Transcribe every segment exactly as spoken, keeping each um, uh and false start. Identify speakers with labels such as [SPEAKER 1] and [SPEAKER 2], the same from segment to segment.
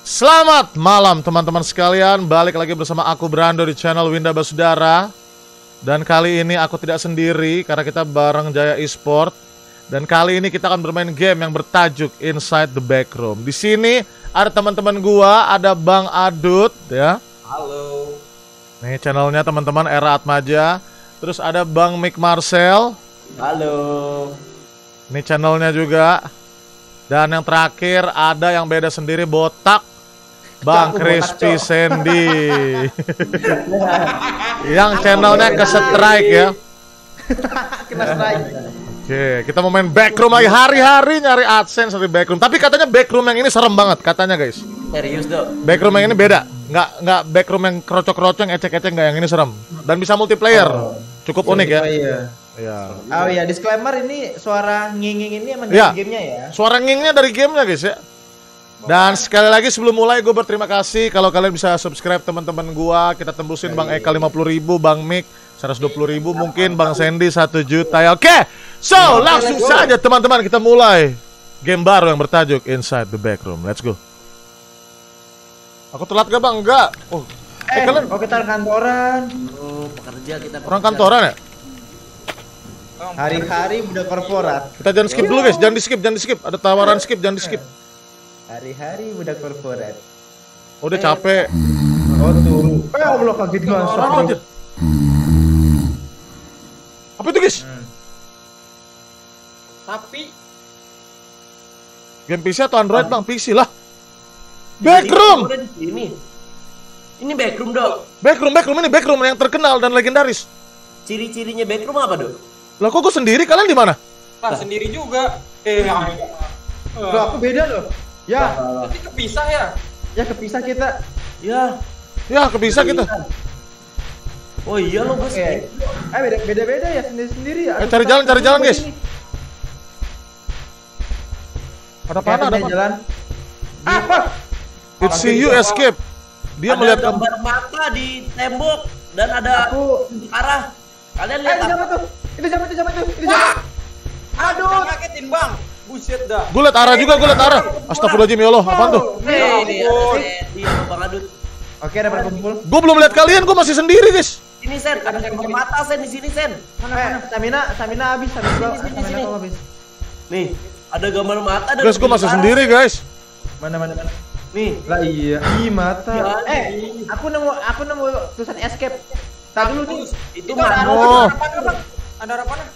[SPEAKER 1] Selamat malam teman-teman sekalian, balik lagi bersama aku Brando di channel Winda Basudara. Dan kali ini aku tidak sendiri karena kita bareng Jaya Esport. Dan kali ini kita akan bermain game yang bertajuk Inside the Backroom. Di sini ada teman-teman gua, ada Bang Adut ya.
[SPEAKER 2] Halo.
[SPEAKER 1] Nih channelnya teman-teman Era Atmaja. Terus ada Bang Mick Marcel.
[SPEAKER 2] Halo.
[SPEAKER 1] Ini channelnya juga. Dan yang terakhir ada yang beda sendiri, botak, Bang Crispy Sandy. Yang channelnya ke strike ya.
[SPEAKER 2] Kena strike.
[SPEAKER 1] Oke, kita mau main backroom lagi, hari-hari nyari AdSense dari backroom. Tapi katanya backroom yang ini serem banget katanya guys.
[SPEAKER 2] Serius dok?
[SPEAKER 1] Backroom yang ini beda, nggak nggak backroom yang krocok-krocok, ecek-ecek, nggak, yang ini serem. Dan bisa multiplayer,
[SPEAKER 2] oh,
[SPEAKER 1] cukup unik ya.
[SPEAKER 2] Iya.
[SPEAKER 1] Ya.
[SPEAKER 2] Oh iya, disclaimer ini suara nging-nging ini emang
[SPEAKER 1] ya,
[SPEAKER 2] dari gamenya ya.
[SPEAKER 1] Suara ngingnya dari gamenya guys ya. Dan sekali lagi sebelum mulai gue berterima kasih kalau kalian bisa subscribe teman-teman gua. Kita tembusin Bang Eka lima puluh ribu, Bang Mick seratus dua puluh ribu, mungkin Bang Sandy satu juta ya. Oke, so langsung saja teman-teman kita mulai game baru yang bertajuk Inside the Backroom. Let's go. Aku telat gak Bang? Enggak. Oh,
[SPEAKER 2] eh,
[SPEAKER 1] eh kalian
[SPEAKER 2] oh kita kantoran. Oh, pekerja kita.
[SPEAKER 1] Orang kantoran ya?
[SPEAKER 2] Hari-hari udah korporat.
[SPEAKER 1] Kita jangan skip dulu guys, jangan di skip, jangan di skip. Ada tawaran skip, jangan di skip.
[SPEAKER 2] Hari-hari udah korporat.
[SPEAKER 1] Oh, udah capek.
[SPEAKER 2] Oh tuh. Eh Allah kaget gua.
[SPEAKER 1] Aja. Apa itu guys?
[SPEAKER 2] Hmm.
[SPEAKER 3] Tapi
[SPEAKER 1] Game P C atau Android Bang? P C lah. Backroom.
[SPEAKER 3] Ini. Ini backroom dok.
[SPEAKER 1] Backroom, backroom ini backroom yang terkenal dan legendaris.
[SPEAKER 3] Ciri-cirinya backroom apa dok?
[SPEAKER 1] Lah kok gue sendiri, kalian di mana?
[SPEAKER 3] Lah sendiri juga. Eh,
[SPEAKER 2] Loh, aku beda loh. Ya.
[SPEAKER 3] Tapi kepisah ya?
[SPEAKER 2] Ya kepisah kita.
[SPEAKER 3] Ya.
[SPEAKER 1] Ya, kepisah kita.
[SPEAKER 3] Oh iya lo bos.
[SPEAKER 2] Eh, eh beda beda beda ya sendiri-sendiri ya.
[SPEAKER 1] Eh, cari jalan, cari jalan guys. Ada
[SPEAKER 2] Oke,
[SPEAKER 1] panah, ada
[SPEAKER 2] aku
[SPEAKER 1] panah.
[SPEAKER 2] jalan. Apa?
[SPEAKER 1] It's see you escape. Dia
[SPEAKER 3] Ada
[SPEAKER 1] melihat kamu.
[SPEAKER 3] gambar mata di tembok dan ada
[SPEAKER 2] Aku
[SPEAKER 3] arah. Kalian
[SPEAKER 2] Eh,
[SPEAKER 3] lihat
[SPEAKER 2] itu
[SPEAKER 3] apa?
[SPEAKER 2] siapa tuh? Itu siapa itu siapa itu? Itu siapa?
[SPEAKER 3] Aduh, ngagetin bang. Buset dah.
[SPEAKER 1] Gue liat arah juga, gue liat arah. Astagfirullahaladzim ya Allah, apaan tuh?
[SPEAKER 3] Nih, ini ada Sandy sama Bang Adut.
[SPEAKER 2] Oke, ada berkumpul.
[SPEAKER 1] Gue belum lihat kalian, gue masih sendiri guys.
[SPEAKER 3] Ini Sen, ada gambar mata Sen di sini Sen.
[SPEAKER 2] Mana mana? Stamina, stamina habis, habis gua.
[SPEAKER 3] Sini, sini,
[SPEAKER 2] Stamina
[SPEAKER 3] sini.
[SPEAKER 2] gua habis.
[SPEAKER 3] Nih, ada gambar mata dan
[SPEAKER 1] Guys, gue masih
[SPEAKER 3] arah.
[SPEAKER 1] sendiri guys.
[SPEAKER 2] Mana mana mana?
[SPEAKER 3] Nih,
[SPEAKER 2] Lah iya, ih mata.
[SPEAKER 3] Ya,
[SPEAKER 2] Eh,
[SPEAKER 3] nih.
[SPEAKER 2] aku nemu aku nemu tulisan escape. Tadi dulu nih.
[SPEAKER 3] itu
[SPEAKER 2] Itu
[SPEAKER 3] mah
[SPEAKER 2] ada
[SPEAKER 1] Oh.
[SPEAKER 3] ada harapan.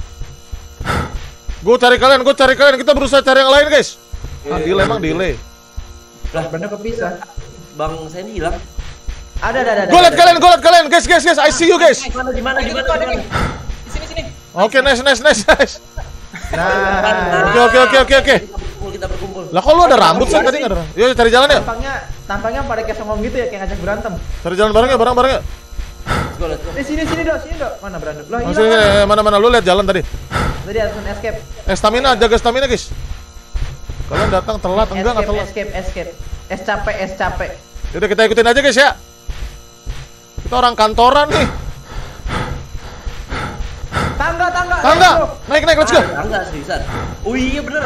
[SPEAKER 1] Gue cari kalian, gue cari kalian. Kita berusaha cari yang lain guys. Ah, delay emang delay.
[SPEAKER 2] Lah, bener kepisah.
[SPEAKER 3] Bang Sandy hilang.
[SPEAKER 2] Ada ada ada.
[SPEAKER 1] Gue liat kalian, gue liat kalian. Guys, guys, guys, I see you guys.
[SPEAKER 3] Di mana di mana di mana? di mana?
[SPEAKER 4] Di sini sini.
[SPEAKER 1] Oke, nice, nice, nice, nice.
[SPEAKER 2] Nah,
[SPEAKER 1] Oke, oke, oke, oke, oke.
[SPEAKER 3] Kita berkumpul, kita berkumpul.
[SPEAKER 1] Lah kok lu ada rambut sih tadi nggak ada? Yuk cari jalan ya.
[SPEAKER 2] tampangnya tampangnya pada kayak songong gitu ya, kayak ngajak berantem.
[SPEAKER 1] Cari jalan bareng ya, bareng bareng ya.
[SPEAKER 3] Let's go, let's go.
[SPEAKER 2] Eh sini sini dok, sini dok. Mana berandut? Lah
[SPEAKER 1] Masih
[SPEAKER 2] hilang.
[SPEAKER 1] mana mana lu lihat jalan tadi.
[SPEAKER 2] Tadi ada tulisan escape.
[SPEAKER 1] Eh stamina, jaga stamina guys. Kalian datang telat enggak enggak
[SPEAKER 2] Escape,
[SPEAKER 1] telat.
[SPEAKER 2] escape, escape. Es capek, es capek.
[SPEAKER 1] Yaudah kita ikutin aja guys ya. Kita orang kantoran nih.
[SPEAKER 2] Tangga, tangga.
[SPEAKER 1] Tangga,
[SPEAKER 2] let's go.
[SPEAKER 1] naik naik let's go.
[SPEAKER 3] Ah, enggak seriusan. Oh iya bener.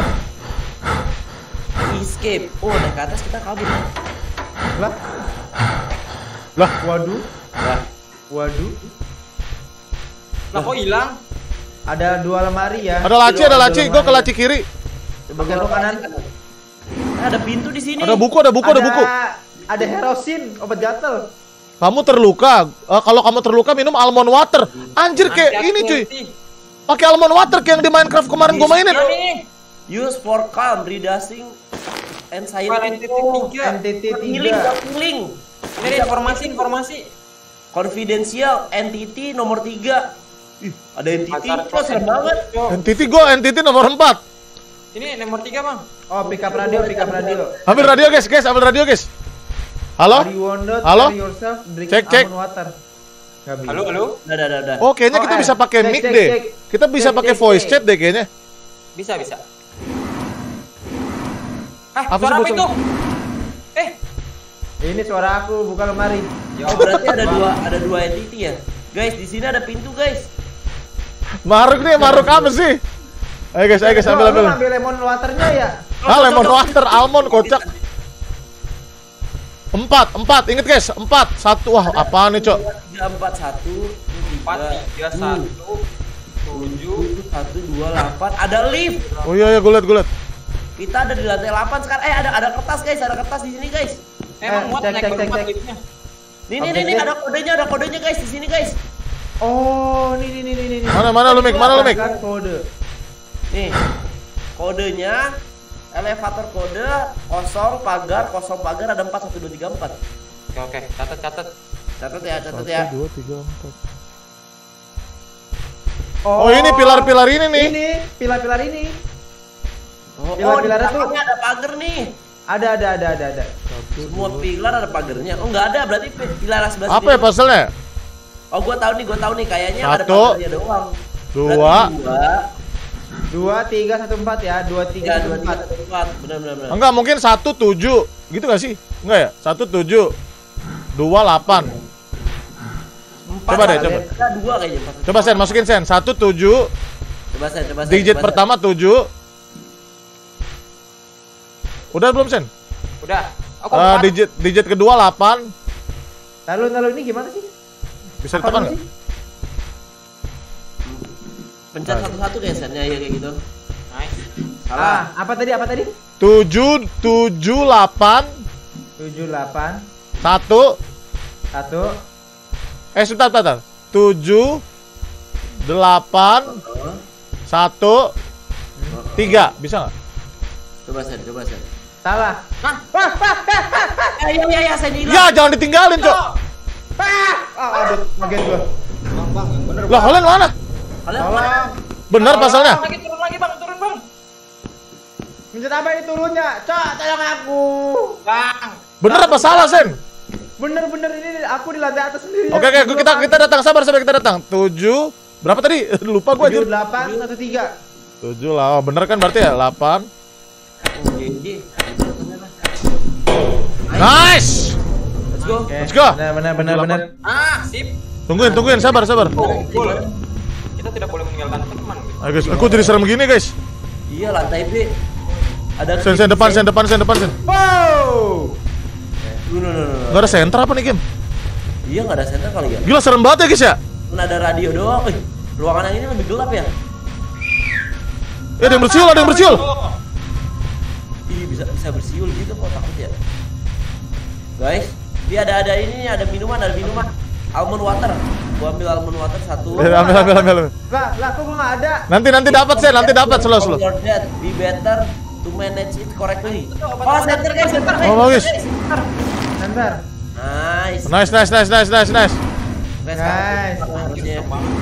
[SPEAKER 3] Escape. Oh, naik ke atas kita kabur.
[SPEAKER 2] Lah,
[SPEAKER 1] Lah,
[SPEAKER 2] waduh,
[SPEAKER 3] Wah,
[SPEAKER 2] waduh.
[SPEAKER 4] Lah kok hilang?
[SPEAKER 2] Ada dua lemari ya.
[SPEAKER 1] ada laci, ada laci. Gua ke laci kiri.
[SPEAKER 2] Bagian lo kanan.
[SPEAKER 3] Eh, ada pintu di sini.
[SPEAKER 1] Ada buku, ada buku, ada buku.
[SPEAKER 2] Ada herosin, obat gatel.
[SPEAKER 1] Kamu terluka. Eh, kalau kamu terluka minum almond water. Anjir kayak ini cuy. Pakai almond water kayak yang di Minecraft kemarin gua mainin.
[SPEAKER 4] Ini
[SPEAKER 3] Use for calm, reducing and
[SPEAKER 4] file
[SPEAKER 3] silent.
[SPEAKER 4] entity tiga.
[SPEAKER 2] N T T
[SPEAKER 3] Healing,
[SPEAKER 2] tiga.
[SPEAKER 3] healing.
[SPEAKER 4] Ini informasi informasi.
[SPEAKER 3] Confidential entity nomor tiga. Ih, ada entity.
[SPEAKER 4] Pasar
[SPEAKER 3] Kok serem banget.
[SPEAKER 1] Entity gua, entity nomor empat.
[SPEAKER 4] Ini nomor tiga bang.
[SPEAKER 2] Oh, pick up radio, pick up radio.
[SPEAKER 1] Ambil radio guys, guys, ambil radio guys. Halo?
[SPEAKER 2] Are you wonder,
[SPEAKER 1] Halo?
[SPEAKER 2] tell yourself, drink
[SPEAKER 1] Cek, cek.
[SPEAKER 2] almond water. Nggak bisa.
[SPEAKER 4] Halo halo.
[SPEAKER 3] Udah, udah, udah, udah.
[SPEAKER 1] Oh, kayaknya
[SPEAKER 2] Oh,
[SPEAKER 1] kita
[SPEAKER 2] eh,
[SPEAKER 1] bisa pakai
[SPEAKER 2] cek,
[SPEAKER 1] mic
[SPEAKER 2] cek,
[SPEAKER 1] deh.
[SPEAKER 2] cek.
[SPEAKER 1] Kita bisa
[SPEAKER 2] Cek,
[SPEAKER 1] pakai
[SPEAKER 2] cek,
[SPEAKER 1] voice
[SPEAKER 2] cek.
[SPEAKER 1] chat deh kayaknya.
[SPEAKER 4] Bisa bisa. Ah,
[SPEAKER 1] Apa
[SPEAKER 4] suara
[SPEAKER 1] sih,
[SPEAKER 4] apa
[SPEAKER 1] bocah?
[SPEAKER 4] itu? Eh,
[SPEAKER 2] Ini suara aku, bukan lemari.
[SPEAKER 3] Oh, berarti ada dua ada dua entity ya. Guys, di sini ada pintu, guys.
[SPEAKER 1] Maruk nih, maruk apa sih? Ayo guys, ayo guys, ambil
[SPEAKER 2] Lu
[SPEAKER 1] ambil.
[SPEAKER 2] ambil lemon waternya ya.
[SPEAKER 1] Ah, lemon water, almond, kocak. Empat, empat, inget guys, empat, satu, wah apaan nih cok?
[SPEAKER 3] Tiga empat satu
[SPEAKER 4] Empat, tiga, satu, tujuh,
[SPEAKER 3] satu dua delapan. Ada lift.
[SPEAKER 1] Oh iya iya, gue liat gue liat.
[SPEAKER 3] Kita ada di lantai delapan sekarang. Eh ada ada kertas guys, ada kertas di sini guys.
[SPEAKER 4] Emang muat
[SPEAKER 2] cek,
[SPEAKER 4] naik
[SPEAKER 2] cek, cek,
[SPEAKER 4] berempat
[SPEAKER 2] cek.
[SPEAKER 4] liftnya.
[SPEAKER 3] Nih nih nih nih, ada kodenya, ada kodenya guys di sini guys.
[SPEAKER 2] Oh, nih nih nih nih nih.
[SPEAKER 1] Mana mana lu Mik, mana lu Mik?
[SPEAKER 2] Kan kode.
[SPEAKER 3] Nih kodenya, elevator kode kosong pagar kosong pagar ada empat satu dua tiga empat.
[SPEAKER 4] Oke oke, catat catat.
[SPEAKER 3] Catat ya, catat ya.
[SPEAKER 1] Satu, dua, tiga, empat. Oh ini pilar-pilar ini nih.
[SPEAKER 2] Ini pilar-pilar ini.
[SPEAKER 3] Oh,
[SPEAKER 2] Pilar-pilarnya
[SPEAKER 3] oh, di
[SPEAKER 2] tuh-
[SPEAKER 3] belakangnya ada pagar nih.
[SPEAKER 2] Ada ada ada ada ada.
[SPEAKER 3] Semua pilar ada pagarnya. Oh nggak ada, berarti pi- pilar sebelah
[SPEAKER 1] Apa ya puzzle-nya?
[SPEAKER 3] Oh gua tahu nih, gua tahu nih kayaknya ada
[SPEAKER 1] Satu,
[SPEAKER 3] pagarnya doang.
[SPEAKER 1] Dua,
[SPEAKER 3] Berarti dua,
[SPEAKER 2] Dua, tiga, satu, empat ya. Dua, tiga,
[SPEAKER 3] tiga,
[SPEAKER 2] satu,
[SPEAKER 3] dua, tiga,
[SPEAKER 2] empat.
[SPEAKER 3] satu, empat. Benar benar benar.
[SPEAKER 1] enggak mungkin satu tujuh, gitu gak sih? Enggak ya? Satu tujuh, dua delapan.
[SPEAKER 3] Empat
[SPEAKER 1] Coba deh,
[SPEAKER 3] lah,
[SPEAKER 1] coba.
[SPEAKER 3] Kita dua kayaknya. Empat.
[SPEAKER 1] Coba Sen, masukin Sen. Satu tujuh,
[SPEAKER 3] Coba Sen, coba Sen.
[SPEAKER 1] digit
[SPEAKER 3] coba, Sen.
[SPEAKER 1] pertama tujuh. Udah belum Sen?
[SPEAKER 4] Udah. Aku
[SPEAKER 1] Eh,
[SPEAKER 4] empat.
[SPEAKER 1] digit digit kedua delapan.
[SPEAKER 2] Lalu lalu ini gimana sih?
[SPEAKER 1] Bisa
[SPEAKER 2] Apa
[SPEAKER 1] ditekan
[SPEAKER 2] dulu
[SPEAKER 1] nggak?
[SPEAKER 2] sih?
[SPEAKER 3] Pencet satu-satu kayak Sen, ya ya, kayak gitu.
[SPEAKER 4] Nice.
[SPEAKER 2] Ah,
[SPEAKER 3] Salah.
[SPEAKER 2] apa tadi? Apa tadi?
[SPEAKER 1] Tujuh, tujuh, delapan,
[SPEAKER 2] Tujuh, delapan,
[SPEAKER 1] satu.
[SPEAKER 2] satu.
[SPEAKER 1] Eh, sebentar, sebentar, sebentar. Tujuh, delapan,
[SPEAKER 3] Oh,
[SPEAKER 1] satu, tiga. Bisa nggak?
[SPEAKER 3] coba Sen, coba Sen.
[SPEAKER 2] Salah.
[SPEAKER 4] Hah?
[SPEAKER 3] Ya ya ya, ya Sen hilang.
[SPEAKER 1] Ya, jangan ditinggalin, Cok.
[SPEAKER 2] Ah, aduh, ngeget gua.
[SPEAKER 1] Lah, kalian mana?
[SPEAKER 3] Kalian
[SPEAKER 2] Tolong.
[SPEAKER 1] Bener pasalnya.
[SPEAKER 4] Lagi turun lagi bang, turun bang.
[SPEAKER 2] Mencet apa ini turunnya? Cok, tolong aku.
[SPEAKER 4] Bang.
[SPEAKER 1] Bener apa salah, Sen?
[SPEAKER 2] Bener-bener ini aku di lantai atas sendiri.
[SPEAKER 1] Oke, oke, kita kita datang, sabar sabar kita datang. Tujuh, berapa tadi? Lupa gua
[SPEAKER 2] Tujuh,
[SPEAKER 1] aja.
[SPEAKER 2] delapan, satu, tiga.
[SPEAKER 1] Tujuh lah, oh, bener kan berarti ya? Delapan.
[SPEAKER 3] Oh, G G.
[SPEAKER 1] Nice.
[SPEAKER 3] Let's go.
[SPEAKER 2] Oke.
[SPEAKER 1] Let's go.
[SPEAKER 2] Benar, benar, benar, benar.
[SPEAKER 4] Ah, sip.
[SPEAKER 1] Tungguin, tungguin, sabar, sabar.
[SPEAKER 4] Cool. Kita tidak boleh meninggalkan teman.
[SPEAKER 1] Ayo guys, aku jadi serem gini guys.
[SPEAKER 3] Iya, lantai B. Ada
[SPEAKER 1] Sen, sen depan, sen depan, sen depan, sen.
[SPEAKER 2] Wow.
[SPEAKER 3] No, no, no, no.
[SPEAKER 1] Gak ada center apa nih game?
[SPEAKER 3] Iya, nggak ada center kali ya.
[SPEAKER 1] Gila serem banget ya guys ya.
[SPEAKER 3] Kan ada radio doang. Eh, ruangan yang ini lebih gelap ya.
[SPEAKER 1] Eh, ada yang bersiul, ada yang bersiul.
[SPEAKER 3] Ih, bisa bisa bersiul gitu kok takut ya. Guys, dia ada ada ini nih, ada minuman, ada minuman. Almond water. Gua ambil almond water satu.
[SPEAKER 1] Eh, ambil, ambil, ambil, ambil.
[SPEAKER 2] Lah, lah kok gua nggak ada?
[SPEAKER 1] Nanti, nanti dapat sen, nanti dapat slow, slow.
[SPEAKER 3] Your dad be better to manage it correctly. Oh, center guys, center guys.
[SPEAKER 1] Oh, bagus.
[SPEAKER 3] Center.
[SPEAKER 2] Bentar.
[SPEAKER 3] Nice.
[SPEAKER 1] Nice, nice, nice, nice, nice, nice.
[SPEAKER 3] Guys,
[SPEAKER 2] Guys.
[SPEAKER 3] harusnya.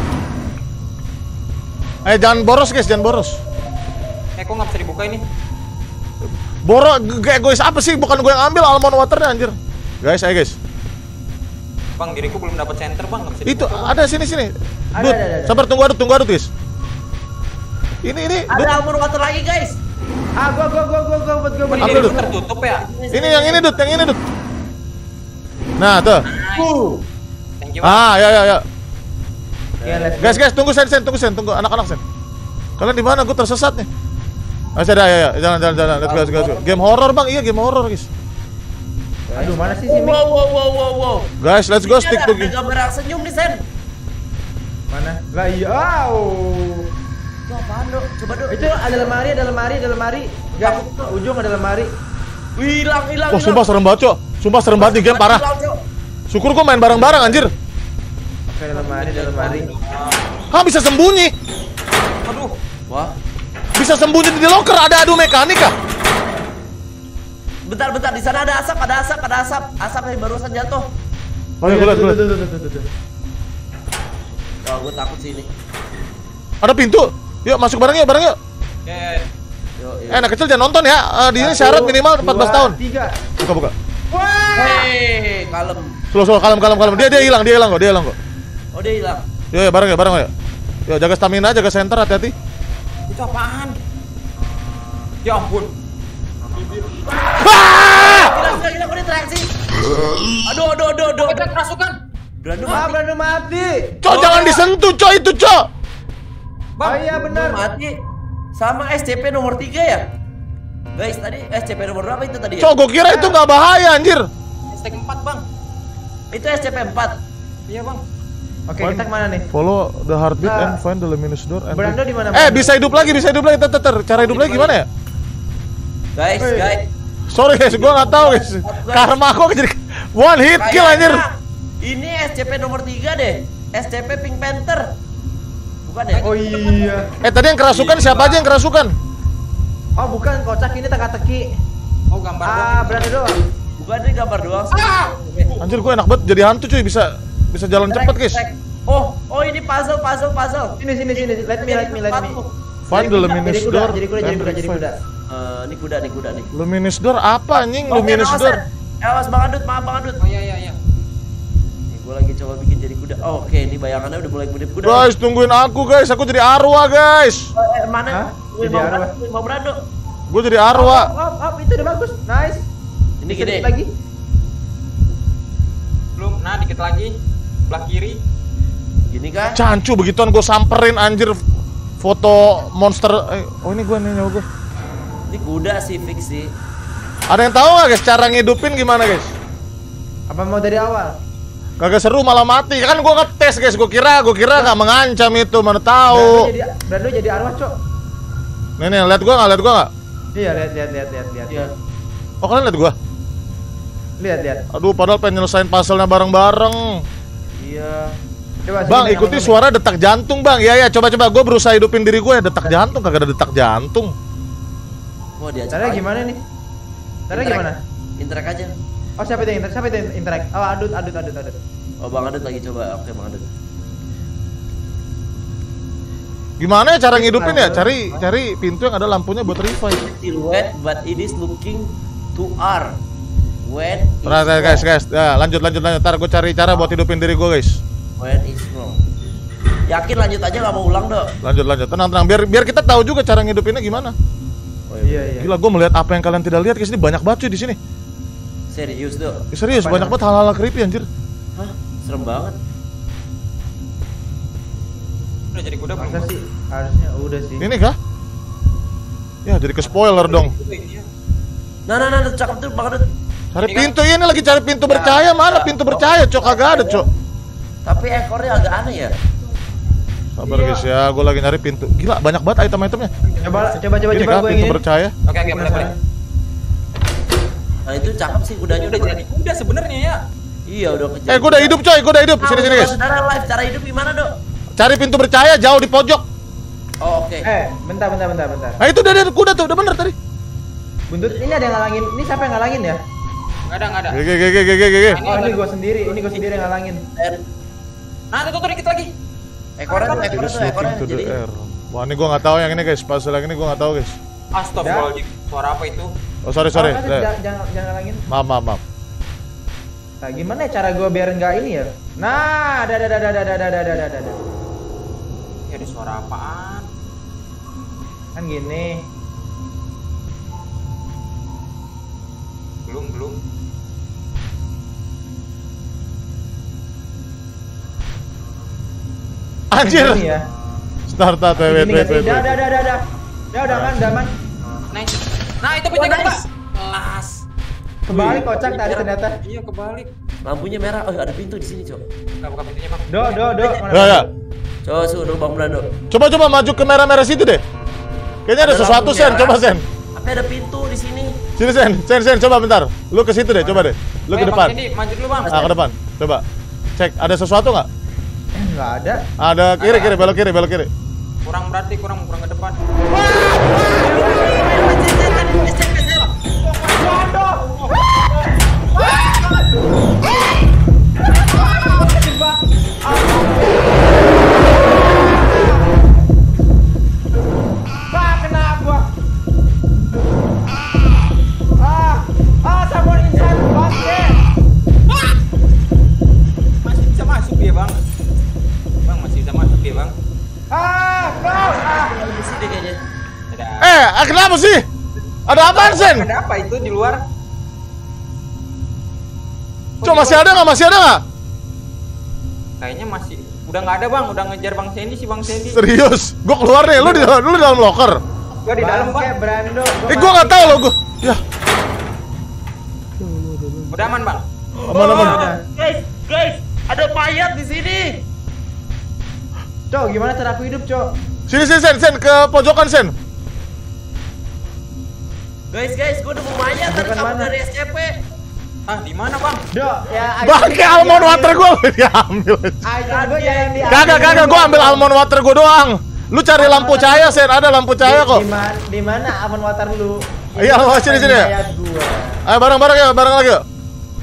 [SPEAKER 1] Eh, jangan boros guys, jangan boros.
[SPEAKER 4] Eh, kok nggak bisa dibuka ini?
[SPEAKER 1] Boros, kayak guys apa sih? Bukan gue yang ambil almond waternya anjir. Guys, ayo guys.
[SPEAKER 4] Bang, diriku belum dapat center bang, nggak bisa
[SPEAKER 1] Itu
[SPEAKER 4] dibuka, Bang.
[SPEAKER 1] ada sini sini.
[SPEAKER 2] Ada,
[SPEAKER 1] Dut,
[SPEAKER 2] ada, ada.
[SPEAKER 1] sabar tunggu adut, tunggu adut guys. Ini ini, Dut.
[SPEAKER 3] Ada almond water lagi guys.
[SPEAKER 2] Ah, gua gua gua gua gua buat gua buat
[SPEAKER 4] Ini
[SPEAKER 1] Ambil,
[SPEAKER 4] diriku
[SPEAKER 1] Dut.
[SPEAKER 4] tertutup ya.
[SPEAKER 1] Ini yang ini Dut, yang ini Dut. Nah, tuh.
[SPEAKER 2] Uh.
[SPEAKER 4] Thank you bang.
[SPEAKER 1] Ah, ya ya ya.
[SPEAKER 2] Oke, let's go.
[SPEAKER 1] Guys, guys, tunggu sen, sen, tunggu sen, tunggu anak-anak sen. Kalian di mana? Gue tersesat nih. Ah, ada ya, ya, jalan, jalan, jalan. Let's go, let's go, let's go. Game horror bang, iya game horror guys.
[SPEAKER 2] Aduh, mana sih si Mik?
[SPEAKER 3] Wow wow wow wow wow.
[SPEAKER 1] Guys, let's go stick
[SPEAKER 3] Ada-
[SPEAKER 1] to
[SPEAKER 3] ada gambar yang senyum nih Sen.
[SPEAKER 2] Mana? Lah iya. Wow.
[SPEAKER 3] Itu apaan dok? Coba dok.
[SPEAKER 2] Itu ada lemari, ada lemari, ada lemari. Guys, ujung ada lemari.
[SPEAKER 3] Wih, hilang hilang.
[SPEAKER 1] Wah,
[SPEAKER 3] hilang.
[SPEAKER 1] sumpah serem banget, Cok. Sumpah serem banget di game parah.
[SPEAKER 3] Hilang, Cok.
[SPEAKER 1] Syukur gua main bareng-bareng anjir.
[SPEAKER 2] Oke, ada lemari, ada lemari.
[SPEAKER 1] Hah, bisa sembunyi.
[SPEAKER 4] Aduh.
[SPEAKER 3] Wah.
[SPEAKER 1] Bisa sembunyi di locker, ada adu mekanik kah?
[SPEAKER 3] Bentar bentar, di sana ada asap, ada asap, ada asap. Asap yang barusan jatuh.
[SPEAKER 1] Oh, iya, gue liat, gue liat.
[SPEAKER 2] Tuh, tuh, tuh, tuh, tuh, tuh.
[SPEAKER 3] Wah, gue takut sih ini.
[SPEAKER 1] Ada pintu. Yuk, masuk bareng yuk, bareng yuk.
[SPEAKER 4] Ya,
[SPEAKER 3] Yo, yo.
[SPEAKER 1] Eh, anak kecil jangan nonton ya. Eh, di ini syarat minimal empat belas
[SPEAKER 2] Dua,
[SPEAKER 1] tahun.
[SPEAKER 2] Tiga.
[SPEAKER 1] Buka, buka.
[SPEAKER 2] Wah.
[SPEAKER 3] Hei, kalem.
[SPEAKER 1] Slow, slow, kalem, kalem, kalem. Dia dia hilang, dia hilang kok, dia hilang kok.
[SPEAKER 3] Oh, dia hilang.
[SPEAKER 1] Yuk, yuk, bareng yuk, bareng yuk. Yuk, jaga stamina, jaga center, hati-hati.
[SPEAKER 4] itu apaan? Ya ampun.
[SPEAKER 1] Ah!
[SPEAKER 3] Gila, gila, gila, kok dia teriaksi? Aduh, aduh, aduh, aduh.
[SPEAKER 4] Kita kerasukan.
[SPEAKER 3] Brando
[SPEAKER 2] Ah,
[SPEAKER 3] mati.
[SPEAKER 2] Brando mati.
[SPEAKER 1] Cok, jangan disentuh, Cok, itu, Cok.
[SPEAKER 2] Oh iya benar.
[SPEAKER 3] Brando mati. Sama S C P nomor tiga ya? Guys, tadi S C P nomor berapa itu tadi ya?
[SPEAKER 1] Cok, gua kira itu nggak bahaya, anjir.
[SPEAKER 3] S C
[SPEAKER 4] stack empat bang.
[SPEAKER 3] Itu S C P empat.
[SPEAKER 4] Iya bang.
[SPEAKER 2] Oke, kita kemana nih?
[SPEAKER 1] Follow the heartbeat
[SPEAKER 2] Nah,
[SPEAKER 1] and find the luminous door and
[SPEAKER 2] Brando di mana?
[SPEAKER 1] Eh, bisa hidup lagi, bisa hidup lagi. Ter, ter, ter. Cara hidup lagi gimana ya?
[SPEAKER 3] Guys,
[SPEAKER 2] Woi.
[SPEAKER 3] guys.
[SPEAKER 1] Sorry guys, gua nggak tahu guys. Karma aku jadi one hit kill anjir.
[SPEAKER 3] Ini S C P nomor tiga deh. S C P Pink Panther. Bukan ya?
[SPEAKER 2] Oh iya.
[SPEAKER 1] Eh, tadi yang kerasukan siapa aja yang kerasukan?
[SPEAKER 2] Oh bukan, kocak ini teka-teki.
[SPEAKER 4] Oh gambar
[SPEAKER 2] Ah,
[SPEAKER 4] doang.
[SPEAKER 2] Brando doang.
[SPEAKER 3] Bukan ini gambar doang sih.
[SPEAKER 1] Anjir, gue enak banget jadi hantu cuy, bisa bisa jalan cepet guys.
[SPEAKER 3] Oh, oh ini puzzle, puzzle, puzzle.
[SPEAKER 2] Sini sini sini. Let me, let me, let me.
[SPEAKER 1] Find the
[SPEAKER 2] Jadi
[SPEAKER 1] luminous
[SPEAKER 2] kuda,
[SPEAKER 1] door.
[SPEAKER 2] jadi kuda, jadi
[SPEAKER 1] and
[SPEAKER 2] kuda, jadi
[SPEAKER 1] find-
[SPEAKER 2] kuda.
[SPEAKER 3] Eh, ini kuda nih, kuda nih.
[SPEAKER 1] Luminous door apa anjing?
[SPEAKER 3] Oke,
[SPEAKER 1] Luminous
[SPEAKER 3] awas,
[SPEAKER 1] door.
[SPEAKER 3] Sen. Awas Bang Adut, maaf Bang Adut.
[SPEAKER 4] Oh iya iya iya.
[SPEAKER 3] Nih, gue lagi coba bikin jadi kuda. Oh, oke, ini bayangannya udah mulai kuda kuda.
[SPEAKER 1] Guys, tungguin aku guys, aku jadi arwah guys.
[SPEAKER 3] Eh, mana?
[SPEAKER 2] Hah?
[SPEAKER 3] Tungguin
[SPEAKER 2] Jadi
[SPEAKER 3] Bang
[SPEAKER 2] arwah?
[SPEAKER 3] Brando, tungguin Bang Brando.
[SPEAKER 1] Gue jadi arwah.
[SPEAKER 2] Up, up, up, itu udah bagus. Nice.
[SPEAKER 3] Ini
[SPEAKER 2] Sedikit
[SPEAKER 3] gini.
[SPEAKER 2] lagi.
[SPEAKER 4] Belum. Nah dikit lagi. Sebelah kiri.
[SPEAKER 3] Gini kan?
[SPEAKER 1] Cancu begituan gue samperin anjir foto monster. Eh, oh ini gue nih nyawa gue.
[SPEAKER 3] Ini kuda sih fix sih.
[SPEAKER 1] Ada yang tahu nggak guys cara ngidupin gimana guys?
[SPEAKER 2] Apa mau dari awal?
[SPEAKER 1] Kagak seru malah mati. Kan gue ngetes guys. Gue kira gue kira nggak mengancam itu, mana
[SPEAKER 2] Brando
[SPEAKER 1] tahu.
[SPEAKER 2] jadi Brando jadi arwah, Cok.
[SPEAKER 1] Nih nih lihat gue nggak lihat gue nggak?
[SPEAKER 2] Iya, lihat lihat lihat lihat lihat.
[SPEAKER 3] Iya.
[SPEAKER 1] Oh kalian lihat gue?
[SPEAKER 2] Lihat lihat.
[SPEAKER 1] Aduh padahal pengen nyelesain puzzle-nya bareng-bareng.
[SPEAKER 3] Iya.
[SPEAKER 2] Coba sini,
[SPEAKER 1] Bang
[SPEAKER 2] Bang,
[SPEAKER 1] ikuti
[SPEAKER 2] ngomong.
[SPEAKER 1] suara detak jantung bang. Ya ya coba coba gue berusaha hidupin diri gue ya detak jantung kagak ada detak jantung.
[SPEAKER 3] Wah, dia
[SPEAKER 2] Caranya gimana nih? Caranya gimana?
[SPEAKER 3] Interact aja.
[SPEAKER 2] Oh, siapa itu yang interact? Siapa itu yang interact? Oh, adut adut adut adut.
[SPEAKER 3] Oh, Bang Adut lagi coba. Oke, Bang Adut.
[SPEAKER 1] Gimana ya cara ngidupin ya? Cari cari pintu yang ada lampunya buat revive.
[SPEAKER 3] Silhouette but it is looking to R. When is
[SPEAKER 1] Nah, guys guys guys. Ya, lanjut lanjut lanjut. Ntar gue cari cara buat hidupin diri gue guys.
[SPEAKER 3] When is wrong. Yakin lanjut aja nggak mau ulang dok.
[SPEAKER 1] Lanjut lanjut. Tenang tenang. Biar biar kita tahu juga cara ngidupinnya gimana.
[SPEAKER 3] Oh,
[SPEAKER 2] Iya iya.
[SPEAKER 1] Gila gue melihat apa yang kalian tidak lihat guys. Ini banyak banget cuy di sini.
[SPEAKER 3] Serius dok.
[SPEAKER 1] Eh, serius
[SPEAKER 2] Apa
[SPEAKER 1] banyak
[SPEAKER 2] ya?
[SPEAKER 1] banget hal-hal creepy anjir.
[SPEAKER 3] Hah? Serem banget.
[SPEAKER 4] Udah jadi kuda belum?
[SPEAKER 2] Masa sih? Harusnya udah sih.
[SPEAKER 1] Ini kah? Ya jadi ke spoiler dong.
[SPEAKER 4] Iya.
[SPEAKER 3] Nah, nah, nah, cakep tuh Bang Adut.
[SPEAKER 1] Cari
[SPEAKER 4] Ini kan-
[SPEAKER 1] pintu ini lagi cari pintu bercahaya mana pintu bercahaya cok kagak ada cok.
[SPEAKER 3] Tapi ekornya agak aneh ya.
[SPEAKER 1] Sabar
[SPEAKER 2] Iya.
[SPEAKER 1] guys ya, gue lagi nyari pintu. Gila banyak banget item-itemnya.
[SPEAKER 2] Coba coba coba
[SPEAKER 1] Ini
[SPEAKER 2] coba
[SPEAKER 1] kah
[SPEAKER 2] gue
[SPEAKER 1] pintu
[SPEAKER 2] ingin.
[SPEAKER 1] bercahaya?
[SPEAKER 4] Oke oke boleh boleh.
[SPEAKER 3] Nah, itu cakep sih kudanya
[SPEAKER 4] Udah jadi kuda sebenarnya ya.
[SPEAKER 3] Iya, udah kejar.
[SPEAKER 1] Eh gue udah hidup coy, gue udah hidup. Sini sini guys.
[SPEAKER 3] Saudara live cara hidup gimana dok?
[SPEAKER 1] Cari pintu bercahaya jauh di pojok.
[SPEAKER 3] Oh, oke.
[SPEAKER 2] Eh, bentar bentar bentar bentar.
[SPEAKER 1] Nah itu udah ada kuda tuh, udah bener tadi.
[SPEAKER 2] Buntut ini ada yang ngalangin. Ini siapa yang ngalangin ya?
[SPEAKER 4] Nggak ada nggak ada.
[SPEAKER 1] Gege gege gege gege.
[SPEAKER 2] Oh, ini gue sendiri. Ini gue sendiri yang ngalangin.
[SPEAKER 3] Dan
[SPEAKER 4] Nah tuh tuh dikit lagi.
[SPEAKER 3] ekornya tuh, ekornya
[SPEAKER 1] Just
[SPEAKER 3] tuh, ekornya
[SPEAKER 1] looking to the
[SPEAKER 3] jadi.
[SPEAKER 1] air. Wah ini gue nggak tahu yang ini guys. Puzzle yang ini gue nggak tahu guys.
[SPEAKER 4] Astagfirullahaladzim. Suara apa itu?
[SPEAKER 1] Oh sorry sorry.
[SPEAKER 2] Oh, kan,
[SPEAKER 1] Eh,
[SPEAKER 2] jangan, jangan jangan ngalangin.
[SPEAKER 1] Maaf maaf maaf.
[SPEAKER 2] Nah, gimana ya cara gue biar nggak ini ya? Nah, ada ada ada ada ada ada ada ada ada.
[SPEAKER 4] Ya ada suara apaan?
[SPEAKER 2] Kan gini.
[SPEAKER 4] Belum belum.
[SPEAKER 1] Anjir.
[SPEAKER 2] Gini ya.
[SPEAKER 1] Start start wait wait
[SPEAKER 2] Gini
[SPEAKER 1] wait
[SPEAKER 2] nggak sih?
[SPEAKER 1] wait.
[SPEAKER 2] Dah dah dah dah dah. Dah udah aman, udah aman.
[SPEAKER 4] Nice. Nah itu pintu
[SPEAKER 3] Oh,
[SPEAKER 4] kelas.
[SPEAKER 3] nice.
[SPEAKER 4] Kelas.
[SPEAKER 2] Kebalik kocak tadi ternyata.
[SPEAKER 4] Iya kebalik.
[SPEAKER 3] Lampunya merah. Oh, ada pintu di sini, Cok.
[SPEAKER 4] Buka buka pintunya bang.
[SPEAKER 2] Do do do. Mana?
[SPEAKER 1] Ya ya.
[SPEAKER 3] Coba suruh Bang Brando.
[SPEAKER 1] Coba coba maju ke merah-merah situ deh. Kayaknya ada
[SPEAKER 3] Ada
[SPEAKER 1] sesuatu
[SPEAKER 3] lampunya.
[SPEAKER 1] Sen, coba Sen.
[SPEAKER 3] Tapi ada pintu di sini.
[SPEAKER 1] Sini Sen, Sen Sen coba bentar. Lu ke situ deh, coba deh. Lu ke
[SPEAKER 4] Ayo,
[SPEAKER 1] depan.
[SPEAKER 4] Bang Sandy, maju dulu bang.
[SPEAKER 1] Ah ke depan. Coba. Cek ada sesuatu nggak?
[SPEAKER 2] Nggak ada.
[SPEAKER 1] Ada kiri kiri belok kiri belok kiri.
[SPEAKER 4] Kurang berarti kurang kurang ke depan.
[SPEAKER 2] Pak, kena gua. Ah, ah, someone inside the basket.
[SPEAKER 4] Masih bisa masuk dia bang. Bang masih bisa masuk dia bang.
[SPEAKER 2] Ah, go. Ah.
[SPEAKER 3] Ada besi deh kayaknya.
[SPEAKER 4] Ada.
[SPEAKER 1] Eh, ah, kenapa sih? Ada apaan Sen?
[SPEAKER 4] Ada apa itu di luar?
[SPEAKER 1] Coba masih ada nggak? Masih ada nggak?
[SPEAKER 4] Kayaknya masih. Udah nggak ada bang. Udah ngejar bang Sandy si bang Sandy.
[SPEAKER 1] Serius? Gua keluar nih. Lu di dalam, lu di dalam locker.
[SPEAKER 4] Gua di dalam
[SPEAKER 2] Bangke,
[SPEAKER 4] bang.
[SPEAKER 2] Brando.
[SPEAKER 1] Eh, gua nggak tahu lo gua. Ya.
[SPEAKER 4] Udah aman bang.
[SPEAKER 1] Aman aman.
[SPEAKER 2] Udah.
[SPEAKER 3] Guys, guys, ada mayat di sini.
[SPEAKER 2] Cok, gimana cara aku hidup, Cok?
[SPEAKER 1] Sini sini Sen, Sen ke pojokan Sen.
[SPEAKER 3] Guys, guys, gue nemu mayat tadi
[SPEAKER 2] Pojokan
[SPEAKER 3] kamu
[SPEAKER 2] mana?
[SPEAKER 3] dari S C P.
[SPEAKER 4] Ah, di mana, Bang?
[SPEAKER 2] Dok, ya
[SPEAKER 1] Bangke almond water gue diambil.
[SPEAKER 2] Item gue jangan diambil.
[SPEAKER 1] Kagak kagak gue ambil almond water gue doang. Lu cari lampu cahaya Sen, ada lampu cahaya kok.
[SPEAKER 2] Di mana di mana almond water lu?
[SPEAKER 1] Iya,
[SPEAKER 2] Ini
[SPEAKER 1] oh, sini, sini.
[SPEAKER 2] mayat gua.
[SPEAKER 1] Ayo bareng-bareng ya, bareng lagi yuk.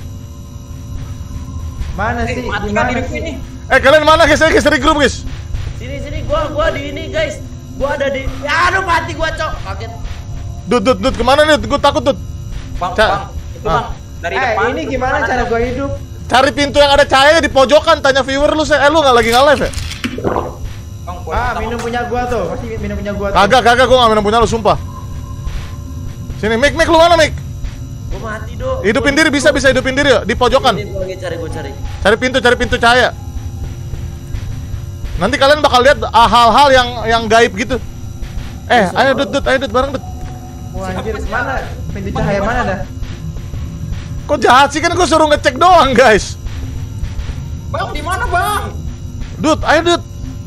[SPEAKER 2] Mana
[SPEAKER 4] Eh,
[SPEAKER 2] sih? Di
[SPEAKER 4] matikan
[SPEAKER 2] mana
[SPEAKER 4] diriku
[SPEAKER 2] sih?
[SPEAKER 4] ini.
[SPEAKER 1] Eh kalian mana guys? Guys dari grup guys.
[SPEAKER 3] Sini sini gua gua di ini, guys. Gua ada di ya, aduh mati gua, Cok. Kaget.
[SPEAKER 1] Dut dut dut kemana nih? Gue takut dut.
[SPEAKER 4] Bang,
[SPEAKER 1] Ca-
[SPEAKER 4] Bang. Itu,
[SPEAKER 1] Ah.
[SPEAKER 4] Bang. Dari
[SPEAKER 2] Eh,
[SPEAKER 4] depan.
[SPEAKER 2] ini gimana cara gua hidup?
[SPEAKER 1] Cari pintu yang ada cahaya di pojokan. Tanya viewer lu, Sen. Eh lu nggak lagi nge live ya?
[SPEAKER 4] Bang, boleh
[SPEAKER 2] Ah,
[SPEAKER 4] minta,
[SPEAKER 2] minum
[SPEAKER 4] Bang?
[SPEAKER 2] punya gua tuh. Masih minum punya gua tuh.
[SPEAKER 1] Kagak kagak gue nggak minum punya lu sumpah. Sini Mik Mik lu mana Mik?
[SPEAKER 3] Gua mati, Do.
[SPEAKER 1] Hidupin diri bisa bisa hidupin diri ya di pojokan.
[SPEAKER 3] Ini gua lagi cari, gua cari.
[SPEAKER 1] Cari pintu cari pintu cahaya. Nanti kalian bakal lihat ah, hal-hal yang yang gaib gitu. Eh, ayo dut dut, ayo dut bareng dut.
[SPEAKER 2] Wah, anjir, mana? Pintu cahaya mana dah?
[SPEAKER 1] Kok jahat sih kan gue suruh ngecek doang guys.
[SPEAKER 4] Bang, di mana, Bang?
[SPEAKER 1] Dut, ayo dut.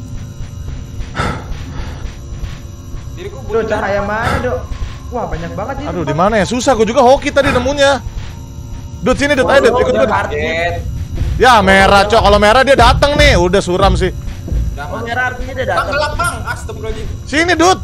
[SPEAKER 4] Diriku
[SPEAKER 2] Duh, cahaya mana, Dok? Wah, banyak banget ini.
[SPEAKER 1] Aduh, di mana ya? Susah, gue juga hoki tadi nemunya. Dut sini dut, ayo dut, ikut gue. Dut.
[SPEAKER 4] Kaget.
[SPEAKER 1] Ya merah cok, kalau merah dia datang nih, udah suram sih.
[SPEAKER 4] Udah
[SPEAKER 3] Oh,
[SPEAKER 4] mati.
[SPEAKER 3] merah artinya dia
[SPEAKER 4] Bang,
[SPEAKER 3] datang.
[SPEAKER 4] gelap, Bang. Astagfirullahaladzim.
[SPEAKER 1] Sini dut.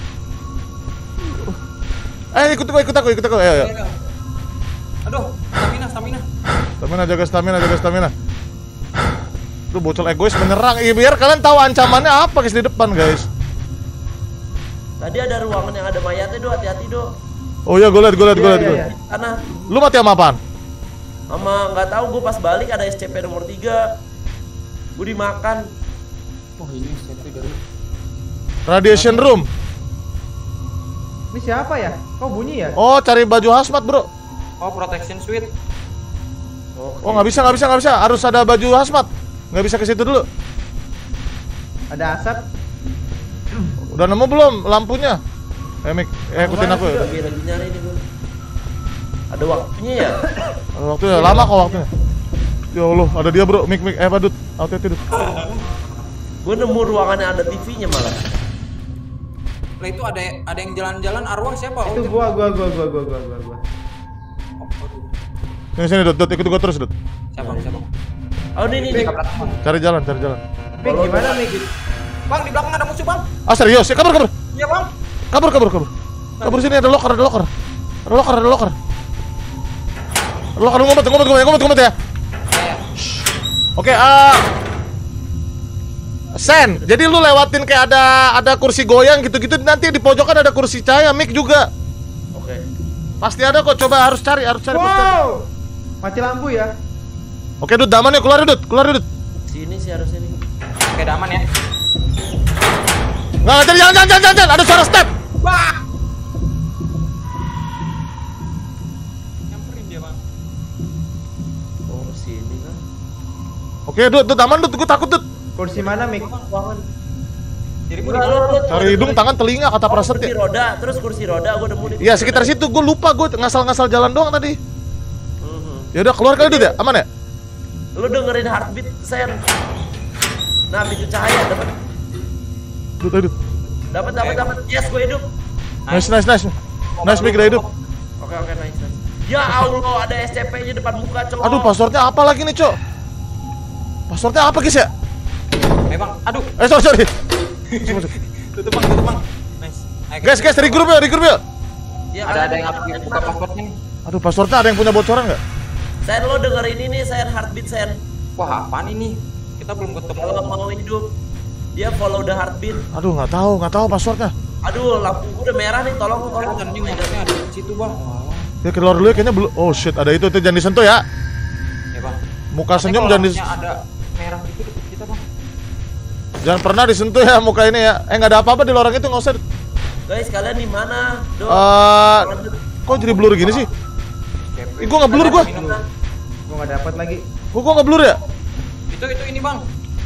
[SPEAKER 1] Ayo ikut aku, ikut aku, ikut aku. Ayo, ayo.
[SPEAKER 4] Aduh, stamina, stamina.
[SPEAKER 1] Stamina jaga stamina, jaga stamina. Tuh bocil egois menyerang. Iya, biar kalian tahu ancamannya apa guys di depan guys.
[SPEAKER 3] Tadi ada ruangan yang ada mayatnya, Do. Hati-hati, Do.
[SPEAKER 1] Oh iya, gue liat, gue liat, gue
[SPEAKER 2] Iya,
[SPEAKER 1] liat.
[SPEAKER 2] iya,
[SPEAKER 1] Gue
[SPEAKER 2] iya.
[SPEAKER 1] liat.
[SPEAKER 3] Karena
[SPEAKER 1] Lu mati sama apaan?
[SPEAKER 3] sama nggak tahu gue pas balik ada S C P nomor tiga. Gue dimakan.
[SPEAKER 4] Oh, ini safety dari.
[SPEAKER 1] Radiation room.
[SPEAKER 2] Ini siapa ya? Kok bunyi ya?
[SPEAKER 1] Oh, cari baju hazmat bro.
[SPEAKER 4] Oh, protection suite.
[SPEAKER 1] Oh nggak bisa, nggak bisa, nggak bisa. Harus ada baju hazmat. Nggak bisa ke situ dulu.
[SPEAKER 2] Ada asap.
[SPEAKER 1] Udah nemu belum lampunya? Eh, Mik, eh ikutin aku ya.
[SPEAKER 3] Lagi lagi nyari nih gue. Ada waktunya ya?
[SPEAKER 1] Ada waktunya, lama kok waktunya. Ya Allah, ada dia bro, Mik, Mik, eh Pak Dut, hati-hati Dut.
[SPEAKER 3] Gue nemu ruangan yang ada T V-nya malah.
[SPEAKER 4] Lah itu ada ada yang jalan-jalan arwah siapa?
[SPEAKER 2] Itu
[SPEAKER 4] Oh,
[SPEAKER 2] gua, gua, gua, gua, gua, gua, gua, gua.
[SPEAKER 4] Oh, aduh.
[SPEAKER 1] Sini sini Dut, Dut, ikut gua terus Dut.
[SPEAKER 4] Siapa? Siapa?
[SPEAKER 3] Oh ini nih. nih.
[SPEAKER 4] Tabrak, Bang.
[SPEAKER 1] Cari jalan, cari jalan.
[SPEAKER 2] Mik, gimana Mik?
[SPEAKER 4] Bang, di belakang ada musuh, Bang.
[SPEAKER 1] Ah serius, ya kabur kabur.
[SPEAKER 4] Iya, Bang.
[SPEAKER 1] Kabur kabur kabur. Kabur sini ada locker, ada locker. Ada locker, ada locker. Ada locker, ngumpet, ngumpet, ngumpet, ngumpet, ngumpet ya. Oke, ah Sen, jadi lu lewatin kayak ada ada kursi goyang gitu-gitu, nanti di pojokan ada kursi cahaya, Mik juga.
[SPEAKER 3] Oke.
[SPEAKER 1] Pasti ada kok, coba harus cari, harus cari. pasti ada.
[SPEAKER 2] Wow! Mati lampu ya?
[SPEAKER 1] Oke, Dut, daman ya, keluar Dut, keluar Dut.
[SPEAKER 3] Sini sih harusnya nih.
[SPEAKER 4] Oke, udah aman ya.
[SPEAKER 1] Nggak, jangan, jangan, jangan, jangan, jangan, ada suara step.
[SPEAKER 4] Wah! Nyamperin dia, Bang.
[SPEAKER 3] Oh sini kan.
[SPEAKER 1] Oke, Dut, Dut, aman Dut, gue takut Dut.
[SPEAKER 2] Kursi mana Mik?
[SPEAKER 3] Ruangan.
[SPEAKER 4] Diriku
[SPEAKER 3] Udah,
[SPEAKER 4] di
[SPEAKER 3] lo, lo,
[SPEAKER 1] Cari hidung, tangan, telinga, kata
[SPEAKER 3] Kursi
[SPEAKER 1] Prasetya.
[SPEAKER 3] roda, terus kursi roda gue nemu di.
[SPEAKER 1] Iya, sekitar situ, gue lupa, gue ngasal-ngasal jalan doang tadi.
[SPEAKER 3] Mhm.
[SPEAKER 1] Ya udah, keluar kali Dut ya, aman ya?
[SPEAKER 3] Lu dengerin heartbeat Sen. Nah, pintu cahaya dapat.
[SPEAKER 1] Dut, ayo Dut.
[SPEAKER 3] Dapat dapat dapat. Yes, gue hidup.
[SPEAKER 1] Nice, nice, nice. Nice, Mik, udah hidup.
[SPEAKER 3] Oke oke nice nice. Ya Allah, ada S C P-nya depan muka, cowok.
[SPEAKER 1] Aduh, passwordnya apa lagi nih, Cok? Passwordnya apa, guys ya?
[SPEAKER 4] Eh, Bang. Aduh.
[SPEAKER 1] Eh, sorry, sorry.
[SPEAKER 4] Tutup, Bang. Tutup, Bang. Nice. Ayo,
[SPEAKER 1] Guys, guys, dari grup ya, dari grup ya.
[SPEAKER 3] Ya,
[SPEAKER 4] Ada ada
[SPEAKER 3] kalian-
[SPEAKER 4] yang apa buka passwordnya nih.
[SPEAKER 1] Aduh, passwordnya ada yang punya bocoran nggak?
[SPEAKER 3] Sen, lo dengerin ini Sen, heartbeat Sen.
[SPEAKER 4] Wah, apaan ini? Kita belum ketemu.
[SPEAKER 3] Kalau mau hidup, dia follow the heartbeat.
[SPEAKER 1] Aduh, nggak tahu, nggak tahu passwordnya.
[SPEAKER 3] Aduh, lampu gue udah merah nih, tolong tolong.
[SPEAKER 4] Kan ini ngeliatnya ada di situ, Bang. Wah.
[SPEAKER 1] Ya keluar dulu ya, kayaknya belum. Oh shit, ada itu, itu jangan disentuh ya.
[SPEAKER 4] Ya, Bang.
[SPEAKER 1] Muka
[SPEAKER 4] Nanti
[SPEAKER 1] senyum
[SPEAKER 4] kalau
[SPEAKER 1] jangan dis
[SPEAKER 4] lampunya ada merah gitu deket kita, Bang.
[SPEAKER 1] jangan pernah disentuh ya muka ini ya. Eh nggak ada apa-apa di lorong itu, nggak usah.
[SPEAKER 3] Guys, kalian di mana? Do.
[SPEAKER 1] Eh, kok jadi blur gini sih? Ih, gua nggak blur gua.
[SPEAKER 2] Gua nggak dapat lagi.
[SPEAKER 1] Gua gua nggak blur ya?
[SPEAKER 4] Itu itu ini, Bang.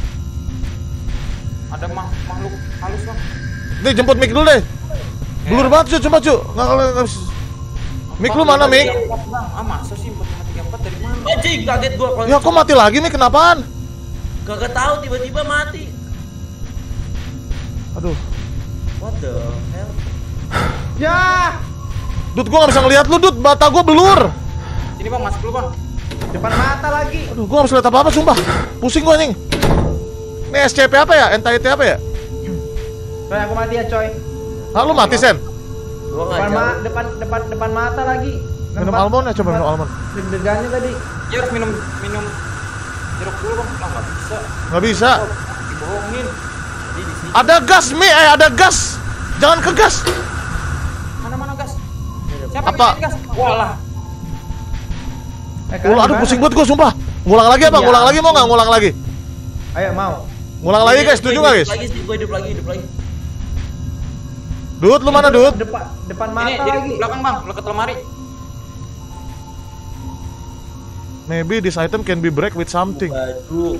[SPEAKER 4] Ada mah makhluk halus, Bang.
[SPEAKER 1] Nih jemput mic dulu deh. Blur banget cuy, coba cuy. Nggak kalau nggak bisa. Mik lu mana, Mik?
[SPEAKER 4] Ah, masa sih empat lima tiga empat dari mana?
[SPEAKER 3] Anjing, kaget gua.
[SPEAKER 1] Ya kok mati lagi, Mik? Kenapaan?
[SPEAKER 3] Kagak tahu tiba-tiba mati.
[SPEAKER 1] Aduh.
[SPEAKER 3] What the hell?
[SPEAKER 2] Ya,
[SPEAKER 1] Dut, gua gak bisa ngeliat lu, Dut. Mata gua blur.
[SPEAKER 4] Sini bang, masuk dulu bang.
[SPEAKER 2] depan mata lagi.
[SPEAKER 1] Aduh, gua gak bisa lihat apa-apa, sumpah. Pusing gua, anjing. Ini S C P apa ya? Entity apa ya?
[SPEAKER 2] Coy, aku mati ya, coy.
[SPEAKER 1] Ah, lu mati, Sen?
[SPEAKER 3] Gua
[SPEAKER 2] Depan,
[SPEAKER 3] nggak
[SPEAKER 2] ma
[SPEAKER 3] jauh.
[SPEAKER 2] depan, depan, depan mata lagi.
[SPEAKER 1] Minum almond ya, coba minum almond.
[SPEAKER 2] Deg-degannya tadi.
[SPEAKER 4] Ya harus minum minum jeruk dulu bang. Ah, nggak bisa.
[SPEAKER 1] Gak bisa.
[SPEAKER 4] Oh, dibohongin.
[SPEAKER 3] Di di sini.
[SPEAKER 1] Ada gas, Mi. Eh, ada gas. Jangan ke gas.
[SPEAKER 4] Mana mana gas? Siapa
[SPEAKER 1] Apa?
[SPEAKER 4] yang main gas? Walah.
[SPEAKER 2] Eh, kalian
[SPEAKER 1] Ulang, aduh
[SPEAKER 2] gimana?
[SPEAKER 1] pusing banget gua, sumpah. Ngulang lagi apa?
[SPEAKER 2] Iya.
[SPEAKER 1] Ngulang lagi mau nggak? Ngulang lagi.
[SPEAKER 2] Ayo, mau.
[SPEAKER 1] Ngulang lagi, guys. Setuju nggak, guys?
[SPEAKER 3] Lagi sih, gua hidup lagi, hidup lagi.
[SPEAKER 1] Dut, lu mana, Dut?
[SPEAKER 2] Depan, depan mata
[SPEAKER 4] Ini jadi
[SPEAKER 2] lagi.
[SPEAKER 4] belakang bang, lo ke lemari.
[SPEAKER 1] Maybe this item can be break with something.
[SPEAKER 3] Waduh.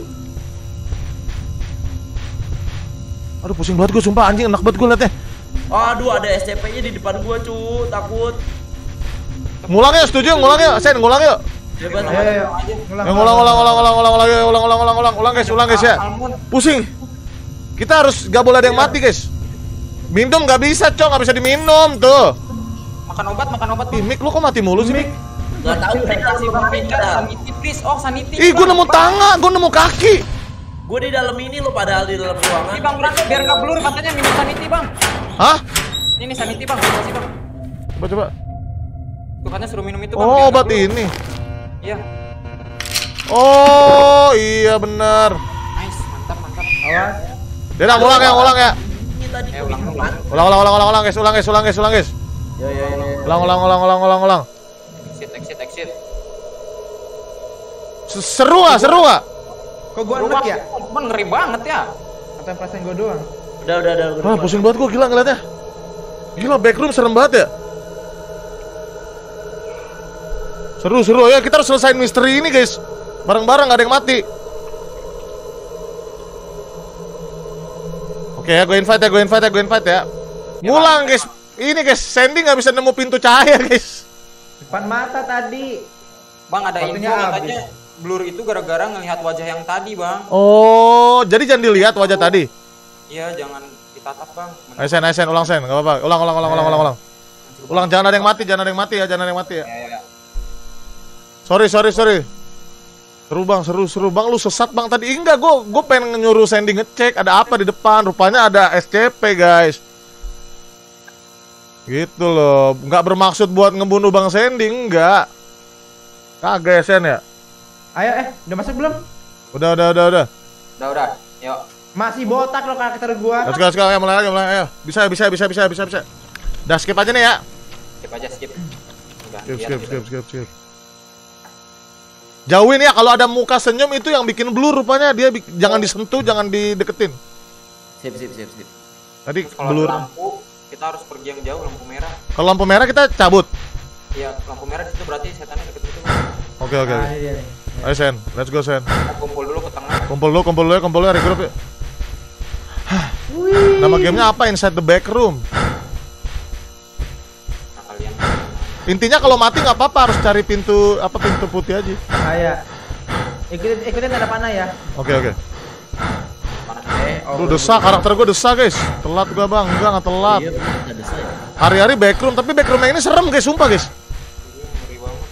[SPEAKER 1] Aduh pusing banget gue, sumpah anjing, enak banget gue liatnya.
[SPEAKER 3] Aduh, ada S C P-nya di depan gua, cu. Takut.
[SPEAKER 1] Ngulang ya, setuju? Ngulang yuk, Sen, ngulang yuk.
[SPEAKER 3] Bebas.
[SPEAKER 2] Ayo, ayo,
[SPEAKER 4] aja.
[SPEAKER 2] ngulang.
[SPEAKER 1] Ya, ngulang, ngulang, ngulang, ngulang, ngulang, ngulang, ulang, ulang, ulang, ulang, ulang, guys, ulang guys ya.
[SPEAKER 4] Almond.
[SPEAKER 1] Pusing. Kita harus, gak boleh ada yang mati guys. Minum gak bisa, cok, gak bisa diminum tuh.
[SPEAKER 4] Makan obat, makan obat.
[SPEAKER 1] Ih, Mik, lu kok mati mulu sih, Mik?
[SPEAKER 3] Gak tahu
[SPEAKER 4] Kasih
[SPEAKER 3] kasih
[SPEAKER 4] bang
[SPEAKER 3] bang
[SPEAKER 4] Pincar, saniti please. Oh saniti.
[SPEAKER 1] Ih, gue nemu tangan, gue nemu kaki.
[SPEAKER 3] Gue di dalam ini lo, padahal di dalam ruangan.
[SPEAKER 4] Ini bang Brando biar nggak blur katanya minum saniti bang.
[SPEAKER 1] Hah?
[SPEAKER 4] Ini saniti bang, kasih bang.
[SPEAKER 1] Coba, coba.
[SPEAKER 4] Tuh katanya suruh minum itu bang. biar
[SPEAKER 1] Oh,
[SPEAKER 4] nggak
[SPEAKER 1] obat
[SPEAKER 4] blur.
[SPEAKER 1] ini.
[SPEAKER 4] Iya.
[SPEAKER 1] Oh, iya bener.
[SPEAKER 4] Nice, mantap mantap.
[SPEAKER 2] Awas.
[SPEAKER 1] Dia ngulang ya, ngulang ya.
[SPEAKER 3] Ini tadi
[SPEAKER 4] Eh,
[SPEAKER 3] gua
[SPEAKER 4] ulang,
[SPEAKER 3] bikin
[SPEAKER 4] ulang.
[SPEAKER 3] plan.
[SPEAKER 1] Ulang, ulang, ulang, ulang, ulang, guys, ulang guys, ulang guys, ulang guys.
[SPEAKER 3] Ya ya ya.
[SPEAKER 1] Ulang, ulang, ulang, ulang, ulang, ulang.
[SPEAKER 4] Exit, exit, exit.
[SPEAKER 1] Seru gak? Seru gak?
[SPEAKER 2] Kok gua
[SPEAKER 4] Rumah
[SPEAKER 2] enak ya?
[SPEAKER 4] Cuman ngeri banget ya.
[SPEAKER 2] Atau perasaan gua doang?
[SPEAKER 3] Udah udah udah.
[SPEAKER 1] Ah, pusing banget gua, gila ngeliatnya. Gila, backroom serem banget ya. Seru, seru ya, kita harus selesain misteri ini guys. Bareng-bareng, gak ada yang mati. Oke ya, gue invite ya, gue invite ya, gue invite ya. Ngulang guys. Ini guys, Sandy gak bisa nemu pintu cahaya guys.
[SPEAKER 2] Depan mata tadi.
[SPEAKER 4] Bang ada
[SPEAKER 2] Waktunya
[SPEAKER 4] info
[SPEAKER 2] habis.
[SPEAKER 4] katanya blur itu gara-gara ngelihat wajah yang tadi bang.
[SPEAKER 1] Oh, jadi jangan dilihat wajah tadi.
[SPEAKER 4] Iya jangan ditatap bang.
[SPEAKER 1] Ayo Sen, ayo Sen, ulang Sen, gak apa-apa. Ulang, ulang, ulang, ulang, ulang, ulang. Ulang, jangan ada yang mati, jangan ada yang mati ya, jangan ada yang mati ya.
[SPEAKER 4] Ya, ya.
[SPEAKER 1] Sorry, sorry, sorry. Seru bang, seru, seru bang. Lu sesat bang tadi. Enggak, gue gue pengen nyuruh Sandy ngecek ada apa di depan. Rupanya ada S C P guys. Gitu loh. Nggak bermaksud buat ngebunuh bang Sandy, enggak. Kagak ya Sen ya.
[SPEAKER 2] Ayo, eh, udah masuk belum?
[SPEAKER 1] Udah, udah, udah, udah.
[SPEAKER 4] Udah udah. Yuk.
[SPEAKER 2] Masih botak loh karakter gua.
[SPEAKER 1] Let's go, let's go. Ayo, mulai lagi, mulai. Ayo. Bisa, bisa, bisa, bisa, bisa, bisa. Udah skip aja nih ya.
[SPEAKER 4] Skip aja skip. Udah.
[SPEAKER 1] Skip,
[SPEAKER 4] lihat
[SPEAKER 1] skip,
[SPEAKER 4] gitu.
[SPEAKER 1] skip, skip, skip. Jauhin ya, kalau ada muka senyum itu yang bikin blur rupanya. Dia bik- jangan disentuh, jangan dideketin.
[SPEAKER 3] Sip sip sip sip.
[SPEAKER 1] Tadi
[SPEAKER 4] Terus kalau
[SPEAKER 1] blur.
[SPEAKER 4] ada lampu kita harus pergi yang jauh lampu merah.
[SPEAKER 1] Kalau lampu merah kita cabut.
[SPEAKER 4] Iya lampu merah di situ berarti setannya deket situ.
[SPEAKER 1] Oke, oke.
[SPEAKER 2] Nah,
[SPEAKER 1] oke.
[SPEAKER 2] ini dia nih.
[SPEAKER 1] Ayo Sen, let's go Sen.
[SPEAKER 4] Kita kumpul dulu ke tengah.
[SPEAKER 1] Kumpul dulu, kumpul dulu ya, kumpul dulu ya, regroup ya. Nama gamenya apa? Inside the back room.
[SPEAKER 4] Nah kalian.
[SPEAKER 1] Intinya kalau mati nggak apa-apa, harus cari pintu apa pintu putih aja.
[SPEAKER 2] Ayo. Ikutin, ikutin tanda panah ya.
[SPEAKER 1] Oke, oke.
[SPEAKER 4] Mana?
[SPEAKER 2] Eh,
[SPEAKER 1] Lu desa, karakter gue desa guys. Telat gua bang, enggak nggak telat.
[SPEAKER 3] Iya, ada saya.
[SPEAKER 1] Hari-hari backroom, tapi backroomnya ini serem guys, sumpah guys.
[SPEAKER 4] Iya, ngeri banget.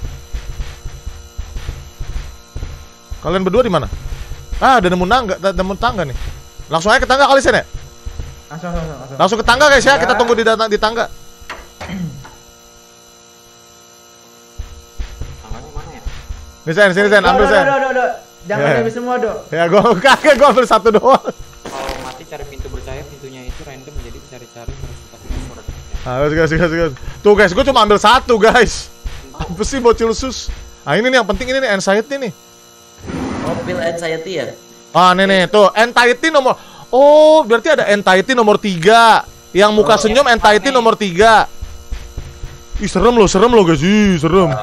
[SPEAKER 1] Kalian berdua di mana? Ah, ada nemu tangga, ada nemu tangga nih. Langsung aja ke tangga kali Sen ya.
[SPEAKER 2] Langsung, langsung, langsung.
[SPEAKER 1] Langsung ke tangga guys ya, kita tunggu di, da- di tangga.
[SPEAKER 4] Tangannya mana ya?
[SPEAKER 1] Nih Sen, sini Sen, ambil
[SPEAKER 2] Do, do,
[SPEAKER 1] Sen.
[SPEAKER 2] do, do, do. Jangan
[SPEAKER 1] Ya.
[SPEAKER 2] ambil semua, Do.
[SPEAKER 1] Ya gua kagak, gua ambil satu doang.
[SPEAKER 4] Kalau mati cari pintu bercahaya pintunya itu random jadi cari-cari harus kita password.
[SPEAKER 1] Ah, guys, guys, guys, guys. Tuh guys, gua cuma ambil satu guys. Apa sih bocil sus? Ah ini nih yang penting ini nih, anxiety nih.
[SPEAKER 3] Oh, pill anxiety ya?
[SPEAKER 1] Ah nih nih, tuh anxiety nomor. Oh, berarti ada anxiety nomor tiga. Yang muka
[SPEAKER 3] Oh,
[SPEAKER 1] senyum anxiety nomor tiga. Ih serem loh, serem loh guys, ih serem.
[SPEAKER 4] Gila.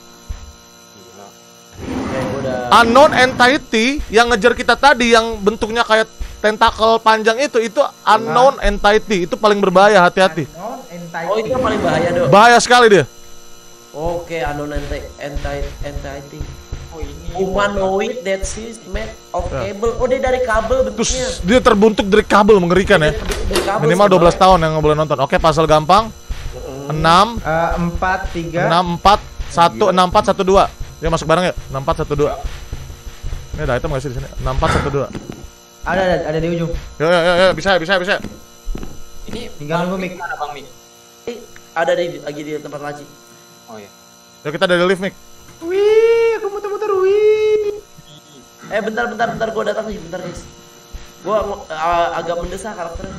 [SPEAKER 3] Oke, gua udah.
[SPEAKER 1] Unknown entity yang ngejar kita tadi yang bentuknya kayak tentakel panjang itu, itu unknown entity, itu paling berbahaya, hati-hati.
[SPEAKER 2] Unknown entity.
[SPEAKER 3] Oh, itu yang paling bahaya, Dok.
[SPEAKER 1] Bahaya sekali dia.
[SPEAKER 3] Oke, unknown anti anti entity.
[SPEAKER 4] Oh ini.
[SPEAKER 3] Humanoid that is made of
[SPEAKER 1] Ya.
[SPEAKER 3] cable. Oh dia dari kabel bentuknya.
[SPEAKER 1] Terus dia terbentuk dari kabel, mengerikan ya.
[SPEAKER 3] Dari kabel
[SPEAKER 1] Minimal dua belas
[SPEAKER 3] semua.
[SPEAKER 1] tahun yang nggak boleh nonton. Oke, puzzle gampang. enam,
[SPEAKER 2] Eh, empat, tiga.
[SPEAKER 1] enam, empat, satu, enam, empat, satu, dua. Dia masuk bareng ya? enam, empat, satu, dua. Ini ada item nggak sih di sini? enam, empat, satu, dua.
[SPEAKER 2] Ada, ada, ada di ujung.
[SPEAKER 1] Yo, yo, yo, yo, bisa, bisa, bisa.
[SPEAKER 4] Ini
[SPEAKER 2] Tinggal
[SPEAKER 4] Bang
[SPEAKER 2] nunggu,
[SPEAKER 4] Mik
[SPEAKER 2] Mik.
[SPEAKER 4] mana Bang Mik?
[SPEAKER 3] Eh, ada di lagi di tempat laci.
[SPEAKER 4] Oh iya.
[SPEAKER 1] Yo, kita dari lift, Mik.
[SPEAKER 2] Wih, aku muter-muter, wih.
[SPEAKER 3] Eh bentar bentar bentar gua datang nih bentar guys. Gua uh, agak mendesak karakternya.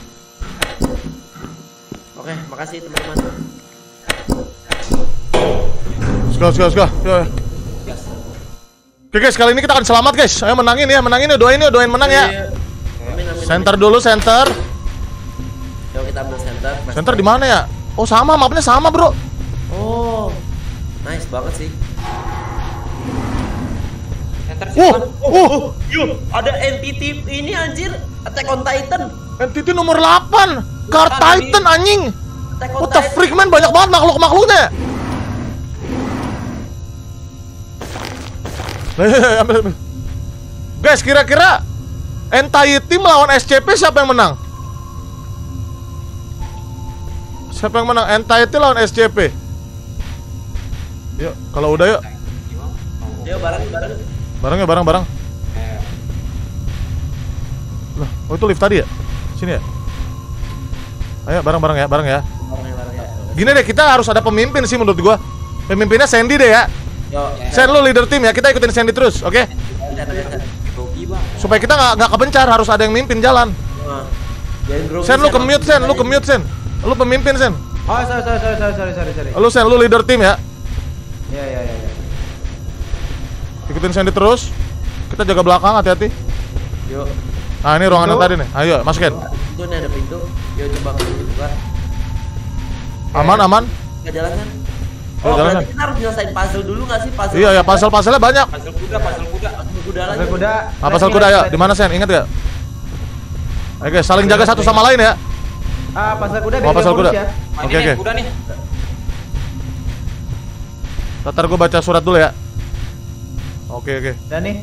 [SPEAKER 3] Oke, makasih teman-teman.
[SPEAKER 1] Let's go, let's go, let's go. Yo, yo.
[SPEAKER 4] Gas.
[SPEAKER 1] Oke guys, kali ini kita akan selamat guys. Ayo menangin ya, menangin ya, doain ya, doain menang ya.
[SPEAKER 3] Iya. Amin, amin,
[SPEAKER 1] Center
[SPEAKER 3] amin.
[SPEAKER 1] dulu, center.
[SPEAKER 3] Yuk kita ambil center. Mas.
[SPEAKER 1] Center di mana ya? Oh sama, mapnya sama bro.
[SPEAKER 3] Oh, nice banget sih.
[SPEAKER 4] Center
[SPEAKER 1] Uh,
[SPEAKER 4] siapa?
[SPEAKER 1] uh,
[SPEAKER 3] Yuk, ada entity ini anjir, Attack on Titan.
[SPEAKER 1] entity nomor delapan. Guard Titan anjing.
[SPEAKER 3] Attack on
[SPEAKER 1] What the
[SPEAKER 3] Titan.
[SPEAKER 1] freak man, banyak banget makhluk-makhluknya. Eh, ambil, ambil. Guys, kira-kira Entity melawan S C P siapa yang menang? Siapa yang menang? Entity lawan S C P. Yuk, kalau udah yuk.
[SPEAKER 3] Yuk bareng bareng.
[SPEAKER 1] Bareng ya, bareng, bareng.
[SPEAKER 4] Eh,
[SPEAKER 1] Lah, oh itu lift tadi ya? Sini ya? Ayo, bareng-bareng ya, bareng ya.
[SPEAKER 3] Bareng ya, bareng ya.
[SPEAKER 1] Gini deh, kita harus ada pemimpin sih menurut gua. Pemimpinnya Sandy deh ya.
[SPEAKER 3] Yuk,
[SPEAKER 1] Sen, lu leader tim ya, kita ikutin Sandy terus, oke?
[SPEAKER 4] Grogi Bang.
[SPEAKER 1] Supaya kita nggak nggak kebencar, harus ada yang mimpin jalan.
[SPEAKER 3] Nah, jangan grogi,
[SPEAKER 1] Sen, lu ke mute Sen, lu ke
[SPEAKER 3] Makanya.
[SPEAKER 1] mute Sen. Lu pemimpin Sen.
[SPEAKER 2] Oh, sorry, sorry, sorry, sorry, sorry, sorry, sorry.
[SPEAKER 1] Lu Sen, lu leader tim ya.
[SPEAKER 2] Ya, ya, ya, ya.
[SPEAKER 1] Ikutin Sandy terus. Kita jaga belakang, hati-hati.
[SPEAKER 3] Yuk.
[SPEAKER 1] Nah, ini ruangan yang
[SPEAKER 2] Pintu.
[SPEAKER 1] tadi nih. Ayo, masukin.
[SPEAKER 3] Pintu nih ada pintu. Yuk coba ke pintu buka.
[SPEAKER 1] Aman, aman.
[SPEAKER 3] Nggak jalan kan?
[SPEAKER 1] Yuk,
[SPEAKER 3] Oh,
[SPEAKER 1] jalan,
[SPEAKER 3] berarti kita harus nyelesain puzzle dulu nggak sih? Puzzle.
[SPEAKER 1] Iya, ya, puzzle-puzzle-nya banyak.
[SPEAKER 4] Puzzle kuda, puzzle kuda.
[SPEAKER 3] Puzzle kuda lagi.
[SPEAKER 2] Pasal kuda.
[SPEAKER 1] Nah, puzzle kuda ayo. Di mana Sen? Ingat gak? Oke, guys, saling jaga satu sama lain ya.
[SPEAKER 2] Ah, pasal kuda
[SPEAKER 1] Oh,
[SPEAKER 2] biar
[SPEAKER 1] pasal
[SPEAKER 2] dia
[SPEAKER 1] kuda.
[SPEAKER 2] fokus ya.
[SPEAKER 4] Nah,
[SPEAKER 1] Oke,
[SPEAKER 4] ini nih,
[SPEAKER 1] oke.
[SPEAKER 4] kuda nih.
[SPEAKER 1] Ntar gue baca surat dulu ya. Oke, oke.
[SPEAKER 2] Dan nih.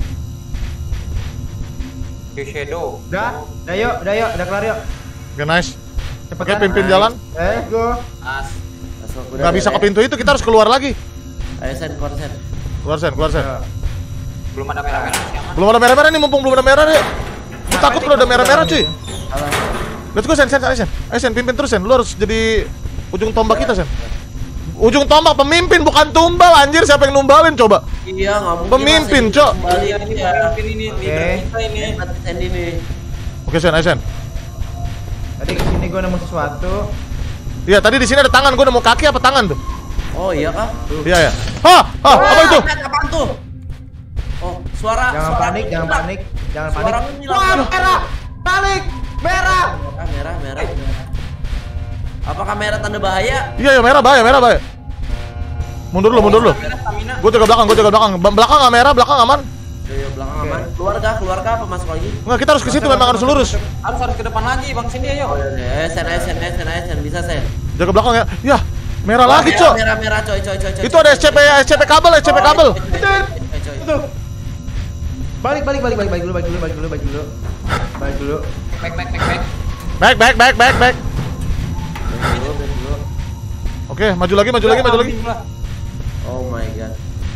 [SPEAKER 4] The Shadow.
[SPEAKER 2] Udah, udah yuk, udah yuk, udah kelar yuk.
[SPEAKER 1] Oke, nice.
[SPEAKER 2] Cepetan.
[SPEAKER 1] Oke, pimpin
[SPEAKER 3] Nice.
[SPEAKER 1] jalan.
[SPEAKER 2] Eh, go.
[SPEAKER 4] As.
[SPEAKER 3] Puzzle kuda.
[SPEAKER 1] Nggak bisa
[SPEAKER 3] ya.
[SPEAKER 1] ke pintu itu, kita harus keluar lagi.
[SPEAKER 3] Ayo Sen, keluar Sen.
[SPEAKER 1] Keluar Sen, keluar Sen.
[SPEAKER 4] Belum ada merah-merah sih aman.
[SPEAKER 1] Belum ada merah-merah nih, mumpung belum ada merah deh. Gue takut kalau ada merah-merah cuy.
[SPEAKER 3] Salah.
[SPEAKER 1] Let's go Sen, Sen, ayo Sen. Ayo Sen, pimpin terus Sen. Lu harus jadi ujung tombak kita Sen. Ujung tombak pemimpin bukan tumbal anjir, siapa yang numbalin coba?
[SPEAKER 3] Iya, nggak mungkin.
[SPEAKER 1] Pemimpin,
[SPEAKER 3] Mas,
[SPEAKER 1] Cok.
[SPEAKER 3] Kembali
[SPEAKER 4] Iya, ini
[SPEAKER 3] ya.
[SPEAKER 4] pemimpin ini, leader kita ini.
[SPEAKER 3] Mati Sandy nih.
[SPEAKER 1] Oke Sen, ayo Sen.
[SPEAKER 2] Tadi kesini gue nemu sesuatu.
[SPEAKER 1] Iya, tadi di sini ada tangan, gue nemu kaki apa tangan tuh?
[SPEAKER 3] Oh iya kah?
[SPEAKER 1] Iya ya. Hah, hah, apa itu?
[SPEAKER 3] Net, apaan tuh? Oh, suara.
[SPEAKER 2] Jangan
[SPEAKER 3] suara
[SPEAKER 2] panik, jangan
[SPEAKER 3] hilang.
[SPEAKER 2] panik, jangan panik.
[SPEAKER 3] Suara hilang.
[SPEAKER 2] Wah, merah. Balik. Merah.
[SPEAKER 3] Merah, merah, merah, merah. Apakah merah tanda bahaya?
[SPEAKER 1] Iya ya, merah bahaya, merah bahaya. Mundur dulu, mundur dulu.
[SPEAKER 4] Stamina, stamina.
[SPEAKER 1] Gue jaga belakang, gue jaga belakang. Ba- Belakang nggak merah, belakang aman.
[SPEAKER 3] Yo, yo, belakang aman. Keluar kah? Keluar kah? Apa masuk lagi?
[SPEAKER 1] Nggak, kita harus ke situ, memang harus lurus.
[SPEAKER 4] Harus harus ke depan lagi, Bang sini ayo.
[SPEAKER 3] Oh, iya, iya. Eh, sen, eh, sen, eh, sen, eh, sen. Bisa, sen.
[SPEAKER 1] Jaga belakang ya. Ya, merah lagi,
[SPEAKER 3] Merah,
[SPEAKER 1] Cok.
[SPEAKER 3] Merah, merah, coy, coy, coy, coy.
[SPEAKER 1] Itu ada S C P, S C P kabel, S C P kabel.
[SPEAKER 3] Coy, coy, coy, coy.
[SPEAKER 2] Tuh. Balik, balik, balik, balik, balik dulu, balik dulu, balik dulu, balik dulu. Balik dulu.
[SPEAKER 4] Back back back back.
[SPEAKER 1] Back, back, back, back, back.
[SPEAKER 3] Back dulu, back dulu.
[SPEAKER 1] Oke, maju lagi, maju lagi, maju lagi.
[SPEAKER 3] Oh my god.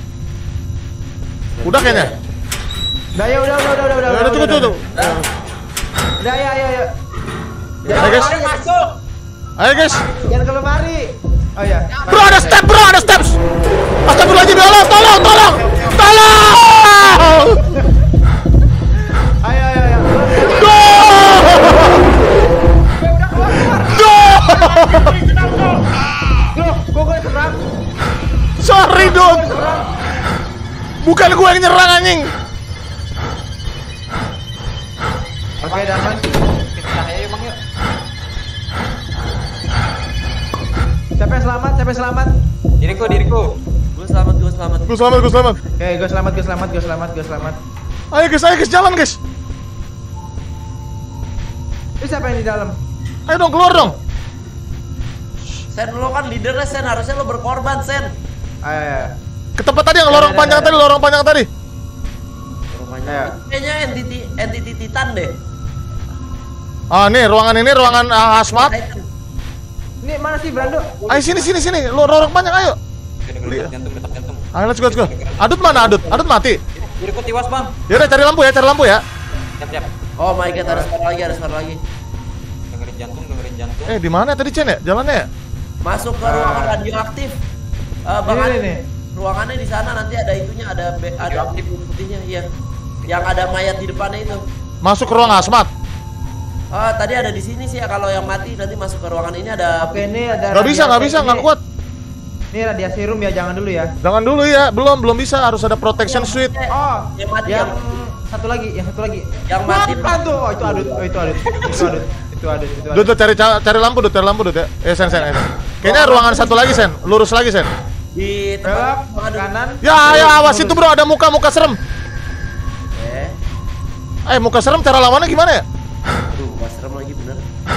[SPEAKER 1] Udah kayaknya.
[SPEAKER 2] Udah ya, udah, udah, udah, udah, udah.
[SPEAKER 1] Ya, udah, cukup, cukup.
[SPEAKER 2] Udah, ya, ya, ya.
[SPEAKER 1] Ayo guys,
[SPEAKER 4] Masuk.
[SPEAKER 1] ayo guys.
[SPEAKER 2] Jangan ke lemari. Oh ya.
[SPEAKER 1] Bro, ada step, bro, ada steps. Astagfirullahaladzim, ya Allah, tolong, tolong, tolong.
[SPEAKER 2] Ayo, ayo, ayo.
[SPEAKER 1] No! No!
[SPEAKER 2] Loh, kok gue serang?
[SPEAKER 1] Sorry, dong. Bukan gue yang nyerang anjing.
[SPEAKER 2] Oke, Darman.
[SPEAKER 4] Kita ayo Bang yuk.
[SPEAKER 2] Siapa yang selamat? Siapa yang selamat?
[SPEAKER 4] Diriku, diriku.
[SPEAKER 3] Gue selamat, gue selamat.
[SPEAKER 1] Gue selamat, gue selamat.
[SPEAKER 2] Oke, gue selamat, gue selamat, gue selamat, gue selamat.
[SPEAKER 1] Ayo guys, ayo guys, jalan guys.
[SPEAKER 2] Ini siapa yang di dalam?
[SPEAKER 1] Ayo dong, keluar dong.
[SPEAKER 3] Sen, lo kan leadernya Sen, harusnya lo berkorban Sen.
[SPEAKER 2] Ayo, ayo.
[SPEAKER 1] Ke tempat tadi yang
[SPEAKER 2] Ya,
[SPEAKER 1] lorong
[SPEAKER 2] ya,
[SPEAKER 1] panjang
[SPEAKER 2] ya,
[SPEAKER 1] tadi,
[SPEAKER 2] ya.
[SPEAKER 1] lorong panjang tadi.
[SPEAKER 3] Rumahnya
[SPEAKER 2] Ayo.
[SPEAKER 3] itu kayaknya entity entity Titan deh.
[SPEAKER 1] Ah, nih ruangan ini ruangan uh, Asmat.
[SPEAKER 3] Titan.
[SPEAKER 2] Ini mana sih Brando?
[SPEAKER 1] Ayo sini sini sini, lo lorong panjang ayo.
[SPEAKER 4] Dekat jantung, dekat jantung.
[SPEAKER 1] Ayo let's go let's go. Adut mana Adut? Adut mati.
[SPEAKER 4] Berikut tiwas bang.
[SPEAKER 1] Yaudah cari lampu ya, cari lampu ya.
[SPEAKER 4] Siap siap.
[SPEAKER 3] Oh my god, ada suara lagi, ada suara lagi.
[SPEAKER 4] Dengerin jantung, dengerin jantung.
[SPEAKER 1] Eh, di mana tadi Chen ya? Jalannya ya?
[SPEAKER 3] Masuk ke ruangan radioaktif. Eh, Bang
[SPEAKER 2] Ini,
[SPEAKER 3] Adit,
[SPEAKER 2] ini, nih.
[SPEAKER 3] ruangannya di sana nanti ada itunya, ada be- ada
[SPEAKER 4] Radioaktif.
[SPEAKER 3] putihnya, iya. Yang ada mayat di depannya itu.
[SPEAKER 1] Masuk ke ruang Asmat.
[SPEAKER 3] Ah, tadi ada di sini sih ya, kalau yang mati nanti masuk ke ruangan ini ada.
[SPEAKER 2] Oke, ini ada.
[SPEAKER 1] Gak bisa, gak
[SPEAKER 2] radiasi.
[SPEAKER 1] bisa, gak
[SPEAKER 2] Ini-
[SPEAKER 1] kuat.
[SPEAKER 2] Ini radiasi room ya, jangan dulu ya.
[SPEAKER 1] Jangan dulu ya, belum belum bisa, harus ada protection suite.
[SPEAKER 2] Oh,
[SPEAKER 3] Yang mati,
[SPEAKER 2] yang
[SPEAKER 3] yang-
[SPEAKER 2] satu lagi, yang satu lagi.
[SPEAKER 3] Yang mati.
[SPEAKER 2] Apaan tuh? Oh, itu adut, oh, itu adut, itu adut, itu adut, itu
[SPEAKER 1] Dut,
[SPEAKER 2] adut.
[SPEAKER 1] dut, cari cari lampu, dut, cari lampu, dut ya. Eh, sen, sen, sen. Kayaknya ruangan satu lagi, sen. Lurus lagi, sen.
[SPEAKER 3] Di
[SPEAKER 2] Belok
[SPEAKER 3] tempat Bang Adit.
[SPEAKER 2] kanan.
[SPEAKER 1] Ya, ya, awas itu bro, ada muka muka serem.
[SPEAKER 3] Eh,
[SPEAKER 1] Eh, muka serem cara lawannya gimana ya?
[SPEAKER 3] aduh, gak serem lagi bener.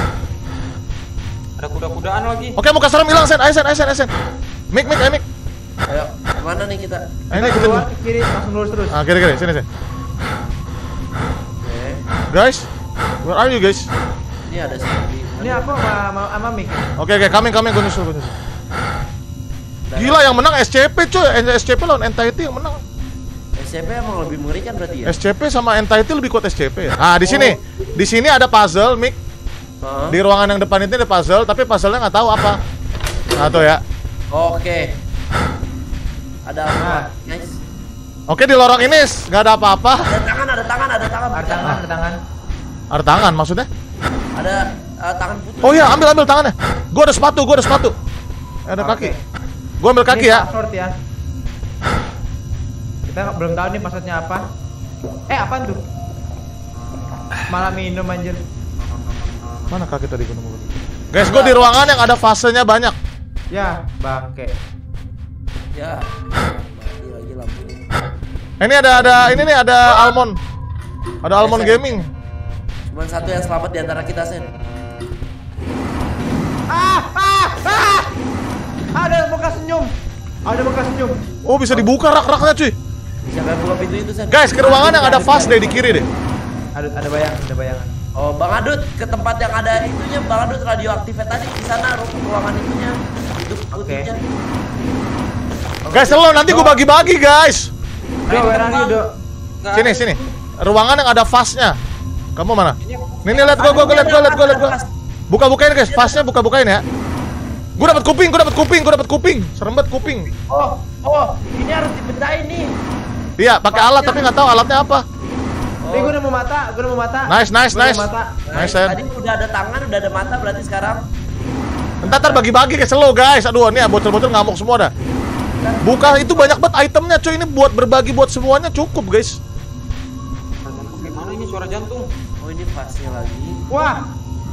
[SPEAKER 4] Ada kuda-kudaan lagi.
[SPEAKER 1] Oke, muka serem hilang, sen. Ayo, sen, ayo, sen, ayo, sen. Mik, mik, ayo, mik.
[SPEAKER 3] Ayo, kemana nih kita?
[SPEAKER 1] Ayo, ini
[SPEAKER 2] Kita
[SPEAKER 1] kita.
[SPEAKER 2] keluar ke kiri, langsung lurus terus.
[SPEAKER 1] Ah, kiri, kiri, sini, sini.
[SPEAKER 3] Oke,
[SPEAKER 1] Guys, where are you guys?
[SPEAKER 3] ini ada seperti.
[SPEAKER 2] Ini aku sama sama, sama Mik.
[SPEAKER 1] Oke, oke, kami, kami, gue nyusul, gue nyusul. Gila, yang menang S C P cuy. S C P lawan Entity yang menang.
[SPEAKER 3] S C P emang lebih mengerikan berarti ya?
[SPEAKER 1] S C P sama Entity lebih kuat S C P ya. Ah, di sini. Di sini ada puzzle, Mik.
[SPEAKER 3] Hah?
[SPEAKER 1] Di ruangan yang depan itu ada puzzle, tapi puzzle-nya nggak tahu apa. Nah, tuh ya.
[SPEAKER 3] Oke. Ada apa?
[SPEAKER 2] Nah.
[SPEAKER 3] Nice.
[SPEAKER 1] Oke, di lorong ini s- nggak ada apa-apa.
[SPEAKER 3] Ada tangan, ada tangan, ada tangan.
[SPEAKER 2] Ada tangan, ada tangan.
[SPEAKER 1] Ada tangan maksudnya?
[SPEAKER 3] Ada eh, tangan putih.
[SPEAKER 1] Oh iya, ambil ambil tangannya. Gua ada sepatu, gua ada sepatu. Eh, ada kaki.
[SPEAKER 2] Oke.
[SPEAKER 1] Gua ambil kaki
[SPEAKER 2] Ini
[SPEAKER 1] ya.
[SPEAKER 2] password ya. Kita nggak- belum tahu nih passwordnya apa. Eh, apaan tuh? Malah minum anjir.
[SPEAKER 1] Mana kaki tadi gua nemu? Guys, gua di ruangan yang ada fasenya banyak.
[SPEAKER 2] Ya, bangke.
[SPEAKER 3] Ya. Mati lagi lampunya.
[SPEAKER 1] Ini ada ada ini nih ada Almond. Ada Almond
[SPEAKER 3] Sen.
[SPEAKER 1] Gaming.
[SPEAKER 3] Cuman satu yang selamat di antara kita, Sen.
[SPEAKER 2] Ah, ah, ah! Ada bekas senyum. Ada bekas senyum.
[SPEAKER 1] Oh, bisa dibuka rak-raknya cuy.
[SPEAKER 3] Siapa yang buka pintu itu, Sen?
[SPEAKER 1] Guys, ke ruangan yang ada fast deh di kiri deh.
[SPEAKER 2] Ada ada bayangan, ada bayangan.
[SPEAKER 3] Oh, Bang Adut, ke tempat yang ada itunya, Bang Adut radioaktifnya tadi di sana ru- ruangan itunya. Itu putihnya.
[SPEAKER 1] Guys, lo nanti gua bagi-bagi, guys.
[SPEAKER 2] Do, where are you, Do?
[SPEAKER 4] Nggak
[SPEAKER 1] Sini,
[SPEAKER 4] ada.
[SPEAKER 1] sini. Ruangan yang ada fastnya. Kamu mana?
[SPEAKER 4] Ini
[SPEAKER 1] Nih, nih, lihat gua, gua, gua, lihat gua, lihat gua, lihat gua. Buka-bukain guys, fastnya buka-bukain ya. Gua dapat kuping, gua dapat kuping, gua dapat kuping. Serem banget kuping.
[SPEAKER 3] Oh, oh, ini harus dibedain nih.
[SPEAKER 1] Iya, pakai alat tapi nggak tahu alatnya apa.
[SPEAKER 2] Nih, gue nemu mata, gue nemu mata.
[SPEAKER 1] Nice, nice,
[SPEAKER 2] Gua nemu
[SPEAKER 1] nice.
[SPEAKER 2] mata.
[SPEAKER 1] Nice,
[SPEAKER 3] Nah,
[SPEAKER 1] Sen.
[SPEAKER 3] tadi udah ada tangan, udah ada mata, berarti sekarang
[SPEAKER 1] Entar ntar bagi-bagi guys, lo guys. Aduh, ini bocil-bocil ngamuk semua dah. Buka itu banyak banget itemnya cuy. Ini buat berbagi buat semuanya cukup guys.
[SPEAKER 4] Suara jantung gimana ini suara jantung?
[SPEAKER 3] oh ini pasnya lagi.
[SPEAKER 2] Wah,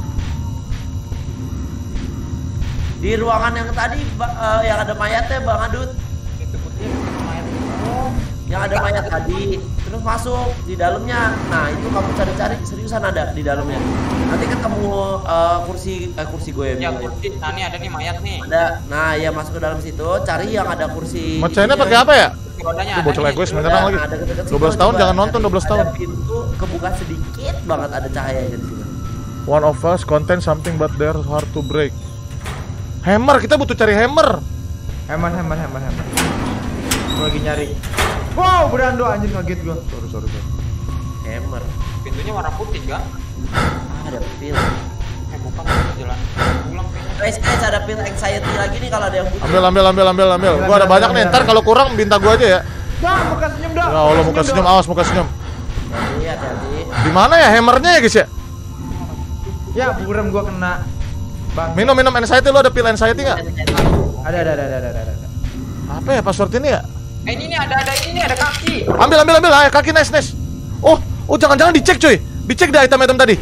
[SPEAKER 3] Di ruangan yang tadi Ba- eh, yang ada mayatnya, Bang Adut.
[SPEAKER 4] Itu putih itu mayat.
[SPEAKER 3] Oh, yang ada mayat tadi. Terus masuk di dalamnya. Nah, itu kamu cari-cari seriusan ada di dalamnya. Nanti ketemu eh, kursi eh kursi gue
[SPEAKER 4] Ya
[SPEAKER 3] bilang ya.
[SPEAKER 4] kursi. Nah ini ada nih mayat nih.
[SPEAKER 3] Ada. Nah, ya masuk ke dalam situ, cari yang ada kursi.
[SPEAKER 1] Macamnya
[SPEAKER 3] ininya.
[SPEAKER 1] pakai apa ya?
[SPEAKER 4] Kursi rodanya
[SPEAKER 1] Itu
[SPEAKER 4] ada
[SPEAKER 1] bocil
[SPEAKER 4] nih.
[SPEAKER 1] egois
[SPEAKER 3] Udah,
[SPEAKER 1] beneran lagi.
[SPEAKER 3] nah, ada deket-deket
[SPEAKER 1] dua belas
[SPEAKER 3] situ
[SPEAKER 1] tahun
[SPEAKER 3] juga.
[SPEAKER 1] jangan nonton
[SPEAKER 3] Ada-
[SPEAKER 1] dua belas tahun.
[SPEAKER 3] Ada pintu kebuka sedikit banget, ada cahayanya di situ.
[SPEAKER 1] One of us contain something but they're hard to break. Hammer, kita butuh cari hammer.
[SPEAKER 2] hammer, hammer, hammer, hammer. Gue lagi nyari. Wow, Brando anjir kaget gue.
[SPEAKER 1] Sorry, sorry, sorry.
[SPEAKER 3] Hammer.
[SPEAKER 4] Pintunya warna putih enggak?
[SPEAKER 3] Ah, ada pil.
[SPEAKER 4] Eh bukan jalan pulang kayaknya.
[SPEAKER 3] Guys, guys, ada pil anxiety lagi nih kalau ada yang butuh.
[SPEAKER 1] Ambil, ambil, ambil, ambil, ambil. Gua ada
[SPEAKER 2] ambil,
[SPEAKER 1] banyak
[SPEAKER 2] ambil,
[SPEAKER 1] nih.
[SPEAKER 2] ambil.
[SPEAKER 1] Ntar kalau kurang minta gua aja ya.
[SPEAKER 2] Dah, bekas senyum dah.
[SPEAKER 1] Ya Allah, muka senyum, awas muka senyum.
[SPEAKER 3] Hati, hati-hati.
[SPEAKER 1] Di mana ya hammernya ya guys ya?
[SPEAKER 2] Ya, buram gua kena. Bang.
[SPEAKER 1] Minum, minum anxiety, lo ada pil anxiety nggak?
[SPEAKER 2] Ada, ada, ada, ada, ada, ada.
[SPEAKER 1] Apa ya password ini ya?
[SPEAKER 4] Eh ini nih ada ada ini nih ada kaki.
[SPEAKER 1] Ambil, ambil, ambil. Ayo, kaki nice, nice. Oh, oh jangan-jangan dicek cuy. Dicek deh item-item tadi.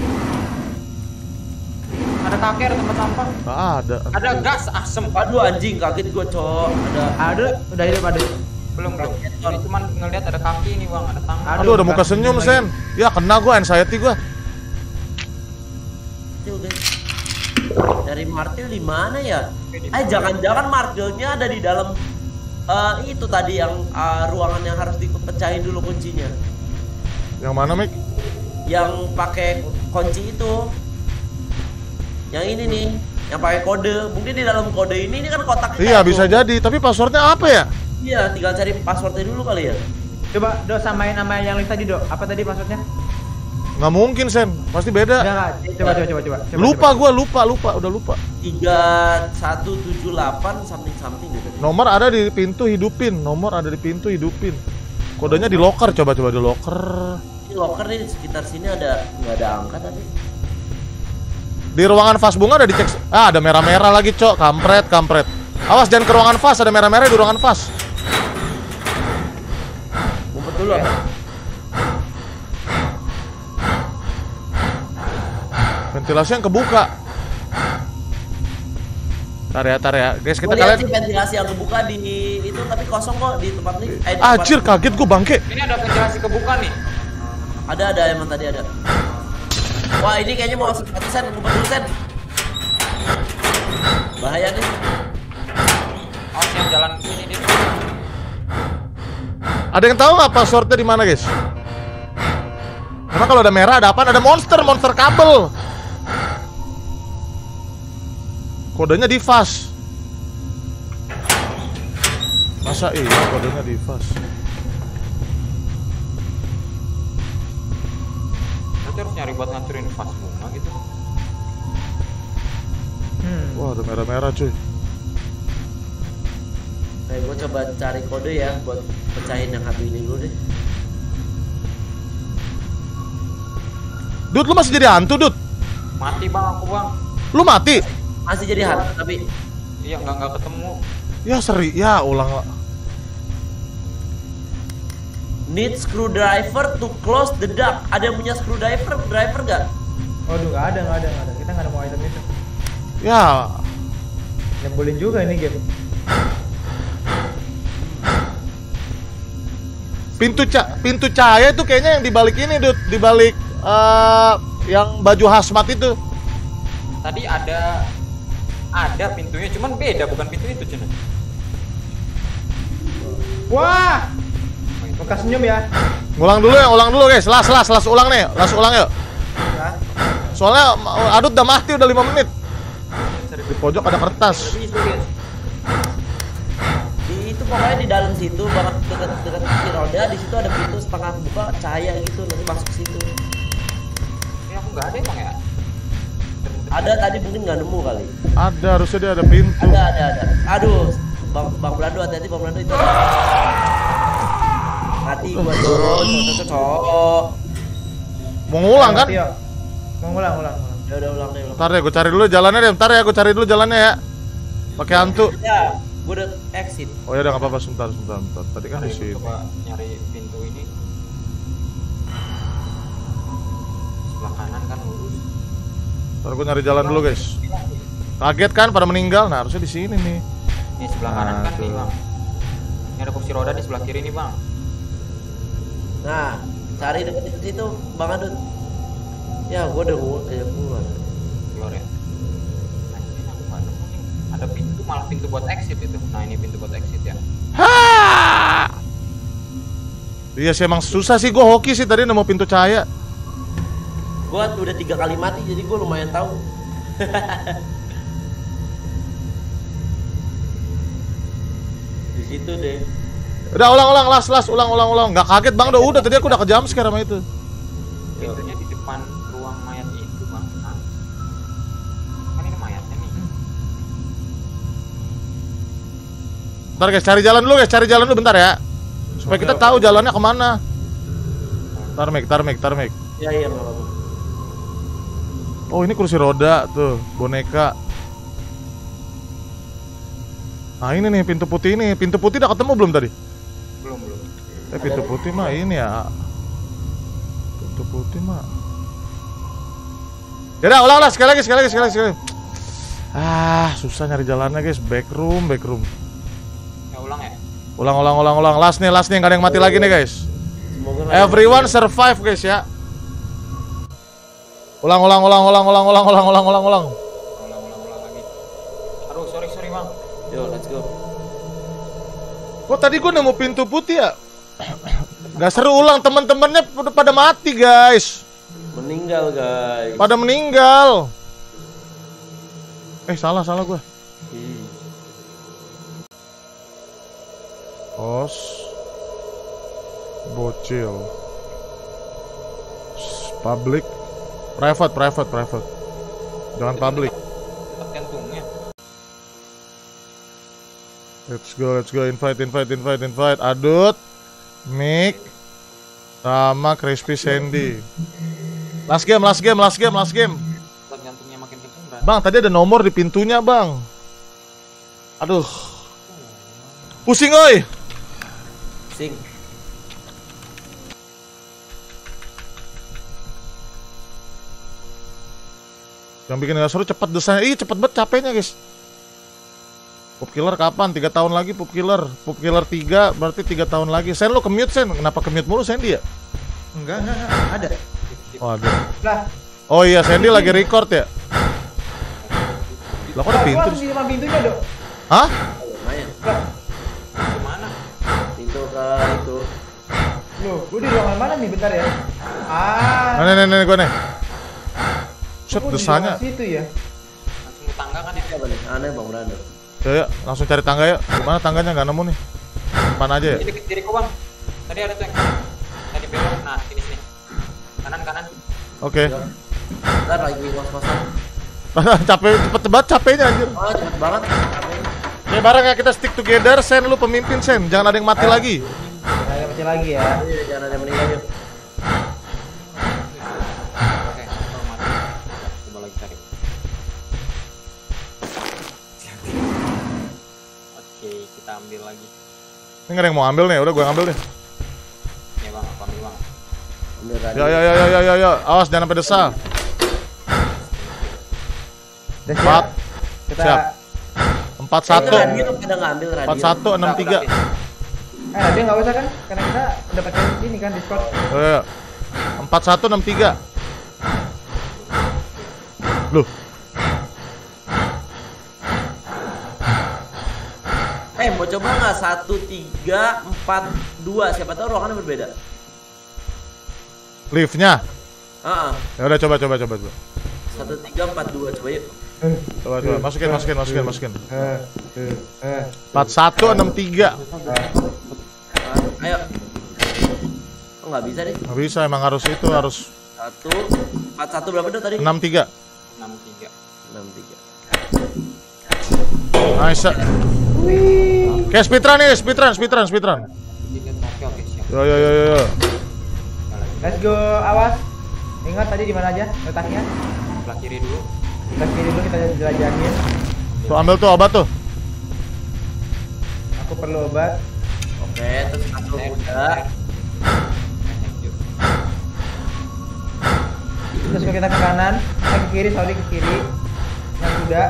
[SPEAKER 4] Ada kaki ada tempat sampah.
[SPEAKER 1] Nggak ada.
[SPEAKER 4] Ada gas asem.
[SPEAKER 3] Aduh anjing, kaget gua, Cok. Ada
[SPEAKER 2] Ada, udah hidup ada.
[SPEAKER 4] Belum belum. Ini cuman ngelihat ada kaki nih bang, ada tangan.
[SPEAKER 2] Aduh,
[SPEAKER 1] Aduh, ada muka
[SPEAKER 2] bekas
[SPEAKER 1] senyum,
[SPEAKER 2] senyum
[SPEAKER 1] Sen. Ya, kena gua anxiety gua.
[SPEAKER 3] Tuh, guys. Dari martil di mana ya? Eh jangan-jangan martilnya ada di dalam uh, itu tadi yang uh, ruangan yang harus dipecahin dulu kuncinya.
[SPEAKER 1] Yang mana, Mik?
[SPEAKER 3] Yang pakai kunci itu. Yang ini nih, yang pakai kode. Mungkin di dalam kode ini ini kan kotak.
[SPEAKER 1] Iya, bisa itu. Jadi, tapi passwordnya apa ya?
[SPEAKER 3] Iya, tinggal cari passwordnya dulu kali ya.
[SPEAKER 2] Coba Do samain nama yang list tadi Do. Apa tadi passwordnya?
[SPEAKER 1] Nggak mungkin, Sen. Pasti beda.
[SPEAKER 2] Enggak, enggak. Coba, coba, coba, coba. coba
[SPEAKER 1] lupa
[SPEAKER 2] coba.
[SPEAKER 1] gua, lupa, lupa, udah lupa.
[SPEAKER 3] tiga satu tujuh delapan something something gitu.
[SPEAKER 1] Nomor ada di pintu, hidupin. Nomor ada di pintu, hidupin. Kodenya di locker, coba coba di locker.
[SPEAKER 3] Ini locker nih sekitar sini ada nggak ada angka tadi.
[SPEAKER 1] Di ruangan vas bunga ada dicek. Ah, ada merah-merah lagi, Cok. Kampret, kampret. Awas jangan ke ruangan vas, ada merah-merah di ruangan vas.
[SPEAKER 3] Ngumpet dulu apa?
[SPEAKER 1] Ventilasi yang kebuka. Tar ya, tar ya. Guys, kita
[SPEAKER 3] Gua lihat
[SPEAKER 1] kalian.
[SPEAKER 3] sih ventilasi yang kebuka di itu tapi kosong kok di tempat ini. Eh, di
[SPEAKER 1] Anjir,
[SPEAKER 3] tempat-
[SPEAKER 1] kaget gua bangke.
[SPEAKER 4] Ini ada ventilasi kebuka nih.
[SPEAKER 3] Ada ada emang tadi ada. Wah ini kayaknya mau satu sen, ngumpet dulu sen. Bahaya nih.
[SPEAKER 4] Oh, yang jalan ke sini dia.
[SPEAKER 1] Ada yang tahu nggak passwordnya di mana, guys? Karena kalau ada merah ada apa? Ada monster, monster kabel. Kodenya di vas. Masa iya kodenya di vas?
[SPEAKER 4] Nanti harus nyari buat ngancurin vas bunga gitu.
[SPEAKER 2] Hmm.
[SPEAKER 1] Wah, ada merah-merah, cuy.
[SPEAKER 3] Nah, gue coba cari kode ya buat pecahin yang satu ini dulu deh.
[SPEAKER 1] Dut, lu masih jadi hantu, Dut?
[SPEAKER 4] Mati bang aku bang.
[SPEAKER 1] Lu mati?
[SPEAKER 3] Masih jadi hantu tapi
[SPEAKER 4] Iya nggak nggak ketemu.
[SPEAKER 1] Ya seri, ya ulang.
[SPEAKER 3] need screwdriver to close the duct. Ada yang punya screwdriver, driver nggak?
[SPEAKER 2] Waduh, nggak ada, nggak ada, nggak ada. Kita nggak ada mau item itu.
[SPEAKER 1] Ya,
[SPEAKER 2] Nyebelin juga ini game.
[SPEAKER 1] pintu ca pintu cahaya itu kayaknya yang dibalik ini, Dut, dibalik uh, yang baju hazmat itu.
[SPEAKER 4] Tadi ada ada pintunya, cuman beda, bukan pintu itu cina.
[SPEAKER 2] Wah, bekas senyum ya.
[SPEAKER 1] Ngulang dulu ya, ulang dulu guys. Las, las, las ulang nih. Las ulang yuk.
[SPEAKER 2] Ya.
[SPEAKER 1] Soalnya Adut udah mati udah lima menit. Di pojok ada kertas.
[SPEAKER 3] Di itu pokoknya di dalam situ banget dekat dekat kursi roda, di situ ada pintu setengah buka cahaya gitu, nanti masuk ke situ.
[SPEAKER 4] Ini aku nggak ada emang ya.
[SPEAKER 3] Ada tadi mungkin nggak nemu kali.
[SPEAKER 1] Ada, harusnya dia ada pintu.
[SPEAKER 3] Ada ada ada. Aduh, Bang Bang Brando hati-hati Bang Brando itu. Ada. Hati gua dorong, cocok cocok.
[SPEAKER 1] Mau ngulang kan?
[SPEAKER 2] Iya. Mau ngulang, ngulang, ngulang.
[SPEAKER 3] Ya udah ulang deh ulang.
[SPEAKER 1] Ntar ya, gue cari dulu jalannya deh. Ntar ya, gue cari dulu jalannya ya. Pakai hantu.
[SPEAKER 3] Ya, gua udah exit.
[SPEAKER 1] Oh ya udah nggak apa-apa, sebentar, sebentar, sebentar. Tadi kan di sini.
[SPEAKER 4] Coba nyari pintu ini. Sebelah kanan kan lurus.
[SPEAKER 1] Ntar gue nyari jalan dulu guys. Kaget kan pada meninggal. Nah harusnya di sini nih.
[SPEAKER 4] Ini sebelah kanan kan
[SPEAKER 1] Aduh.
[SPEAKER 4] nih bang. Ini ada kursi roda di sebelah kiri nih bang.
[SPEAKER 3] Nah, cari deket situ Bang Adut. Ya, gua udah mau ya keluar.
[SPEAKER 4] Keluar ya. Nah ini aku nggak nemu nih. Ada pintu, malah pintu buat exit itu. Nah ini pintu buat exit ya.
[SPEAKER 1] Ha! Iya sih emang susah sih, gue hoki sih tadi nemu pintu cahaya.
[SPEAKER 3] Gua udah tiga kali mati jadi gua lumayan tahu. Di situ deh.
[SPEAKER 1] Udah ulang ulang las las ulang ulang ulang. Nggak kaget bang, udah udah tadi aku udah ke jam scare sama itu.
[SPEAKER 4] Pintunya di depan ruang mayat itu bang. Nah. Kan ini mayatnya nih.
[SPEAKER 1] Bentar guys, cari jalan dulu guys, cari jalan dulu bentar ya. Supaya kita tahu jalannya kemana. Tarmik, tarmik, tarmik.
[SPEAKER 3] Ya iya nggak apa-apa.
[SPEAKER 1] Oh ini kursi roda tuh, boneka. Nah ini nih pintu putih ini, pintu putih udah ketemu belum tadi?
[SPEAKER 4] Belum belum.
[SPEAKER 1] Eh pintu putih mah ini ya. Pintu putih mah. Ya udah ulang lah sekali lagi, sekali lagi, sekali lagi, sekali lagi. Ah susah nyari jalannya guys, backroom, backroom.
[SPEAKER 4] Ya ulang ya.
[SPEAKER 1] Ulang, ulang, ulang, ulang. Last nih, last nih, nggak ada yang mati lagi nih guys.
[SPEAKER 3] Semoga nggak ada-
[SPEAKER 1] Everyone survive guys ya. Ulang, ulang, ulang, ulang, ulang, ulang, ulang, ulang, ulang, ulang.
[SPEAKER 4] Ulang ulang.
[SPEAKER 1] Kok tadi gue nemu pintu putih ya? Gak seru ulang, teman-temannya udah pada mati guys.
[SPEAKER 3] Meninggal guys.
[SPEAKER 1] Pada meninggal. Eh salah salah gue. Os bocil. Public, private, private, private. Jangan public.
[SPEAKER 4] Tetap jantungnya.
[SPEAKER 1] Let's go, let's go. Invite, invite, invite, invite. Adut, Mick, sama Crispy Sandy. Last game, last game, last game, last game.
[SPEAKER 4] Tetap jantungnya makin kenceng berarti.
[SPEAKER 1] Bang, tadi ada nomor di pintunya, Bang. Aduh. Pusing, oi.
[SPEAKER 3] Sing.
[SPEAKER 1] Yang bikin gak seru cepet desanya. Ih, cepet banget capeknya, guys. Pup Killer kapan? tiga tahun lagi Pup Killer. Pup Killer tiga berarti tiga tahun lagi. Sen, lu ke-mute, Sen. Kenapa ke-mute mulu, Sandy ya?
[SPEAKER 2] Enggak, enggak, enggak. Ada.
[SPEAKER 1] Oh, ada.
[SPEAKER 2] Lah.
[SPEAKER 1] Oh iya, Sandy lagi record ya? Lah kok ada pintu?
[SPEAKER 2] Pintu di depan pintunya, Dok.
[SPEAKER 1] Hah?
[SPEAKER 3] Lumayan.
[SPEAKER 2] Lah,
[SPEAKER 4] Gimana?
[SPEAKER 3] Pintu ke itu.
[SPEAKER 2] loh, gua di ruangan mana nih? Bentar ya. Ah.
[SPEAKER 1] Nah, nih, nih, nih, gue nih. Set,
[SPEAKER 2] gua di
[SPEAKER 1] desanya.
[SPEAKER 2] ruangan situ ya.
[SPEAKER 4] Langsung ke tangga kan ya?
[SPEAKER 3] Apa nih? Aneh Bang Brando.
[SPEAKER 1] Ya, ya, langsung cari tangga ya. Gimana tangganya nggak nemu nih? Mana aja ya?
[SPEAKER 4] Ini deket diriku bang. Tadi ada tuh yang kanan. Tadi belok. Nah sini sini. Kanan kanan.
[SPEAKER 1] Oke.
[SPEAKER 3] Ntar lagi kos-kosan.
[SPEAKER 1] Capek, cepet banget capeknya anjir.
[SPEAKER 3] Oh cepet banget. Capeknya.
[SPEAKER 1] Ya bareng ya, kita stick together. Sen, lu pemimpin Sen. Jangan ada yang mati lagi.
[SPEAKER 2] Kayak mati lagi ya.
[SPEAKER 3] Iya, jangan ada yang meninggal yuk.
[SPEAKER 4] Oke. Oh, mati. Coba lagi cari. Oke kita ambil lagi.
[SPEAKER 1] Ini nggak ada yang mau ambil nih. Udah gue ambil deh.
[SPEAKER 4] Ya bang aku ambil bang.
[SPEAKER 3] Ambil radio.
[SPEAKER 1] Ya, ya, ya, ya, ya, ya, ya. Awas jangan sampai desa.
[SPEAKER 2] Udah
[SPEAKER 1] Empat.
[SPEAKER 2] Kita
[SPEAKER 1] Siap. Empat
[SPEAKER 3] Eh,
[SPEAKER 1] satu.
[SPEAKER 3] itu radio pada ngambil radio.
[SPEAKER 1] Empat satu enam tiga.
[SPEAKER 2] Eh, dia nggak usah kan? Karena kita udah pakai ini kan Discord.
[SPEAKER 1] Oh, ya. Empat satu enam tiga. Loh.
[SPEAKER 3] Eh mau coba nggak satu tiga empat dua? Siapa tahu ruangannya berbeda.
[SPEAKER 1] Liftnya.
[SPEAKER 3] Ah,
[SPEAKER 1] Ya udah coba, coba, coba, coba.
[SPEAKER 3] satu tiga empat dua coba yuk.
[SPEAKER 1] Coba, coba. Masukin, masukin, masukin, masukin.
[SPEAKER 2] Eh, eh, eh.
[SPEAKER 1] Empat satu enam tiga.
[SPEAKER 3] Ah, ayo. Oh nggak bisa deh.
[SPEAKER 1] Nggak bisa, emang harus itu harus
[SPEAKER 3] Satu empat satu berapa tuh tadi?
[SPEAKER 1] enam tiga.
[SPEAKER 4] Enam tiga.
[SPEAKER 3] Enam tiga.
[SPEAKER 1] Nice. Oke, speedrun nih, speedrun, speedrun, speedrun.
[SPEAKER 4] Tiga. Oke oke siap.
[SPEAKER 1] Yo, yo, yo, yo, yo.
[SPEAKER 4] Kita lagi.
[SPEAKER 2] Let's go, awas. Ingat tadi di mana aja letaknya?
[SPEAKER 4] Sebelah kiri dulu.
[SPEAKER 2] Kita kiri dulu kita jelajahin.
[SPEAKER 1] Tuh ambil tuh obat tuh.
[SPEAKER 2] Aku perlu obat.
[SPEAKER 3] Oke, terus langsung
[SPEAKER 4] Air,
[SPEAKER 3] udah.
[SPEAKER 4] air. Thank you.
[SPEAKER 2] Terus kalau kita ke kanan, eh, ke kiri, sorry ke kiri. Yang kuda.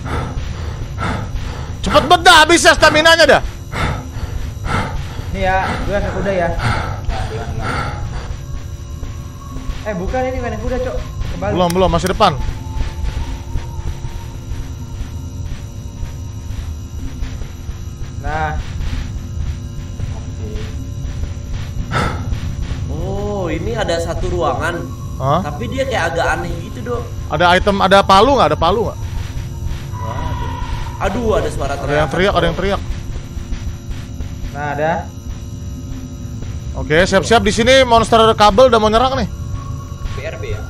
[SPEAKER 1] Cepet banget dah, habis ya stamina-nya dah.
[SPEAKER 2] Nih ya, gue yang ke kuda ya.
[SPEAKER 4] Ya, hilang hilang.
[SPEAKER 2] Eh bukan ini main yang kuda cok. Kembali.
[SPEAKER 1] Belum, belum, masih depan.
[SPEAKER 2] Nah,
[SPEAKER 4] Oke.
[SPEAKER 3] Oh, ini ada satu ruangan.
[SPEAKER 1] Hah?
[SPEAKER 3] Tapi dia kayak agak aneh gitu, Dok.
[SPEAKER 1] Ada item, ada palu nggak? Ada palu nggak?
[SPEAKER 3] Aduh, ada suara
[SPEAKER 1] Ada yang teriak, ada yang teriak.
[SPEAKER 2] nah ada.
[SPEAKER 1] Oke, siap-siap di sini monster kabel udah mau nyerang nih.
[SPEAKER 4] B R B ya.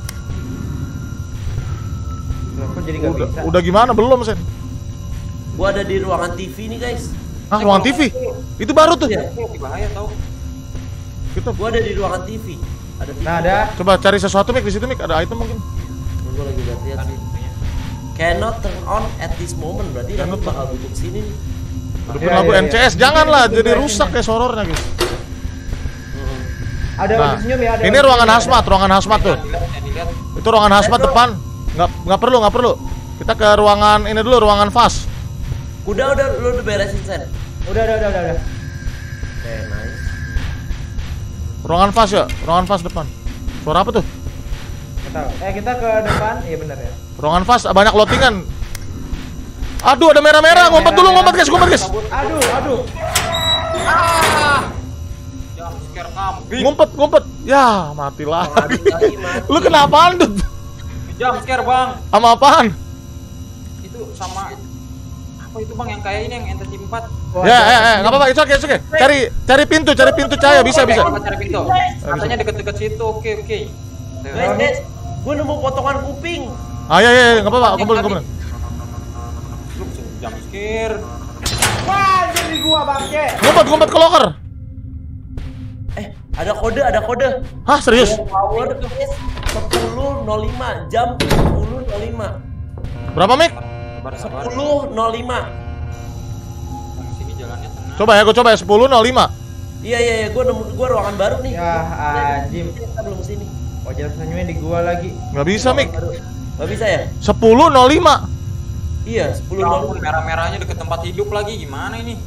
[SPEAKER 2] Loh, kok jadi gak
[SPEAKER 1] Udah,
[SPEAKER 2] bisa?
[SPEAKER 1] udah gimana? Belum, Sen.
[SPEAKER 3] Gua ada di ruangan T V nih, guys.
[SPEAKER 1] Ah, ruangan T V. Itu baru tuh.
[SPEAKER 3] Iya.
[SPEAKER 4] Ini lebih bahaya tau.
[SPEAKER 1] Kita
[SPEAKER 3] Gua ada di ruangan T V. Ada T V.
[SPEAKER 2] Nah ada.
[SPEAKER 1] coba cari sesuatu Mik di situ, Mik. Ada item mungkin.
[SPEAKER 3] Gua lagi lihat lihat
[SPEAKER 4] Kan
[SPEAKER 3] sih.
[SPEAKER 4] pintunya.
[SPEAKER 3] Cannot turn on at this moment. Berarti nanti
[SPEAKER 1] Cannot
[SPEAKER 3] bakal duduk sini nih.
[SPEAKER 1] Hidupin
[SPEAKER 2] Iya,
[SPEAKER 1] lagu
[SPEAKER 2] iya,
[SPEAKER 1] N C S,
[SPEAKER 2] iya.
[SPEAKER 1] janganlah
[SPEAKER 2] Itu
[SPEAKER 1] jadi
[SPEAKER 2] itu
[SPEAKER 1] rusak
[SPEAKER 2] itu.
[SPEAKER 1] kayak sorornya guys.
[SPEAKER 3] Mm-mm.
[SPEAKER 2] Ada
[SPEAKER 1] Nah,
[SPEAKER 2] wajib senyum ya. Ada
[SPEAKER 1] ini
[SPEAKER 2] wajib
[SPEAKER 1] ruangan
[SPEAKER 2] senyum,
[SPEAKER 1] hazmat, ruangan hazmat tuh.
[SPEAKER 4] Dilihat, ya, dilihat.
[SPEAKER 1] Itu ruangan hazmat depan. Nggak nggak perlu, nggak perlu. Kita ke ruangan ini dulu, ruangan fast.
[SPEAKER 3] Udah udah lu udah beresin Sen.
[SPEAKER 2] ada. Udah udah udah udah. udah.
[SPEAKER 3] Oke, nice.
[SPEAKER 1] Ruangan fast ya, ruangan fast depan. Suara apa tuh?
[SPEAKER 2] Nggak tahu. Eh kita ke depan, iya benar ya.
[SPEAKER 1] Ruangan fast, banyak loadingan. Aduh, ada merah-merah. Ngumpet dulu, ngumpet guys, ngumpet guys.
[SPEAKER 2] Aduh aduh.
[SPEAKER 4] Ah! Jam scare kambing.
[SPEAKER 1] Ngumpet, ngumpet. Ya, mati lagi.
[SPEAKER 3] Lagi mati.
[SPEAKER 1] Lu kenapaan, Dut?
[SPEAKER 4] Jam scare, Bang.
[SPEAKER 1] Sama apaan?
[SPEAKER 4] Itu sama apa itu, Bang, yang kayak ini yang entity empat.
[SPEAKER 2] Wah,
[SPEAKER 1] Ya,
[SPEAKER 2] ada-
[SPEAKER 1] eh, eh, enggak apa-apa, it's okay, it's okay. Cari cari pintu, cari pintu cahaya, bisa, bisa.
[SPEAKER 4] Kita cari pintu. Katanya deket-deket situ. Oke, oke.
[SPEAKER 3] Guys, guys, gue nemu potongan kuping.
[SPEAKER 1] Ah, ya, ya, ya, enggak apa-apa, kumpulin, kumpulin.
[SPEAKER 4] Lu jam scare.
[SPEAKER 2] Wah, jadi gua bangke.
[SPEAKER 1] Ngumpet, ngumpet ke locker.
[SPEAKER 3] Eh, ada kode, ada kode.
[SPEAKER 1] Hah, serius?
[SPEAKER 3] Power is sepuluh nol lima, jam sepuluh nol lima.
[SPEAKER 1] Berapa, Mik?
[SPEAKER 4] Sabar, sabar.
[SPEAKER 3] sepuluh nol lima.
[SPEAKER 4] Bang, sini jalannya tenang.
[SPEAKER 1] Coba ya, gua coba ya, sepuluh nol lima.
[SPEAKER 3] Iya, iya, iya, gue nemu gue ruangan baru nih.
[SPEAKER 2] Ya, anjing.
[SPEAKER 3] Kita belum sini.
[SPEAKER 2] Oh, jalan senyumnya di gua lagi.
[SPEAKER 1] Nggak bisa, Mik.
[SPEAKER 3] Gak bisa ya?
[SPEAKER 1] sepuluh nol lima.
[SPEAKER 3] Iya, sepuluh
[SPEAKER 4] Ya
[SPEAKER 3] nol
[SPEAKER 4] ampun,
[SPEAKER 3] lima.
[SPEAKER 4] merah-merahnya deket tempat hidup lagi. Gimana ini?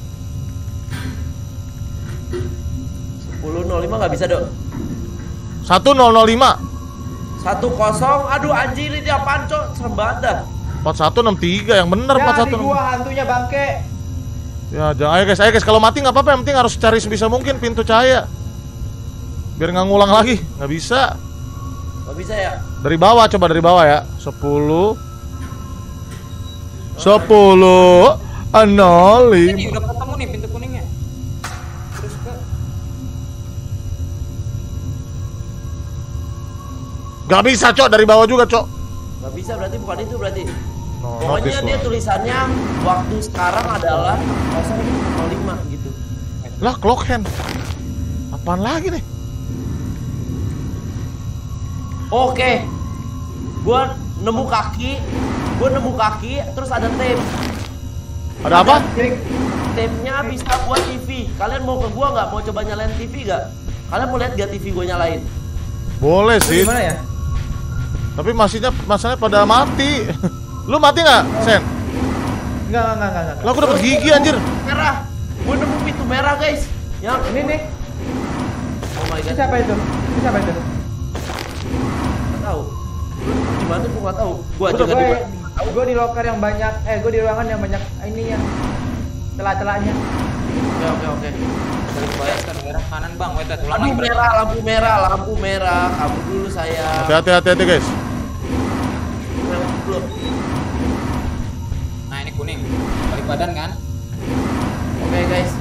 [SPEAKER 3] sepuluh nol lima nggak bisa, Dok.
[SPEAKER 1] satu nol nol lima.
[SPEAKER 3] satu kosong. Aduh, anjir ini apaan, Cok? Serem banget dah.
[SPEAKER 1] empat satu enam tiga yang bener
[SPEAKER 2] Ya,
[SPEAKER 1] empat
[SPEAKER 2] di
[SPEAKER 1] satu.
[SPEAKER 2] gua hantunya bangke.
[SPEAKER 1] Ya, jangan ayo guys, ayo guys, kalau mati nggak apa-apa, yang penting harus cari sebisa mungkin pintu cahaya. Biar nggak ngulang lagi, nggak bisa.
[SPEAKER 3] Gak bisa ya?
[SPEAKER 1] Dari bawah, coba dari bawah ya. sepuluh sepuluh nol
[SPEAKER 4] Ini
[SPEAKER 1] lima.
[SPEAKER 4] udah ketemu nih pintu kuningnya. Terus ke
[SPEAKER 1] Gak bisa, Cok, dari bawah juga, Cok.
[SPEAKER 3] Gak bisa, berarti bukan itu berarti.
[SPEAKER 1] No, not
[SPEAKER 3] Pokoknya
[SPEAKER 1] this
[SPEAKER 3] dia
[SPEAKER 1] one.
[SPEAKER 3] tulisannya waktu sekarang adalah nol nol lima gitu.
[SPEAKER 1] Lah, clock hand. Apaan lagi nih?
[SPEAKER 3] Oke. Gua nemu kaki, gua nemu kaki, terus ada tape.
[SPEAKER 1] Ada apa?
[SPEAKER 3] Tape-nya bisa buat T V. Kalian mau ke gua nggak? Mau coba nyalain T V nggak? Kalian mau lihat gak T V gua nyalain?
[SPEAKER 1] Boleh sih.
[SPEAKER 2] Gimana ya?
[SPEAKER 1] Tapi masihnya masalahnya pada mati. Lu mati nggak, Sen?
[SPEAKER 2] Enggak, enggak, enggak, enggak.
[SPEAKER 1] Lah, aku dapet gigi anjir.
[SPEAKER 3] Merah. Gua nemu pintu merah, guys. Yang
[SPEAKER 2] Ini nih.
[SPEAKER 3] Oh my
[SPEAKER 2] Ini
[SPEAKER 3] god.
[SPEAKER 2] siapa itu? Ini siapa itu?
[SPEAKER 3] Nggak tahu. Lu di mana gua nggak tahu. Gua
[SPEAKER 2] Gua,
[SPEAKER 3] juga di
[SPEAKER 2] gua, gua di locker yang banyak, eh gua di ruangan yang banyak ininya. Celah-celahnya.
[SPEAKER 3] Oke, oke, oke.
[SPEAKER 4] dari bawah ke daerah kanan, Bang. Wait, wait, ulang
[SPEAKER 3] Lampu
[SPEAKER 4] lagi. berarti.
[SPEAKER 3] merah, lampu merah, lampu merah. Kamu dulu saya.
[SPEAKER 1] Hati-hati, hati-hati, guys.
[SPEAKER 3] Belum.
[SPEAKER 4] Nah, ini kuning. Balik badan kan?
[SPEAKER 3] Oke guys.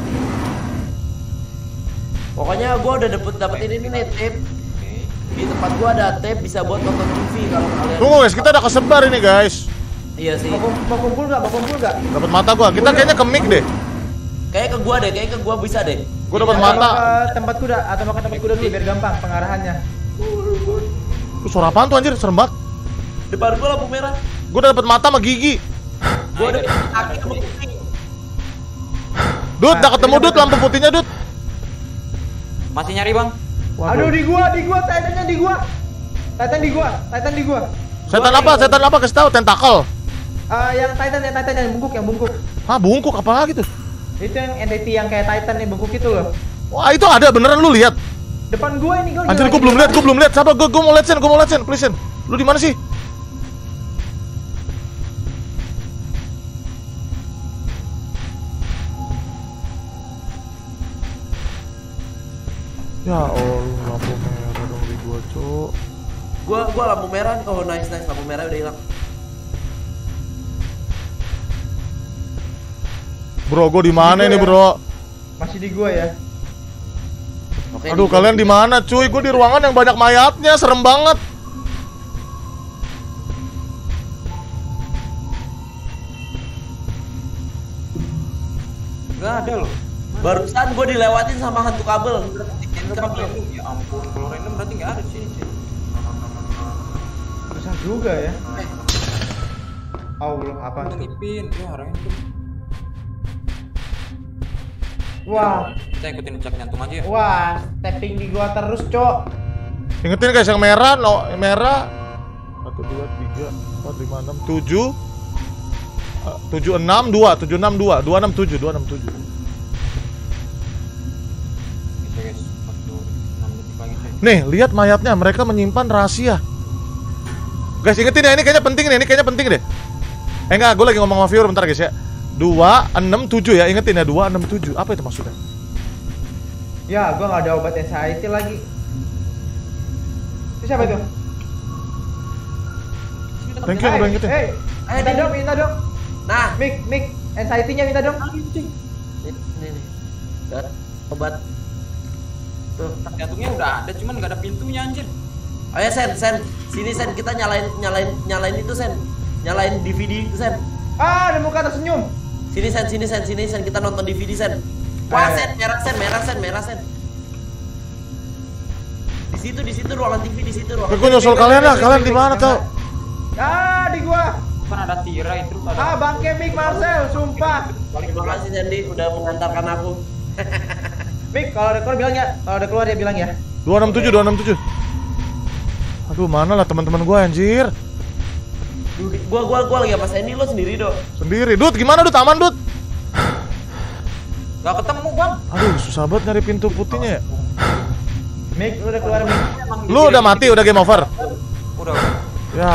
[SPEAKER 3] Pokoknya gua udah dapet dapetin ini nih tape.
[SPEAKER 4] Oke.
[SPEAKER 3] Di tempat gua ada tape bisa buat nonton T V kalau kalian.
[SPEAKER 1] Tunggu, guys, kita udah kesebar ini, guys.
[SPEAKER 3] Iya sih.
[SPEAKER 2] Mau, kum- mau kumpul nggak? Mau kumpul nggak?
[SPEAKER 1] Dapat mata gua. Kita kayaknya ke mic deh.
[SPEAKER 3] Kayak ke gua deh, kayak ke gua bisa deh.
[SPEAKER 1] Gua dapat
[SPEAKER 2] Atau mau
[SPEAKER 1] mata.
[SPEAKER 2] ke tempat kuda atau mau ke tempat kuda dulu biar gampang pengarahannya.
[SPEAKER 1] Lu suara apaan tuh anjir? Serem banget.
[SPEAKER 3] Depan gua lampu merah.
[SPEAKER 1] Gua udah dapat mata sama gigi.
[SPEAKER 3] Gua ada
[SPEAKER 4] Nah, ini
[SPEAKER 3] kaki sama kuping.
[SPEAKER 1] Dut, udah ketemu Dut lampu putihnya, Dut.
[SPEAKER 4] Masih nyari, Bang?
[SPEAKER 2] Aduh, di gua, di gua, Titannya di gua. Titan di gua, Titan di gua.
[SPEAKER 1] Setan apa? Setan apa? Kasih tahu, tentakel.
[SPEAKER 2] Ah, yang Titan, yang Titan yang bungkuk, yang bungkuk.
[SPEAKER 1] Hah, bungkuk apa lagi tuh?
[SPEAKER 2] Itu yang entity yang kayak Titan nih bungkuk itu loh.
[SPEAKER 1] Wah, itu ada beneran, lu lihat.
[SPEAKER 2] Depan gua ini gua.
[SPEAKER 1] Anjir,
[SPEAKER 2] nyalain
[SPEAKER 1] gua belum
[SPEAKER 2] di
[SPEAKER 1] lihat,
[SPEAKER 2] depan.
[SPEAKER 1] gua belum lihat. Sabar, gua gua mau lihat sen, gua mau lihat sen, please sen. Lu di mana sih? Ya Allah, lampu merah dong di gua, Cuk.
[SPEAKER 3] Gua gua lampu merah nih. Oh nice nice, lampu merah udah hilang.
[SPEAKER 1] Bro, gua di mana ini, Bro?
[SPEAKER 2] Masih di gua ya.
[SPEAKER 3] Oke,
[SPEAKER 1] Aduh,
[SPEAKER 3] di-
[SPEAKER 1] kalian di mana, cuy? Gua di ruangan yang banyak mayatnya, serem banget.
[SPEAKER 4] Enggak ada loh.
[SPEAKER 3] Barusan gua dilewatin sama hantu kabel.
[SPEAKER 4] Random, random. Ya ampun, kalau random berarti nggak ada di sini, cuy.
[SPEAKER 2] Susah juga ya.
[SPEAKER 3] Eh,
[SPEAKER 2] Allah, apa tuh?
[SPEAKER 4] Ngipin, ya random.
[SPEAKER 2] Wah,
[SPEAKER 4] Kita ikutin cek jantung aja ya.
[SPEAKER 2] wah, tapping di gua terus, Cok.
[SPEAKER 1] Ingetin guys, yang merah, no, yang merah. satu, dua, tiga, empat, lima, enam, tujuh. tujuh, enam, dua, tujuh, enam, dua, dua, enam, tujuh, dua, enam, tujuh.
[SPEAKER 4] Bisa guys, waktu enam detik lagi cuy.
[SPEAKER 1] Nih, lihat mayatnya, mereka menyimpan rahasia. Guys, ingetin ya, ini kayaknya penting nih, ini kayaknya penting deh. Eh enggak, gue lagi ngomong sama viewer bentar guys ya. dua, enam, tujuh ya, ingetin ya, dua, enam, tujuh. Apa itu maksudnya?
[SPEAKER 2] Ya, gua nggak ada obat anxiety lagi. Itu siapa itu?
[SPEAKER 1] Thank you, udah ingetin.
[SPEAKER 2] Eh,
[SPEAKER 3] Ayo,
[SPEAKER 2] minta
[SPEAKER 3] Din.
[SPEAKER 2] dong, minta dong.
[SPEAKER 3] Nah,
[SPEAKER 2] Mik, mik, anxiety-nya minta dong.
[SPEAKER 3] ini ini nih. Lihat, obat. Tuh.
[SPEAKER 4] Tak jantungnya udah ada, cuman nggak ada pintunya anjir.
[SPEAKER 3] Ayo Sen, Sen, sini Sen, kita nyalain nyalain nyalain itu Sen. Nyalain D V D itu Sen.
[SPEAKER 2] Ah, ada muka tersenyum.
[SPEAKER 3] Sini Sen, sini Sen, sini Sen, kita nonton D V D Sen. Wah,
[SPEAKER 2] Eh.
[SPEAKER 3] Sen, merah Sen, merah Sen, merah Sen. Di situ, di situ ruangan T V, di situ ruangan.
[SPEAKER 1] Gue nyusul kalian lah, kalian di mana tau?
[SPEAKER 2] Ah, di gua.
[SPEAKER 4] Kan ada tirai terus ada.
[SPEAKER 2] Ah, bangke Mik Marcel, sumpah.
[SPEAKER 3] Terima kasih Sandy udah mengantarkan aku.
[SPEAKER 2] Mik, kalau ada keluar bilang ya. Kalau ada keluar dia bilang ya.
[SPEAKER 1] dua enam tujuh, dua enam tujuh. Aduh, mana lah teman-teman gue anjir.
[SPEAKER 3] Duh, Gua gua gua lagi sama Sandy, lo sendiri dong.
[SPEAKER 1] Sendiri, Dut, gimana Dut? Aman Dut?
[SPEAKER 4] Gak ketemu bang.
[SPEAKER 1] Aduh, susah banget nyari pintu putihnya ya.
[SPEAKER 2] Mik, lu udah keluar Mik.
[SPEAKER 4] Emang
[SPEAKER 1] Lu udah mati, udah game over.
[SPEAKER 4] Udah.
[SPEAKER 1] Ya,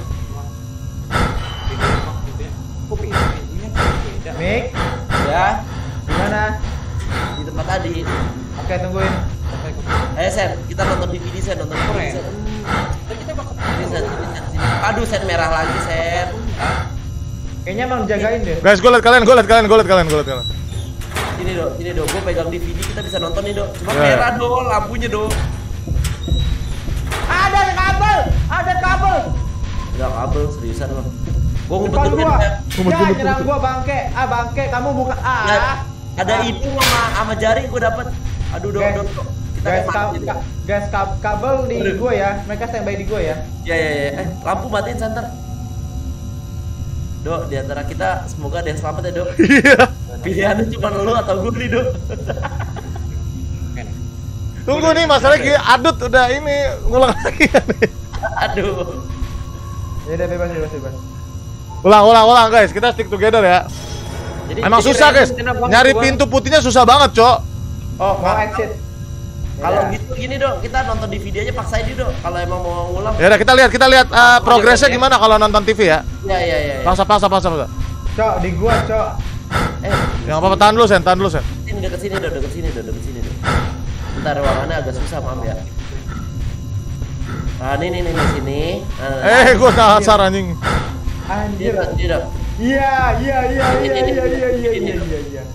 [SPEAKER 4] Kok pintunya beda?
[SPEAKER 2] Mik,
[SPEAKER 3] Ya,
[SPEAKER 2] di mana?
[SPEAKER 3] di tempat tadi.
[SPEAKER 2] Oke, tungguin.
[SPEAKER 3] Ayo Sen, kita nonton D V D Sen, nonton D V D
[SPEAKER 4] Keren.
[SPEAKER 3] Sen.
[SPEAKER 4] Kan kita bakal
[SPEAKER 3] Sini Sen, sini Sen, sini. Aduh, Sen merah lagi Sen.
[SPEAKER 2] Kayaknya emang dijagain deh.
[SPEAKER 1] guys, gue liat kalian, gue liat kalian, gue liat kalian, gue liat kalian.
[SPEAKER 3] Sini dong, sini dong. Gue pegang D V D, kita bisa nonton nih dong. Cuma
[SPEAKER 1] Ya.
[SPEAKER 3] merah dong, lampunya dong.
[SPEAKER 2] Ada kabel, ada kabel.
[SPEAKER 3] Enggak kabel, seriusan lo. Gue ngumpet
[SPEAKER 2] Depan
[SPEAKER 3] dulu
[SPEAKER 2] gua.
[SPEAKER 3] ya.
[SPEAKER 2] Ya, nyerang gua bangke. Ah, bangke, kamu buka.
[SPEAKER 3] Nggak,
[SPEAKER 2] Ah.
[SPEAKER 3] ada
[SPEAKER 2] Ah.
[SPEAKER 3] hidung sama sama jari gue dapet. Aduh dong,
[SPEAKER 2] Guys,
[SPEAKER 3] dong, dong. Kita
[SPEAKER 2] guys,
[SPEAKER 3] kayak
[SPEAKER 2] ka
[SPEAKER 3] mati.
[SPEAKER 2] ka guys, ka- kabel di
[SPEAKER 3] Aduh.
[SPEAKER 2] gua ya. Mereka standby di gua ya.
[SPEAKER 3] Ya ya ya. Eh, lampu matiin santer. Dok, di antara kita semoga ada yang selamat ya, Dok.
[SPEAKER 1] Iya.
[SPEAKER 3] Pilihannya cuma lu atau gue nih, Dok.
[SPEAKER 4] Ken.
[SPEAKER 1] Tunggu nih, masalahnya gini, Adut udah ini ngulang lagi ya nih.
[SPEAKER 3] Aduh.
[SPEAKER 2] Ya udah bebas, bebas, bebas.
[SPEAKER 1] Ulang, ulang, ulang guys, kita stick together ya.
[SPEAKER 4] Jadi,
[SPEAKER 1] Emang
[SPEAKER 4] jadi
[SPEAKER 1] susah
[SPEAKER 4] random
[SPEAKER 1] guys,
[SPEAKER 4] kenapa bang?
[SPEAKER 1] nyari
[SPEAKER 4] Gua-
[SPEAKER 1] pintu putihnya susah banget cok.
[SPEAKER 2] Oh, mau exit.
[SPEAKER 3] Kalau
[SPEAKER 2] Ya.
[SPEAKER 3] gitu gini, Dok, kita nonton di video aja paksain di, Dok. Kalau emang mau ngulang.
[SPEAKER 1] Ya udah kita lihat, kita lihat uh, progresnya gimana kalau nonton T V ya.
[SPEAKER 3] Ya ya ya. ya.
[SPEAKER 1] Paksa, paksa, paksa, paksa.
[SPEAKER 2] Cok, di gua, Cok.
[SPEAKER 3] Eh,
[SPEAKER 1] Yang apa-apa, tahan dulu Sen, tahan dulu Sen.
[SPEAKER 3] sini deket sini, Dok, deket sini, Dok, deket sini, Dok. Bentar, ruangannya agak susah, maaf ya. Nah, ini nih, nih, nih, sini. Nah,
[SPEAKER 1] Eh, gua nyasar anjing.
[SPEAKER 3] Sini,
[SPEAKER 2] Anjir.
[SPEAKER 3] Dok, sini, Dok.
[SPEAKER 2] Iya, iya, iya, iya, iya, iya, iya, iya, iya, iya.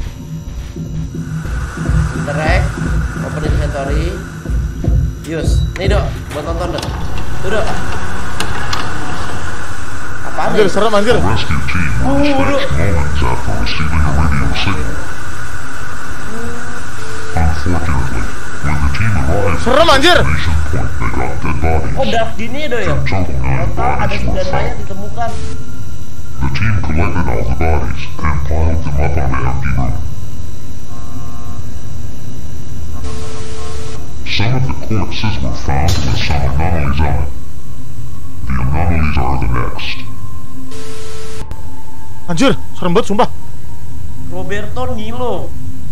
[SPEAKER 3] Interact, open inventory. Use. Nih, Dok, buat nonton, Dok. Tuh, Dok. Apaan
[SPEAKER 1] Anjir,
[SPEAKER 3] nih?
[SPEAKER 1] serem anjir.
[SPEAKER 5] Rescue team
[SPEAKER 3] Uh, Dok.
[SPEAKER 5] moments after receiving a radio signal. Unfortunately, when the team arrived
[SPEAKER 1] Serem anjir.
[SPEAKER 5] at the point, they got dead bodies.
[SPEAKER 3] Oh, dark gini, Dok, ya?
[SPEAKER 5] Total nine
[SPEAKER 3] Total ada
[SPEAKER 5] bodies were
[SPEAKER 3] sembilan mayat
[SPEAKER 5] found.
[SPEAKER 3] ditemukan.
[SPEAKER 5] The team collected all the bodies and piled them up on the empty room. Some of the corpses were found with some anomalies on it. The anomalies are the next.
[SPEAKER 1] Anjir, serem banget sumpah.
[SPEAKER 3] Roberto Nilo.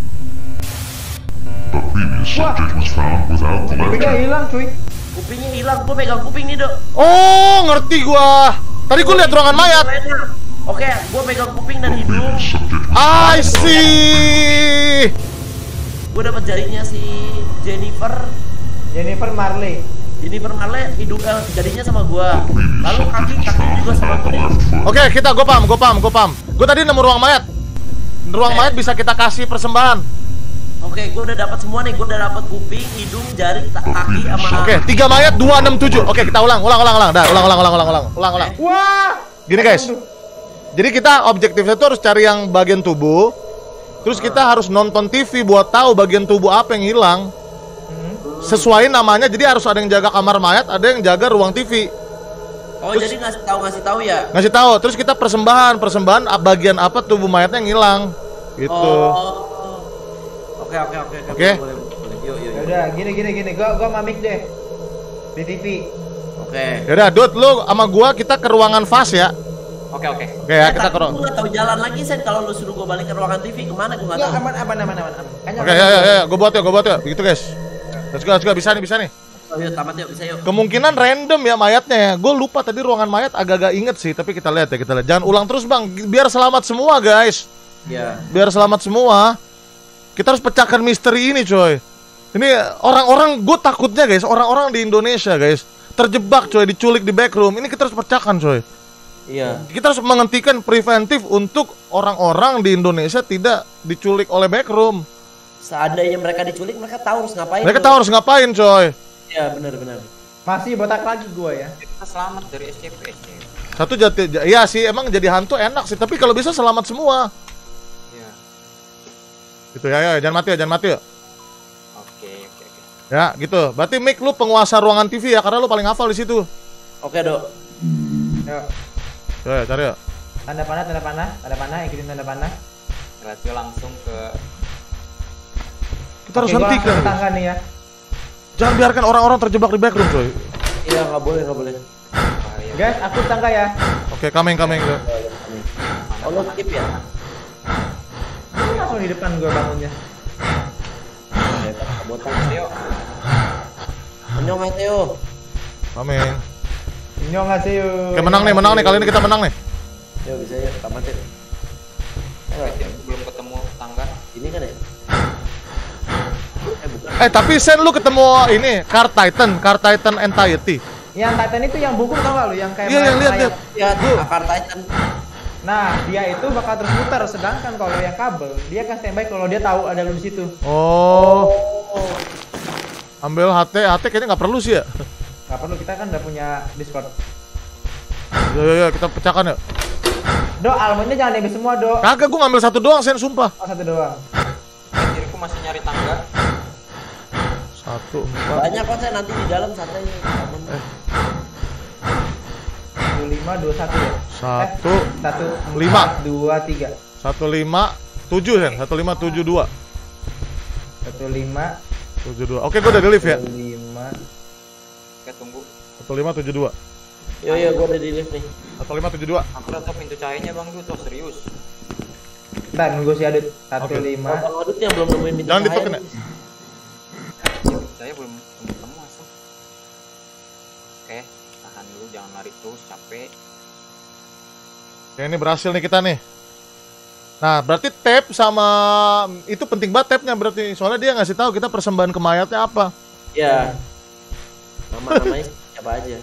[SPEAKER 5] The previous subject was found without the left
[SPEAKER 2] Kupingnya
[SPEAKER 5] ear.
[SPEAKER 2] hilang, cuy.
[SPEAKER 3] Kupingnya hilang, gua pegang kuping nih, Dok.
[SPEAKER 1] Oh, ngerti gua. Tadi gua lihat ruangan mayat.
[SPEAKER 3] Oke, gua pegang kuping dan hidung.
[SPEAKER 5] Previous subject was
[SPEAKER 1] I see.
[SPEAKER 3] Gua dapat jarinya si Jennifer.
[SPEAKER 2] Jennifer Marley.
[SPEAKER 3] Jennifer Marley hidung eh, jarinya sama gua.
[SPEAKER 5] previous
[SPEAKER 3] Lalu kaki
[SPEAKER 5] subject was
[SPEAKER 3] kaki
[SPEAKER 5] found
[SPEAKER 3] juga sama
[SPEAKER 5] without the
[SPEAKER 3] gua.
[SPEAKER 5] left foot.
[SPEAKER 1] Oke, kita gua paham, gua paham, gua paham. Gua tadi nemu ruang mayat. Ruang
[SPEAKER 3] Oke.
[SPEAKER 1] mayat bisa kita kasih persembahan.
[SPEAKER 3] Oke, gua udah dapat semua nih. Gua udah dapat kuping, hidung, jari, ta- kaki sama.
[SPEAKER 1] Oke, tiga mayat dua enam tujuh. Oke, kita ulang, ulang, ulang, ulang. Dah, ulang, ulang, ulang, ulang, ulang, ulang, ulang.
[SPEAKER 2] Wah.
[SPEAKER 1] Gini guys. Jadi kita objektifnya tuh harus cari yang bagian tubuh. Terus kita harus nonton T V buat tahu bagian tubuh apa yang hilang. Sesuai namanya, jadi harus ada yang jaga kamar mayat, ada yang jaga ruang T V.
[SPEAKER 3] Oh,
[SPEAKER 1] Terus-
[SPEAKER 3] jadi ngasih tahu ngasih tahu ya.
[SPEAKER 1] Ngasih tahu, terus kita persembahan, persembahan ah, bagian apa tubuh mayatnya yang hilang. Gitu.
[SPEAKER 3] Oh. Oke, oke, oke, oke.
[SPEAKER 1] Oke.
[SPEAKER 3] Boleh, boleh, boleh. Yuk, yuk,
[SPEAKER 2] Ya
[SPEAKER 3] yuk.
[SPEAKER 2] udah, gini gini gini. Gua gua mamik deh. Di T V.
[SPEAKER 3] Oke.
[SPEAKER 1] Yaudah, Dut, lu sama gua kita ke ruangan fast ya.
[SPEAKER 4] Oke oke.
[SPEAKER 1] Oke ya,
[SPEAKER 3] Eh,
[SPEAKER 1] kita
[SPEAKER 3] tapi
[SPEAKER 1] ke ruang.
[SPEAKER 3] gua nggak tahu jalan lagi, Sen. Kalau lu suruh gua balik ke ruangan T V, kemana gua nggak
[SPEAKER 2] Enggak,
[SPEAKER 3] tahu.
[SPEAKER 2] aman aman aman aman. aman. Kayaknya
[SPEAKER 1] Oke,
[SPEAKER 2] aman.
[SPEAKER 1] ya, ya, ya, gua buat ya, gua buat ya. Begitu guys. Let's go, let's go, bisa nih, bisa nih.
[SPEAKER 3] Oh, yuk, tamat yuk, bisa yuk.
[SPEAKER 1] Kemungkinan random ya mayatnya ya. Gue lupa tadi ruangan mayat agak-agak inget sih, tapi kita lihat ya, kita lihat. Jangan ulang terus bang, biar selamat semua guys.
[SPEAKER 3] Ya.
[SPEAKER 1] Biar selamat semua. Kita harus pecahkan misteri ini coy. Ini orang-orang, gue takutnya guys, orang-orang di Indonesia guys terjebak coy, diculik di backroom. Ini kita harus pecahkan coy.
[SPEAKER 3] Iya.
[SPEAKER 1] Kita harus menghentikan preventif untuk orang-orang di Indonesia tidak diculik oleh backroom.
[SPEAKER 3] Seandainya mereka diculik, mereka tahu harus ngapain.
[SPEAKER 1] Mereka
[SPEAKER 3] tuh.
[SPEAKER 1] tahu harus ngapain coy.
[SPEAKER 3] Iya benar-benar.
[SPEAKER 2] Masih botak lagi gue ya.
[SPEAKER 4] Kita selamat dari S C P.
[SPEAKER 1] Satu jati, iya sih emang jadi hantu enak sih, tapi kalau bisa selamat semua.
[SPEAKER 4] Iya.
[SPEAKER 1] Gitu ya, ya, jangan mati ya, jangan mati ya.
[SPEAKER 4] Oke, oke, oke.
[SPEAKER 1] Ya, gitu. Berarti Mik lu penguasa ruangan T V ya, karena lu paling hafal di situ.
[SPEAKER 3] Oke, Dok.
[SPEAKER 2] Yuk.
[SPEAKER 1] Ya, cari ya.
[SPEAKER 2] Tanda panah, tanda panah, tanda panah, ikutin tanda panah.
[SPEAKER 4] Rasio langsung ke
[SPEAKER 1] Kita harus
[SPEAKER 2] Oke, gua
[SPEAKER 1] hentikan.
[SPEAKER 2] langsung ke tangga nih ya.
[SPEAKER 1] Jangan biarkan orang-orang terjebak di backroom, coy.
[SPEAKER 3] Iya, nggak boleh, nggak boleh.
[SPEAKER 4] bahaya.
[SPEAKER 2] Guys, aku tangga ya.
[SPEAKER 1] Oke, coming, coming. Ya.
[SPEAKER 3] Oh, lo skip ya?
[SPEAKER 2] Ini langsung di depan gue bangunnya.
[SPEAKER 3] Botak.
[SPEAKER 4] Ayo.
[SPEAKER 3] Menyong Teo.
[SPEAKER 1] Coming.
[SPEAKER 2] Nyong nggak sih yuk.
[SPEAKER 1] Oke, menang nih, menang nih. Kali ini kita menang nih.
[SPEAKER 3] Yuk bisa ya, tamatin.
[SPEAKER 4] Wait, ya, belum ketemu tangga.
[SPEAKER 3] Ini kan ya? Eh bukan.
[SPEAKER 1] Eh, tapi Sen lu ketemu ini, Car Titan, Car Titan Entirety.
[SPEAKER 2] Yang Titan itu yang bungkung tau gak lu? Yang kayak
[SPEAKER 1] Iya, yang lihat,
[SPEAKER 2] melayang.
[SPEAKER 1] lihat.
[SPEAKER 3] Ya, akar Titan.
[SPEAKER 2] Nah, dia itu bakal terus muter. Sedangkan kalau yang kabel, dia akan standby kalau dia tahu ada lu di situ.
[SPEAKER 1] Oh. Ambil H T, H T kayaknya nggak perlu sih ya.
[SPEAKER 2] Gak perlu, kita kan udah punya Discord.
[SPEAKER 1] Yo yo yo, kita pecahkan ya.
[SPEAKER 2] Do, almonnya jangan diambil semua, Do.
[SPEAKER 1] Kagak, gua ngambil satu doang, Sen, sumpah.
[SPEAKER 2] Oh, satu doang.
[SPEAKER 4] Eh, diriku masih nyari tangga.
[SPEAKER 1] Satu, empat.
[SPEAKER 3] Banyak kok saya nanti di dalam santai. Aman.
[SPEAKER 2] Satu lima dua satu ya.
[SPEAKER 1] Satu,
[SPEAKER 2] Eh, satu
[SPEAKER 1] lima.
[SPEAKER 2] empat, dua tiga.
[SPEAKER 1] satu lima tujuh, Sen. Satu lima tujuh dua.
[SPEAKER 2] Satu lima
[SPEAKER 1] Tujuh dua. Oke, gua udah di lift ya.
[SPEAKER 2] satu lima.
[SPEAKER 4] Oke, tunggu.
[SPEAKER 1] Satu lima tujuh dua.
[SPEAKER 3] Yo yo, gua udah di lift nih.
[SPEAKER 1] Satu lima tujuh dua.
[SPEAKER 4] Aku udah tahu pintu cahayanya Bang Du, tuh serius.
[SPEAKER 2] Ntar nunggu si Adit. Satu
[SPEAKER 1] Oke.
[SPEAKER 2] lima.
[SPEAKER 3] Bang Adut yang belum nemuin pintu
[SPEAKER 1] Jangan
[SPEAKER 3] cahaya
[SPEAKER 1] ditekan ya.
[SPEAKER 3] nih.
[SPEAKER 4] Ya, saya belum belum ketemu asal. Oke, tahan dulu, jangan lari terus, capek.
[SPEAKER 1] Oke, ini berhasil nih kita nih. Nah, berarti tape sama itu penting banget tape-nya berarti. Soalnya dia ngasih tahu kita persembahan ke mayatnya apa.
[SPEAKER 3] Ya. Nama-namanya siapa aja.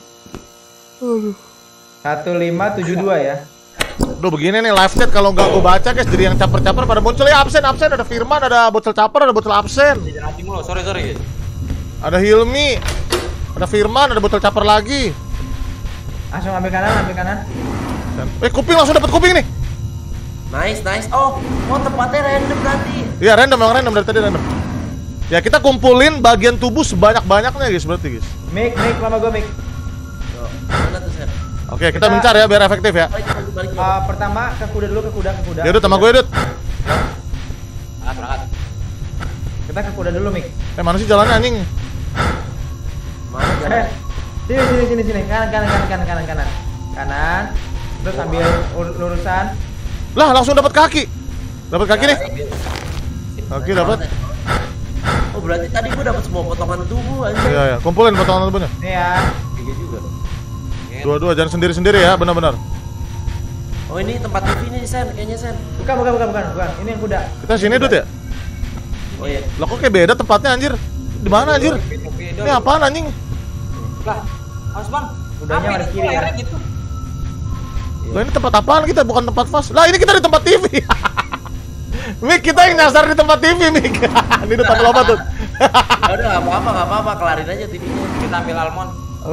[SPEAKER 2] Satu lima tujuh dua ya.
[SPEAKER 1] Duh, begini nih live chat kalau nggak gue baca guys, jadi yang caper-caper pada muncul ya. Absen, absen, ada Firman, ada bocil caper, ada bocil absen.
[SPEAKER 4] Jangan hati mulu, sorry sorry guys.
[SPEAKER 1] Ada Hilmi, ada Firman, ada bocil caper lagi.
[SPEAKER 2] Langsung ambil kanan, ambil kanan.
[SPEAKER 1] Dan- Eh, kuping langsung dapat kuping nih.
[SPEAKER 3] Nice, nice. Oh, oh tempatnya random berarti.
[SPEAKER 1] Iya, random, yang random dari tadi random. Ya, kita kumpulin bagian tubuh sebanyak-banyaknya guys, berarti guys.
[SPEAKER 2] Mik, Mik, lama gue Mik.
[SPEAKER 3] Yo, mana tuh Sen?
[SPEAKER 1] Oke, kita mencar ya biar efektif ya.
[SPEAKER 3] Balik, balik, balik.
[SPEAKER 2] Uh, pertama ke kuda dulu, ke kuda, ke kuda.
[SPEAKER 1] Ya, Dut, sama gue, Dut.
[SPEAKER 4] Berangkat, berangkat.
[SPEAKER 2] Kita ke kuda dulu, Mik.
[SPEAKER 1] Eh, mana sih jalannya anjing?
[SPEAKER 3] Mana
[SPEAKER 2] Eh,
[SPEAKER 3] jalan?
[SPEAKER 2] sini, sini, sini, sini. Kanan, kanan, kanan, kanan, kanan, kanan. Kanan. Terus ambil ur- lurusan.
[SPEAKER 1] Lah, langsung dapat kaki. Dapat kaki nih. Kaki
[SPEAKER 3] Mana
[SPEAKER 1] dapat.
[SPEAKER 3] jalan? Oh, berarti tadi gua dapat semua potongan tubuh aja.
[SPEAKER 1] Iya, ya. Kumpulin potongan tubuhnya.
[SPEAKER 2] Nih ya.
[SPEAKER 3] Giga juga.
[SPEAKER 1] Dua-dua, jangan sendiri-sendiri ya, benar-benar.
[SPEAKER 3] Oh, ini tempat T V nih, Sen, kayaknya Sen.
[SPEAKER 2] Bukan, bukan, bukan, bukan, bukan. Ini yang kuda.
[SPEAKER 1] Kita sini, Dut ya?
[SPEAKER 3] Oh iya.
[SPEAKER 1] Lah kok kayak beda tempatnya anjir? Di mana anjir? Ini apaan anjing?
[SPEAKER 4] Lah, Mas Bang.
[SPEAKER 2] Kudanya
[SPEAKER 4] apa
[SPEAKER 2] ada
[SPEAKER 4] ini?
[SPEAKER 2] kiri ya?
[SPEAKER 4] Layarnya gitu.
[SPEAKER 1] Lah ini tempat apaan kita? Bukan tempat fast. Lah ini kita di tempat T V. Mik, kita yang nyasar di tempat T V, Mik. Ini udah tambah lama tuh.
[SPEAKER 3] Ya udah, nggak apa-apa, nggak apa-apa, kelarin aja T V-nya.
[SPEAKER 4] Kita ambil almond.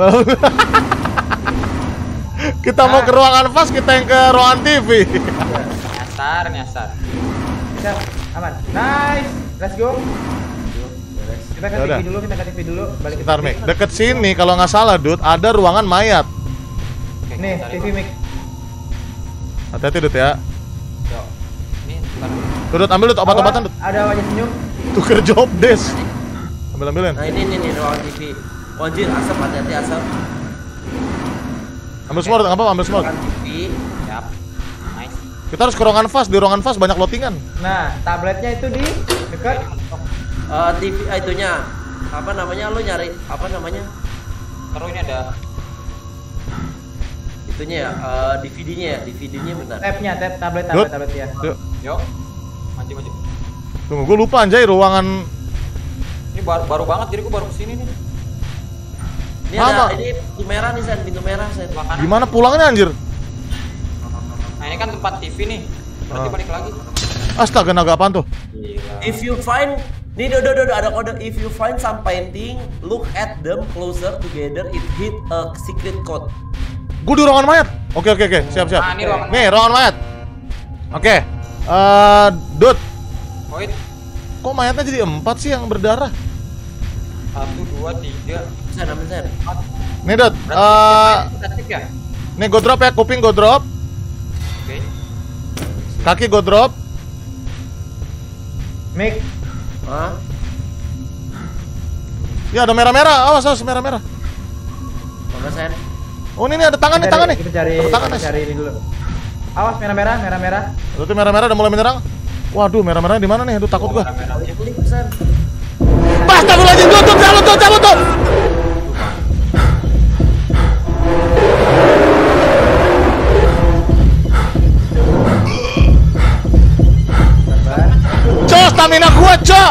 [SPEAKER 1] Kita mau ke ruangan fast, kita yang ke ruangan T V.
[SPEAKER 4] Nyasar, nyasar.
[SPEAKER 2] Bisa, aman. Nice. Let's go. Kita ke
[SPEAKER 1] Yaudah.
[SPEAKER 2] T V dulu, kita ke T V dulu. Balik ke
[SPEAKER 1] Bentar,
[SPEAKER 2] T V.
[SPEAKER 1] Mik. Deket sini kalau nggak salah, Dut, ada ruangan mayat.
[SPEAKER 4] Oke,
[SPEAKER 2] Nih,
[SPEAKER 4] kita
[SPEAKER 2] T V
[SPEAKER 4] cari.
[SPEAKER 2] Mik.
[SPEAKER 1] Hati-hati, Dut ya.
[SPEAKER 4] Yo. Ini bentar.
[SPEAKER 1] Tuh, Dut, ambil Dut obat-obatan, Dut.
[SPEAKER 2] Ada wajah senyum.
[SPEAKER 1] Tuker job desk. Ambil-ambilin.
[SPEAKER 3] Nah, ini nih, nih ruangan T V. Oh, anjir, asap, hati-hati asap.
[SPEAKER 1] Ambil semua, Dut. Nggak apa-apa, ambil semua.
[SPEAKER 3] Ruangan T V.
[SPEAKER 4] Siap. Nice.
[SPEAKER 1] Kita harus ke ruangan fast. Di ruangan fast banyak loadingan.
[SPEAKER 2] Nah, tabletnya itu di dekat.
[SPEAKER 3] Eh, T V, eh, itunya apa namanya? Lo nyari apa namanya?
[SPEAKER 4] Terus ini ada
[SPEAKER 3] Itunya ya, eh, D V D-nya ya, D V D-nya bentar.
[SPEAKER 2] Tabnya, tab, tablet,
[SPEAKER 1] Dut.
[SPEAKER 2] tablet, tablet ya.
[SPEAKER 1] Yuk.
[SPEAKER 4] Yo. Maju maju.
[SPEAKER 1] Tunggu, gue lupa anjay ruangan
[SPEAKER 4] Ini baru, baru banget jadi gua baru kesini nih.
[SPEAKER 3] Ini
[SPEAKER 1] Apa?
[SPEAKER 3] ada ini pintu merah nih Sen, pintu merah Sen.
[SPEAKER 4] Makanan.
[SPEAKER 1] Gimana pulangnya anjir?
[SPEAKER 4] Nah ini kan tempat T V nih. Berarti
[SPEAKER 1] Ah.
[SPEAKER 4] balik lagi.
[SPEAKER 1] Astaga, naga apaan tuh?
[SPEAKER 4] Gila.
[SPEAKER 3] If you find nih do, do, do, do, ada kode. If you find some painting, look at them closer together. It hit a secret code.
[SPEAKER 1] Gue di ruangan mayat. Oke oke oke, siap siap.
[SPEAKER 4] Nah, ini ruangan
[SPEAKER 1] Nih, ruangan mayat. Oke. Eh, Dut,
[SPEAKER 4] Wait.
[SPEAKER 1] kok mayatnya jadi empat sih yang berdarah?
[SPEAKER 4] Satu, dua, tiga.
[SPEAKER 3] Sen, amin Sen.
[SPEAKER 1] Nih Dut,
[SPEAKER 4] Berarti
[SPEAKER 1] eh,
[SPEAKER 4] kita tip ya?
[SPEAKER 1] nih gue drop ya, kuping gue drop,
[SPEAKER 4] Oke.
[SPEAKER 1] kaki gue drop.
[SPEAKER 2] Mik,
[SPEAKER 3] Hah?
[SPEAKER 1] Ya ada merah-merah, awas awas merah-merah.
[SPEAKER 3] Mana Sen?
[SPEAKER 1] Oh ini nih ada tangan nih,
[SPEAKER 2] kita
[SPEAKER 1] tangan
[SPEAKER 2] cari,
[SPEAKER 1] nih.
[SPEAKER 2] kita cari,
[SPEAKER 1] Ada tangan
[SPEAKER 2] kita
[SPEAKER 1] nih.
[SPEAKER 2] cari ini dulu. Awas merah-merah, merah-merah.
[SPEAKER 1] Itu merah-merah udah mulai menyerang. Waduh, merah-merah di mana nih? Aduh takut gua.
[SPEAKER 4] Merah-merah.
[SPEAKER 3] Klik Sen.
[SPEAKER 1] Astagfirullahaladzim, Dut, Dut, cabut Dut, cabut Dut.
[SPEAKER 2] Sabar.
[SPEAKER 1] Cok, stamina gua, cok.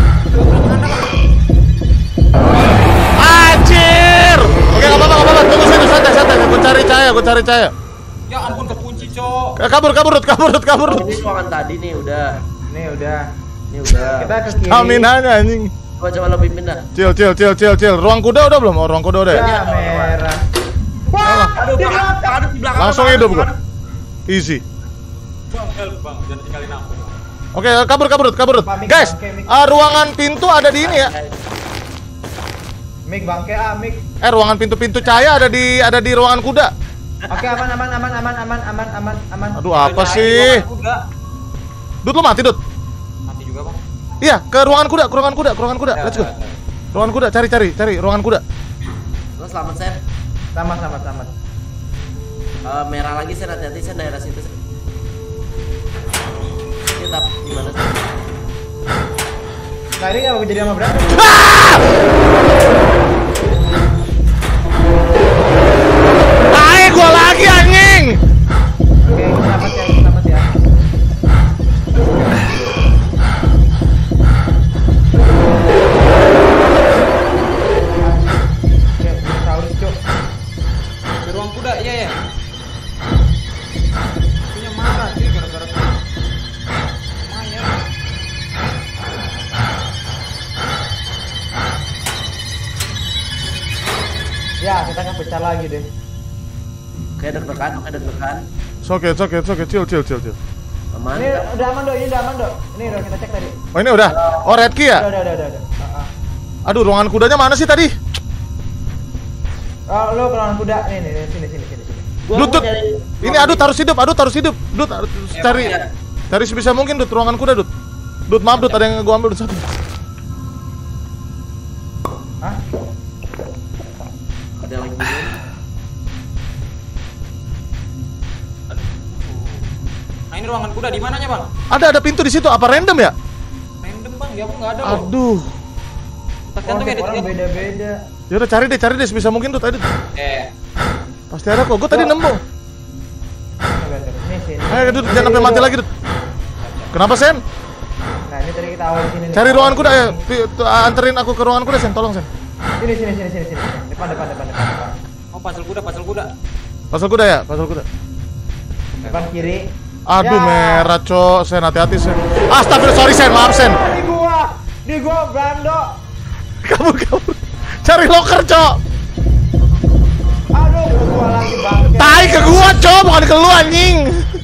[SPEAKER 1] Anjir. Oke, enggak apa-apa, enggak apa-apa. Tunggu sini, santai, santai. Gua cari cahaya, gua cari cahaya.
[SPEAKER 4] Ya ampun kekunci, Cok.
[SPEAKER 1] Eh, Kabur, kabur, Dut, kabur, Dut, kabur.
[SPEAKER 3] Oh,
[SPEAKER 1] Dut.
[SPEAKER 3] ini ruangan tadi nih udah.
[SPEAKER 2] Ini udah.
[SPEAKER 3] Ini udah.
[SPEAKER 2] Kita ke kiri.
[SPEAKER 1] Staminanya anjing.
[SPEAKER 3] Coba coba lebih pindah.
[SPEAKER 1] Cil, cil, cil, cil, cil. Ruang kuda udah belum? Oh, ruang kuda udah ya?
[SPEAKER 2] Ya, merah.
[SPEAKER 1] Alah,
[SPEAKER 3] Aduh, belakang, aduh di belakang.
[SPEAKER 1] langsung
[SPEAKER 3] belakang,
[SPEAKER 1] hidup gua.
[SPEAKER 3] belakang.
[SPEAKER 1] Easy.
[SPEAKER 4] Bang, help, Bang. Jangan tinggalin aku.
[SPEAKER 1] Oke, kabur, kabur, Dut, kabur, Dut.
[SPEAKER 2] Pak, Mik,
[SPEAKER 1] Guys,
[SPEAKER 2] oke, Mik.
[SPEAKER 1] ah, ruangan pintu ada di ini ya.
[SPEAKER 2] Mik bangke ah, Mik.
[SPEAKER 1] Eh, ruangan pintu-pintu cahaya ada di ada di ruangan kuda.
[SPEAKER 2] Oke, aman aman aman aman aman aman aman aman.
[SPEAKER 1] Aduh, apa
[SPEAKER 4] Nyari
[SPEAKER 1] sih?
[SPEAKER 4] ruangan kuda.
[SPEAKER 1] Dut, lu mati, Dut.
[SPEAKER 4] Mati juga, Bang.
[SPEAKER 1] Iya, ke ruangan kuda, ke ruangan kuda, ke ruangan kuda.
[SPEAKER 4] Ya,
[SPEAKER 1] Let's go.
[SPEAKER 4] ya, ya.
[SPEAKER 1] Ruangan kuda, cari, cari, cari ruangan kuda.
[SPEAKER 3] Lo selamat Sen.
[SPEAKER 2] Selamat selamat selamat.
[SPEAKER 3] Eh, merah lagi Sen, hati-hati Sen daerah situ Sen. Kita di mana Sen?
[SPEAKER 2] Nah, ini enggak jadi sama berapa?
[SPEAKER 1] Ae, gua lagi anjing.
[SPEAKER 2] Oke, selamat ya, selamat ya. Oke, dinosaurus, Cuk.
[SPEAKER 4] Di ruang kuda, iya ya. Punya marah sih gara-gara lumayan.
[SPEAKER 2] Ya, kita kan pecah lagi deh.
[SPEAKER 3] Kayak deg-degan, kayak deg-degan.
[SPEAKER 1] Oke, oke, oke, chill, chill, chill, chill.
[SPEAKER 3] Aman.
[SPEAKER 2] Ini udah aman, Dok. Ini udah aman, Dok. Ini udah kita cek tadi.
[SPEAKER 1] Oh, ini udah. Oh, red key
[SPEAKER 2] Udah,
[SPEAKER 1] ya?
[SPEAKER 2] udah, udah, udah. udah. Ah, ah.
[SPEAKER 1] Aduh, ruangan kudanya mana sih tadi?
[SPEAKER 2] Oh, lu ke kuda. Nih, nih, nih, sini, sini, sini, sini.
[SPEAKER 3] Gua
[SPEAKER 1] Dut,
[SPEAKER 3] mau
[SPEAKER 1] Dut.
[SPEAKER 3] nyari-
[SPEAKER 1] Ini adut harus hidup, adut harus hidup. Dut, harus cari.
[SPEAKER 3] iya.
[SPEAKER 1] Cari sebisa mungkin, Dut, ruangan kuda, Dut. Dut, maaf, Dut, ada yang gua ambil Dut satu.
[SPEAKER 2] Hah?
[SPEAKER 3] Ada lagi minum.
[SPEAKER 4] Nah ini ruangan kuda di mananya, Bang?
[SPEAKER 1] Ada ada pintu di situ. Apa random ya?
[SPEAKER 4] Random, Bang. Di aku nggak ada loh.
[SPEAKER 1] Aduh.
[SPEAKER 4] Tekan
[SPEAKER 2] Oh,
[SPEAKER 4] tuh kayak
[SPEAKER 2] tiap orang
[SPEAKER 4] di
[SPEAKER 2] beda-beda.
[SPEAKER 1] Ya udah cari deh, cari deh sebisa mungkin, Dut. Ayo, Dut.
[SPEAKER 4] Eh,
[SPEAKER 1] Pasti ada kok. Gua tadi nemu.
[SPEAKER 2] Coba, Dok. Nih, sini.
[SPEAKER 1] Ayo, Dut, jangan sampai mati lagi, Dut. Kenapa, Sen?
[SPEAKER 2] Nah, ini tadi kita awal di sini nih.
[SPEAKER 1] Cari ruangan kuda ya. Ti- tu- Anterin aku ke ruangan kuda, Sen. Tolong, Sen.
[SPEAKER 2] Sini, sini, sini, sini, sini. Depan, depan, depan, depan, depan.
[SPEAKER 4] oh pasal kuda, pasal kuda.
[SPEAKER 1] Pasal kuda ya, pasal kuda.
[SPEAKER 2] Depan kiri.
[SPEAKER 1] Aduh,
[SPEAKER 2] Ya.
[SPEAKER 1] merah, Cok. Sen, hati-hati, Sen. Astagfirullah, sorry, Sen. Maaf, Sen.
[SPEAKER 2] Ah, di gua. Di gua, Brando.
[SPEAKER 1] Kabur, kabur. Cari locker, Cok.
[SPEAKER 2] Aduh, ke gua lagi bangke.
[SPEAKER 1] Tai ke gua, Cok, bukan ke lu, anjing.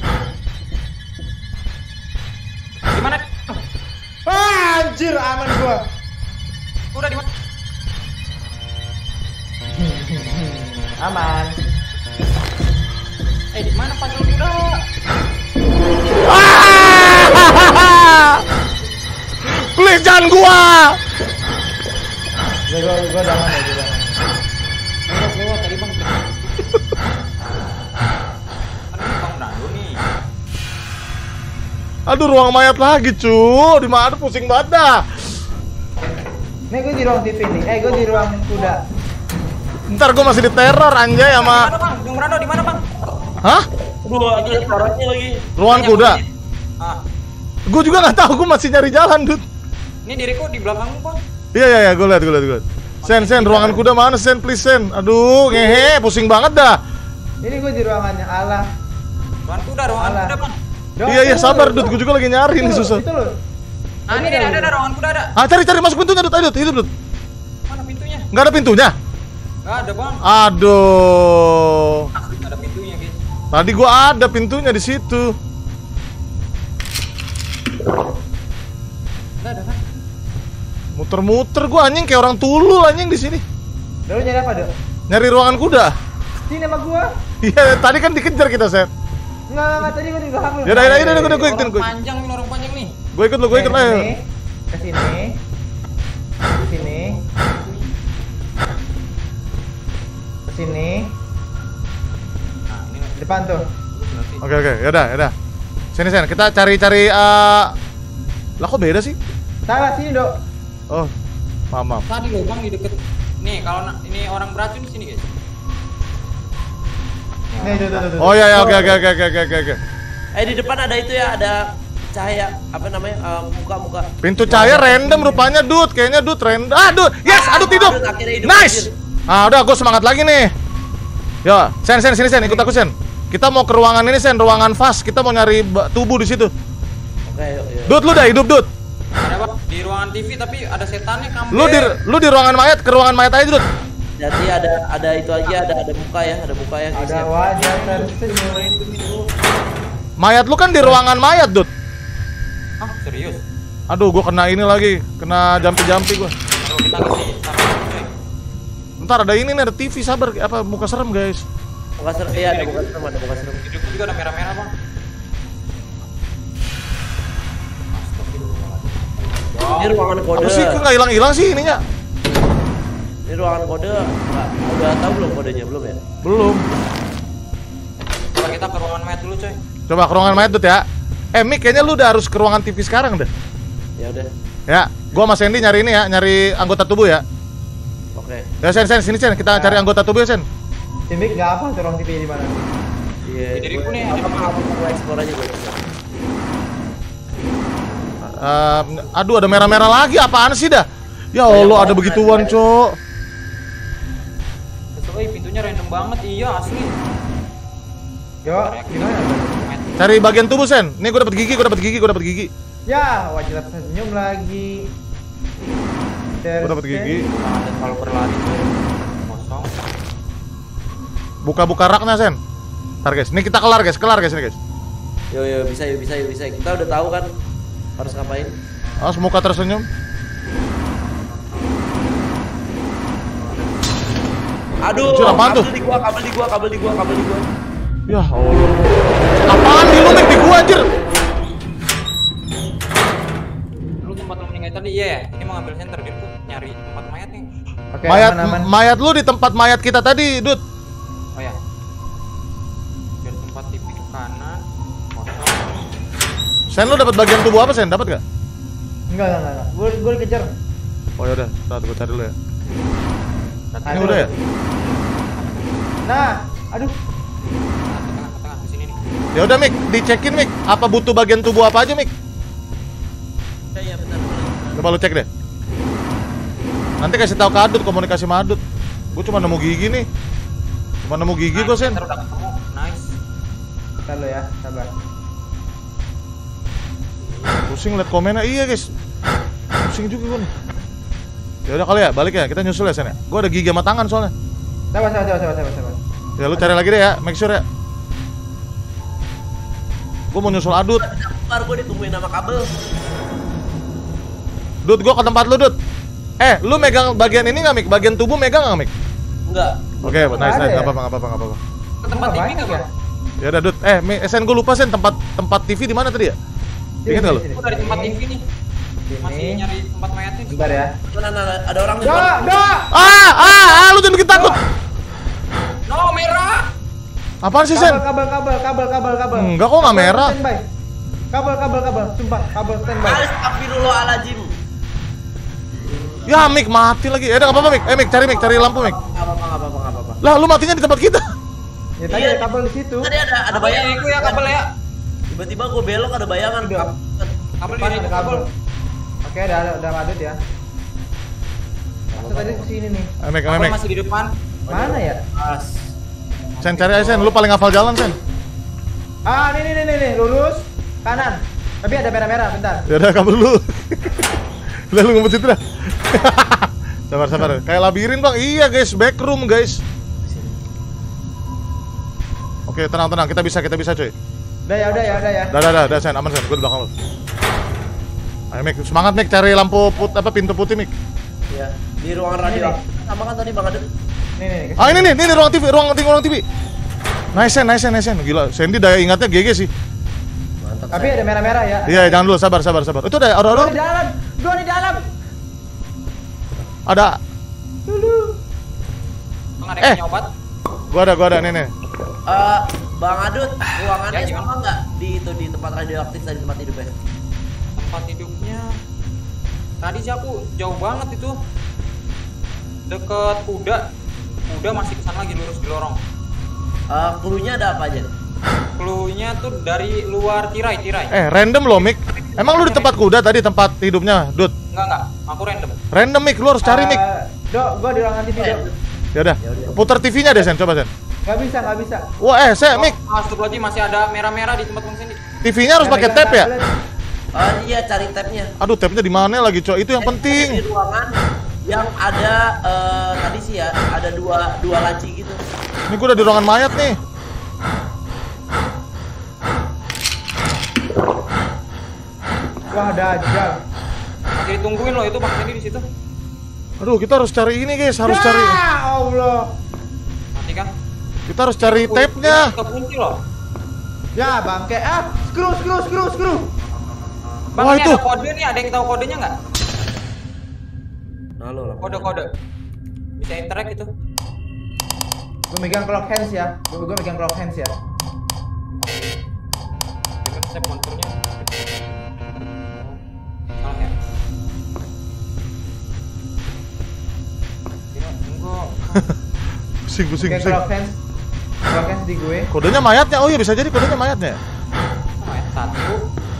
[SPEAKER 4] Di mana?
[SPEAKER 2] Ah, anjir, aman gua.
[SPEAKER 4] Kuda di mana?
[SPEAKER 2] Aman.
[SPEAKER 4] Eh, di mana pasal kuda?
[SPEAKER 1] Ah! Please, jangan gua.
[SPEAKER 2] Udah, gua, gua udah aman ya, gua udah aman.
[SPEAKER 4] Lewat, lewat tadi, Bang. Kan ini Bang Brando nih.
[SPEAKER 1] Aduh, ruang mayat lagi, cu. Di mana pusing banget dah.
[SPEAKER 2] Nih, gua di ruang T V nih. Eh, gua di ruang kuda.
[SPEAKER 1] Ntar gua masih di teror anjay
[SPEAKER 4] Di
[SPEAKER 1] sama.
[SPEAKER 4] mana, Bang? Bang Brando di mana, Bang?
[SPEAKER 1] Hah?
[SPEAKER 3] Aduh, lagi suaranya lagi.
[SPEAKER 1] Ruangan kuda.
[SPEAKER 4] Ah,
[SPEAKER 1] Gua juga nggak tahu, gua masih nyari jalan, Dut.
[SPEAKER 4] ini diriku di belakangmu, Bang.
[SPEAKER 1] Iya iya iya, gue liat gue liat gue liat. Sen Sen, ruangan kuda mana Sen, please Sen. Aduh, ngehe, pusing banget dah.
[SPEAKER 2] Ini gue di ruangannya Allah.
[SPEAKER 4] Ruangan kuda, ruangan
[SPEAKER 2] Alah.
[SPEAKER 4] kuda, Bang.
[SPEAKER 1] Iya iya, sabar Dut, gue juga lagi nyari nih susah.
[SPEAKER 2] Itu loh.
[SPEAKER 4] Ah, ini ada, ada, ruangan kuda ada.
[SPEAKER 1] Ah, cari cari masuk pintunya Dut, ayo Dut, hidup Dut.
[SPEAKER 4] Mana pintunya?
[SPEAKER 1] Nggak ada pintunya?
[SPEAKER 4] Nggak ada, Bang.
[SPEAKER 1] Aduh.
[SPEAKER 4] Nggak ada pintunya, guys.
[SPEAKER 1] Tadi gua ada pintunya di situ.
[SPEAKER 4] Nggak ada kan?
[SPEAKER 1] Muter-muter gua anjing kayak orang tulul anjing di sini.
[SPEAKER 2] Lalu nyari apa, Dok?
[SPEAKER 1] Nyari ruangan kuda.
[SPEAKER 2] Sini sama gua.
[SPEAKER 1] Iya, tadi kan dikejar kita, Sen.
[SPEAKER 2] Enggak, enggak, tadi gua di belakang lu.
[SPEAKER 1] Ya udah, ya udah, ya udah, gue ikutin
[SPEAKER 4] Orang
[SPEAKER 1] gue.
[SPEAKER 4] panjang nih, orang panjang nih.
[SPEAKER 1] Gue ikut lu, gue ikut ayo.
[SPEAKER 2] Ke sini. Ke sini. Ke sini.
[SPEAKER 4] Nah, ini
[SPEAKER 2] Di depan tuh.
[SPEAKER 4] berarti.
[SPEAKER 1] Oke oke, ya udah, ya udah. Sini Sen, kita cari-cari eh lah kok beda sih?
[SPEAKER 2] Salah sini, Dok.
[SPEAKER 1] Oh, maaf, maaf.
[SPEAKER 4] Tadi loh, Bang, di deket. Nih, kalau na- ini orang beracun di sini, guys.
[SPEAKER 2] Nih, tuh, tuh, tuh, tuh.
[SPEAKER 1] Oh iya, ya, oke oke oke oke oke oke.
[SPEAKER 3] Eh di depan ada itu ya, ada cahaya apa namanya? Eh, muka-muka.
[SPEAKER 1] Pintu cahaya random rupanya, Dut. Kayaknya Dut random. Ah, Dut. Yes, aduh hidup.
[SPEAKER 3] Adut akhirnya hidup,
[SPEAKER 1] Nice.
[SPEAKER 3] anjir.
[SPEAKER 1] Ah, udah gue semangat lagi nih. Yo, Sen Sen sini Sen, ikut aku Sen. Kita mau ke ruangan ini Sen, ruangan fast. Kita mau nyari ba- tubuh di situ.
[SPEAKER 3] Oke, yuk, yuk.
[SPEAKER 1] Dut, lu udah hidup, Dut.
[SPEAKER 4] Ada, Bang, di ruangan T V tapi ada setannya kambe.
[SPEAKER 1] Lu di lu di ruangan mayat, ke ruangan mayat aja, Dut.
[SPEAKER 3] Jadi ada ada itu aja, ada ada muka ya, ada muka ya. guys,
[SPEAKER 2] Ada
[SPEAKER 3] ya.
[SPEAKER 2] wajah tersenyum.
[SPEAKER 1] Mayat lu kan di ruangan mayat, Dut.
[SPEAKER 4] Hah, serius?
[SPEAKER 1] Aduh, gua kena ini lagi, kena jampi-jampi gua.
[SPEAKER 4] Kalau kita ke sini, coy.
[SPEAKER 1] Ntar ada ini nih, ada T V, sabar. Apa muka serem, guys.
[SPEAKER 3] Muka serem, iya ada muka serem, ada muka serem.
[SPEAKER 4] Hidupku juga ada merah-merah, Bang.
[SPEAKER 3] Ini ruangan kode.
[SPEAKER 1] Apa sih kok nggak hilang-hilang sih ininya?
[SPEAKER 3] Ini ruangan kode. Nggak, udah tahu belum kodenya belum ya?
[SPEAKER 1] Belum.
[SPEAKER 4] Coba kita ke ruangan mayat dulu, coy.
[SPEAKER 1] Coba ke ruangan mayat, Dut ya. Eh, Mik, kayaknya lu udah harus ke ruangan T V sekarang deh.
[SPEAKER 3] Ya udah.
[SPEAKER 1] Ya, gua sama Sandy nyari ini ya, nyari anggota tubuh ya.
[SPEAKER 3] Oke.
[SPEAKER 1] Ya, Sen, Sen, sini Sen, kita cari anggota tubuh ya, Sen.
[SPEAKER 2] Timik enggak apa tuh ruang T V di mana?
[SPEAKER 3] Iya.
[SPEAKER 4] Di diriku nih,
[SPEAKER 3] Apa
[SPEAKER 4] di
[SPEAKER 3] apa apa explore aja gue.
[SPEAKER 1] Eh, aduh, ada merah-merah lagi, apaan sih dah? Ya Allah, ada begituan, Cok.
[SPEAKER 4] Sesuai pintunya random banget, iya asli.
[SPEAKER 2] Yo, gimana?
[SPEAKER 1] Cari bagian tubuh, Sen. Nih gua dapat gigi, gua dapat gigi, gua dapat gigi.
[SPEAKER 2] Ya, wajah tersenyum lagi.
[SPEAKER 1] Gua dapat gigi.
[SPEAKER 4] Ada kalau berlari coy. Kosong.
[SPEAKER 1] Buka-buka raknya, Sen. Ntar, guys. Nih kita kelar, guys. Kelar, guys, ini, guys.
[SPEAKER 3] Yo yo bisa yo bisa yo bisa. Kita udah tahu kan harus ngapain.
[SPEAKER 1] Awas muka tersenyum.
[SPEAKER 3] Aduh,
[SPEAKER 1] Anjir, apaan
[SPEAKER 3] kabel
[SPEAKER 1] tuh?
[SPEAKER 3] di gua, kabel di gua, kabel di gua, kabel di gua.
[SPEAKER 1] Ya Allah. Apaan di lu, Mik? Di gua, anjir.
[SPEAKER 4] Lu tempat lu meninggal tadi, iya. Ini mau ngambil center gitu, nyari tempat mayat nih.
[SPEAKER 2] Oke,
[SPEAKER 1] Mayat
[SPEAKER 2] aman, aman.
[SPEAKER 1] mayat lu di tempat mayat kita tadi, Dut.
[SPEAKER 4] Oh ya. Dari tempat T V ke kanan. Kosong.
[SPEAKER 1] Sen, lu dapat bagian tubuh apa, Sen? Dapat gak?
[SPEAKER 2] Enggak, enggak, enggak. Gue gue dikejar.
[SPEAKER 1] Oh ya udah, saat gua cari dulu ya. Ini
[SPEAKER 2] Aduh.
[SPEAKER 1] udah ya?
[SPEAKER 2] Nah, aduh.
[SPEAKER 4] Tengah, ke tengah, ke tengah, ke sini nih.
[SPEAKER 1] Ya udah, Mik, dicekin, Mik. Apa butuh bagian tubuh apa aja, Mik?
[SPEAKER 3] Ya ya benar benar.
[SPEAKER 1] Coba lu cek deh. Nanti kasih tahu ke Adut, komunikasi sama Adut. Gue cuma nemu gigi nih. Cuma nemu gigi gue, Sen.
[SPEAKER 4] Center udah ketemu. Nice.
[SPEAKER 2] Bentar lo ya, sabar.
[SPEAKER 1] Pusing liat komennya, iya guys. Pusing juga gue nih. Ya udah kali ya, balik ya. Kita nyusul ya, Sen ya. Gue ada gigi sama tangan soalnya.
[SPEAKER 2] Sabar, sabar, sabar, sabar, sabar, sabar.
[SPEAKER 1] Ya lu cari lagi deh ya, make sure ya. Gue mau nyusul Adut.
[SPEAKER 3] Ntar gua ditungguin sama kabel.
[SPEAKER 1] Dut, gue ke tempat lu, Dut. Eh, lu megang bagian ini nggak, Mik? Bagian tubuh megang nggak, Mik?
[SPEAKER 3] Enggak.
[SPEAKER 1] Oke, nice,
[SPEAKER 2] ada
[SPEAKER 1] nice.
[SPEAKER 2] ya?
[SPEAKER 1] Nggak apa-apa, nggak apa-apa, nggak apa-apa.
[SPEAKER 4] Ke tempat T V
[SPEAKER 2] banyak
[SPEAKER 4] nggak,
[SPEAKER 2] ya?
[SPEAKER 4] Bang?
[SPEAKER 1] Ya udah, Dut. Eh, Mi- Sen, gue lupa, Sen. Tempat tempat T V di mana tadi ya?
[SPEAKER 2] Sini,
[SPEAKER 1] Ingat nggak lu?
[SPEAKER 2] sini,
[SPEAKER 4] Aku dari tempat T
[SPEAKER 2] sini.
[SPEAKER 4] V nih. Masih
[SPEAKER 2] Sini.
[SPEAKER 4] nyari tempat mayatnya.
[SPEAKER 2] Bentar ya.
[SPEAKER 3] Nah, nah, nah, ada orang di
[SPEAKER 2] Enggak,
[SPEAKER 3] depan.
[SPEAKER 2] enggak.
[SPEAKER 1] Ah, ah, ah, lu jangan bikin takut.
[SPEAKER 4] No, merah.
[SPEAKER 1] Apaan sih, Sen?
[SPEAKER 2] Kabel, kabel, kabel, kabel, kabel.
[SPEAKER 1] Enggak, kok nggak
[SPEAKER 2] Kabel
[SPEAKER 1] merah?
[SPEAKER 2] Standby. Kabel, kabel, kabel. Sumpah, kabel standby.
[SPEAKER 3] Astagfirullahaladzim.
[SPEAKER 1] Ya, Mik mati lagi. Eh, udah nggak apa-apa, Mik. Eh, Mik, cari Mik, cari lampu, Mik.
[SPEAKER 3] Enggak apa-apa, enggak apa-apa, enggak apa-apa.
[SPEAKER 1] Lah, lu matinya di tempat kita.
[SPEAKER 2] Ya tadi
[SPEAKER 3] Iya.
[SPEAKER 2] ada kabel di situ.
[SPEAKER 3] Tadi ada ada
[SPEAKER 4] Apa
[SPEAKER 3] bayangan.
[SPEAKER 4] ya, ya kabel ya.
[SPEAKER 3] Tiba-tiba gua belok ada bayangan.
[SPEAKER 2] Udah.
[SPEAKER 4] Kabel
[SPEAKER 2] Depan
[SPEAKER 4] ini
[SPEAKER 2] ada
[SPEAKER 4] kabel.
[SPEAKER 2] kabel. Oke, udah ada udah ngadut ya. Harusnya tadi kesini nih.
[SPEAKER 1] Ayo, Mik, ayo,
[SPEAKER 4] Aku
[SPEAKER 1] Mik.
[SPEAKER 4] masih di depan.
[SPEAKER 2] Mana ya?
[SPEAKER 3] Pas.
[SPEAKER 1] Sen cari aja Sen, lu paling hafal jalan Sen.
[SPEAKER 2] Ah, nih nih nih nih, nih. Lurus kanan. Tapi ada merah-merah, bentar.
[SPEAKER 1] Ya udah kabur lu. Udah lu ngumpet situ dah. Sabar sabar. Kayak labirin bang. Iya guys, backroom guys. Oke tenang tenang. Kita bisa kita bisa coy.
[SPEAKER 2] Udah ya, udah ya, udah ya.
[SPEAKER 1] Dah dah dah, dah Sen aman Sen. Gue di belakang lu. Ayo Mik, semangat Mik cari lampu put apa pintu putih Mik.
[SPEAKER 3] Iya, di ruangan radio. Sama kan tadi Bang Adit.
[SPEAKER 2] Nih nih. nih.
[SPEAKER 1] Ah ini nih, ini nih ruang T V, ruang T V, ruang T V. Nice Sen, nice Sen, nice Sen. Gila, Sandy daya ingatnya G G sih.
[SPEAKER 3] Mantap.
[SPEAKER 2] Tapi ada merah-merah ya.
[SPEAKER 1] Iya jangan dulu, sabar sabar sabar. Itu ada ada
[SPEAKER 2] Gua
[SPEAKER 1] ada.
[SPEAKER 2] di dalam. Gua di dalam.
[SPEAKER 1] Ada.
[SPEAKER 4] Bang ada
[SPEAKER 1] Eh.
[SPEAKER 4] yang punya obat?
[SPEAKER 1] Gua ada, gua ada nih nih.
[SPEAKER 3] Eh, Bang Adut, ruangannya
[SPEAKER 4] Ya, gimana?
[SPEAKER 3] sama nggak di itu di tempat radioaktif tadi tempat hidupnya?
[SPEAKER 4] Tempat hidupnya. Tadi sih aku jauh banget itu. Deket kuda. Kuda masih kesana lagi lurus di lorong.
[SPEAKER 3] Eh, clue-nya ada apa aja?
[SPEAKER 4] Clue-nya tuh dari luar tirai, tirai.
[SPEAKER 1] Eh, random loh Mik. Emang lu di tempat kuda tadi tempat hidupnya, Dut?
[SPEAKER 4] Enggak enggak, aku random.
[SPEAKER 1] Random Mik, lu harus cari Mik.
[SPEAKER 2] Eh, Dok, gua di ruangan T V,
[SPEAKER 3] Eh,
[SPEAKER 2] Dok.
[SPEAKER 1] Ya udah, putar T V-nya deh Sen, coba Sen.
[SPEAKER 2] Gak bisa, gak bisa.
[SPEAKER 1] Wah, eh, saya Mik,
[SPEAKER 4] Oh, astagfirullahaladzim, masih ada merah-merah di tempat Bang Sandy.
[SPEAKER 1] T V-nya harus pakai tab ya?
[SPEAKER 3] Oh iya, cari tabnya.
[SPEAKER 1] Aduh, tabnya di mana lagi, Cok? Itu yang
[SPEAKER 3] Di
[SPEAKER 1] penting.
[SPEAKER 3] ruangan yang ada eh, tadi sih ya, ada dua dua laci gitu.
[SPEAKER 1] Ini gua udah di ruangan mayat nih.
[SPEAKER 2] Wah, dajjal.
[SPEAKER 4] Masih ditungguin loh itu Bang Sandy di situ.
[SPEAKER 1] Aduh, kita harus cari ini, guys. Harus cari.
[SPEAKER 2] Ya Allah.
[SPEAKER 4] Mati kan?
[SPEAKER 1] Kita harus cari tabnya.
[SPEAKER 4] Kekunci loh.
[SPEAKER 2] Ya, bangke. Ah, screw, screw, screw, screw.
[SPEAKER 4] Bang,
[SPEAKER 1] Wah,
[SPEAKER 4] ini
[SPEAKER 1] itu.
[SPEAKER 4] ada kode nih, ada yang tahu kodenya nggak?
[SPEAKER 3] Halo lah.
[SPEAKER 4] Kode-kode. Bisa interact itu.
[SPEAKER 2] Gue megang clock hands ya. Gue gue megang clock hands ya.
[SPEAKER 4] Dengan save monsternya. Salah ya? Kira enggak.
[SPEAKER 1] Pusing, pusing,
[SPEAKER 2] Megang
[SPEAKER 1] pusing.
[SPEAKER 2] clock hands. Clock hands di gue.
[SPEAKER 1] Kodenya mayatnya. Oh iya, bisa jadi kodenya mayatnya.
[SPEAKER 4] Oh, ya, satu.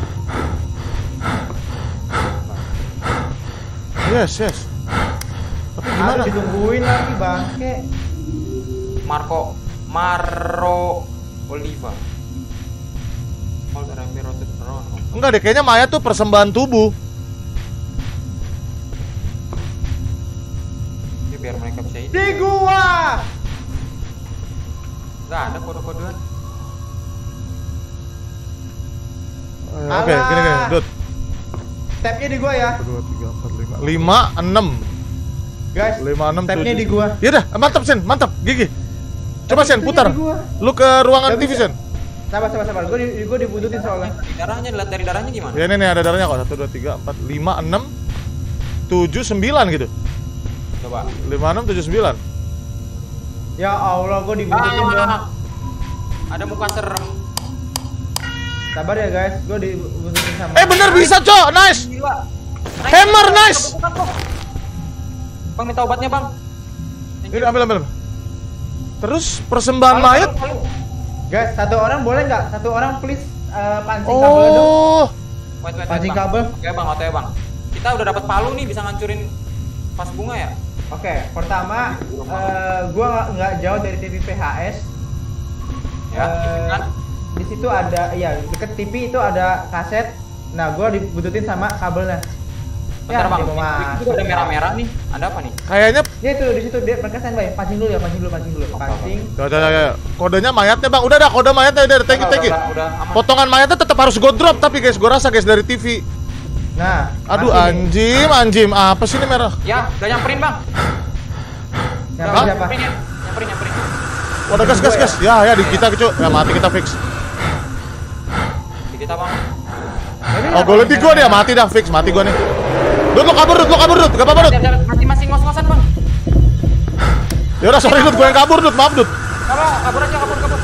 [SPEAKER 1] Yes, yes. Tapi gimana?
[SPEAKER 2] Aduh, ditungguin lagi bangke.
[SPEAKER 4] Marco Maro Oliva. All the rainbow rotate around.
[SPEAKER 1] Enggak deh, kayaknya mayat tuh persembahan tubuh.
[SPEAKER 4] Ya biar mereka bisa hidup.
[SPEAKER 2] Di gua.
[SPEAKER 4] Enggak ada kode-kodean.
[SPEAKER 1] Eh, Oke,
[SPEAKER 2] Alah.
[SPEAKER 1] gini gini, Dut.
[SPEAKER 2] Tabnya di gua ya.
[SPEAKER 1] dua, tiga, empat, lima. lima, enam.
[SPEAKER 2] Guys,
[SPEAKER 1] lima, enam,
[SPEAKER 2] tabnya
[SPEAKER 1] tujuh.
[SPEAKER 2] di gua.
[SPEAKER 1] Ya udah, mantap Sen, mantap. Gigi. Coba Sen,
[SPEAKER 2] Tabnya
[SPEAKER 1] putar.
[SPEAKER 2] di gua.
[SPEAKER 1] Lu ke ruangan
[SPEAKER 2] Nggak
[SPEAKER 1] T V
[SPEAKER 2] bisa.
[SPEAKER 1] Sen.
[SPEAKER 2] Sabar, sabar, sabar. Gua di gua dibututin soalnya.
[SPEAKER 4] Di darahnya, dilihat dari darahnya gimana?
[SPEAKER 1] Ya ini nih ada darahnya kok. satu, dua, tiga, empat, lima, enam, tujuh, sembilan gitu.
[SPEAKER 4] Coba.
[SPEAKER 1] lima, enam, tujuh, sembilan.
[SPEAKER 2] Ya Allah, gua dibututin dong.
[SPEAKER 4] Ah, ada muka serem.
[SPEAKER 2] Sabar ya guys, gua dibututin sama.
[SPEAKER 1] Eh bener bisa Cok, nice.
[SPEAKER 4] Gila.
[SPEAKER 1] Hammer, nice.
[SPEAKER 4] Bukan, kok. Bang minta obatnya bang. Thank you.
[SPEAKER 1] Ini ambil ambil. ambil. Terus persembahan
[SPEAKER 4] Palu,
[SPEAKER 1] mayat.
[SPEAKER 4] palu, palu.
[SPEAKER 2] Guys, satu orang boleh nggak? Satu orang please uh, pancing kabel dong.
[SPEAKER 1] Oh,
[SPEAKER 4] Wait, wait, wait,
[SPEAKER 2] Pancing
[SPEAKER 4] bang.
[SPEAKER 2] kabel.
[SPEAKER 4] Oke bang, oke bang. Kita udah dapat palu nih, bisa ngancurin vas bunga ya?
[SPEAKER 2] Oke, pertama uh, gua nggak- nggak jauh dari T V P H S.
[SPEAKER 4] Ya,
[SPEAKER 2] Eh,
[SPEAKER 4] kan?
[SPEAKER 2] Di situ ada, iya deket T V itu ada kaset. Nah, gua dibututin sama kabelnya.
[SPEAKER 4] Bentar bang,
[SPEAKER 2] dia mau
[SPEAKER 4] ini
[SPEAKER 2] masuk.
[SPEAKER 4] juga ada merah-merah nih. Ada apa nih?
[SPEAKER 1] kayaknya.
[SPEAKER 2] Ya itu di situ dia mereka standby. Pancing dulu ya, pancing dulu, pancing dulu, pancing.
[SPEAKER 1] Coba, coba, coba. Kodenya mayatnya bang. Udah dah, kode mayatnya udah. Thank you,
[SPEAKER 4] Udah,
[SPEAKER 1] thank you.
[SPEAKER 4] udah, udah aman.
[SPEAKER 1] Potongan mayatnya tetap harus go drop tapi guys, gua rasa guys dari T V.
[SPEAKER 2] Nah,
[SPEAKER 1] Aduh
[SPEAKER 2] mati nih.
[SPEAKER 1] anjim, anjim. Apa sih ini merah?
[SPEAKER 4] Ya, udah nyamperin bang.
[SPEAKER 2] Siapa
[SPEAKER 4] Udah,
[SPEAKER 2] siapa?
[SPEAKER 4] Nyamperin ya, nyamperin, nyamperin.
[SPEAKER 1] Waduh gas gas gas. Ya ya di kita cuy. Ya mati kita fix.
[SPEAKER 4] Di kita bang.
[SPEAKER 2] Ini
[SPEAKER 1] Oh,
[SPEAKER 2] apa
[SPEAKER 1] golnya di
[SPEAKER 2] yang
[SPEAKER 1] gua nih ya,
[SPEAKER 2] merah?
[SPEAKER 1] mati dah fix, mati gua nih. Dut, lu kabur, Dut, lu kabur, Dut. Gak apa-apa, Dut.
[SPEAKER 4] Siap, siap. Masing-masing ngos-ngosan bang.
[SPEAKER 1] Ya udah, sorry, Dut, gua yang kabur, Dut. Maaf, Dut.
[SPEAKER 4] Kalau kabur aja, kabur, kabur.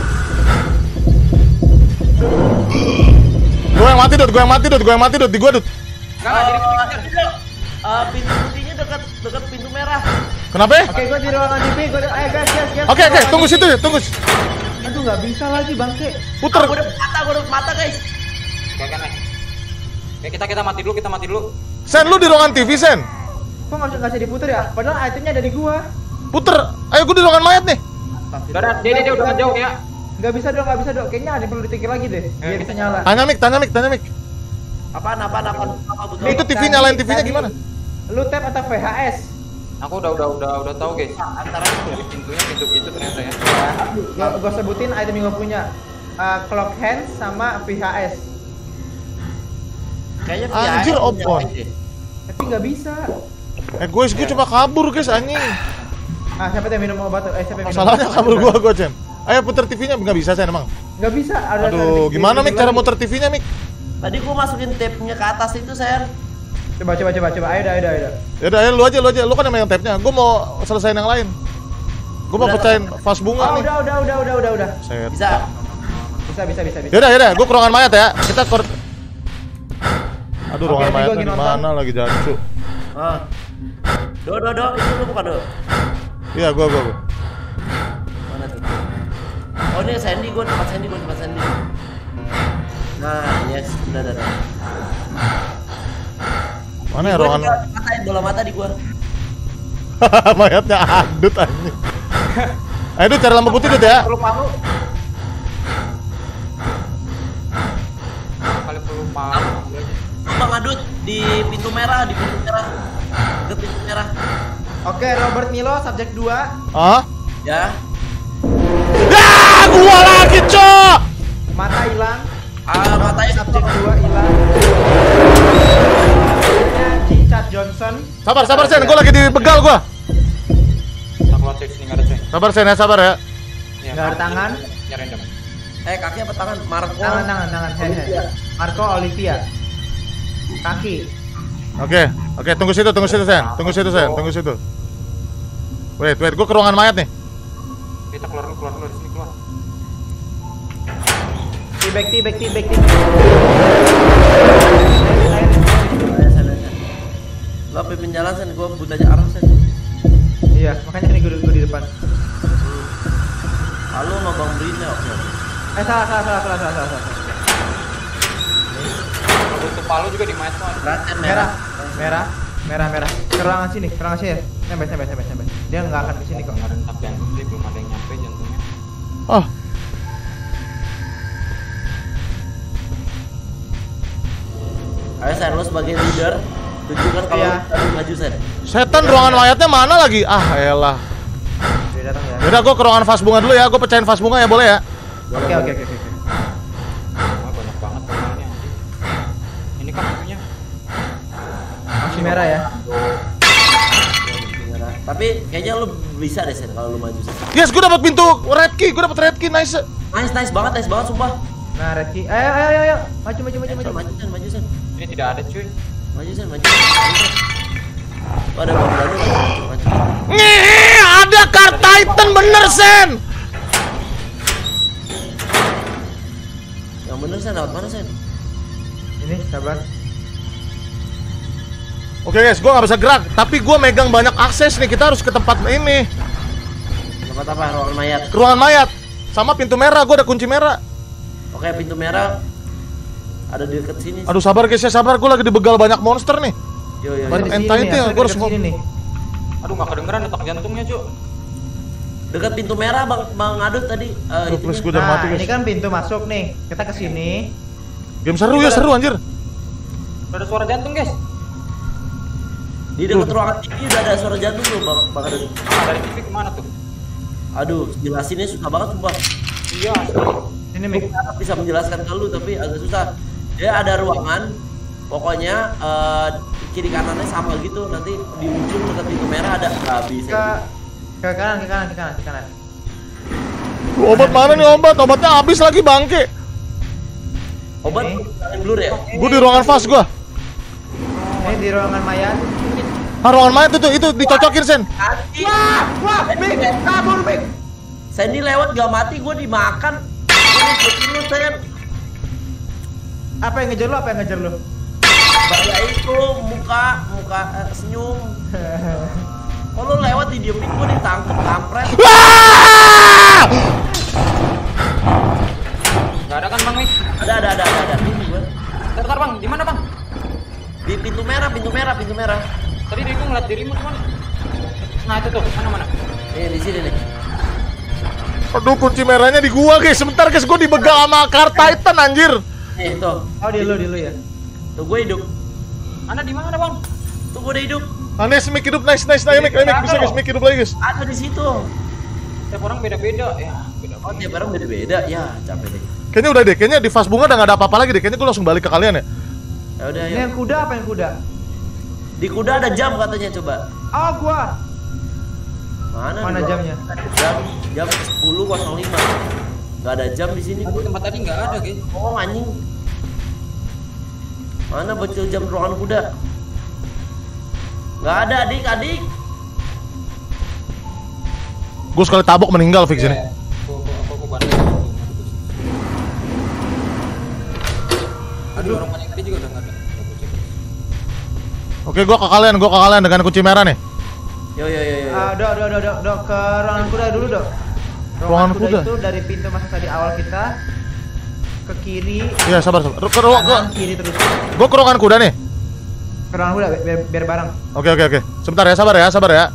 [SPEAKER 1] Gua yang mati, Dut. Gua yang mati, Dut. Gua yang mati, Dut. Di gua, Dut.
[SPEAKER 4] Enggak, enggak, jadi kejar.
[SPEAKER 3] Eh, pintu putihnya dekat dekat pintu merah.
[SPEAKER 1] Kenapa ya?
[SPEAKER 2] Oke, gua di ruangan T V, gua di- eh guys, guys, guys.
[SPEAKER 1] Oke, oke, tunggu situ ya, tunggu.
[SPEAKER 2] Aduh, nggak bisa lagi bangke.
[SPEAKER 1] Puter.
[SPEAKER 3] Aku udah mata, aku udah mata guys.
[SPEAKER 4] Oke, oke, next. Oke, kita kita mati dulu, kita mati dulu.
[SPEAKER 1] Sen, lu di ruangan T V, Sen.
[SPEAKER 2] Kok nggak bisa nggak bisa diputer ya? Padahal itemnya ada di gua.
[SPEAKER 1] Puter. Ayo gue di ruangan mayat nih.
[SPEAKER 4] Udah, udah, dia, dia, dia udah jauh ya.
[SPEAKER 2] Nggak bisa dong, nggak bisa dong. Kayaknya ada yang perlu ditikir lagi deh. Biar bisa nyala.
[SPEAKER 1] Tanya Mik, tanya Mik, tanya Mik.
[SPEAKER 3] Apaan, apaan, apaan, apa butuh?
[SPEAKER 1] Itu T V
[SPEAKER 2] Tadi-
[SPEAKER 1] nyalain T V-nya
[SPEAKER 2] tadi
[SPEAKER 1] gimana?
[SPEAKER 2] Lu tap atau V H S?
[SPEAKER 4] Aku udah udah udah udah tahu guys.
[SPEAKER 3] Antara itu.
[SPEAKER 4] Dari pintunya pintu itu ternyata ya.
[SPEAKER 2] Ya, gua, gua sebutin item yang gua punya. Uh, clock hands sama V H S.
[SPEAKER 3] Kayaknya
[SPEAKER 1] Anjir,
[SPEAKER 3] punya
[SPEAKER 1] opon.
[SPEAKER 3] aja deh.
[SPEAKER 2] Tapi nggak bisa.
[SPEAKER 1] Eh guys, gue coba kabur guys anjing.
[SPEAKER 2] Ah, siapa yang minum obat? Eh, siapa yang minum
[SPEAKER 1] Masalahnya
[SPEAKER 2] obat?
[SPEAKER 1] kabur gua gua Chen. Ayo puter T V-nya nggak bisa Chen emang.
[SPEAKER 2] Nggak bisa. Ada
[SPEAKER 1] Aduh,
[SPEAKER 2] ada-
[SPEAKER 1] gimana
[SPEAKER 2] di-
[SPEAKER 1] Mik
[SPEAKER 2] di-
[SPEAKER 1] cara
[SPEAKER 2] lagi.
[SPEAKER 1] muter T V-nya Mik?
[SPEAKER 3] Tadi gua masukin tape-nya ke atas itu, Sen.
[SPEAKER 2] Coba coba coba coba. Ayo dah, ayo dah, ayo dah.
[SPEAKER 1] Ya udah, ayo lu aja, lu aja. Lu kan yang megang tape-nya. Gua mau selesaiin yang lain. Gua mau
[SPEAKER 3] Udah,
[SPEAKER 1] pecahin vas bunga
[SPEAKER 2] Oh,
[SPEAKER 1] nih.
[SPEAKER 2] udah, udah, udah, udah, udah, udah.
[SPEAKER 1] Set.
[SPEAKER 3] Bisa.
[SPEAKER 2] Bisa, bisa, bisa, bisa.
[SPEAKER 1] Yaudah, yaudah, gua ke ruangan mayat ya. Kita kor... Aduh,
[SPEAKER 2] Oke,
[SPEAKER 1] ruangan
[SPEAKER 2] ini gua
[SPEAKER 1] mayatnya
[SPEAKER 2] lagi
[SPEAKER 1] di
[SPEAKER 2] nonton.
[SPEAKER 1] mana lagi jancu?
[SPEAKER 3] Ah. Do, do, do, itu lu bukan do.
[SPEAKER 1] Iya, gua, gua, gua.
[SPEAKER 3] Mana tuh? Oh, ini Sandy, gua tempat Sandy, gua tempat Sandy. Nah, yes, udah, udah, udah.
[SPEAKER 1] Mana ya
[SPEAKER 3] Gua
[SPEAKER 1] ruangan?
[SPEAKER 3] juga matain bola mata di gua.
[SPEAKER 1] Mayatnya adut anjing. Ayo Dut, cari lampu putih Dut ya.
[SPEAKER 4] Perlu palu. Kali perlu palu.
[SPEAKER 3] Bang Adut di pintu merah, di pintu merah. Ke pintu merah.
[SPEAKER 2] Oke, Robert Milo, subjek dua.
[SPEAKER 1] Hah?
[SPEAKER 3] Ya.
[SPEAKER 1] Ah, gua lagi, Cok.
[SPEAKER 2] Mata hilang.
[SPEAKER 3] Ah, matanya
[SPEAKER 2] Subjek dua hilang. Subjeknya Richard Johnson.
[SPEAKER 1] Sabar, sabar Sen, gua lagi dibegal gua.
[SPEAKER 4] Kita keluar cek sini nggak ada cek.
[SPEAKER 1] Sabar Sen ya, sabar ya.
[SPEAKER 4] Ya,
[SPEAKER 2] Nggak ada tangan.
[SPEAKER 4] Ya random.
[SPEAKER 3] Eh, kaki apa tangan? Marco.
[SPEAKER 2] Tangan, tangan, tangan. Hand,
[SPEAKER 3] Olivia.
[SPEAKER 2] hand. Marco Olivia. Kaki.
[SPEAKER 1] Oke, oke, tunggu situ, tunggu situ Sen. Tunggu situ Sen, tunggu situ. Wait, wait, gua ke ruangan mayat nih.
[SPEAKER 4] Kita keluar dulu, keluar dulu dari sini keluar.
[SPEAKER 2] T-back, T-back, T-back, T-back.
[SPEAKER 3] Ayo, Sen, ayo, Sen. Lo pimpin jalan, Sen. Gua buta aja arah, Sen.
[SPEAKER 2] Iya, makanya ini gue, gue di depan.
[SPEAKER 3] Halo, sama Bang Brina. Oke.
[SPEAKER 2] Eh, salah, salah, salah, salah, salah, salah, salah.
[SPEAKER 4] Kalau butuh palu juga di mayat tuh ada.
[SPEAKER 3] Perhatian
[SPEAKER 2] Merah,
[SPEAKER 3] merah.
[SPEAKER 2] merah, merah, merah. Ke ruangan sini, ke ruangan sini ya. Sampai, sampai, sampai, sampai. Dia nggak akan ke sini kok.
[SPEAKER 4] Nggak ada detak jantung sih, belum ada yang nyampe jantungnya.
[SPEAKER 1] Oh,
[SPEAKER 3] Ayo, Sen. Lo sebagai leader. Tunjukkan kalau
[SPEAKER 2] Iya.
[SPEAKER 3] lo maju, Sen.
[SPEAKER 1] setan ruangan mayatnya mana lagi? Ah, elah.
[SPEAKER 2] Dia datang ya.
[SPEAKER 1] Yaudah, gua ke ruangan vas bunga dulu ya. Gua pecahin vas bunga ya, boleh ya?
[SPEAKER 2] Oke, oke, oke, oke.
[SPEAKER 4] Wah, banyak banget pemainnya. Ini kan pintunya.
[SPEAKER 2] Masih merah ya.
[SPEAKER 3] Merah. Tapi kayaknya lo bisa deh, Sen, kalau lo maju, Sen.
[SPEAKER 1] Yes, gua dapat pintu red key, gua dapat red key, nice.
[SPEAKER 3] Nice, nice banget, nice banget, sumpah.
[SPEAKER 2] Nah, Redki. Ayo, ayo, ayo, ayo. Maju, maju, maju,
[SPEAKER 3] Sen,
[SPEAKER 2] maju.
[SPEAKER 3] maju, Sen, maju, Sen.
[SPEAKER 4] Ini tidak ada cuy.
[SPEAKER 3] Maju, Sen, maju. Maju, Sen. Oh, ada Bang Danu, maju, maju.
[SPEAKER 1] Nih, ada card Titan bener, Sen.
[SPEAKER 3] Yang bener, Sen, lewat mana, Sen?
[SPEAKER 2] Ini, sabar.
[SPEAKER 1] Oke guys, gua nggak bisa gerak, tapi gua megang banyak akses nih. Kita harus ke tempat ini,
[SPEAKER 3] Tempat apa? Ruangan mayat.
[SPEAKER 1] ke ruangan mayat. Sama pintu merah, gua ada kunci merah.
[SPEAKER 3] Oke, pintu merah ada di dekat sini.
[SPEAKER 1] Aduh, sabar guys ya, sabar. Gua lagi dibegal banyak monster nih.
[SPEAKER 3] Yo, yo, yo.
[SPEAKER 1] Banyak
[SPEAKER 2] Di sini
[SPEAKER 1] entah
[SPEAKER 2] nih,
[SPEAKER 1] itu
[SPEAKER 2] ya.
[SPEAKER 1] yang
[SPEAKER 2] Saya
[SPEAKER 1] gua harus
[SPEAKER 2] dekat sini
[SPEAKER 1] ngomong.
[SPEAKER 2] nih.
[SPEAKER 4] Aduh, nggak kedengeran detak jantungnya cuy.
[SPEAKER 3] Dekat pintu merah, Bang Bang Adut tadi. eh,
[SPEAKER 1] Aduh,
[SPEAKER 3] itunya.
[SPEAKER 1] please, gua udah
[SPEAKER 2] Nah,
[SPEAKER 1] mati
[SPEAKER 2] ini
[SPEAKER 1] guys.
[SPEAKER 2] kan pintu masuk nih. Kita ke sini.
[SPEAKER 1] Game seru ya, seru anjir.
[SPEAKER 4] Udah ada suara jantung guys.
[SPEAKER 3] Di dekat ruangan T V udah ada suara jantung tuh, Bang Bang Adut.
[SPEAKER 4] Ah, dari T V kemana tuh?
[SPEAKER 3] Aduh, jelasinnya susah banget sumpah.
[SPEAKER 4] Iya.
[SPEAKER 2] Sini,
[SPEAKER 3] Gue
[SPEAKER 2] Mik.
[SPEAKER 3] harap bisa menjelaskan ke lu tapi agak susah. Dia ada ruangan, pokoknya eh, kiri kanannya sama gitu. Nanti di ujung dekat pintu merah ada nggak
[SPEAKER 2] Ke
[SPEAKER 3] bisa.
[SPEAKER 2] ke kanan, ke kanan, ke kanan, ke kanan.
[SPEAKER 1] Obat mana nih obat? Obatnya habis lagi bangke.
[SPEAKER 3] Obat
[SPEAKER 2] Ini.
[SPEAKER 3] yang blur ya?
[SPEAKER 1] Gua di ruangan vas gua.
[SPEAKER 2] Ini di ruangan mayat.
[SPEAKER 1] Ah, ruangan mayat itu itu dicocokin, Sen.
[SPEAKER 3] Mati.
[SPEAKER 2] Wah, Mik, kabur, Mik.
[SPEAKER 3] Sandy lewat gak mati, gue dimakan. Ini ikutin lu, Sen.
[SPEAKER 2] Apa yang ngejar lu? Apa yang ngejar lu?
[SPEAKER 3] Bahaya itu muka, muka eh, senyum. Kalau lu lewat didiemin gue ditangkep kampret.
[SPEAKER 1] Ah!
[SPEAKER 4] Nggak ada kan bang Mik?
[SPEAKER 3] Ada ada ada ada ada. Ini gue
[SPEAKER 4] Bentar bang, di mana bang?
[SPEAKER 3] di pintu merah, pintu merah, pintu merah.
[SPEAKER 4] Bentar Tadi dia gua ngeliat dirimu cuman. Nah itu tuh, mana mana?
[SPEAKER 3] Eh di sini nih.
[SPEAKER 1] Aduh, kunci merahnya di gua guys. Sebentar guys, gua dibegal sama Car Titan anjir.
[SPEAKER 3] Eh tuh.
[SPEAKER 2] Oh di lu di lu ya.
[SPEAKER 3] Tuh gue hidup.
[SPEAKER 4] Anda di mana bang?
[SPEAKER 3] Tuh gue udah hidup.
[SPEAKER 1] Aneh, Mik hidup, nice, nice, nice, Mik, Mik, bisa guys, Mik hidup lagi guys.
[SPEAKER 3] Ada di situ.
[SPEAKER 4] Setiap orang beda-beda ya. Beda
[SPEAKER 3] Oh tiap orang beda-beda. Ya capek deh.
[SPEAKER 1] Kayaknya udah deh, kayaknya di fase bunga udah gak ada apa-apa lagi deh. Kayaknya gua langsung balik ke kalian ya.
[SPEAKER 3] Ya udah
[SPEAKER 2] Ini
[SPEAKER 3] ya.
[SPEAKER 2] yang kuda apa yang kuda?
[SPEAKER 3] Di kuda ada jam katanya coba.
[SPEAKER 2] Oh gua.
[SPEAKER 3] Mana?
[SPEAKER 2] Mana
[SPEAKER 3] di bawah?
[SPEAKER 2] jamnya?
[SPEAKER 3] Jam jam sepuluh nol lima. Gak ada jam di sini.
[SPEAKER 4] Tadi tempat tadi nggak ada guys.
[SPEAKER 3] Oh anjing. Mana bocil jam ruangan kuda? Gak ada adik, adik.
[SPEAKER 1] Gua sekali tabok meninggal fix ini.
[SPEAKER 4] Gua gua gua gua bantu. Aduh orang banyak tadi juga udah nggak ada. Udah gua cek.
[SPEAKER 1] Oke, gua ke kalian, gua ke kalian dengan kunci merah nih.
[SPEAKER 3] Yo yo yo yo.
[SPEAKER 2] Ah, dok, dok, dok, dok, dok, ke ruangan kuda dulu, dok.
[SPEAKER 1] Ruangan kuda?
[SPEAKER 2] itu dari pintu masuk tadi awal kita ke kiri,
[SPEAKER 1] Iya, sabar, sabar. Ke ruang gua,
[SPEAKER 2] kanan, kiri terus.
[SPEAKER 1] gua ke ruangan kuda nih.
[SPEAKER 2] Ke ruangan kuda biar, biar bareng.
[SPEAKER 1] Oke, oke, oke. Sebentar ya, sabar ya, sabar ya.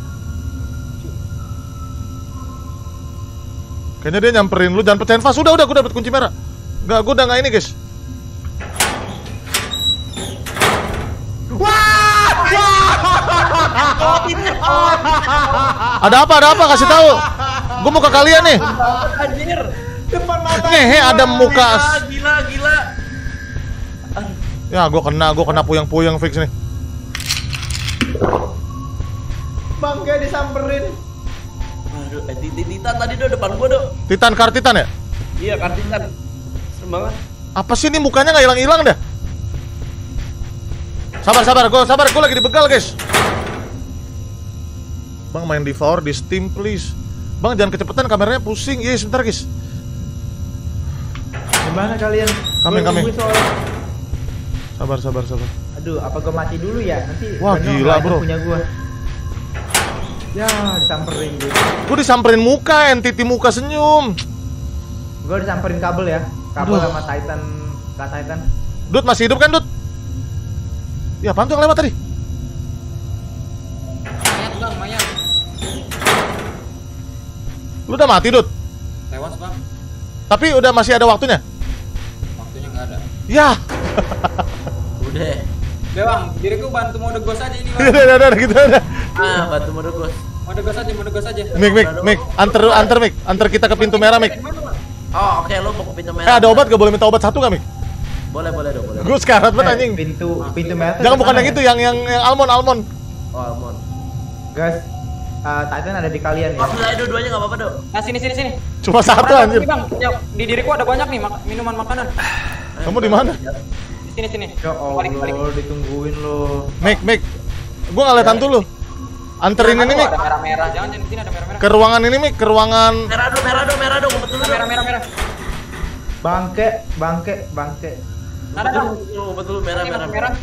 [SPEAKER 1] Kayaknya dia nyamperin lu, jangan pecahin vas. Udah, udah, gua dapet kunci merah. Enggak, gua udah nggak ini, guys. Ada apa? Ada apa? Kasih tahu. Gua mau ke kalian nih.
[SPEAKER 3] Anjir.
[SPEAKER 2] Depan mata.
[SPEAKER 1] Ngehe ada muka.
[SPEAKER 3] Ah, gila gila.
[SPEAKER 1] Ya, gua kena, gua kena puyeng-puyeng fix nih.
[SPEAKER 2] Bangke disamperin.
[SPEAKER 3] Aduh, eh, Titan Titan tadi do depan gua, Do.
[SPEAKER 1] Titan Car Titan ya?
[SPEAKER 3] Iya, Kartitan. Serem banget.
[SPEAKER 1] Apa sih ini mukanya nggak hilang-hilang dah? Sabar, sabar, gua sabar, gua lagi dibegal, guys. Bang main Devour di Steam please. Bang jangan kecepatan, kameranya pusing. Iya, sebentar, guys.
[SPEAKER 2] Gimana kalian?
[SPEAKER 1] Kami,
[SPEAKER 2] Gua
[SPEAKER 1] kami.
[SPEAKER 2] nungguin soalnya.
[SPEAKER 1] Sabar, sabar, sabar.
[SPEAKER 2] Aduh, apa gua mati dulu ya? Nanti
[SPEAKER 1] Wah,
[SPEAKER 2] Beno
[SPEAKER 1] gila,
[SPEAKER 2] nggak
[SPEAKER 1] bro.
[SPEAKER 2] punya gua. Ya, disamperin gue.
[SPEAKER 1] Gua disamperin muka, entity muka senyum.
[SPEAKER 2] Gua disamperin kabel ya. Kabel
[SPEAKER 1] Aduh.
[SPEAKER 2] sama Titan, Kak Titan.
[SPEAKER 1] Dut masih hidup kan, Dut? Ya, apaan tuh yang lewat tadi?
[SPEAKER 4] Mayat bang, mayat.
[SPEAKER 1] Lu udah mati, Dut?
[SPEAKER 4] Tewas bang.
[SPEAKER 1] Tapi udah masih ada waktunya?
[SPEAKER 4] Waktunya nggak ada.
[SPEAKER 1] Ya.
[SPEAKER 3] Udah.
[SPEAKER 4] Udah bang, diriku bantu mode ghost aja ini bang.
[SPEAKER 1] Udah, udah, udah, gitu udah.
[SPEAKER 3] Ah, batu mode ghost.
[SPEAKER 4] Mode ghost aja, mode ghost aja.
[SPEAKER 1] Mik, Mik, Mik, anter, anter, Mik, anter kita ke pintu merah, Mik.
[SPEAKER 3] Oh, oke, lo mau ke pintu
[SPEAKER 1] Eh,
[SPEAKER 3] merah.
[SPEAKER 1] ada obat, gak boleh minta obat satu gak, Mik?
[SPEAKER 3] Boleh, boleh, Do, boleh.
[SPEAKER 1] Gue sekarat banget
[SPEAKER 2] Eh,
[SPEAKER 1] anjing.
[SPEAKER 2] Pintu pintu merah. tuh
[SPEAKER 1] Jangan
[SPEAKER 2] di
[SPEAKER 1] bukan
[SPEAKER 2] mana
[SPEAKER 1] yang
[SPEAKER 2] ya?
[SPEAKER 1] itu, yang yang yang almond, almond.
[SPEAKER 3] Oh, almond.
[SPEAKER 2] Guys, uh, Titan ada di kalian ya.
[SPEAKER 3] Ambil aja dua-duanya enggak apa-apa, Do.
[SPEAKER 4] Nah sini sini sini.
[SPEAKER 1] Cuma satu
[SPEAKER 4] Mana,
[SPEAKER 1] anjir.
[SPEAKER 4] Ini, bang, ya, di diriku ada banyak nih mak minuman makanan.
[SPEAKER 1] Kamu di mana?
[SPEAKER 4] Di sini sini.
[SPEAKER 2] Ya
[SPEAKER 4] Balik, balik.
[SPEAKER 2] Allah, ditungguin lo.
[SPEAKER 1] Mik, Mik. Gue ngeliat hantu lu. Anterin
[SPEAKER 4] Nah,
[SPEAKER 1] ini,
[SPEAKER 4] tuh
[SPEAKER 1] Mik.
[SPEAKER 4] ada merah-merah. Jangan jangan di sini ada merah-merah.
[SPEAKER 1] Ke ruangan ini, Mik. Ke ruangan.
[SPEAKER 3] Merah, Do, merah, Do, merah, Do. Ngumpet dulu, Do.
[SPEAKER 4] Merah merah merah.
[SPEAKER 2] Bangke, bangke, bangke.
[SPEAKER 3] Ngumpet
[SPEAKER 4] Ada
[SPEAKER 3] dulu,
[SPEAKER 4] bang.
[SPEAKER 3] ngumpet dulu, merah,
[SPEAKER 4] Ini
[SPEAKER 3] merah,
[SPEAKER 4] masih merah.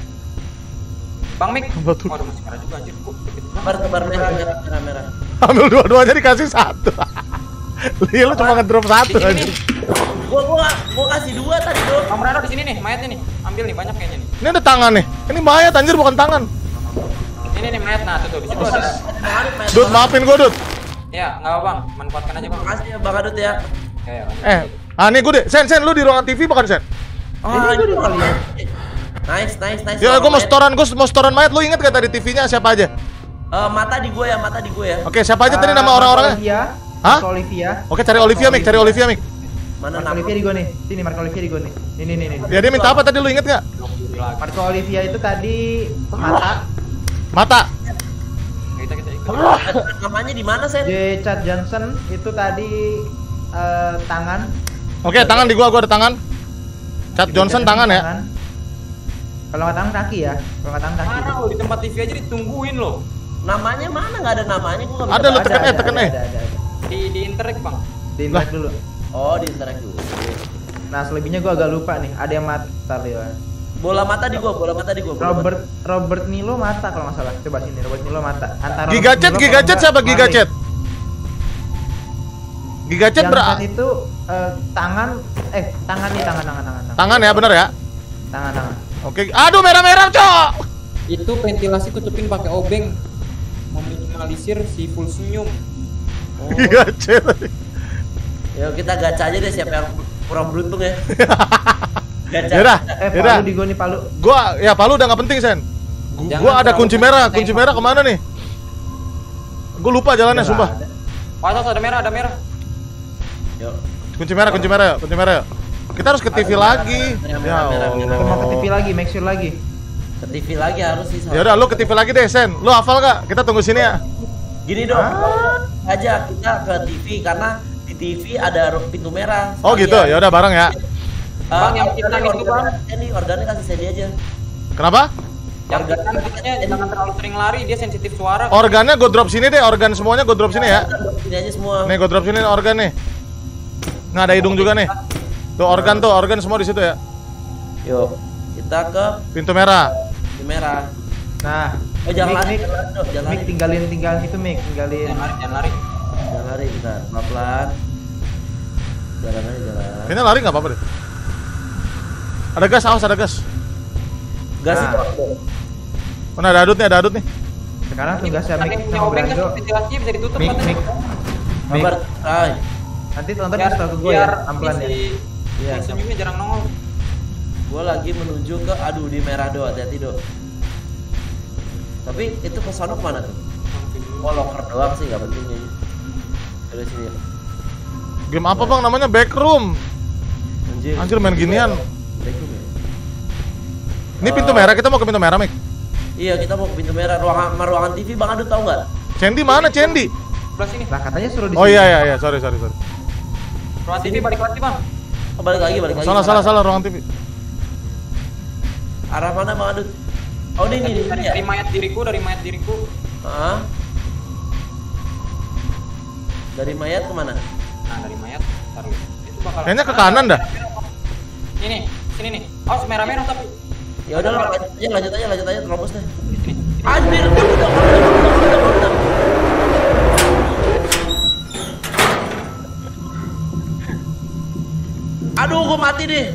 [SPEAKER 4] Bang Mik.
[SPEAKER 1] Apa tuh?
[SPEAKER 4] Waduh masih merah juga anjir. Kok dikit banget.
[SPEAKER 3] Tebar, tebar, merah, merah, merah, merah.
[SPEAKER 1] Ambil dua-duanya dikasih satu. Iya, lu cuma ngedrop satu
[SPEAKER 4] Di sini
[SPEAKER 1] anjir.
[SPEAKER 4] nih.
[SPEAKER 3] Gua, gua, gua kasih dua tadi, Do.
[SPEAKER 4] Bang Brando di sini nih, mayatnya nih. Ambil nih, banyak kayaknya nih.
[SPEAKER 1] Ini ada tangan nih. Ini mayat anjir, bukan tangan.
[SPEAKER 4] Ini nih mayat, nah tuh tuh di situ ada.
[SPEAKER 1] Dut, maafin gue, Dut.
[SPEAKER 4] Ya, nggak apa bang, manfaatkan aja bang.
[SPEAKER 3] Makasih ya, Bang Adut ya.
[SPEAKER 4] Ya, ya.
[SPEAKER 1] Eh, ah nih gue deh. Sen, Sen, lu di ruangan T V bukan, Sen?
[SPEAKER 3] Oh,
[SPEAKER 2] Ini
[SPEAKER 3] ini
[SPEAKER 2] gua kalian.
[SPEAKER 3] Nice, nice, nice.
[SPEAKER 1] Ya, gue mau
[SPEAKER 3] Mayat.
[SPEAKER 1] setoran, gue mau setoran mayat. Lu inget gak tadi T V-nya siapa aja?
[SPEAKER 3] Eh, mata di gua ya, mata di gua ya.
[SPEAKER 1] Oke, siapa aja tadi
[SPEAKER 2] Ah,
[SPEAKER 1] nama orang-orangnya?
[SPEAKER 2] Olivia.
[SPEAKER 1] Hah?
[SPEAKER 2] Marco Olivia.
[SPEAKER 1] Oke, cari Olivia, Mik. Cari Olivia, Mik.
[SPEAKER 3] Mana
[SPEAKER 2] Marco
[SPEAKER 3] nama?
[SPEAKER 2] Olivia di gua nih. Sini Marco Olivia di gua nih. Ini nih nih.
[SPEAKER 1] Ya, dia minta apa tadi, lu inget gak?
[SPEAKER 2] Marco Olivia itu tadi mata.
[SPEAKER 1] Mata.
[SPEAKER 4] Kita kita ikut.
[SPEAKER 3] Namanya di mana, Sen?
[SPEAKER 2] J. Chad Johnson itu tadi eh, tangan.
[SPEAKER 1] Oke, tangan di gua, gua ada tangan. Chad Johnson tangan ya.
[SPEAKER 2] Kalau nggak tangan kaki ya. Kalau nggak tangan kaki.
[SPEAKER 4] Mana lo di tempat T V aja ditungguin lo.
[SPEAKER 3] Namanya mana? Nggak ada namanya, gua nggak bisa.
[SPEAKER 1] Ada lu
[SPEAKER 3] baca.
[SPEAKER 1] tekan eh, tekan eh.
[SPEAKER 2] Ada, ada, ada.
[SPEAKER 4] Di di interact bang.
[SPEAKER 2] Di invite dulu.
[SPEAKER 3] Oh, di interact dulu.
[SPEAKER 2] Nah, selebihnya gua agak lupa nih. Ada yang mata Leon.
[SPEAKER 3] Bola mata di gua, bola mata di gua. bola
[SPEAKER 2] Robert Robert Nilo mata kalau nggak salah. Coba sini Robert Nilo mata. Antara
[SPEAKER 1] Gigacet,
[SPEAKER 2] Robert Nilo
[SPEAKER 1] Gigacet
[SPEAKER 2] kalau
[SPEAKER 1] siapa
[SPEAKER 2] nggak
[SPEAKER 1] Gigacet? Gigacet
[SPEAKER 2] Yang
[SPEAKER 1] ber
[SPEAKER 2] kan itu eh, tangan eh tangan nih tangan tangan tangan tangan.
[SPEAKER 1] tangan ya, bener ya?
[SPEAKER 2] Tangan tangan.
[SPEAKER 1] Oke. Aduh, merah-merah, Cok.
[SPEAKER 4] Itu ventilasi tutupin pakai obeng, meminimalisir si full senyum.
[SPEAKER 3] Oh.
[SPEAKER 1] Gigacet.
[SPEAKER 3] Yuk kita gacha aja deh siapa yang kurang beruntung ya. Gacha.
[SPEAKER 1] Yaudah,
[SPEAKER 2] Eh,
[SPEAKER 1] yaudah.
[SPEAKER 2] Palu di gua nih Palu.
[SPEAKER 1] Gua ya Palu udah nggak penting Sen. Gu-
[SPEAKER 4] Jangan
[SPEAKER 1] Gua ada
[SPEAKER 4] terlalu
[SPEAKER 1] kunci merah,
[SPEAKER 4] banyak
[SPEAKER 1] kunci
[SPEAKER 4] tembak.
[SPEAKER 1] merah kemana nih? Gua lupa jalannya
[SPEAKER 2] Nggak
[SPEAKER 1] sumpah.
[SPEAKER 2] ada.
[SPEAKER 4] Oh, atas ada merah, ada merah.
[SPEAKER 3] Yuk.
[SPEAKER 1] Kunci merah, kunci merah, kunci merah. Kita harus ke T V lagi.
[SPEAKER 3] Merah,
[SPEAKER 1] Ya
[SPEAKER 3] merah, merah,
[SPEAKER 2] Gua mau ke T V
[SPEAKER 1] Allah.
[SPEAKER 2] lagi, make sure lagi.
[SPEAKER 3] Ke T V lagi harus sih.
[SPEAKER 1] Ya udah, lu ke T V lagi deh Sen. Lu hafal gak? Kita tunggu sini ya.
[SPEAKER 3] Gini dong.
[SPEAKER 2] Ah.
[SPEAKER 3] Aja kita ke T V karena di T V ada ru- pintu merah.
[SPEAKER 1] Oh gitu. Ya udah bareng ya.
[SPEAKER 4] Bang, yang
[SPEAKER 3] organnya-
[SPEAKER 4] hitam itu, Bang.
[SPEAKER 3] Ini organnya kasih Sandy aja.
[SPEAKER 1] Kenapa?
[SPEAKER 4] Yang kan katanya jangan terlalu sering lari, dia sensitif suara.
[SPEAKER 1] Organnya gue drop sini deh, organ semuanya gue drop sini ya.
[SPEAKER 3] Ini aja semua.
[SPEAKER 1] Nih gue drop sini organ nih. Nggak ada hidung juga nih. Tuh organ tuh, organ semua di situ ya.
[SPEAKER 3] Yuk. Kita ke
[SPEAKER 1] Pintu merah.
[SPEAKER 3] pintu merah.
[SPEAKER 2] Nah,
[SPEAKER 3] Oh jangan
[SPEAKER 2] Mik,
[SPEAKER 3] lari,
[SPEAKER 2] Mik,
[SPEAKER 3] jangan lari, dong, jangan
[SPEAKER 2] Mik
[SPEAKER 3] lari.
[SPEAKER 2] tinggalin tinggalin itu Mik, tinggalin.
[SPEAKER 4] Jangan lari, jangan lari.
[SPEAKER 3] Jangan lari, bentar. Pelan-pelan. Jalan aja jalan.
[SPEAKER 1] Kayaknya lari nggak apa-apa deh. Ada gas, awas ada gas.
[SPEAKER 3] Gas
[SPEAKER 2] Nah.
[SPEAKER 3] itu.
[SPEAKER 1] Mana ada adut nih, ada adut nih.
[SPEAKER 2] Sekarang tugasnya
[SPEAKER 4] Ada
[SPEAKER 2] Mik
[SPEAKER 4] yang punya
[SPEAKER 2] sama
[SPEAKER 4] obeng kan
[SPEAKER 2] Brando.
[SPEAKER 4] ventilasinya bisa ditutup
[SPEAKER 2] Mik,
[SPEAKER 4] katanya.
[SPEAKER 2] Mik, Mik.
[SPEAKER 3] Kabar. Ay.
[SPEAKER 2] Nanti tonton
[SPEAKER 4] Biar,
[SPEAKER 2] kasih tau ke gue ya,
[SPEAKER 4] biar
[SPEAKER 2] pelan ya.
[SPEAKER 4] si
[SPEAKER 2] Iya.
[SPEAKER 4] full senyumnya jarang nongol.
[SPEAKER 3] Gua lagi menuju ke aduh di merah do, hati-hati do. Tapi itu ke sono kemana tuh? Oh locker doang sih, nggak penting ya. Dari sini. ya.
[SPEAKER 1] Game apa bang namanya? Backroom.
[SPEAKER 3] Anjir.
[SPEAKER 1] Anjir main ginian.
[SPEAKER 3] Backroom ya?
[SPEAKER 1] Ini pintu merah, kita mau ke pintu merah Mik.
[SPEAKER 3] Iya kita mau ke pintu merah ruangan ruangan T V Bang Adut tahu nggak?
[SPEAKER 1] Cendi mana Cendi?
[SPEAKER 4] Sebelah sini.
[SPEAKER 2] Lah katanya suruh di
[SPEAKER 1] Oh
[SPEAKER 2] sini.
[SPEAKER 1] iya iya iya, sorry sorry sorry.
[SPEAKER 4] Ruang T V balik lagi, Bang.
[SPEAKER 3] Oh, balik lagi balik lagi.
[SPEAKER 1] Salah salah salah ruangan T V.
[SPEAKER 3] Arah mana Bang Adut? Oh ini ini
[SPEAKER 4] Dari,
[SPEAKER 3] ini ya.
[SPEAKER 4] dari mayat diriku, dari mayat diriku.
[SPEAKER 3] Hah? Dari mayat kemana?
[SPEAKER 4] Nah, dari mayat. Taruh. Itu bakal.
[SPEAKER 1] Kayaknya ke kanan dah.
[SPEAKER 4] Ini, sini nih. Oh, merah-merah tapi.
[SPEAKER 3] Ya udah lah, lanjut aja lanjut aja lanjut aja terobos deh.
[SPEAKER 4] Sini.
[SPEAKER 3] Anjir, udah udah udah udah udah. Aduh, gua mati deh.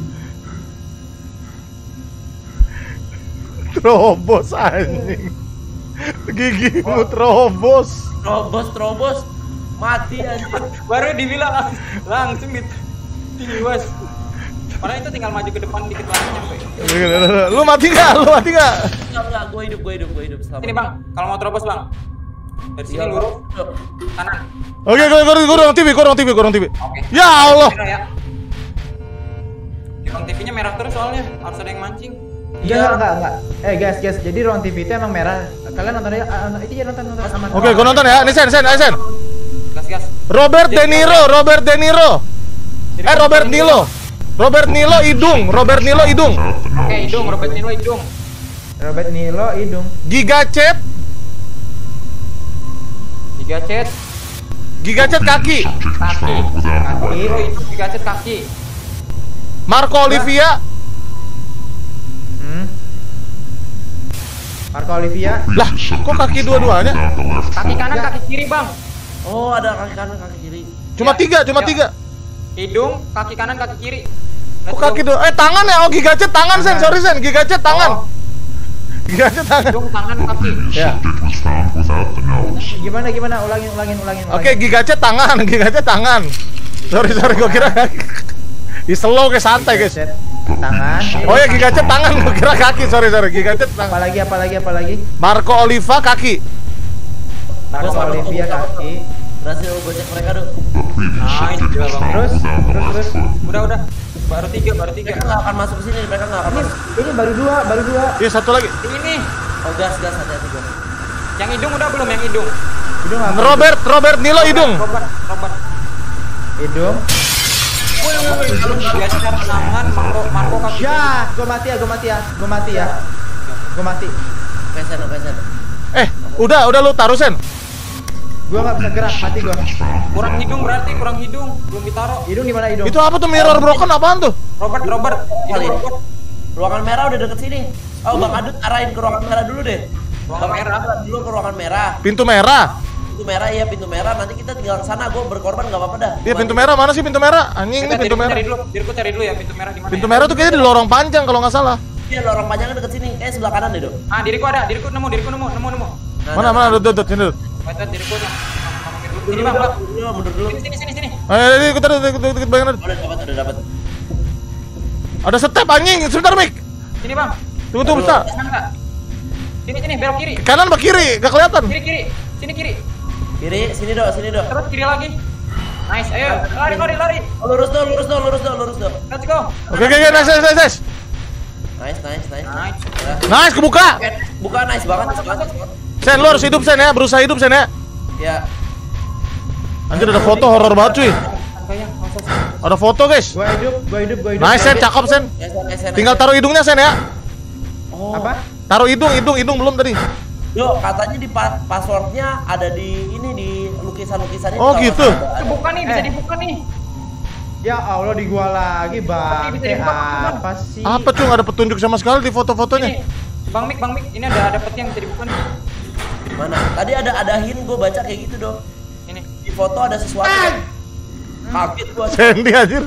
[SPEAKER 1] Terobos anjing. Gigimu terobos.
[SPEAKER 3] Terobos terobos. Mati anjir.
[SPEAKER 4] Baru dibilang lang- langsung di tiwas. Padahal itu tinggal maju ke depan dikit lagi nyampe.
[SPEAKER 1] Lu mati nggak? Lu mati nggak?
[SPEAKER 3] Enggak enggak, gua hidup gua hidup gua hidup selamat.
[SPEAKER 4] Sini, Bang. Kalau mau terobos, Bang. Dari sini
[SPEAKER 3] Iya,
[SPEAKER 4] lurus
[SPEAKER 3] Bang.
[SPEAKER 4] kanan.
[SPEAKER 1] Oke, gue gue gue ruang T V, gue ruang T V, gue ruang T V.
[SPEAKER 4] Oke.
[SPEAKER 1] Ya Allah.
[SPEAKER 4] Merah ya. Di ruang T V-nya merah terus soalnya, harus ada yang mancing.
[SPEAKER 2] Enggak, enggak, enggak. Eh guys, guys, jadi ruang T V itu emang merah. Kalian nonton aja, ah, nonton- itu aja nonton nonton aman.
[SPEAKER 1] Oke, gue nonton ya. Ini Sen, Sen, ayo Sen.
[SPEAKER 4] Gas, gas.
[SPEAKER 1] Robert De Niro, Robert De Niro. Eh, Robert Nilo. Robert Nilo hidung, Robert Nilo hidung.
[SPEAKER 4] Oke, hidung, Robert Nilo hidung.
[SPEAKER 2] Robert Nilo hidung.
[SPEAKER 1] Gigacet,
[SPEAKER 4] Tiga cet,
[SPEAKER 5] Subject
[SPEAKER 1] Gigacet kaki.
[SPEAKER 5] was
[SPEAKER 4] kaki.
[SPEAKER 5] found without the
[SPEAKER 4] Kaki,
[SPEAKER 5] right
[SPEAKER 4] Nilo hidung, tiga cet kaki.
[SPEAKER 1] Marco Olivia.
[SPEAKER 2] Hmm. Marco Olivia.
[SPEAKER 1] Lah, kok kaki dua-duanya?
[SPEAKER 5] without the left
[SPEAKER 4] Kaki
[SPEAKER 5] foot.
[SPEAKER 4] kanan, kaki kiri, Bang.
[SPEAKER 3] Oh, ada kaki kanan kaki kiri.
[SPEAKER 1] Cuma
[SPEAKER 4] Ya,
[SPEAKER 1] tiga, cuma
[SPEAKER 4] ya.
[SPEAKER 1] tiga.
[SPEAKER 4] Hidung, kaki kanan, kaki kiri.
[SPEAKER 1] Kok kaki dua? Eh, tangan ya? Oh, Gigacet tangan Sen, sorry Sen. Gigacet tangan.
[SPEAKER 4] Oh,
[SPEAKER 1] Gigacet tangan.
[SPEAKER 4] hidung, tangan, kaki.
[SPEAKER 1] Ya.
[SPEAKER 5] Subject was found without the nose.
[SPEAKER 2] Gimana gimana ulangin ulangin ulangin.
[SPEAKER 1] Oke,
[SPEAKER 2] ulangin.
[SPEAKER 1] Gigacet tangan, Gigacet tangan. Sorry, sorry, gue kira kaki. Di slow ke santai guys.
[SPEAKER 2] Set. Tangan.
[SPEAKER 1] Oh ya, Gigacet tangan, gue kira kaki. Sorry, sorry, Gigacet tangan.
[SPEAKER 2] Apalagi apalagi apalagi.
[SPEAKER 1] Marco Oliva kaki.
[SPEAKER 2] Marco
[SPEAKER 3] Gua sama-
[SPEAKER 2] Olivia
[SPEAKER 3] gua sama-
[SPEAKER 2] kaki.
[SPEAKER 3] Berhasil gocek mereka dong.
[SPEAKER 5] The previous
[SPEAKER 4] Ah,
[SPEAKER 5] subject
[SPEAKER 4] ini
[SPEAKER 5] was
[SPEAKER 4] juga, Bang.
[SPEAKER 5] found
[SPEAKER 2] Terus,
[SPEAKER 5] without the
[SPEAKER 2] terus,
[SPEAKER 5] left
[SPEAKER 2] terus.
[SPEAKER 5] foot.
[SPEAKER 4] Udah, udah. Baru tiga, baru tiga.
[SPEAKER 3] Mereka nggak akan masuk ke sini, mereka nggak akan
[SPEAKER 2] Ini
[SPEAKER 3] masuk.
[SPEAKER 2] ini baru dua, baru dua.
[SPEAKER 1] Iya, satu lagi.
[SPEAKER 4] Ini.
[SPEAKER 3] Oh gas gas hati-hati gas.
[SPEAKER 4] Yang hidung udah belum? Yang hidung.
[SPEAKER 2] Hidung apa?
[SPEAKER 1] Robert, Robert Nilo hidung.
[SPEAKER 4] Robert, Robert.
[SPEAKER 2] Hidung.
[SPEAKER 4] Dia secara tangan, Marco, Marco kaki.
[SPEAKER 2] Ya, gua mati ya, gua mati ya, gua mati ya. Gua mati.
[SPEAKER 3] Pesen pesen.
[SPEAKER 1] Eh, udah, udah lu taruh Sen.
[SPEAKER 2] Gua nggak bisa gerak, mati gua.
[SPEAKER 4] Kurang hidung berarti, kurang hidung. Belum ditaruh.
[SPEAKER 2] Hidung di mana hidung?
[SPEAKER 1] Itu apa tuh mirror broken apaan tuh?
[SPEAKER 4] Robert, Robert.
[SPEAKER 3] Kali.
[SPEAKER 4] Hidung Robert.
[SPEAKER 3] Ruangan merah udah deket sini. Oh, Bang Adut arahin ke ruangan merah dulu deh.
[SPEAKER 4] Ruangan
[SPEAKER 3] Bang
[SPEAKER 4] merah.
[SPEAKER 3] Adut dulu ke ruangan merah.
[SPEAKER 1] Pintu merah.
[SPEAKER 3] Pintu merah iya pintu merah. Nanti kita tinggal ke sana. Gue berkorban nggak apa-apa dah.
[SPEAKER 1] Iya, pintu merah mana sih pintu merah? Anjing, ini
[SPEAKER 4] Kita
[SPEAKER 1] pintu
[SPEAKER 4] diriku
[SPEAKER 1] merah.
[SPEAKER 4] cari dulu, diriku cari dulu ya pintu merah di mana.
[SPEAKER 1] Pintu
[SPEAKER 4] ya?
[SPEAKER 1] merah tuh kayaknya di lorong panjang kalau nggak salah.
[SPEAKER 3] Iya, lorong panjangnya deket sini. Kayak sebelah kanan deh, Dok.
[SPEAKER 4] Ah, diriku ada, diriku nemu, diriku nemu, nemu, nemu.
[SPEAKER 3] Nah,
[SPEAKER 1] Mana
[SPEAKER 3] nah,
[SPEAKER 1] mana dut dut dut sini dut.
[SPEAKER 4] Wait, wait, diriku yang
[SPEAKER 3] Mundur
[SPEAKER 4] ini
[SPEAKER 3] dulu,
[SPEAKER 4] bang, bang.
[SPEAKER 3] mundur dulu, mundur dulu.
[SPEAKER 4] Sini, sini, sini, sini.
[SPEAKER 1] Ayo ini ikut ikut ikut ikut banget.
[SPEAKER 3] Udah dapat, udah dapat.
[SPEAKER 1] Ada step anjing, sebentar Mik.
[SPEAKER 4] Sini bang.
[SPEAKER 1] Tunggu tunggu bentar.
[SPEAKER 4] Kanan nggak? Sini, sini, belok kiri.
[SPEAKER 1] Kanan apa kiri? Gak kelihatan.
[SPEAKER 4] Kiri, kiri. Sini kiri.
[SPEAKER 3] Kiri, sini, Dok, sini, Dok.
[SPEAKER 4] Terus kiri lagi. Nice, ayo. Lari, lari, lari.
[SPEAKER 3] Oh, lurus, Dok, lurus, Dok, lurus, Dok, lurus, Dok.
[SPEAKER 4] Let's go.
[SPEAKER 1] Oke oke oke, nice nice nice. nice.
[SPEAKER 3] Nice, nice, nice.
[SPEAKER 4] Nice.
[SPEAKER 3] Ya.
[SPEAKER 1] Nice kebuka.
[SPEAKER 3] Oke, buka nice banget, nice banget. nice banget.
[SPEAKER 1] Sen, lu harus hidup Sen ya, berusaha hidup Sen ya.
[SPEAKER 3] Ya.
[SPEAKER 1] Anjir ada foto horor banget cuy.
[SPEAKER 4] Kayak langsung.
[SPEAKER 1] Ada foto guys.
[SPEAKER 2] Gua hidup, gua hidup, gua hidup.
[SPEAKER 1] Nice Sen, cakep Sen.
[SPEAKER 3] Nice, nice, nice.
[SPEAKER 1] Tinggal taruh hidungnya Sen ya.
[SPEAKER 3] Oh.
[SPEAKER 2] Apa?
[SPEAKER 1] Taruh hidung, hidung, hidung belum tadi.
[SPEAKER 3] Dok, katanya di pa passwordnya ada di ini di lukisan-lukisan itu.
[SPEAKER 1] Oh,
[SPEAKER 3] kalau
[SPEAKER 1] gitu.
[SPEAKER 3] nggak salah ada.
[SPEAKER 4] Kebuka nih, bisa
[SPEAKER 2] Eh.
[SPEAKER 4] dibuka nih.
[SPEAKER 2] Ya Allah di gua lagi bang.
[SPEAKER 4] Bisa
[SPEAKER 2] Eh,
[SPEAKER 4] dibuka, Bang.
[SPEAKER 2] apa sih?
[SPEAKER 1] Apa cuy, nggak ada petunjuk sama sekali di foto-fotonya.
[SPEAKER 4] Ini, Bang Mik, Bang Mik, ini ada ada peti yang bisa dibuka nih.
[SPEAKER 3] Mana? Tadi ada ada hint gue baca kayak gitu, Dok.
[SPEAKER 4] Ini.
[SPEAKER 3] Di foto ada sesuatu. Dok. Kaget gua.
[SPEAKER 1] Sandy anjir.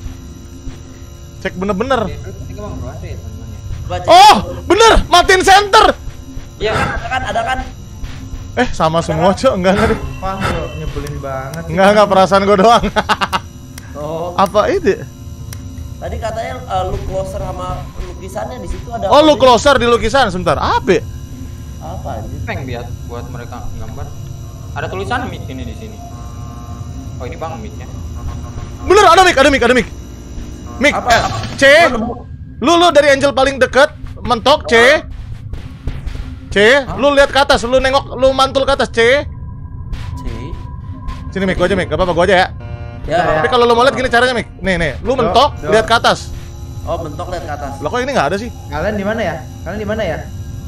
[SPEAKER 1] Cek bener-bener.
[SPEAKER 4] Ini Bang, bro, ada ya teman-temannya.
[SPEAKER 3] Baca.
[SPEAKER 1] Oh, bener, matiin center.
[SPEAKER 4] Iya kan?
[SPEAKER 3] Ada kan? Ada kan?
[SPEAKER 1] Eh, sama semua cuy, enggak enggak deh.
[SPEAKER 2] Wah, lu nyebelin banget. sih.
[SPEAKER 1] Enggak enggak, perasaan gue doang.
[SPEAKER 3] Oh.
[SPEAKER 1] Apa itu?
[SPEAKER 3] Tadi katanya uh, look closer sama lukisannya di situ ada.
[SPEAKER 1] Oh, lu closer di lukisan sebentar. Apa?
[SPEAKER 3] Apa anjir?
[SPEAKER 4] Peng biar buat mereka gambar. Ada tulisan mic ini di sini. Oh, ini Bang mic-nya.
[SPEAKER 1] Bener, ada mic, ada mic, ada mic. Mic,
[SPEAKER 3] Apa?
[SPEAKER 1] eh,
[SPEAKER 3] Apa?
[SPEAKER 1] C. Lu lu dari angel paling deket, mentok C. C, lu lihat ke atas, lu nengok, lu mantul ke atas C.
[SPEAKER 3] C.
[SPEAKER 1] Sini mic, gua aja mic, gak apa-apa gua aja ya.
[SPEAKER 3] Ya.
[SPEAKER 1] Tapi kalau lu mau lihat gini caranya mic. Nih nih, lu mentok,
[SPEAKER 2] do.
[SPEAKER 1] lihat ke atas.
[SPEAKER 3] Oh, bentok lihat ke atas.
[SPEAKER 1] Lah kok ini nggak ada sih?
[SPEAKER 2] Kalian di mana ya? Kalian di mana ya?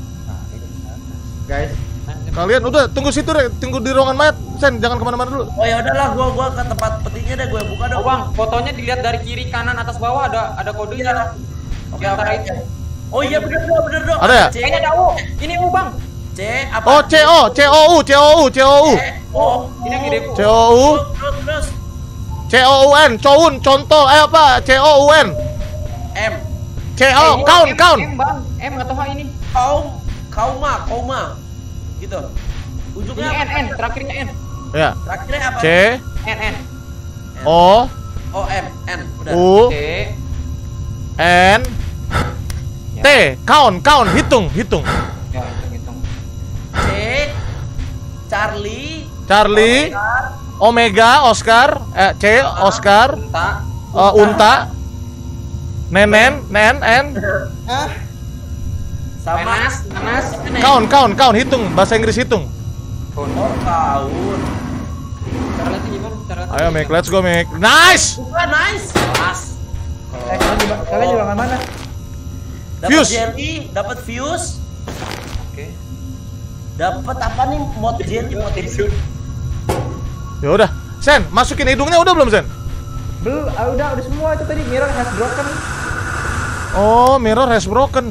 [SPEAKER 2] Guys,
[SPEAKER 1] Kalian udah tunggu situ deh, tunggu di ruangan mayat. Sen, jangan kemana-mana dulu.
[SPEAKER 3] Oh ya udahlah, gua gua ke tempat petinya deh, gua buka dong.
[SPEAKER 4] Oh Bang, fotonya dilihat dari kiri, kanan, atas, bawah ada ada kodenya.
[SPEAKER 3] Oke,
[SPEAKER 4] Di antara
[SPEAKER 3] oke,
[SPEAKER 4] itu.
[SPEAKER 3] oke. Oh iya bener dong, bener dong.
[SPEAKER 1] Ada ya?
[SPEAKER 3] C.
[SPEAKER 4] Kayaknya ada U. Ini U Bang.
[SPEAKER 3] C apa?
[SPEAKER 1] Oh, C O, C O U, C O U, C O U.
[SPEAKER 3] C O.
[SPEAKER 4] Ini yang gede.
[SPEAKER 1] C O U,
[SPEAKER 3] Terus terus
[SPEAKER 1] C O U N, Coun, contoh, eh apa? C O U N.
[SPEAKER 3] M.
[SPEAKER 1] C O, count,
[SPEAKER 4] M,
[SPEAKER 1] count.
[SPEAKER 4] M Bang, M atau H ini?
[SPEAKER 3] Kaum, kauma, kauma. Gitu.
[SPEAKER 4] Ini
[SPEAKER 3] Ujungnya
[SPEAKER 4] N,
[SPEAKER 3] apa?
[SPEAKER 4] N, terakhirnya N.
[SPEAKER 1] Ya.
[SPEAKER 3] Terakhirnya apa?
[SPEAKER 1] C
[SPEAKER 4] N, N.
[SPEAKER 1] O
[SPEAKER 3] O M N. Udah.
[SPEAKER 1] U
[SPEAKER 4] T.
[SPEAKER 1] N
[SPEAKER 4] Ya.
[SPEAKER 1] T, count, count, hitung, hitung.
[SPEAKER 4] Ya, hitung hitung.
[SPEAKER 3] C. Charlie.
[SPEAKER 1] Charlie, Omega, Oscar, eh, C, Oscar,
[SPEAKER 4] Unta.
[SPEAKER 1] uh, Unta, Nenen, Nen, N,
[SPEAKER 3] Sama.
[SPEAKER 4] Nanas, Nanas.
[SPEAKER 1] count, count, count, hitung, bahasa Inggris hitung.
[SPEAKER 3] Oh, kaun.
[SPEAKER 4] Cara lihatnya gimana? Cara lihatnya
[SPEAKER 1] Ayo,
[SPEAKER 4] gimana?
[SPEAKER 1] Mick, let's go, Mick. Nice!
[SPEAKER 3] Bukan nice.
[SPEAKER 4] Kelas.
[SPEAKER 2] eh, kalian di kalian di ruangan mana?
[SPEAKER 3] Dapat
[SPEAKER 1] Fuse.
[SPEAKER 3] jelly, dapat fuse.
[SPEAKER 4] Oke.
[SPEAKER 3] Dapat apa nih? Mod jelly, mod jelly.
[SPEAKER 1] Ya udah, Sen, masukin hidungnya udah belum, Sen?
[SPEAKER 2] Belum, ah, udah udah semua itu tadi mirror has broken.
[SPEAKER 1] Oh, mirror has broken.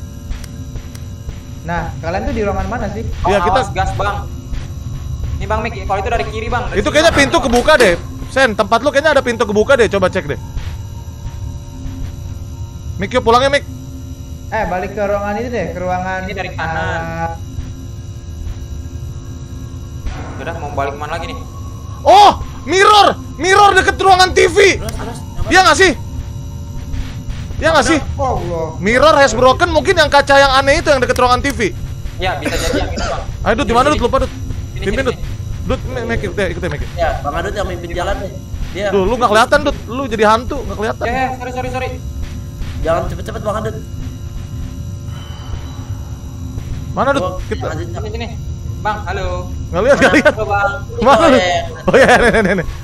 [SPEAKER 2] Nah, kalian tuh di ruangan mana sih?
[SPEAKER 4] Oh,
[SPEAKER 1] Iya, kita-
[SPEAKER 4] awas, gas Bang. Ini Bang Mik, kalau itu dari kiri Bang. Dari
[SPEAKER 1] Itu
[SPEAKER 4] kiri,
[SPEAKER 1] kayaknya
[SPEAKER 4] Bang.
[SPEAKER 1] pintu kebuka deh. Sen, tempat lu kayaknya ada pintu kebuka deh, coba cek deh. Mik, yuk pulang ya, Mik.
[SPEAKER 2] Eh, balik ke ruangan ini deh, ke ruangan
[SPEAKER 4] Ini dari kanan.
[SPEAKER 2] ah,
[SPEAKER 4] Udah mau balik kemana lagi nih?
[SPEAKER 1] Oh, mirror, mirror deket ruangan T V.
[SPEAKER 3] Terus terus. apa?
[SPEAKER 1] Iya nggak sih? Iya nggak sih?
[SPEAKER 2] Allah.
[SPEAKER 1] Mirror has broken, mungkin yang kaca yang aneh itu yang deket ruangan T V.
[SPEAKER 4] Ya, bisa jadi yang itu Bang.
[SPEAKER 1] Ayo, Dut, di mana Dut? Lupa Dut.
[SPEAKER 4] Sini,
[SPEAKER 1] Pimpin
[SPEAKER 4] sini,
[SPEAKER 1] Dut. Dut, make it, deh, ikutin make it.
[SPEAKER 3] Ya, Bang Adut yang mimpin jalan nih. Dia.
[SPEAKER 1] Duh, lu nggak kelihatan Dut, lu jadi hantu nggak kelihatan.
[SPEAKER 4] Ya, ya, sorry, sorry, sorry.
[SPEAKER 3] Jangan cepet-cepet Bang Adut.
[SPEAKER 1] Mana Dut?
[SPEAKER 3] Gua-
[SPEAKER 1] Kita
[SPEAKER 3] lanjut,
[SPEAKER 4] Sini, sini. Bang, halo.
[SPEAKER 1] nggak lihat, nggak lihat.
[SPEAKER 3] Halo, Bang.
[SPEAKER 1] Mana
[SPEAKER 3] Oh,
[SPEAKER 1] Dut?
[SPEAKER 3] iya, iya.
[SPEAKER 1] Oh ya, nih, nih, nih.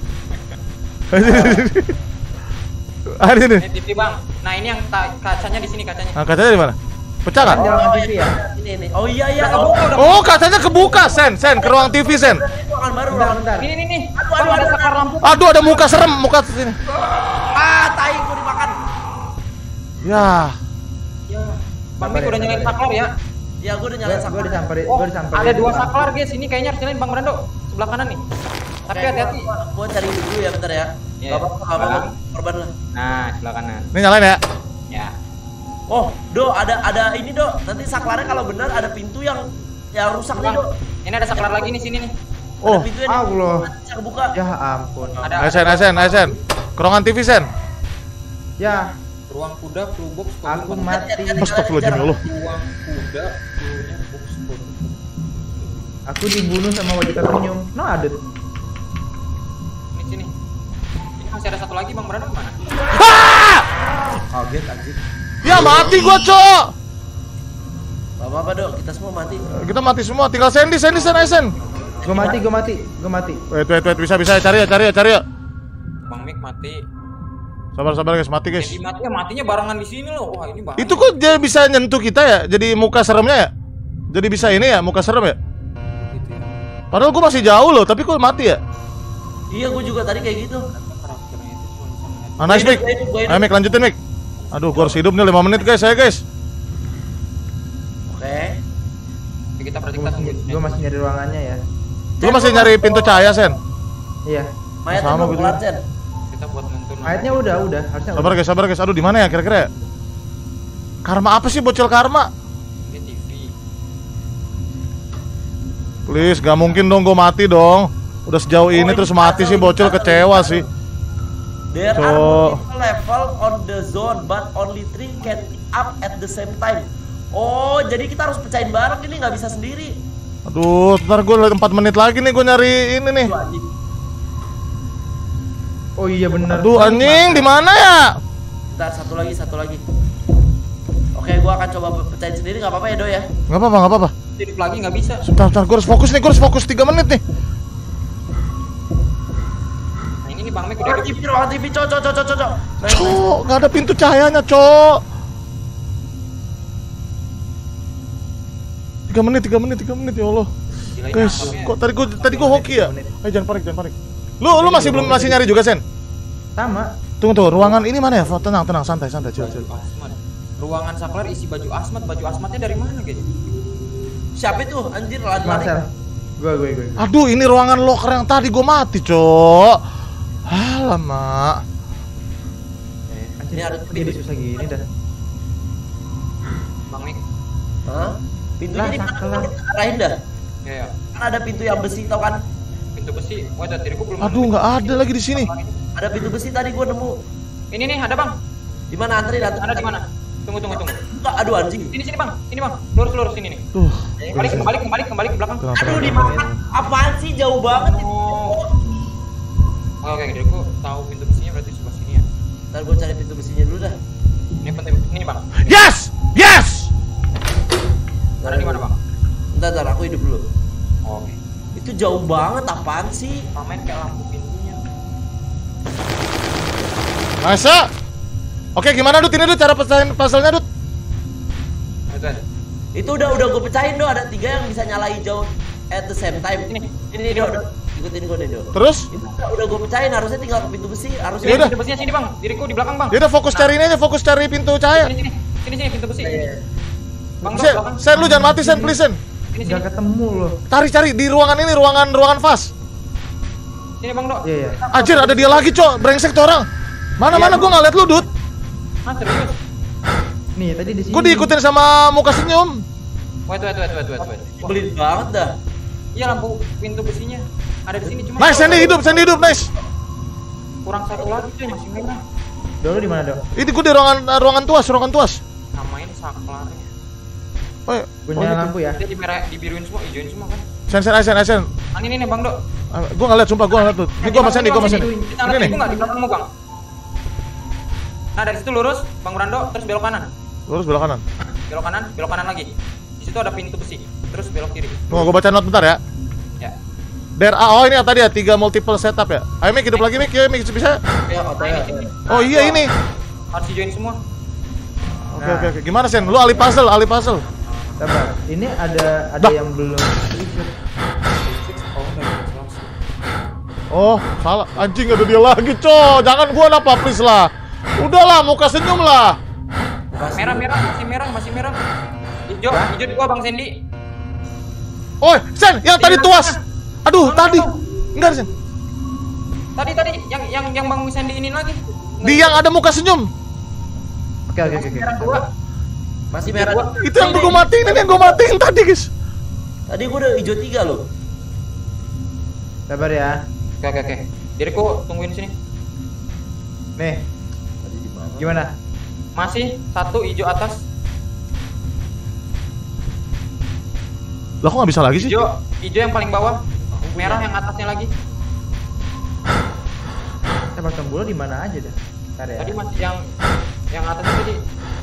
[SPEAKER 1] Ah, di sini.
[SPEAKER 4] Ini T V Bang. Nah, ini yang ta- kacanya di sini kacanya.
[SPEAKER 1] Ah, kacanya di mana? Pecah nggak?
[SPEAKER 2] Di ruangan
[SPEAKER 3] Oh,
[SPEAKER 2] T V ya?
[SPEAKER 3] Ini ini. Oh iya iya.
[SPEAKER 4] Udah
[SPEAKER 3] Oh,
[SPEAKER 4] kebuka, udah.
[SPEAKER 1] Oh, kacanya kebuka, Sen, Sen, ke ruang T V, Sen.
[SPEAKER 3] ruangan baru
[SPEAKER 2] Bentar,
[SPEAKER 3] ruangan.
[SPEAKER 2] bentar.
[SPEAKER 4] Ini, ini, nih.
[SPEAKER 3] Aduh,
[SPEAKER 4] Bang,
[SPEAKER 3] aduh,
[SPEAKER 4] ada
[SPEAKER 3] aduh,
[SPEAKER 4] saklar
[SPEAKER 3] aduh.
[SPEAKER 4] lampu.
[SPEAKER 1] Aduh, ada muka serem, muka sini.
[SPEAKER 3] Ah, tai gua dimakan.
[SPEAKER 1] Ya,
[SPEAKER 4] Ya. Bang Mik udah nyalain saklar ya.
[SPEAKER 3] Ya, gua udah
[SPEAKER 2] Gue
[SPEAKER 3] nyalain
[SPEAKER 2] gue
[SPEAKER 3] saklar.
[SPEAKER 2] disamperin,
[SPEAKER 4] Oh,
[SPEAKER 2] gue disamperin.
[SPEAKER 4] ada dua saklar guys. Ini kayaknya harus nyalain Bang Brando. Sebelah kanan nih. Tapi
[SPEAKER 3] Oke,
[SPEAKER 4] hati-hati.
[SPEAKER 3] Gua, gua cari dulu ya bentar ya.
[SPEAKER 4] Iya.
[SPEAKER 3] Gak apa-apa, gak apa-apa. Korban lah.
[SPEAKER 4] Nah, sebelah kanan.
[SPEAKER 1] ini nyalain ya.
[SPEAKER 4] Ya.
[SPEAKER 3] Oh, Do, ada ada ini, Do. Nanti saklarnya kalau benar ada pintu yang yang rusak nih,
[SPEAKER 4] Bang,
[SPEAKER 3] Do.
[SPEAKER 4] ini ada saklar lagi nih sini nih.
[SPEAKER 1] Oh,
[SPEAKER 3] Ada pintu yang
[SPEAKER 2] Allah.
[SPEAKER 3] bisa kebuka.
[SPEAKER 2] Ya ampun.
[SPEAKER 4] Ada
[SPEAKER 1] Asen, Asen, Asen. Kerongan T V, Sen.
[SPEAKER 2] Ya,
[SPEAKER 4] ruang kuda, blue box,
[SPEAKER 2] aku
[SPEAKER 4] blue box.
[SPEAKER 2] mati.
[SPEAKER 1] Astagfirullahaladzim, ya Allah.
[SPEAKER 4] Ruang kuda, blue box, blue box.
[SPEAKER 2] Aku dibunuh sama wajah tersenyum. No, ada.
[SPEAKER 4] Ini sini. Ini masih ada satu lagi Bang Brando mana?
[SPEAKER 3] Kaget anjir.
[SPEAKER 1] Ya mati gua, Cok.
[SPEAKER 3] Gak apa-apa, Do. Kita semua mati.
[SPEAKER 1] Kita mati semua, tinggal Sandy, Sandy, Sen, Asen.
[SPEAKER 2] Gue mati, gue mati, gue mati.
[SPEAKER 1] Wait, wait, wait, bisa, bisa, cari ya, cari ya, cari ya.
[SPEAKER 4] Bang Mik mati.
[SPEAKER 1] Sabar, sabar guys, mati guys.
[SPEAKER 4] Jadi mati ya matinya barengan di sini loh. Wah, ini bahaya.
[SPEAKER 1] Itu kok dia bisa nyentuh kita ya? Jadi muka seremnya ya? Jadi bisa ini ya, muka serem ya?
[SPEAKER 4] Gitu ya.
[SPEAKER 1] Padahal gua masih jauh loh, tapi kok mati ya?
[SPEAKER 3] Iya, gue juga tadi kayak gitu.
[SPEAKER 4] Karakternya itu cuma bisa ngeliat.
[SPEAKER 1] Ah, nice, Mik.
[SPEAKER 3] Gua hidup, gua hidup.
[SPEAKER 1] Ayo, Mik, lanjutin, Mik. Aduh, gua harus hidup nih lima menit guys, saya guys.
[SPEAKER 3] Oke.
[SPEAKER 4] Oke, kita berarti kita tunggu.
[SPEAKER 2] Gue masih nyari ruangannya ya.
[SPEAKER 1] Lu masih nyari pintu cahaya, Sen?
[SPEAKER 2] Iya.
[SPEAKER 3] Mayatnya
[SPEAKER 1] Sama
[SPEAKER 3] belum
[SPEAKER 1] gitu.
[SPEAKER 3] kelar, Sen.
[SPEAKER 4] Kita buat nonton.
[SPEAKER 2] Ayatnya udah, udah. Harusnya
[SPEAKER 1] Sabar
[SPEAKER 2] udah.
[SPEAKER 1] guys, sabar guys. Aduh, di mana ya kira-kira ya? Karma apa sih bocil karma?
[SPEAKER 4] Ini T V.
[SPEAKER 1] Please, gak mungkin dong gua mati dong. Udah sejauh ini terus mati sih bocil, kecewa sih.
[SPEAKER 3] There
[SPEAKER 1] So-
[SPEAKER 3] are multiple level on the zone, but only three can up at the same time. Oh, jadi kita harus pecahin bareng ini, nggak bisa sendiri.
[SPEAKER 1] Aduh, ntar gue empat menit lagi nih gue nyari ini nih.
[SPEAKER 3] Aduh, anjing.
[SPEAKER 2] Oh iya bener.
[SPEAKER 1] Aduh, anjing di mana ya?
[SPEAKER 3] Bentar, satu lagi, satu lagi. Oke, gua akan coba pecahin sendiri, nggak apa-apa ya, Do ya?
[SPEAKER 1] Nggak apa-apa, nggak apa-apa.
[SPEAKER 4] Hidup lagi nggak bisa.
[SPEAKER 1] Sebentar, sebentar, gue harus fokus nih, gue harus fokus tiga menit nih.
[SPEAKER 4] Nah, ini nih Bang Mik udah
[SPEAKER 3] Ruangan T V, ruangan T V, cok, cok, cok, cok, cok. Nice, nice.
[SPEAKER 1] Cok, nggak ada pintu cahayanya, cok. Tiga menit, tiga menit, tiga menit ya Allah.
[SPEAKER 4] Gila, ini
[SPEAKER 1] Guys,
[SPEAKER 4] asapnya.
[SPEAKER 1] kok tadi gue tadi gue hoki ya? Ayo jangan panik, jangan panik. Lu lu masih belum masih nyari juga, Sen?
[SPEAKER 2] Sama.
[SPEAKER 1] Tunggu tuh, ruangan ini mana ya? Tenang, tenang, santai, santai, chill, chill.
[SPEAKER 4] Baju asmat. Ruangan saklar isi baju asmat. Baju asmatnya dari mana guys?
[SPEAKER 3] Siapa itu? Anjir, lari-lari.
[SPEAKER 2] Marcel. Gue, gue, gue.
[SPEAKER 1] Aduh, ini ruangan locker yang tadi gue mati, cok. Alamak.
[SPEAKER 2] Anjir,
[SPEAKER 3] Ini ada
[SPEAKER 2] kok jadi susah gini dah.
[SPEAKER 4] Bang Mik.
[SPEAKER 3] Hah? Pintunya
[SPEAKER 2] Lah,
[SPEAKER 3] di mana?
[SPEAKER 2] salah.
[SPEAKER 3] Kita arahin dah.
[SPEAKER 4] Ya ya.
[SPEAKER 3] Kan ada pintu yang besi, tau kan?
[SPEAKER 4] Pintu besi. Wah, dari diriku belum.
[SPEAKER 1] Aduh, nggak ada lagi di sini.
[SPEAKER 3] Ada pintu besi tadi gua nemu.
[SPEAKER 4] Ini nih ada Bang.
[SPEAKER 3] Di mana, anterin, anterin.
[SPEAKER 4] Ada di mana? Tunggu tunggu tunggu.
[SPEAKER 3] Buka, aduh anjing.
[SPEAKER 4] Ini sini Bang. Ini Bang. Lurus lurus sini nih.
[SPEAKER 1] Tuh.
[SPEAKER 4] Kembali kembali kembali kembali ke belakang.
[SPEAKER 1] Tenang,
[SPEAKER 3] Aduh,
[SPEAKER 1] tenang,
[SPEAKER 3] di
[SPEAKER 1] tenang.
[SPEAKER 3] mana? Apaan sih, jauh banget ini.
[SPEAKER 4] Oh. Oh, oke, diriku tahu pintu besinya berarti sebelah sini ya.
[SPEAKER 3] Ntar gua cari pintu besinya dulu dah.
[SPEAKER 4] Ini penting. Ini Bang.
[SPEAKER 1] Yes! Yes!
[SPEAKER 4] Ada di mana Bang?
[SPEAKER 3] Bentar, bentar, aku hidup dulu.
[SPEAKER 4] Oh, oke.
[SPEAKER 3] Itu jauh banget, apaan sih?
[SPEAKER 4] Pamain kayak lampu pintunya.
[SPEAKER 1] Masa? Oke, gimana Dut? Ini Dut cara pecahin puzzle-nya, Dut?
[SPEAKER 4] Itu ada.
[SPEAKER 3] Itu udah udah gue pecahin, Do. Ada tiga yang bisa nyala hijau at the same time.
[SPEAKER 4] Ini.
[SPEAKER 3] Ini, Do. Do. Ikutin gue deh, Do.
[SPEAKER 1] Terus?
[SPEAKER 3] Itu udah, udah gue pecahin, harusnya tinggal ke pintu besi.
[SPEAKER 1] Ya
[SPEAKER 3] Harusnya
[SPEAKER 1] udah.
[SPEAKER 4] Pintu besinya sini Bang. Diriku di belakang Bang.
[SPEAKER 1] Ya udah fokus cari ini aja, fokus cari pintu cahaya.
[SPEAKER 4] Sini sini. Sini sini pintu besi. Bang,
[SPEAKER 1] Sen,
[SPEAKER 4] belakang.
[SPEAKER 1] Sen, lu jangan mati, Sen, please, Sen.
[SPEAKER 4] Sini sini.
[SPEAKER 2] Gak ketemu loh.
[SPEAKER 1] Cari-cari di ruangan ini, ruangan ruangan fast.
[SPEAKER 4] Sini Bang, Dok.
[SPEAKER 2] Iya, iya.
[SPEAKER 1] Anjir, ada dia lagi, Cok. Brengsek tuh orang. Mana-mana gua nggak liat lu, Dut.
[SPEAKER 4] Ah, serius.
[SPEAKER 2] Nih, tadi di sini.
[SPEAKER 1] Gua diikutin sama muka senyum.
[SPEAKER 4] Wait, wait, wait, wait, wait, wait. Wah,
[SPEAKER 3] Belin banget dah.
[SPEAKER 4] iya lampu pintu besinya ada di sini cuma
[SPEAKER 1] Nice, Sandy hidup, Sandy hidup, nice.
[SPEAKER 4] kurang satu lagi tuh yang masih merah.
[SPEAKER 2] Dulu di mana, Dok?
[SPEAKER 1] Ini gua di ruangan ruangan tuas, ruangan tuas.
[SPEAKER 4] Namain saklarnya.
[SPEAKER 1] Oh, iya.
[SPEAKER 2] Gue
[SPEAKER 1] Oh,
[SPEAKER 2] nyala
[SPEAKER 1] gitu.
[SPEAKER 2] lampu ya.
[SPEAKER 4] Dia di merah, dibiruin semua, hijauin semua kan.
[SPEAKER 1] Sen, Sen, Sen, Sen.
[SPEAKER 4] Ah, ini nih Bang Dok.
[SPEAKER 1] Ah, gua nggak liat, sumpah gua nggak liat, Dut. Ini gua sama Sandy, gua sama Sandy.
[SPEAKER 4] Kita
[SPEAKER 1] Ini nih.
[SPEAKER 4] lihat nggak di belakangmu Bang. Nah dari situ lurus, Bang Brando, terus belok kanan,
[SPEAKER 1] Lurus belok kanan.
[SPEAKER 4] belok kanan, belok kanan lagi. Di situ ada pintu besi, terus belok kiri.
[SPEAKER 1] Tunggu, gua baca note bentar ya.
[SPEAKER 4] Ya.
[SPEAKER 1] There are, oh ini ya tadi ya, tiga multiple setup ya. Ayo Mik, hidup lagi Mik, ya Mik, bisa.
[SPEAKER 3] Ya,
[SPEAKER 4] Nah,
[SPEAKER 3] otaknya.
[SPEAKER 4] ini, ini.
[SPEAKER 1] Oh iya ini.
[SPEAKER 4] Harus hijauin semua.
[SPEAKER 1] Oke oke oke. Gimana Sen? Lu ahli puzzle, ahli puzzle.
[SPEAKER 2] Sabar. Ini ada ada
[SPEAKER 1] Bah.
[SPEAKER 2] yang belum ikut.
[SPEAKER 4] Oh, enggak bisa.
[SPEAKER 1] Oh, salah. Anjing ada dia lagi, Co. Jangan gua apa please lah. Udahlah, muka senyum lah.
[SPEAKER 4] Merah, merah, masih merah, masih merah. Hijau, hijau di gua Bang Sandy.
[SPEAKER 1] Oh, Sen, yang tadi tuas. Aduh, tadi. Enggak, Sen.
[SPEAKER 4] Tadi tadi yang yang yang Bang Sandy ini lagi.
[SPEAKER 1] Di yang ada muka senyum.
[SPEAKER 2] Oke, oke, oke. oke.
[SPEAKER 4] Merah dua.
[SPEAKER 3] Masih merah.
[SPEAKER 4] Gua-
[SPEAKER 1] Itu yang gua matiin, ini yang gua matiin tadi guys.
[SPEAKER 3] Tadi gua udah hijau tiga loh.
[SPEAKER 2] Sabar ya.
[SPEAKER 4] Oke oke oke. Diriku tungguin sini.
[SPEAKER 2] Nih,
[SPEAKER 3] Tadi di mana?
[SPEAKER 2] gimana?
[SPEAKER 4] Masih satu hijau atas.
[SPEAKER 1] Lah kok nggak bisa lagi sih?
[SPEAKER 4] Hijau, hijau yang paling bawah. Merah yang atasnya lagi.
[SPEAKER 2] Tempat bola di mana aja dah? Ntar ya.
[SPEAKER 4] Tadi masih yang yang atasnya tadi.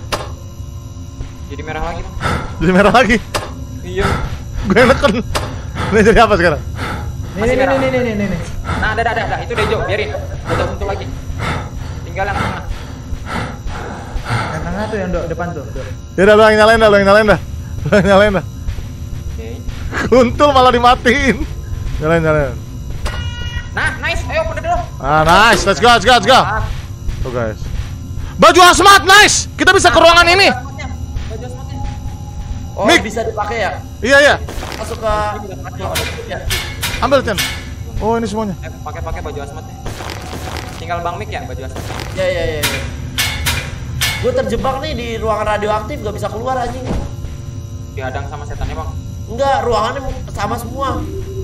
[SPEAKER 4] Jadi merah lagi, Bang.
[SPEAKER 1] Jadi merah lagi.
[SPEAKER 4] Iya.
[SPEAKER 1] Gue neken. Ini jadi apa sekarang?
[SPEAKER 2] Nih,
[SPEAKER 4] Masih
[SPEAKER 2] nih,
[SPEAKER 4] merah.
[SPEAKER 2] nih, nih, nih, nih, nih.
[SPEAKER 4] Nah, ada ada ada, ada. Itu udah hijau, biarin. Udah sentuh lagi. Tinggal yang tengah.
[SPEAKER 2] Yang tengah tuh yang do, depan tuh. Do.
[SPEAKER 1] Ya udah, lu yang nyalain dah, lu yang nyalain dah. Lu yang nyalain dah.
[SPEAKER 4] Oke.
[SPEAKER 1] Kuntul malah dimatiin. Nyalain, nyalain.
[SPEAKER 4] Nah, nice. Ayo open the door.
[SPEAKER 1] Ah, nice. Let's go, let's go, let's go.
[SPEAKER 4] Ah,
[SPEAKER 1] Tuh guys. Baju hazmat, nice. Kita bisa ke ruangan ini.
[SPEAKER 4] baju asmatnya. Baju asmatnya.
[SPEAKER 3] Oh,
[SPEAKER 1] Mik.
[SPEAKER 3] bisa dipakai ya?
[SPEAKER 1] Iya, iya.
[SPEAKER 3] Masuk ke ya.
[SPEAKER 1] Ambil, Chen. Oh, ini semuanya.
[SPEAKER 4] Eh, pakai-pakai baju asmatnya. Tinggal Bang Mik ya baju asmatnya.
[SPEAKER 3] Ya ya ya. ya. Gue terjebak nih di ruangan radioaktif, gak bisa keluar anjing.
[SPEAKER 4] Dihadang sama setannya, Bang.
[SPEAKER 3] Enggak, ruangannya sama semua.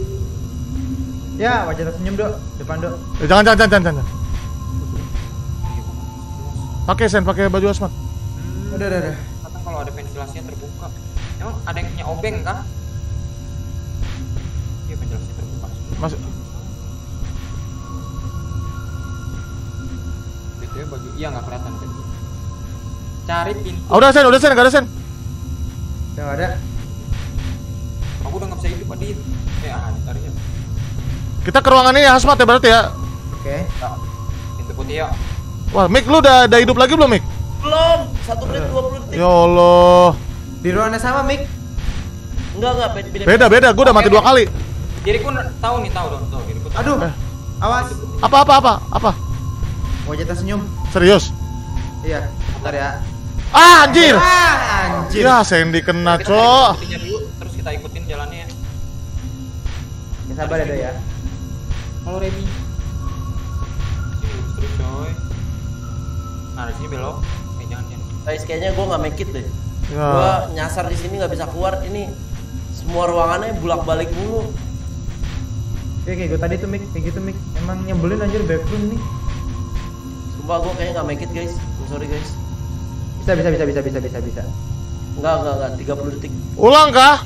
[SPEAKER 2] Ya, wajah tersenyum, Dok. Depan, Dok.
[SPEAKER 1] Eh, jangan, jangan, jangan, jangan. Pakai Sen, pakai baju hazmat.
[SPEAKER 2] Udah, udah, udah.
[SPEAKER 4] Kata kalau ada ventilasinya terbuka. Emang ada yang punya obeng kah? Iya, ventilasinya terbuka.
[SPEAKER 1] Mas,
[SPEAKER 4] B T W baju iya nggak kelihatan tadi. Cari pintu.
[SPEAKER 1] oh, udah Sen, udah Sen, enggak ada Sen.
[SPEAKER 2] Udah nggak ada.
[SPEAKER 4] Aku udah nggak bisa hidup tadi. Eh, ah, cari ya.
[SPEAKER 1] Kita ke ruangan ini ya, hazmat ya berarti ya.
[SPEAKER 2] Oke.
[SPEAKER 4] Nah, pintu putih ya.
[SPEAKER 1] Wah, Mik, lu udah, udah hidup lagi belum, Mik?
[SPEAKER 3] Belum, satu menit dua puluh detik.
[SPEAKER 1] Ya Allah.
[SPEAKER 2] Di ruangan yang sama, Mik.
[SPEAKER 3] Enggak enggak beda.
[SPEAKER 1] Beda, beda. Gue udah mati dua kali.
[SPEAKER 4] Diriku n- tahu nih, tahu dong, tahu diriku. Tahu.
[SPEAKER 2] Aduh.
[SPEAKER 1] Eh.
[SPEAKER 2] Awas.
[SPEAKER 1] Apa, apa, apa, apa?
[SPEAKER 2] Wajah tersenyum.
[SPEAKER 1] Serius?
[SPEAKER 2] Iya. Bentar ya.
[SPEAKER 1] Ah, anjir.
[SPEAKER 2] Ah, anjir.
[SPEAKER 1] Ya, Sandy kena,
[SPEAKER 4] Kita cari
[SPEAKER 1] cok.
[SPEAKER 4] pintunya dulu, terus kita ikutin jalannya ya.
[SPEAKER 2] Ya, sabar ya, Dok ya.
[SPEAKER 4] Halo Remy. Sini lurus terus coy. Nah, di sini belok. Eh, jangan jangan.
[SPEAKER 3] Guys, kayaknya gue nggak make it deh.
[SPEAKER 1] Ya.
[SPEAKER 3] Gue nyasar di sini nggak bisa keluar. Ini semua ruangannya bulak-balik mulu.
[SPEAKER 2] Oke, kayak gue tadi tuh, Mik. Kayak gitu, Mik. Emang nyebelin anjir backroom nih.
[SPEAKER 3] Sumpah gue kayaknya nggak make it guys. I'm sorry guys.
[SPEAKER 2] Bisa, bisa, bisa, bisa, bisa, bisa, bisa.
[SPEAKER 3] Enggak enggak enggak. tiga puluh detik.
[SPEAKER 1] Ulang kah?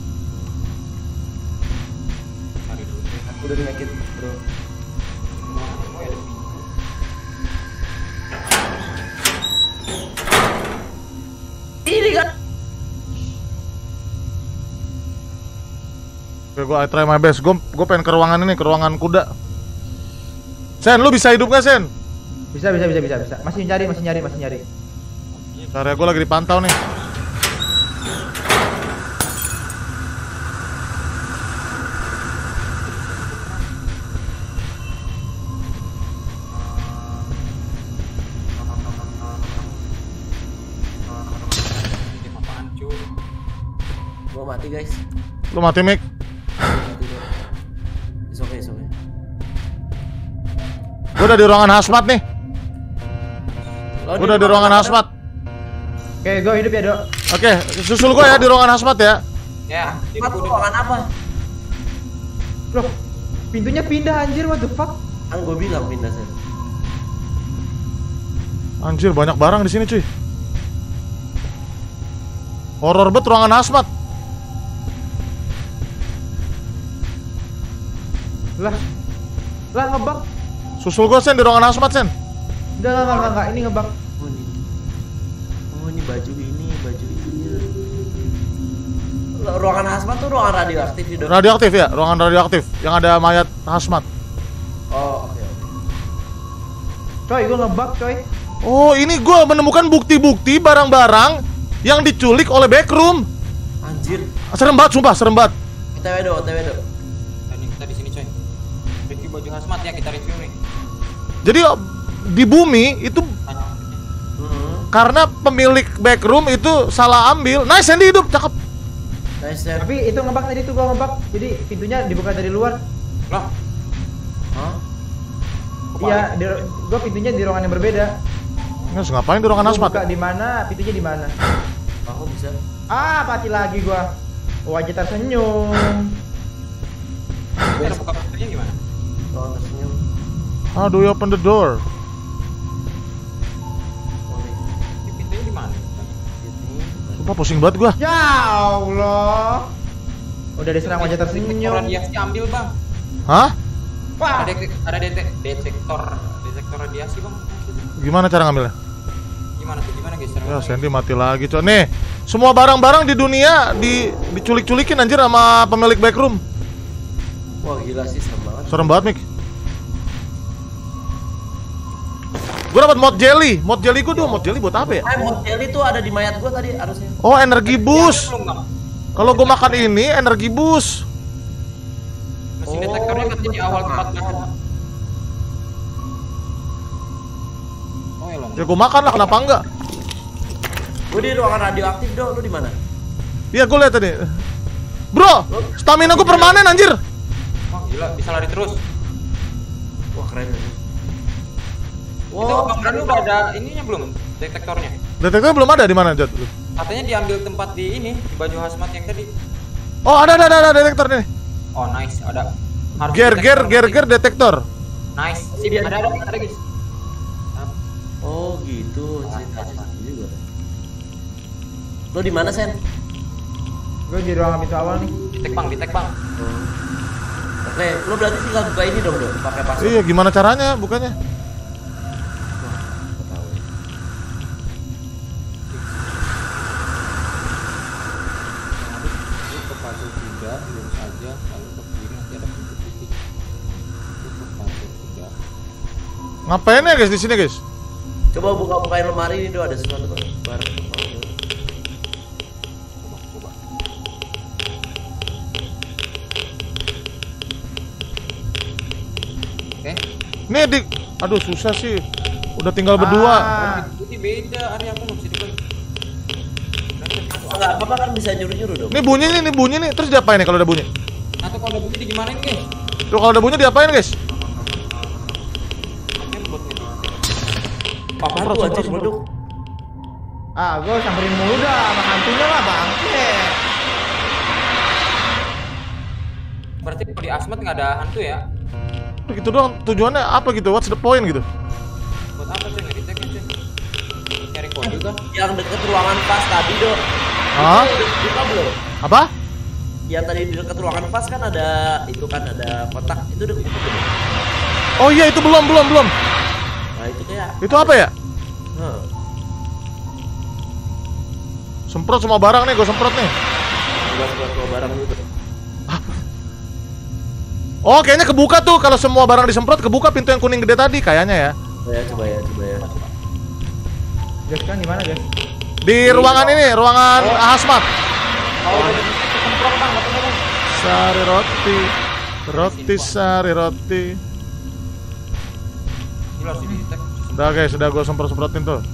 [SPEAKER 4] Cari dulu.
[SPEAKER 3] Aku udah di make it bro.
[SPEAKER 4] Oh, ya ada pintu.
[SPEAKER 3] Ini kan.
[SPEAKER 1] Oke, gue try my best. Gue gue pengen ke ruangan ini, ke ruangan kuda. Sen, lu bisa hidup gak, Sen?
[SPEAKER 2] Bisa, bisa, bisa, bisa, bisa. Masih nyari, masih nyari, masih nyari.
[SPEAKER 1] Bentar ya, gue lagi dipantau nih.
[SPEAKER 4] Game apaan cuy?
[SPEAKER 3] Gue mati guys.
[SPEAKER 1] Lu mati, Mik?
[SPEAKER 3] Mati gue. It's okay, it's okay.
[SPEAKER 1] Gue udah di ruangan hazmat nih.
[SPEAKER 3] Lo
[SPEAKER 1] Gue udah di ruangan hazmat.
[SPEAKER 2] Oke, gue hidup ya, Dok.
[SPEAKER 1] Oke, susul gue ya di ruangan hazmat ya.
[SPEAKER 4] Ya,
[SPEAKER 3] Mat,
[SPEAKER 4] diriku udah.
[SPEAKER 3] ruangan apa?
[SPEAKER 2] Loh, pintunya pindah anjir, what the fuck?
[SPEAKER 3] Kan gue bilang pindah Sen.
[SPEAKER 1] Anjir, banyak barang di sini, cuy. Horor bet ruangan hazmat.
[SPEAKER 2] Lah. Lah ngebak.
[SPEAKER 1] Susul gue, Sen, di ruangan hazmat, Sen.
[SPEAKER 2] Enggak, enggak, enggak, enggak, ini ngebak.
[SPEAKER 3] Oh ini. Oh ini baju ini, baju ini. Lo- Ruangan hazmat tuh ruangan radioaktif gitu.
[SPEAKER 1] Radioaktif ya, ruangan radioaktif yang ada mayat hazmat.
[SPEAKER 3] Oh oke oke.
[SPEAKER 2] Coy, gue ngebak, coy.
[SPEAKER 1] Oh, ini gue menemukan bukti-bukti barang-barang yang diculik oleh backroom.
[SPEAKER 3] Anjir.
[SPEAKER 1] Serem banget, sumpah, serem banget.
[SPEAKER 3] O T W do, O T W do.
[SPEAKER 4] Tadi kita di sini coy. Review baju hazmat ya, kita review nih.
[SPEAKER 1] Jadi di bumi itu
[SPEAKER 4] Tanya.
[SPEAKER 3] Hmm.
[SPEAKER 1] karena pemilik backroom itu salah ambil. Nice, Sandy hidup, cakep.
[SPEAKER 3] Nice Sen.
[SPEAKER 2] Tapi itu ngebak tadi tuh, gue ngebak. Jadi pintunya dibuka dari luar.
[SPEAKER 4] Loh,
[SPEAKER 3] Hah?
[SPEAKER 2] Iya, gue pintunya di ruangan yang berbeda.
[SPEAKER 1] Nggak, ngapain di ruangan
[SPEAKER 2] Gua
[SPEAKER 1] hazmat?
[SPEAKER 2] buka di mana, pintunya di mana.
[SPEAKER 3] Aku bisa.
[SPEAKER 2] Ah, mati lagi gua. Wajah tersenyum.
[SPEAKER 4] Cara buka pintunya gimana?
[SPEAKER 3] Oh, tersenyum.
[SPEAKER 1] How do you open the door?
[SPEAKER 3] Oh, nih.
[SPEAKER 4] Ini pintunya di mana?
[SPEAKER 3] Ini.
[SPEAKER 1] Sumpah pusing banget gua.
[SPEAKER 2] Ya Allah. Udah diserang wajah
[SPEAKER 4] Detektor
[SPEAKER 2] tersenyum.
[SPEAKER 4] radiasi ambil bang.
[SPEAKER 1] Hah?
[SPEAKER 2] Wah.
[SPEAKER 4] Ada detek- ada detek detektor detektor radiasi bang.
[SPEAKER 1] Gimana cara ngambilnya?
[SPEAKER 4] Gimana tuh? Gimana guys? Cara
[SPEAKER 1] Ya,
[SPEAKER 4] ngomongnya?
[SPEAKER 1] Sandy mati lagi, coy. Nih, semua barang-barang di dunia di diculik-culikin anjir sama pemilik backroom.
[SPEAKER 3] Wah gila sih, serem banget.
[SPEAKER 1] Serem banget, Mik. Gue dapat mod jelly. Mod jelly gue dua mod jelly buat apa ya?
[SPEAKER 3] Eh, mod jelly tuh ada di mayat gua tadi harusnya.
[SPEAKER 1] Oh, energi boost.
[SPEAKER 4] Belum, Bang.
[SPEAKER 1] Kalau gue makan ini energi boost.
[SPEAKER 4] Mesin detektornya katanya di awal tempat baca. Oh ya long.
[SPEAKER 1] Ya gue makan lah, kenapa enggak?
[SPEAKER 3] Gua di ruangan radioaktif, Do. Lu di mana?
[SPEAKER 1] Iya, gue lihat tadi. Bro, stamina gue permanen anjir.
[SPEAKER 4] Wah gila, bisa lari terus.
[SPEAKER 3] Wah, keren.
[SPEAKER 4] Itu
[SPEAKER 3] Wah,
[SPEAKER 4] bang Bran udah ada ininya belum? Detektornya.
[SPEAKER 1] Detektornya belum ada di mana, Jat?
[SPEAKER 4] Katanya diambil tempat di ini, di baju hazmat yang tadi.
[SPEAKER 1] Oh, ada ada ada, ada detektor nih.
[SPEAKER 4] Oh nice, ada. Harus
[SPEAKER 1] Ger ger
[SPEAKER 4] detektor.
[SPEAKER 1] ger ger detektor.
[SPEAKER 4] Nice. Sip, ada ada ada guys.
[SPEAKER 3] oh gitu, cerita juga. Lo di mana, Sen?
[SPEAKER 2] Gue di ruangan pintu awal nih.
[SPEAKER 4] Detek bang, detek bang.
[SPEAKER 3] Oke, lo berarti tinggal buka ini dong, Do. Pakai password.
[SPEAKER 1] Iya, gimana caranya bukanya?
[SPEAKER 4] Ke puzzle tiga, lurus aja, lalu ke kiri nanti ada pintu titik. Itu puzzle tiga.
[SPEAKER 1] Ngapain ya guys di sini, guys?
[SPEAKER 3] Coba buka-bukain lemari ini, Do. Ada sesuatu kok. Barang.
[SPEAKER 4] Coba, coba. Oke.
[SPEAKER 1] Nih di aduh susah sih. Udah tinggal berdua.
[SPEAKER 2] Ah.
[SPEAKER 4] Ini beda, Ari aku nggak bisa dibalik.
[SPEAKER 3] Enggak apa-apa kan bisa nyuruh-nyuruh, dong.
[SPEAKER 1] Nih bunyi nih, nih bunyi nih. Terus diapain nih kalau udah bunyi?
[SPEAKER 4] Nah tuh kalau udah bunyi gimana nih guys?
[SPEAKER 1] Tuh kalau udah bunyi diapain, guys?
[SPEAKER 4] Tembok nih.
[SPEAKER 3] Apa tuh anjir, Bodok?
[SPEAKER 2] Ah, gue samperin mulu dah sama hantunya lah bangke.
[SPEAKER 4] Berarti kalau di Asmat nggak ada hantu ya?
[SPEAKER 1] Begitu doang. Tujuannya apa gitu? What's the point gitu?
[SPEAKER 4] Buat apa sih nggak dicek aja? Nyari kode kah?
[SPEAKER 3] Yang deket ruangan pas tadi, Do.
[SPEAKER 1] Hah?
[SPEAKER 3] Itu udah buka belum?
[SPEAKER 1] Apa?
[SPEAKER 3] Yang tadi di dekat ruangan pas kan ada itu kan ada kotak. Itu udah buka belum?
[SPEAKER 1] Oh iya, itu belum belum belum.
[SPEAKER 3] Nah, itu kayak
[SPEAKER 1] Itu apa ya?
[SPEAKER 3] Hah.
[SPEAKER 1] Semprot semua barang nih, gue semprot nih.
[SPEAKER 3] Buat buat barang gitu.
[SPEAKER 1] Oh, kayaknya kebuka tuh kalau semua barang disemprot, kebuka pintu yang kuning gede tadi kayaknya ya.
[SPEAKER 3] Coba ya, coba ya, coba ya.
[SPEAKER 2] Guys kan di mana guys?
[SPEAKER 1] Di ruangan ini, ruangan hazmat.
[SPEAKER 4] Oh, udah disemprot bang, nggak tahu.
[SPEAKER 1] Sari roti, roti sari roti.
[SPEAKER 4] Gila harus dicek.
[SPEAKER 1] Udah guys, sudah gue semprot-semprotin tuh.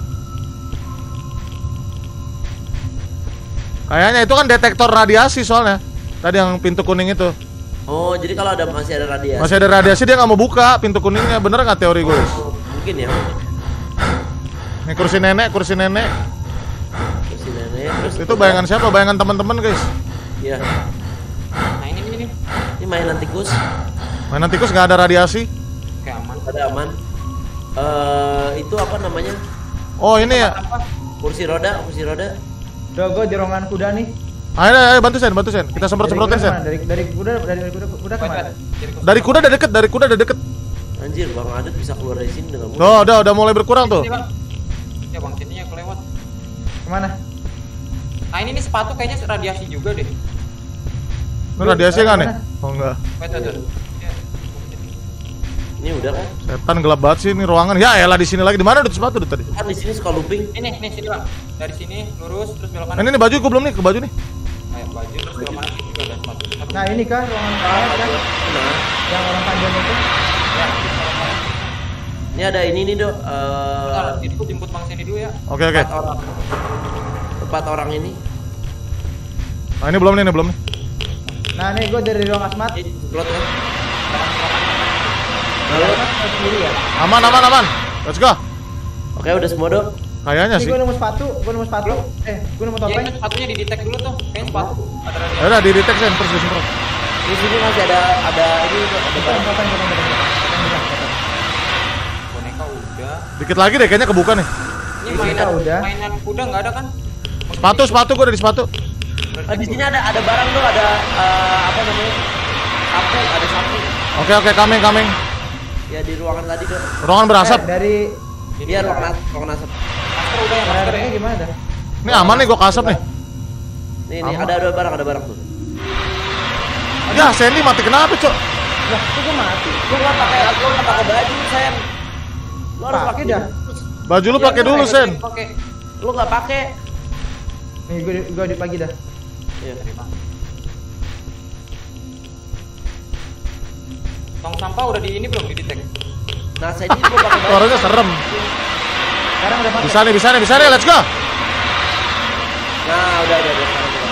[SPEAKER 1] Kayaknya itu kan detektor radiasi soalnya. Tadi yang pintu kuning itu.
[SPEAKER 3] Oh, jadi kalau ada masih ada radiasi.
[SPEAKER 1] Masih ada radiasi dia nggak mau buka pintu kuningnya. Bener nggak teori gue? Guys?
[SPEAKER 3] Mungkin ya.
[SPEAKER 1] Nih kursi nenek, kursi nenek.
[SPEAKER 3] Terus si nenek terus
[SPEAKER 1] Itu bayangan siapa? Bayangan teman-teman guys.
[SPEAKER 3] Iya.
[SPEAKER 4] Nah ini ini nih.
[SPEAKER 3] Ini mainan tikus.
[SPEAKER 1] Mainan tikus nggak ada radiasi.
[SPEAKER 4] Oke aman.
[SPEAKER 3] Ada aman. Eh, itu apa namanya?
[SPEAKER 1] Oh ini ya.
[SPEAKER 4] Apa?
[SPEAKER 3] Kursi roda, kursi roda.
[SPEAKER 2] Udah gue di ruangan kuda nih.
[SPEAKER 1] Ayo, ayo bantu Sen, bantu Sen. Kita semprot-semprotin
[SPEAKER 2] Dari kuda
[SPEAKER 1] Sen.
[SPEAKER 2] kemana? Dari dari kuda dari kuda kuda
[SPEAKER 4] Wait,
[SPEAKER 2] kemana?
[SPEAKER 4] wait. Jadi kursi.
[SPEAKER 1] Dari kuda udah deket, dari kuda udah deket.
[SPEAKER 3] Anjir, Bang Adit bisa keluar dari sini dengan mudah.
[SPEAKER 1] Tuh, udah udah mulai berkurang tuh.
[SPEAKER 4] Sini, Bang. Ya bang, sininya kelewat.
[SPEAKER 2] Kemana?
[SPEAKER 4] Nah ini nih sepatu kayaknya radiasi juga deh.
[SPEAKER 1] Ini radiasi nggak nih? Oh enggak.
[SPEAKER 4] Wait, wait, wait. Ya.
[SPEAKER 3] Ini udah kan?
[SPEAKER 1] Setan gelap banget sih ini ruangan. Ya elah di sini lagi. Di mana udah sepatu udah tadi?
[SPEAKER 3] Kan di sini suka looping.
[SPEAKER 4] Ini nih sini bang. Dari sini lurus terus belok
[SPEAKER 1] Nah,
[SPEAKER 4] kanan.
[SPEAKER 1] ini nih baju gue belum nih ke baju nih.
[SPEAKER 4] Ayo baju terus belok kanan sini juga ada sepatu. Satu.
[SPEAKER 2] Nah ini kan ruangan kawat kan?
[SPEAKER 3] Nah,
[SPEAKER 2] Yang orang panjang itu.
[SPEAKER 4] Ya, terus belok kanan.
[SPEAKER 3] ini ada ini nih, Dok.
[SPEAKER 4] Bentar,
[SPEAKER 3] Eh,
[SPEAKER 4] jemput jemput bang Sandy dulu ya.
[SPEAKER 1] Oke oke.
[SPEAKER 3] empat orang. Empat orang ini.
[SPEAKER 1] Nah ini belum nih, ini belum nih.
[SPEAKER 2] Nah nih gue dari ruang asmat.
[SPEAKER 3] Ini semprot kan?
[SPEAKER 2] Lalu kan ke kiri ya.
[SPEAKER 1] Aman aman aman. Let's go.
[SPEAKER 3] Oke, udah semua, Dok.
[SPEAKER 1] Kayaknya
[SPEAKER 2] Ini
[SPEAKER 1] sih.
[SPEAKER 2] gue nemu sepatu, gue nemu sepatu. Eh, gue nemu
[SPEAKER 4] Iya,
[SPEAKER 2] topeng.
[SPEAKER 4] itu sepatunya di detect dulu tuh. Kayaknya sepatu ada radio.
[SPEAKER 1] Ya udah di detect Sen, terus disemprot.
[SPEAKER 3] Di sini masih ada ada ini ada
[SPEAKER 2] Topeng,
[SPEAKER 3] barang.
[SPEAKER 2] topeng, topeng, topeng, topeng, topeng, topeng.
[SPEAKER 4] Boneka udah.
[SPEAKER 1] Dikit lagi deh kayaknya kebuka nih.
[SPEAKER 4] Ini
[SPEAKER 2] Boneka
[SPEAKER 4] mainan
[SPEAKER 2] udah.
[SPEAKER 4] mainan kuda nggak ada kan?
[SPEAKER 1] Sepatu, sepatu gue ada di sepatu.
[SPEAKER 3] Ah, di sini ada ada barang tuh, ada eh, apa namanya? Sapu, ada sapu.
[SPEAKER 1] Oke oke, coming coming.
[SPEAKER 3] Ya di ruangan tadi tuh.
[SPEAKER 1] Ruangan berasap.
[SPEAKER 2] Eh, dari
[SPEAKER 3] Iya, ruangan as- ruangan asap.
[SPEAKER 4] Masker udah ya, masker ya.
[SPEAKER 2] Ini gimana dah?
[SPEAKER 1] Ini aman nih gua kasap nih.
[SPEAKER 3] Nih nih ada ada barang, ada barang tuh.
[SPEAKER 1] Ya, Sandy mati kenapa, Cok?
[SPEAKER 2] Lah, kok gue mati?
[SPEAKER 3] Lu nggak pakai lu nggak pakai baju, Sen. Lu harus
[SPEAKER 2] Pakai
[SPEAKER 3] pakai
[SPEAKER 2] dah.
[SPEAKER 1] Baju lu pakai dulu, Sen.
[SPEAKER 4] Oke.
[SPEAKER 3] Lu nggak pakai.
[SPEAKER 2] Nih, gue gue di pagi dah.
[SPEAKER 3] Iya.
[SPEAKER 4] Tong sampah udah di ini belum di detect?
[SPEAKER 3] Nah, saya ini gua pakai baju.
[SPEAKER 1] Suaranya serem.
[SPEAKER 2] Sekarang udah pakai.
[SPEAKER 1] Bisa nih, bisa nih, bisa nih, let's go.
[SPEAKER 3] Nah, udah udah udah. Sekarang udah.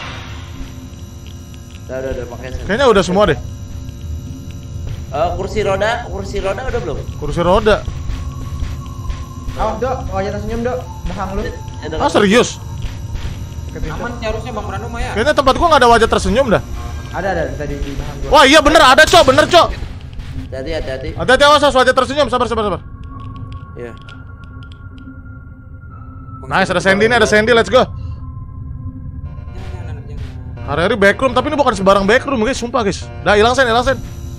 [SPEAKER 3] Udah udah udah pakai Sen.
[SPEAKER 1] Kayaknya udah semua deh.
[SPEAKER 3] Eh, kursi roda, kursi roda udah belum?
[SPEAKER 1] Kursi roda.
[SPEAKER 2] Awas, Dok. Wajah tersenyum, Dok. Bahang lu.
[SPEAKER 3] Ya,
[SPEAKER 1] Ah, serius?
[SPEAKER 2] Ke pintu.
[SPEAKER 4] Aman sih harusnya Bang Brandon mah ya.
[SPEAKER 1] Kayaknya tempat gua nggak ada wajah tersenyum dah.
[SPEAKER 2] Ada ada tadi di bahang gua.
[SPEAKER 1] Wah, iya bener ada, Cok, bener, Cok.
[SPEAKER 3] Hati-hati, hati-hati.
[SPEAKER 1] Hati-hati, awas, awas, wajah tersenyum, sabar, sabar, sabar.
[SPEAKER 3] Iya.
[SPEAKER 1] Nice, ada Sandy nih, ada Sandy, let's go.
[SPEAKER 4] Jangan, jangan, jangan.
[SPEAKER 1] Hari-hari backroom, tapi ini bukan sembarang backroom, guys, sumpah, guys. Dah, hilang Sen, hilang Sen.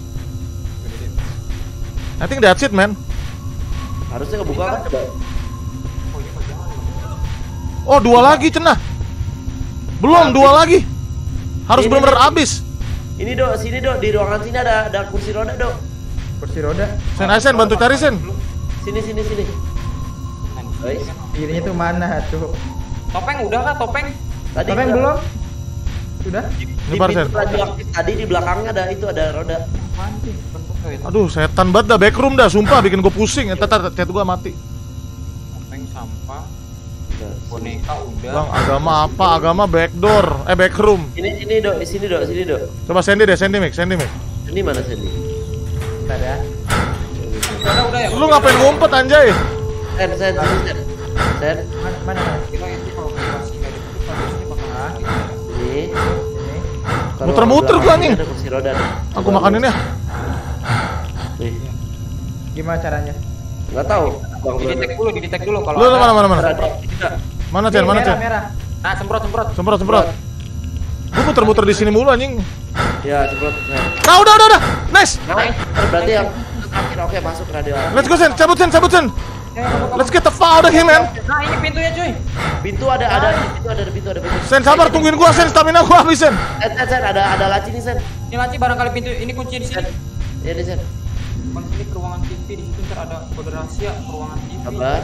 [SPEAKER 1] I think that's it, man.
[SPEAKER 3] Harusnya kebuka kan? Coba.
[SPEAKER 4] Oh iya, jangan.
[SPEAKER 1] Oh, dua lagi, cenah. Belum, dua lagi. Harus
[SPEAKER 3] Ini,
[SPEAKER 1] bener-bener
[SPEAKER 3] ini.
[SPEAKER 1] abis.
[SPEAKER 3] Ini Dok, sini Dok, di ruangan sini ada ada kursi roda, Dok.
[SPEAKER 2] Kursi roda.
[SPEAKER 1] Sen, ayo Sen, bantu cari Sen.
[SPEAKER 3] Sini sini sini. Guys,
[SPEAKER 2] Irinya tuh mana tuh?
[SPEAKER 4] Topeng udah kah topeng?
[SPEAKER 3] tadi
[SPEAKER 2] Topeng
[SPEAKER 3] gua-
[SPEAKER 2] belum? Sudah?
[SPEAKER 3] Di
[SPEAKER 1] Ini Par, Sen.
[SPEAKER 3] pintu radioaktif tadi di belakangnya ada itu ada roda.
[SPEAKER 4] Apaan sih? Bentuk kayak itu.
[SPEAKER 1] Aduh, setan banget dah backroom dah, sumpah bikin gue pusing. Entar entar chat gua mati.
[SPEAKER 4] Topeng sampah,
[SPEAKER 3] Nah,
[SPEAKER 4] boneka udah.
[SPEAKER 1] Bang, agama apa? Agama backdoor, eh backroom.
[SPEAKER 3] Ini sini Dok, di sini Dok, sini Dok.
[SPEAKER 1] Coba Sandy deh, Sandy mix, Sandy mix.
[SPEAKER 3] Ini mana Sandy?
[SPEAKER 2] Bentar ya.
[SPEAKER 4] Udah udah ya.
[SPEAKER 1] Lu ngapain ngumpet anjay?
[SPEAKER 3] Sen, sen, sini sen. Sen,
[SPEAKER 2] Mana mana? mana?
[SPEAKER 4] Kita itu kalau masih nggak ditutup harusnya bakal
[SPEAKER 2] Ah,
[SPEAKER 4] gitu ya.
[SPEAKER 3] ini.
[SPEAKER 2] ini.
[SPEAKER 3] Kalau
[SPEAKER 1] Muter-muter gua,
[SPEAKER 3] belakangnya
[SPEAKER 1] anjing.
[SPEAKER 3] Ada kursi roda. nih.
[SPEAKER 1] Aku
[SPEAKER 3] Coba
[SPEAKER 1] makanin
[SPEAKER 3] lu.
[SPEAKER 1] ya.
[SPEAKER 3] Nih,
[SPEAKER 2] Gimana caranya?
[SPEAKER 3] nggak tahu. Bang
[SPEAKER 4] Di detect dulu, di detect dulu kalau
[SPEAKER 1] Lu
[SPEAKER 4] ada-
[SPEAKER 1] mana mana mana?
[SPEAKER 3] Radioaktif tidak.
[SPEAKER 1] Mana Cen,
[SPEAKER 2] Nih,
[SPEAKER 1] mana
[SPEAKER 2] merah,
[SPEAKER 1] Cen?
[SPEAKER 2] merah.
[SPEAKER 4] Nah, semprot semprot.
[SPEAKER 1] Semprot, semprot. Gua muter-muter di sini mulu anjing.
[SPEAKER 3] Ya, semprot. Sen.
[SPEAKER 1] Nah, udah, udah, udah. Nice.
[SPEAKER 3] Nah, berarti yang terakhir oke masuk radio.
[SPEAKER 1] Let's go Sen, cabut Sen, cabut Sen.
[SPEAKER 2] Eh, kamu- kamu-
[SPEAKER 1] Let's get the fuck out of here, man.
[SPEAKER 4] Nah, ini pintunya cuy.
[SPEAKER 3] Pintu ada ada pintu ada pintu ada pintu.
[SPEAKER 1] Sen, sabar, tungguin gua Sen, stamina gua habis Sen.
[SPEAKER 3] Sen, sen, sen, ada ada laci nih sen.
[SPEAKER 4] Ini laci barangkali pintu ini kunci di
[SPEAKER 3] Sen.
[SPEAKER 4] sini.
[SPEAKER 3] Ya nih sen.
[SPEAKER 4] Bang, ini ke ruangan T V, di situ ntar ada kode rahasia ke ruangan T V.
[SPEAKER 3] Sabar.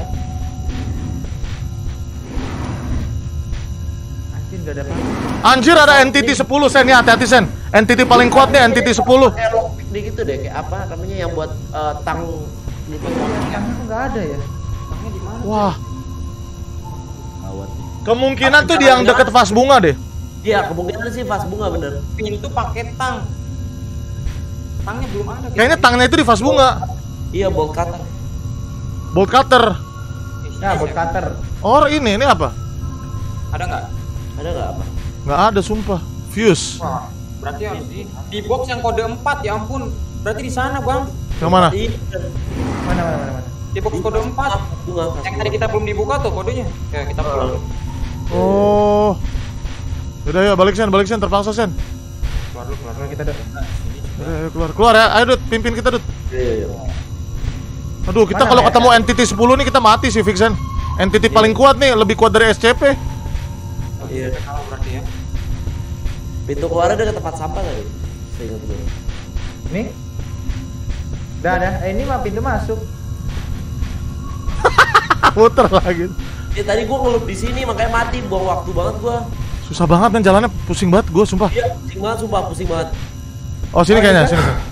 [SPEAKER 2] Anjir, udah ada apa?
[SPEAKER 1] Anjir ada entity sepuluh Sen, ya hati-hati Sen. Entity paling kuat nih entity sepuluh.
[SPEAKER 3] Kayak lockpick deh gitu deh, kayak apa namanya yang buat eh, tang gitu.
[SPEAKER 2] Yang itu nggak ada ya?
[SPEAKER 4] Tangnya di mana?
[SPEAKER 1] Wah,
[SPEAKER 3] Gawat nih.
[SPEAKER 1] kemungkinan tuh di yang deket vas bunga deh.
[SPEAKER 3] Iya, kemungkinan sih vas bunga bener.
[SPEAKER 4] Pintu pakai tang. Tangnya belum ada.
[SPEAKER 1] Kayaknya tangnya itu di vas bunga.
[SPEAKER 3] Iya, bolt cutter.
[SPEAKER 1] Bolt cutter.
[SPEAKER 2] Nah, buat cutter.
[SPEAKER 1] Oh ini, ini apa?
[SPEAKER 4] Ada nggak?
[SPEAKER 3] Ada nggak apa?
[SPEAKER 1] Nggak ada sumpah. Fuse.
[SPEAKER 4] Wah, berarti harus di di box yang kode empat, ya ampun. Berarti di sana, Bang.
[SPEAKER 1] Yang mana?
[SPEAKER 3] Iya.
[SPEAKER 2] Mana mana mana mana?
[SPEAKER 4] Di box kode empat.
[SPEAKER 3] Bunga. vas
[SPEAKER 4] Yang
[SPEAKER 3] bunga.
[SPEAKER 4] tadi kita belum dibuka tuh kodenya. Ya, kita pulang.
[SPEAKER 1] Oh. Udah ya balik Sen, balik Sen, terpaksa Sen.
[SPEAKER 4] Keluar dulu, keluar dulu.
[SPEAKER 2] Kalau kita udah.
[SPEAKER 1] Udah, ayo keluar, keluar ya. Ayo Dut, pimpin kita Dut.
[SPEAKER 3] Iya, iya.
[SPEAKER 1] Aduh, kita
[SPEAKER 2] Mana,
[SPEAKER 1] kalau
[SPEAKER 2] ya?
[SPEAKER 1] ketemu entity sepuluh nih kita mati sih Vixen. Entity paling kuat nih, lebih kuat dari S C P.
[SPEAKER 3] Iya.
[SPEAKER 4] Kalau berarti ya.
[SPEAKER 3] Pintu keluar ada ke tempat sampah tadi. Saya ingat dulu.
[SPEAKER 2] Nih. Udah ada. Eh, ini mah pintu masuk.
[SPEAKER 1] Muter lagi.
[SPEAKER 3] Ya tadi gua ngelup di sini makanya mati, buang waktu banget gua.
[SPEAKER 1] Susah banget men jalannya, pusing banget gue sumpah.
[SPEAKER 3] Iya, pusing banget sumpah, pusing banget.
[SPEAKER 1] Oh, sini
[SPEAKER 2] Oh,
[SPEAKER 1] kayaknya,
[SPEAKER 2] ini
[SPEAKER 1] sini. Sen.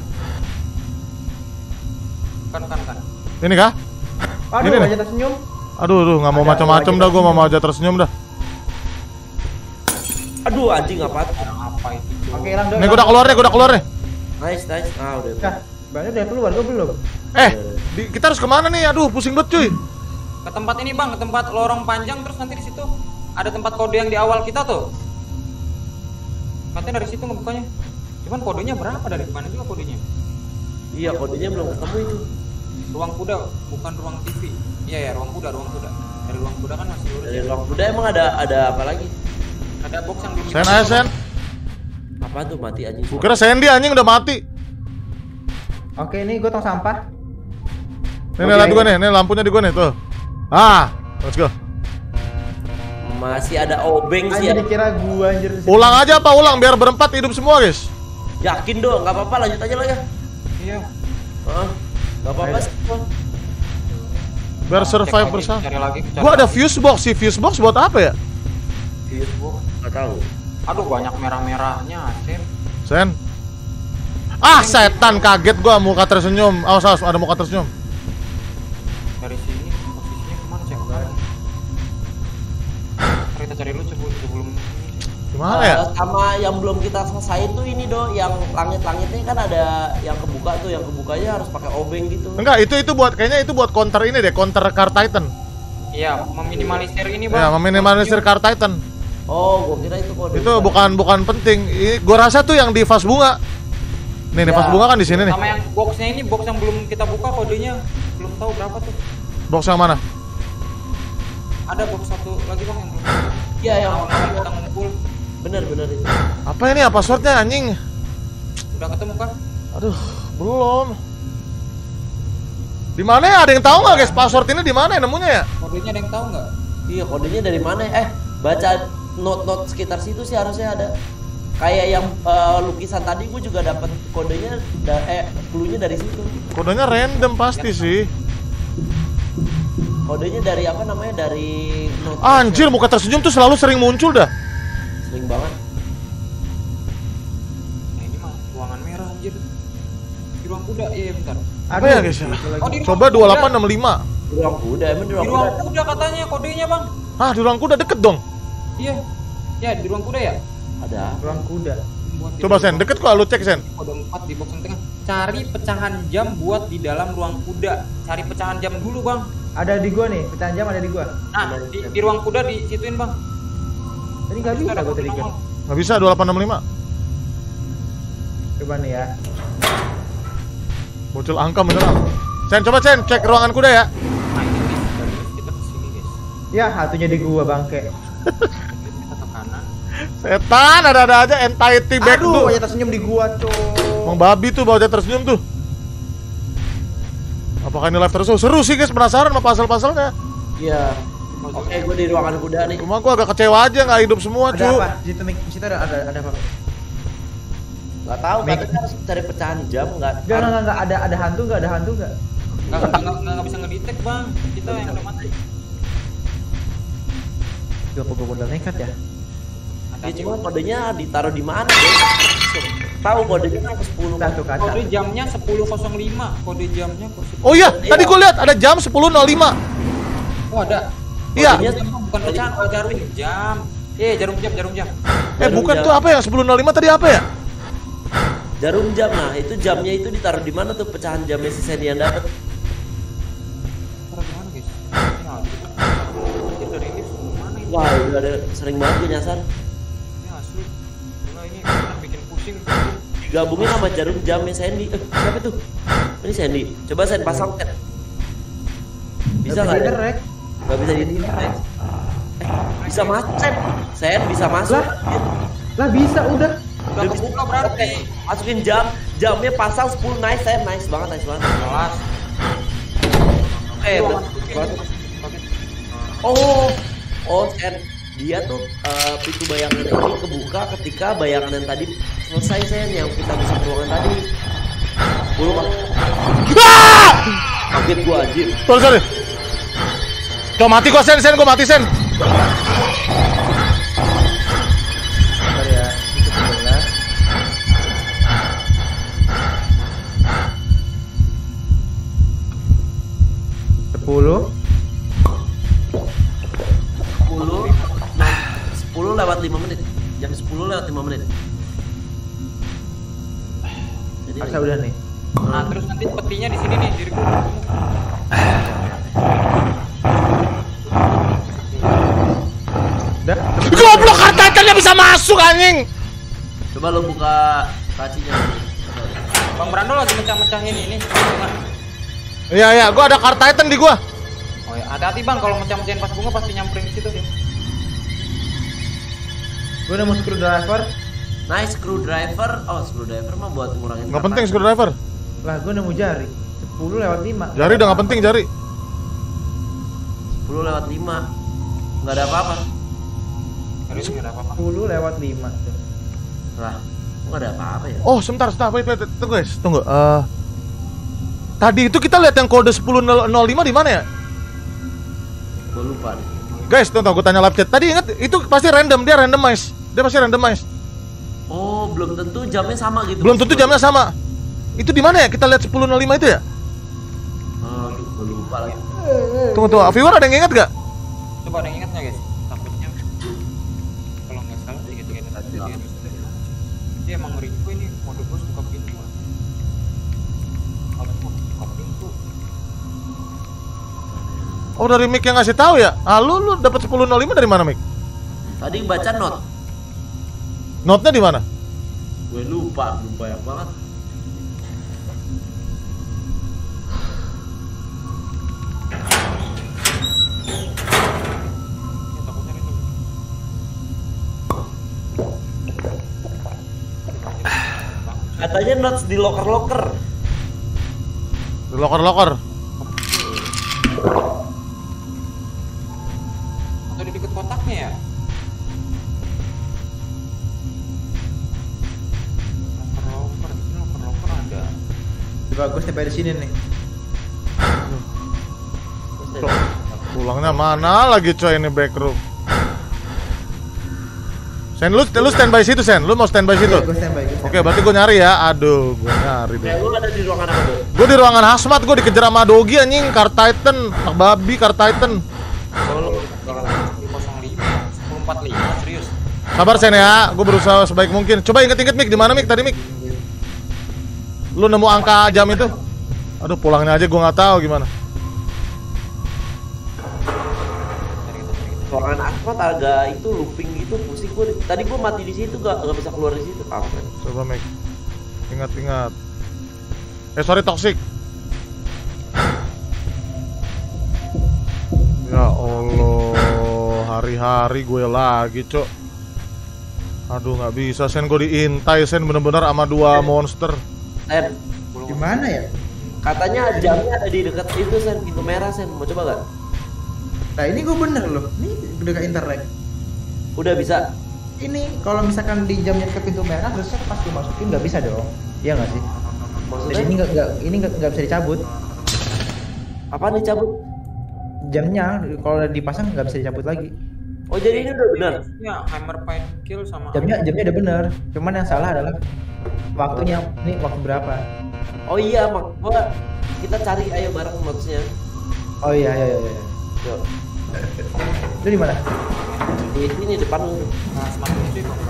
[SPEAKER 4] Kan kan kan.
[SPEAKER 1] Ini kah?
[SPEAKER 2] Aduh,
[SPEAKER 1] Ini nih.
[SPEAKER 2] wajah tersenyum.
[SPEAKER 1] Aduh, aduh, nggak mau
[SPEAKER 2] Ada
[SPEAKER 1] macam-macam
[SPEAKER 2] wajah
[SPEAKER 1] dah, gue mau
[SPEAKER 2] tersenyum.
[SPEAKER 1] aja tersenyum dah.
[SPEAKER 3] Aduh, anjing apa?
[SPEAKER 4] Apa itu? cuy?
[SPEAKER 2] Oke, hilang dong.
[SPEAKER 1] Nih, gue udah keluar nih, gue udah keluar nih.
[SPEAKER 3] Nice, nice. Ah, udah.
[SPEAKER 2] Dah, Bang udah keluar, gue belum.
[SPEAKER 1] Eh, di- kita harus kemana nih? Aduh, pusing banget cuy.
[SPEAKER 4] Ke tempat ini bang, ke tempat lorong panjang, terus nanti di situ ada tempat kode yang di awal kita tuh. Katanya dari situ ngebukanya. Cuman kodenya berapa, dari mana juga kodenya?
[SPEAKER 3] Iya, kodenya belum ketemu itu.
[SPEAKER 4] Ruang kuda, bukan ruang T V. Iya ya, ruang kuda, ruang kuda. Dari ruang kuda kan masih lurus.
[SPEAKER 3] Dari ruang kuda emang ada ada apa lagi?
[SPEAKER 4] Ada box yang di.
[SPEAKER 1] Sen aja Sen.
[SPEAKER 3] Apa tuh mati anjing?
[SPEAKER 1] Gua kira Sandy anjing udah mati.
[SPEAKER 2] Oke, ini gue tong sampah.
[SPEAKER 1] Nih, nih lihat gua nih, nih lampunya di gua nih tuh. Ah, let's go.
[SPEAKER 3] Masih ada obeng sih ya.
[SPEAKER 2] Anjir dikira gua anjir.
[SPEAKER 1] Ulang aja apa ulang biar berempat hidup semua, guys.
[SPEAKER 3] Yakin dong, nggak apa-apa, lanjut aja lah ya.
[SPEAKER 4] Iya.
[SPEAKER 3] Heeh. Nggak apa-apa sih.
[SPEAKER 1] Biar
[SPEAKER 4] Cek
[SPEAKER 1] survive
[SPEAKER 4] lagi,
[SPEAKER 1] bersama.
[SPEAKER 4] cari lagi, cari
[SPEAKER 1] Gua ada
[SPEAKER 4] lagi.
[SPEAKER 1] fuse box, si fuse box buat apa ya?
[SPEAKER 3] Facebook nggak tahu.
[SPEAKER 4] Aduh banyak merah-merahnya, Sen.
[SPEAKER 1] Sen. Ah, setan, kaget gua muka tersenyum. Awas, awas, ada muka tersenyum.
[SPEAKER 4] Dari sini posisinya kemana cek? Mari kita cari dulu sebelum sebelum
[SPEAKER 1] Gimana ya?
[SPEAKER 3] Eh, sama yang belum kita selesai tuh ini do, yang langit-langitnya kan ada yang kebuka tuh, yang kebukanya harus pakai obeng gitu.
[SPEAKER 1] Enggak, itu itu buat kayaknya itu buat counter ini deh, counter Car Titan.
[SPEAKER 4] Iya, meminimalisir ini bang.
[SPEAKER 1] Ya, meminimalisir Car Titan.
[SPEAKER 3] Oh, gua kira itu kode.
[SPEAKER 1] Itu bukan bukan penting. Ini gua rasa tuh yang di vas bunga. Nih, nih
[SPEAKER 3] Ya.
[SPEAKER 1] vas bunga kan di sini nih.
[SPEAKER 4] Sama yang boxnya ini, box yang belum kita buka kodenya belum tahu berapa tuh.
[SPEAKER 1] Box yang mana?
[SPEAKER 4] Ada box satu lagi bang yang belum.
[SPEAKER 3] Iya, yang
[SPEAKER 4] Awal-awal kita ngumpul.
[SPEAKER 3] bener bener itu.
[SPEAKER 1] Apa ini ya passwordnya anjing?
[SPEAKER 4] Udah ketemu kah?
[SPEAKER 1] Aduh, belum. Di mana ya? Ada yang tahu nggak guys? Password ini di mana ya nemunya ya?
[SPEAKER 4] Kodenya ada yang tahu nggak?
[SPEAKER 3] Iya, kodenya dari mana? Eh, baca note-note sekitar situ sih harusnya ada. Kayak yang eh, lukisan tadi gue juga dapat kodenya da- eh clue-nya dari situ.
[SPEAKER 1] Kodenya random pasti sih.
[SPEAKER 3] Kodenya dari apa namanya? Dari note.
[SPEAKER 1] Anjir, muka tersenyum tuh selalu sering muncul dah.
[SPEAKER 3] Sering banget.
[SPEAKER 4] Nah ini mah ruangan merah anjir. Di ruang kuda, iya bentar.
[SPEAKER 1] Apa ya guys ya?
[SPEAKER 4] Oh, di ruang
[SPEAKER 1] Coba
[SPEAKER 4] kuda.
[SPEAKER 1] dua delapan enam lima.
[SPEAKER 3] Di ruang kuda, emang di
[SPEAKER 4] Di
[SPEAKER 3] ruang
[SPEAKER 4] ruang
[SPEAKER 3] kuda.
[SPEAKER 4] kuda katanya kodenya bang.
[SPEAKER 1] Ah, di ruang kuda deket dong.
[SPEAKER 4] Iya. Ya di ruang kuda ya.
[SPEAKER 3] Ada.
[SPEAKER 2] Ruang kuda.
[SPEAKER 4] Buat di
[SPEAKER 1] Coba
[SPEAKER 4] dalam
[SPEAKER 1] Sen, deket kok lu cek Sen.
[SPEAKER 4] kode empat di box yang tengah. Cari pecahan jam buat di dalam ruang kuda. Cari pecahan jam dulu bang.
[SPEAKER 2] Ada di gua nih, pecahan jam ada di gua.
[SPEAKER 4] Nah di, di ruang kuda disituin bang.
[SPEAKER 2] Tadi nggak bisa
[SPEAKER 4] Ada
[SPEAKER 2] gua
[SPEAKER 4] kode
[SPEAKER 2] trigger.
[SPEAKER 4] nongol.
[SPEAKER 1] Nggak bisa dua delapan enam lima.
[SPEAKER 2] Coba nih ya.
[SPEAKER 1] Bocil angka beneran. Sen, coba Sen, cek ruangan kuda ya.
[SPEAKER 4] Nah ini nih dari kita kesini guys.
[SPEAKER 2] Ya, hatunya di gua bangke.
[SPEAKER 4] Kita ke kanan.
[SPEAKER 1] Setan, ada-ada aja entity back
[SPEAKER 2] Aduh,
[SPEAKER 1] tuh.
[SPEAKER 2] wajah tersenyum di gua, cok.
[SPEAKER 1] Emang babi tuh bawa tersenyum tuh. Apakah ini live terus? Seru sih guys, penasaran sama puzzle-puzzlenya.
[SPEAKER 3] Iya. Oke, gue di ruangan kuda nih.
[SPEAKER 1] Cuma gua agak kecewa aja nggak hidup semua
[SPEAKER 2] Ada
[SPEAKER 1] cu.
[SPEAKER 2] apa? Di situ, di situ ada ada ada apa?
[SPEAKER 3] Gak tahu, katanya harus cari pecahan jam nggak?
[SPEAKER 2] Enggak, enggak, enggak, ada ada hantu enggak? Ada hantu enggak?
[SPEAKER 4] Nggak nggak nggak nggak bisa ngedetect bang. Kita yang udah mati.
[SPEAKER 2] Gua kok modal nekat ya.
[SPEAKER 3] Ya cuma kodenya ditaruh di mana? Deh? Tahu kodenya kan ke sepuluh.
[SPEAKER 2] Satu kaca.
[SPEAKER 4] Kode jamnya sepuluh nol lima. Kode jamnya ke sepuluh.
[SPEAKER 1] Oh iya, tadi gua lihat ada jam sepuluh nol lima.
[SPEAKER 4] Oh ada.
[SPEAKER 1] Iya.
[SPEAKER 3] Kodenya
[SPEAKER 4] Jam bukan pecahan, oh jarum jam. Eh jarum jam, jarum jam.
[SPEAKER 1] Eh
[SPEAKER 3] Jarum
[SPEAKER 1] bukan
[SPEAKER 3] jam.
[SPEAKER 1] tuh apa ya? sepuluh nol lima tadi apa ya?
[SPEAKER 3] Jarum jam, nah itu jamnya itu ditaruh di mana tuh pecahan jamnya si Sandy yang dapat?
[SPEAKER 4] Taruh di mana guys? Ini ada. Anjir dari ini mana ini?
[SPEAKER 3] Wah, udah ada sering banget gue nyasar.
[SPEAKER 4] Ini asli. Nah ini bener bikin pusing.
[SPEAKER 3] Digabungin sama jarum jamnya Sandy. Eh, siapa tuh? Ini Sandy. Coba Sandy pasang Sen. Bisa nggak?
[SPEAKER 2] Trigger,
[SPEAKER 3] Ya?
[SPEAKER 2] Rek?
[SPEAKER 3] Nggak bisa di eh, bisa masuk Sen. Sen bisa masuk.
[SPEAKER 2] Lah. Lah bisa udah.
[SPEAKER 4] Udah kebuka berarti.
[SPEAKER 3] Masukin jam, jamnya pasang sepuluh, nice Sen, nice banget, nice banget.
[SPEAKER 4] Jelas.
[SPEAKER 3] Eh, udah. Oh, oh Sen, dia tuh eh, pintu bayangan ini kebuka ketika bayangan yang tadi selesai Sen, yang kita bisa ke ruangan tadi. Bulu mah.
[SPEAKER 1] Ah!
[SPEAKER 3] Kaget gua anjir.
[SPEAKER 1] Sorry, sorry. Gua mati gua Sen, Sen, gua mati Sen.
[SPEAKER 2] Bentar ya. Itu sebelah. Sepuluh.
[SPEAKER 3] sepuluh sepuluh lewat lima menit. Jam sepuluh lewat lima menit. Jadi
[SPEAKER 2] Harusnya udah nih.
[SPEAKER 4] Nah terus nanti petinya di sini nih diri gua.
[SPEAKER 1] bisa masuk anjing.
[SPEAKER 3] Coba lo buka lacinya.
[SPEAKER 4] Bang Brando lagi mecah-mecahin ini.
[SPEAKER 1] Iya iya, gua ada card Titan di gua.
[SPEAKER 4] Oh ya, hati-hati Bang kalau mecah-mecahin pas bunga pasti nyamperin di situ dia.
[SPEAKER 2] Gue nemu screwdriver.
[SPEAKER 3] Nice screwdriver. Oh, screwdriver mah buat ngurangin.
[SPEAKER 1] Nggak penting screwdriver.
[SPEAKER 2] Lah gue nemu jari. sepuluh lewat lima.
[SPEAKER 1] Jari udah nggak penting jari.
[SPEAKER 3] sepuluh lewat lima. Nggak ada apa-apa.
[SPEAKER 4] Serius nggak ada apa-apa.
[SPEAKER 2] sepuluh lewat lima.
[SPEAKER 3] Lah, nggak ada apa-apa ya.
[SPEAKER 1] Oh, sebentar, sebentar, wait, wait, tunggu guys, tunggu. Eh, tadi itu kita lihat yang kode sepuluh nol lima di mana ya?
[SPEAKER 3] Gue lupa nih.
[SPEAKER 1] Guys, tunggu, gue tanya live chat. Tadi ingat itu pasti random, dia randomize. Dia pasti randomize.
[SPEAKER 3] Oh, belum tentu jamnya sama gitu.
[SPEAKER 1] Belum tentu jamnya sama. Itu di mana ya? Kita lihat sepuluh nol lima itu ya?
[SPEAKER 3] Aduh, gue lupa lagi.
[SPEAKER 1] Tunggu, tunggu. Viewer ada yang ingat gak?
[SPEAKER 4] Coba ada yang ingat nggak guys? Takutnya kalau nggak salah tiga-tiga tiga dia emang ngeri juga ini mode bos buka pintu. Kalau mau buka pintu,
[SPEAKER 1] Oh, dari Mick yang ngasih tahu ya? Ah, lu lu dapat sepuluh nol lima dari mana, Mick?
[SPEAKER 3] Tadi baca not.
[SPEAKER 1] Note-nya di mana?
[SPEAKER 3] Gue lupa, belum banyak banget.
[SPEAKER 4] ya takutnya itu.
[SPEAKER 3] Katanya notes di locker-locker.
[SPEAKER 1] Di locker-locker.
[SPEAKER 4] Atau di deket kotaknya ya? Locker-locker, di sini locker-locker ada.
[SPEAKER 2] Coba gue sampai di sini nih.
[SPEAKER 1] Pulangnya mana lagi coy ini backroom? Sen, lu, lu standby situ Sen, lu mau standby situ?
[SPEAKER 2] Gue standby. Gue
[SPEAKER 1] Oke, berarti gue nyari ya. Aduh, gue nyari deh.
[SPEAKER 3] Kayak lu ada di ruangan apa tuh?
[SPEAKER 1] Gue di ruangan hazmat, gue dikejar sama Dogi anjing, Card Titan, anak babi Card Titan.
[SPEAKER 3] Kalau
[SPEAKER 4] nol lima, sepuluh empat puluh lima, serius.
[SPEAKER 1] Sabar Sen ya, gue berusaha sebaik mungkin. Coba inget-inget Mik, di mana Mik tadi Mik? Lu nemu angka jam itu? Aduh, pulangnya aja gue nggak tahu gimana.
[SPEAKER 3] ruangan asmat agak itu looping gitu, pusing gue. Tadi gue mati di situ gak nggak bisa keluar di situ. Apa?
[SPEAKER 1] Coba Mik, ingat-ingat. Eh sorry toxic. Ya Allah, hari-hari gue lagi cok. Aduh nggak bisa Sen, gue diintai Sen bener-bener sama dua monster.
[SPEAKER 3] Sen,
[SPEAKER 2] gimana ya?
[SPEAKER 3] katanya jamnya ada di dekat itu Sen, pintu merah Sen. Mau coba gak?
[SPEAKER 2] Nah ini gue bener loh. Ini dekat internet.
[SPEAKER 3] Udah bisa.
[SPEAKER 2] Ini kalau misalkan di jamnya ke pintu merah, harusnya pas gue masukin nggak bisa dong. Iya nggak sih?
[SPEAKER 3] Maksudnya
[SPEAKER 2] Jadi ini nggak nggak ini nggak nggak bisa dicabut.
[SPEAKER 3] apaan dicabut?
[SPEAKER 2] Jamnya kalau udah dipasang nggak bisa dicabut lagi.
[SPEAKER 3] Oh jadi ini udah benar.
[SPEAKER 4] Ya, hammer fight kill sama
[SPEAKER 2] Jamnya jamnya udah bener. Cuman yang salah adalah waktunya. Ini waktu berapa?
[SPEAKER 3] Oh iya, mak gua kita cari ayo bareng modusnya.
[SPEAKER 2] Oh iya iya iya. iya.
[SPEAKER 3] Yuk.
[SPEAKER 2] Itu di mana?
[SPEAKER 3] Di sini depan lu.
[SPEAKER 4] nah, semakin itu itu.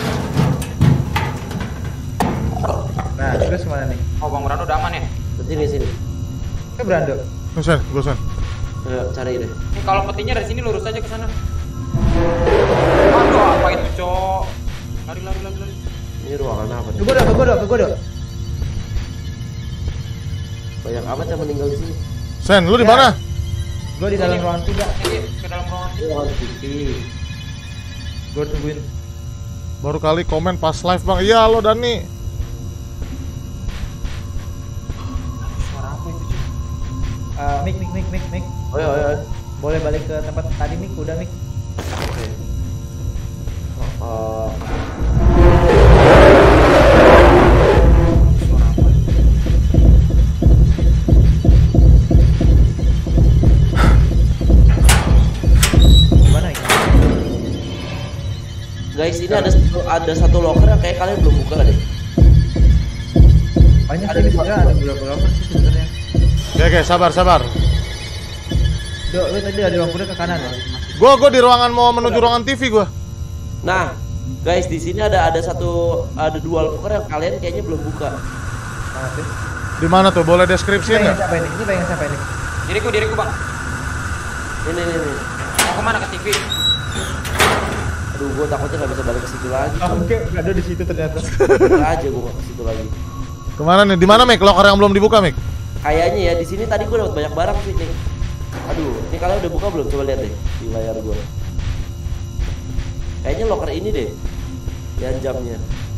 [SPEAKER 2] Nah terus mana nih?
[SPEAKER 4] Oh, Bang Brando udah aman ya?
[SPEAKER 3] Sini sini.
[SPEAKER 2] Ke Brando.
[SPEAKER 1] Sen, gue Sen.
[SPEAKER 3] Ayo cari deh.
[SPEAKER 4] Ini kalau petinya dari sini lurus aja ke sana. Aduh, apa itu, Cok? Lari lari lari lari.
[SPEAKER 3] Ini ruangan apa
[SPEAKER 2] Ke
[SPEAKER 3] nih?
[SPEAKER 2] Godok, ke Godok, ke Godok.
[SPEAKER 3] Banyak amat yang meninggal di sini.
[SPEAKER 1] Sen, lu di
[SPEAKER 2] Ya.
[SPEAKER 1] mana?
[SPEAKER 2] Gue di dalam ruangan tiga.
[SPEAKER 4] Ini ke dalam ruangan.
[SPEAKER 3] Ini ruangan T V.
[SPEAKER 2] Gue tungguin.
[SPEAKER 1] Baru kali komen pas live bang. Iya lo Dani.
[SPEAKER 4] Suara apa itu, Cok?
[SPEAKER 2] Uh, Mik, Mik, Mik, Mik, Mik.
[SPEAKER 3] Oh iya, oh iya.
[SPEAKER 2] Boleh balik ke tempat tadi Mik, udah Mik.
[SPEAKER 3] Oke. Oh,
[SPEAKER 4] Suara apa?
[SPEAKER 2] Gimana Mik?
[SPEAKER 3] guys, ini ada satu, ada satu locker yang kayak kalian belum buka deh.
[SPEAKER 2] Banyak sih sebenarnya ada beberapa locker sih sebenarnya.
[SPEAKER 1] Oke oke sabar sabar.
[SPEAKER 2] Dok, lu tadi ada ruang kuda ke kanan ya?
[SPEAKER 1] Gua gua di ruangan mau menuju ruangan T V gua.
[SPEAKER 3] Nah, guys, di sini ada ada satu ada dua locker yang kalian kayaknya belum buka.
[SPEAKER 2] Nah, terus.
[SPEAKER 1] Di mana tuh? Boleh deskripsiin
[SPEAKER 2] Pengen
[SPEAKER 1] nggak?
[SPEAKER 2] siapa ini? Ini pengen siapa ini?
[SPEAKER 4] Diriku, diriku, Bang.
[SPEAKER 3] Ini nih nih.
[SPEAKER 4] Mau kemana, ke T V?
[SPEAKER 3] Aduh, gua takutnya nggak bisa balik ke situ lagi.
[SPEAKER 2] Oke, nggak ada di situ ternyata.
[SPEAKER 3] Bener aja gua nggak ke situ lagi.
[SPEAKER 1] Kemana nih? Di mana Mik? Loker yang belum dibuka Mik?
[SPEAKER 3] Kayaknya ya di sini tadi gua dapat banyak barang sih nih. Aduh, ini kalian udah buka belum? Coba lihat deh di layar gua. Kayaknya loker ini deh. Yang jamnya.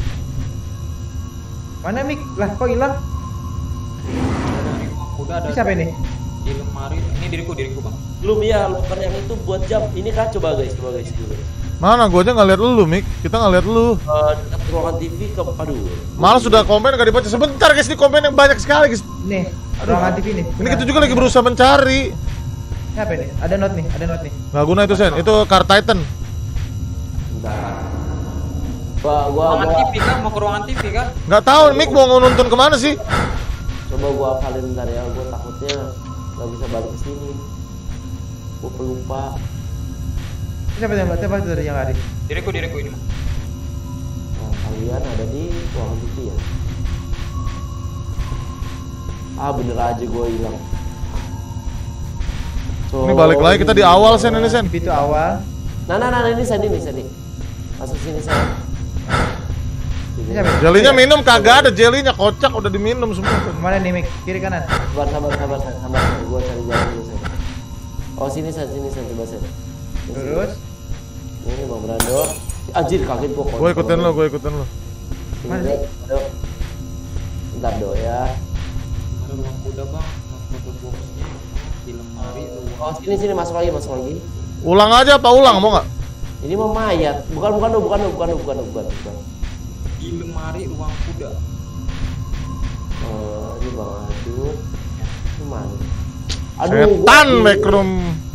[SPEAKER 2] Mana Mik? Lah kok hilang?
[SPEAKER 4] Udah ada.
[SPEAKER 2] Ini siapa ini?
[SPEAKER 4] Di lemari. Ini diriku, diriku bang.
[SPEAKER 3] Belum ya, loker yang itu buat jam. Ini kan coba guys, coba guys dulu.
[SPEAKER 1] Mana? Gua aja nggak lihat lu Mik. Kita nggak lihat lu.
[SPEAKER 3] Uh, dekat ruangan T V ke, aduh.
[SPEAKER 1] Malah sudah komen nggak dibaca. Sebentar guys, ini komen yang banyak sekali guys.
[SPEAKER 2] Nih, ruangan T V nih.
[SPEAKER 1] Ini kita juga lagi berusaha mencari.
[SPEAKER 2] Ini apa ini? Ada note nih, ada note nih.
[SPEAKER 1] Nggak guna itu Sen. Itu Car Titan.
[SPEAKER 3] Bentar. Gua, gua,
[SPEAKER 4] Ruangan
[SPEAKER 3] gua,
[SPEAKER 4] T V kan? Mau ke ruangan T V kan?
[SPEAKER 1] Nggak tahu Mik mau nonton kemana sih?
[SPEAKER 3] coba gua hafalin bentar ya. Gua takutnya nggak bisa balik ke sini. Gua pelupa.
[SPEAKER 2] Ini siapa yang siapa itu dari yang hari?
[SPEAKER 4] Diriku, diriku ini mah.
[SPEAKER 3] Nah, kalian ada di ruangan T V ya? Ah, bener aja gua hilang. So,
[SPEAKER 1] Ini balik lagi kita di awal Sen ini Sen.
[SPEAKER 2] T V itu awal.
[SPEAKER 3] Nah, nah, nah, ini Sandy nih, Sandy. Masuk sini Sen.
[SPEAKER 2] Ini siapa?
[SPEAKER 1] Jelinya minum kagak ada jelinya, kocak udah diminum semua.
[SPEAKER 2] Mana nih Mik? Kiri kanan?
[SPEAKER 3] Sabar, sabar, sabar, sabar, sabar. Gua cari jalan dulu Sen. Oh, sini Sen, sini Sen, coba Sen. Ini,
[SPEAKER 2] Terus?
[SPEAKER 3] sini. Ini Bang Brando. Anjir, kaget gua.
[SPEAKER 1] Gue ikutin lo, gue ikutin lo.
[SPEAKER 3] Sini,
[SPEAKER 2] Mana
[SPEAKER 3] Do.
[SPEAKER 2] sih?
[SPEAKER 3] Do. Bentar Do ya.
[SPEAKER 4] Ada ruang kuda bang. Foto boxnya di lemari. Ruang.
[SPEAKER 3] Oh, sini sini masuk lagi, masuk lagi.
[SPEAKER 1] Ulang aja apa ulang mau nggak?
[SPEAKER 3] Ini mau mayat. Bukan, bukan, Do, bukan, Do, bukan, Do, bukan, Do, bukan, bukan.
[SPEAKER 4] Di lemari ruang kuda.
[SPEAKER 3] Oh, ini Bang Aduh. Ini mana? Aduh,
[SPEAKER 1] Setan
[SPEAKER 3] gua-
[SPEAKER 1] backroom.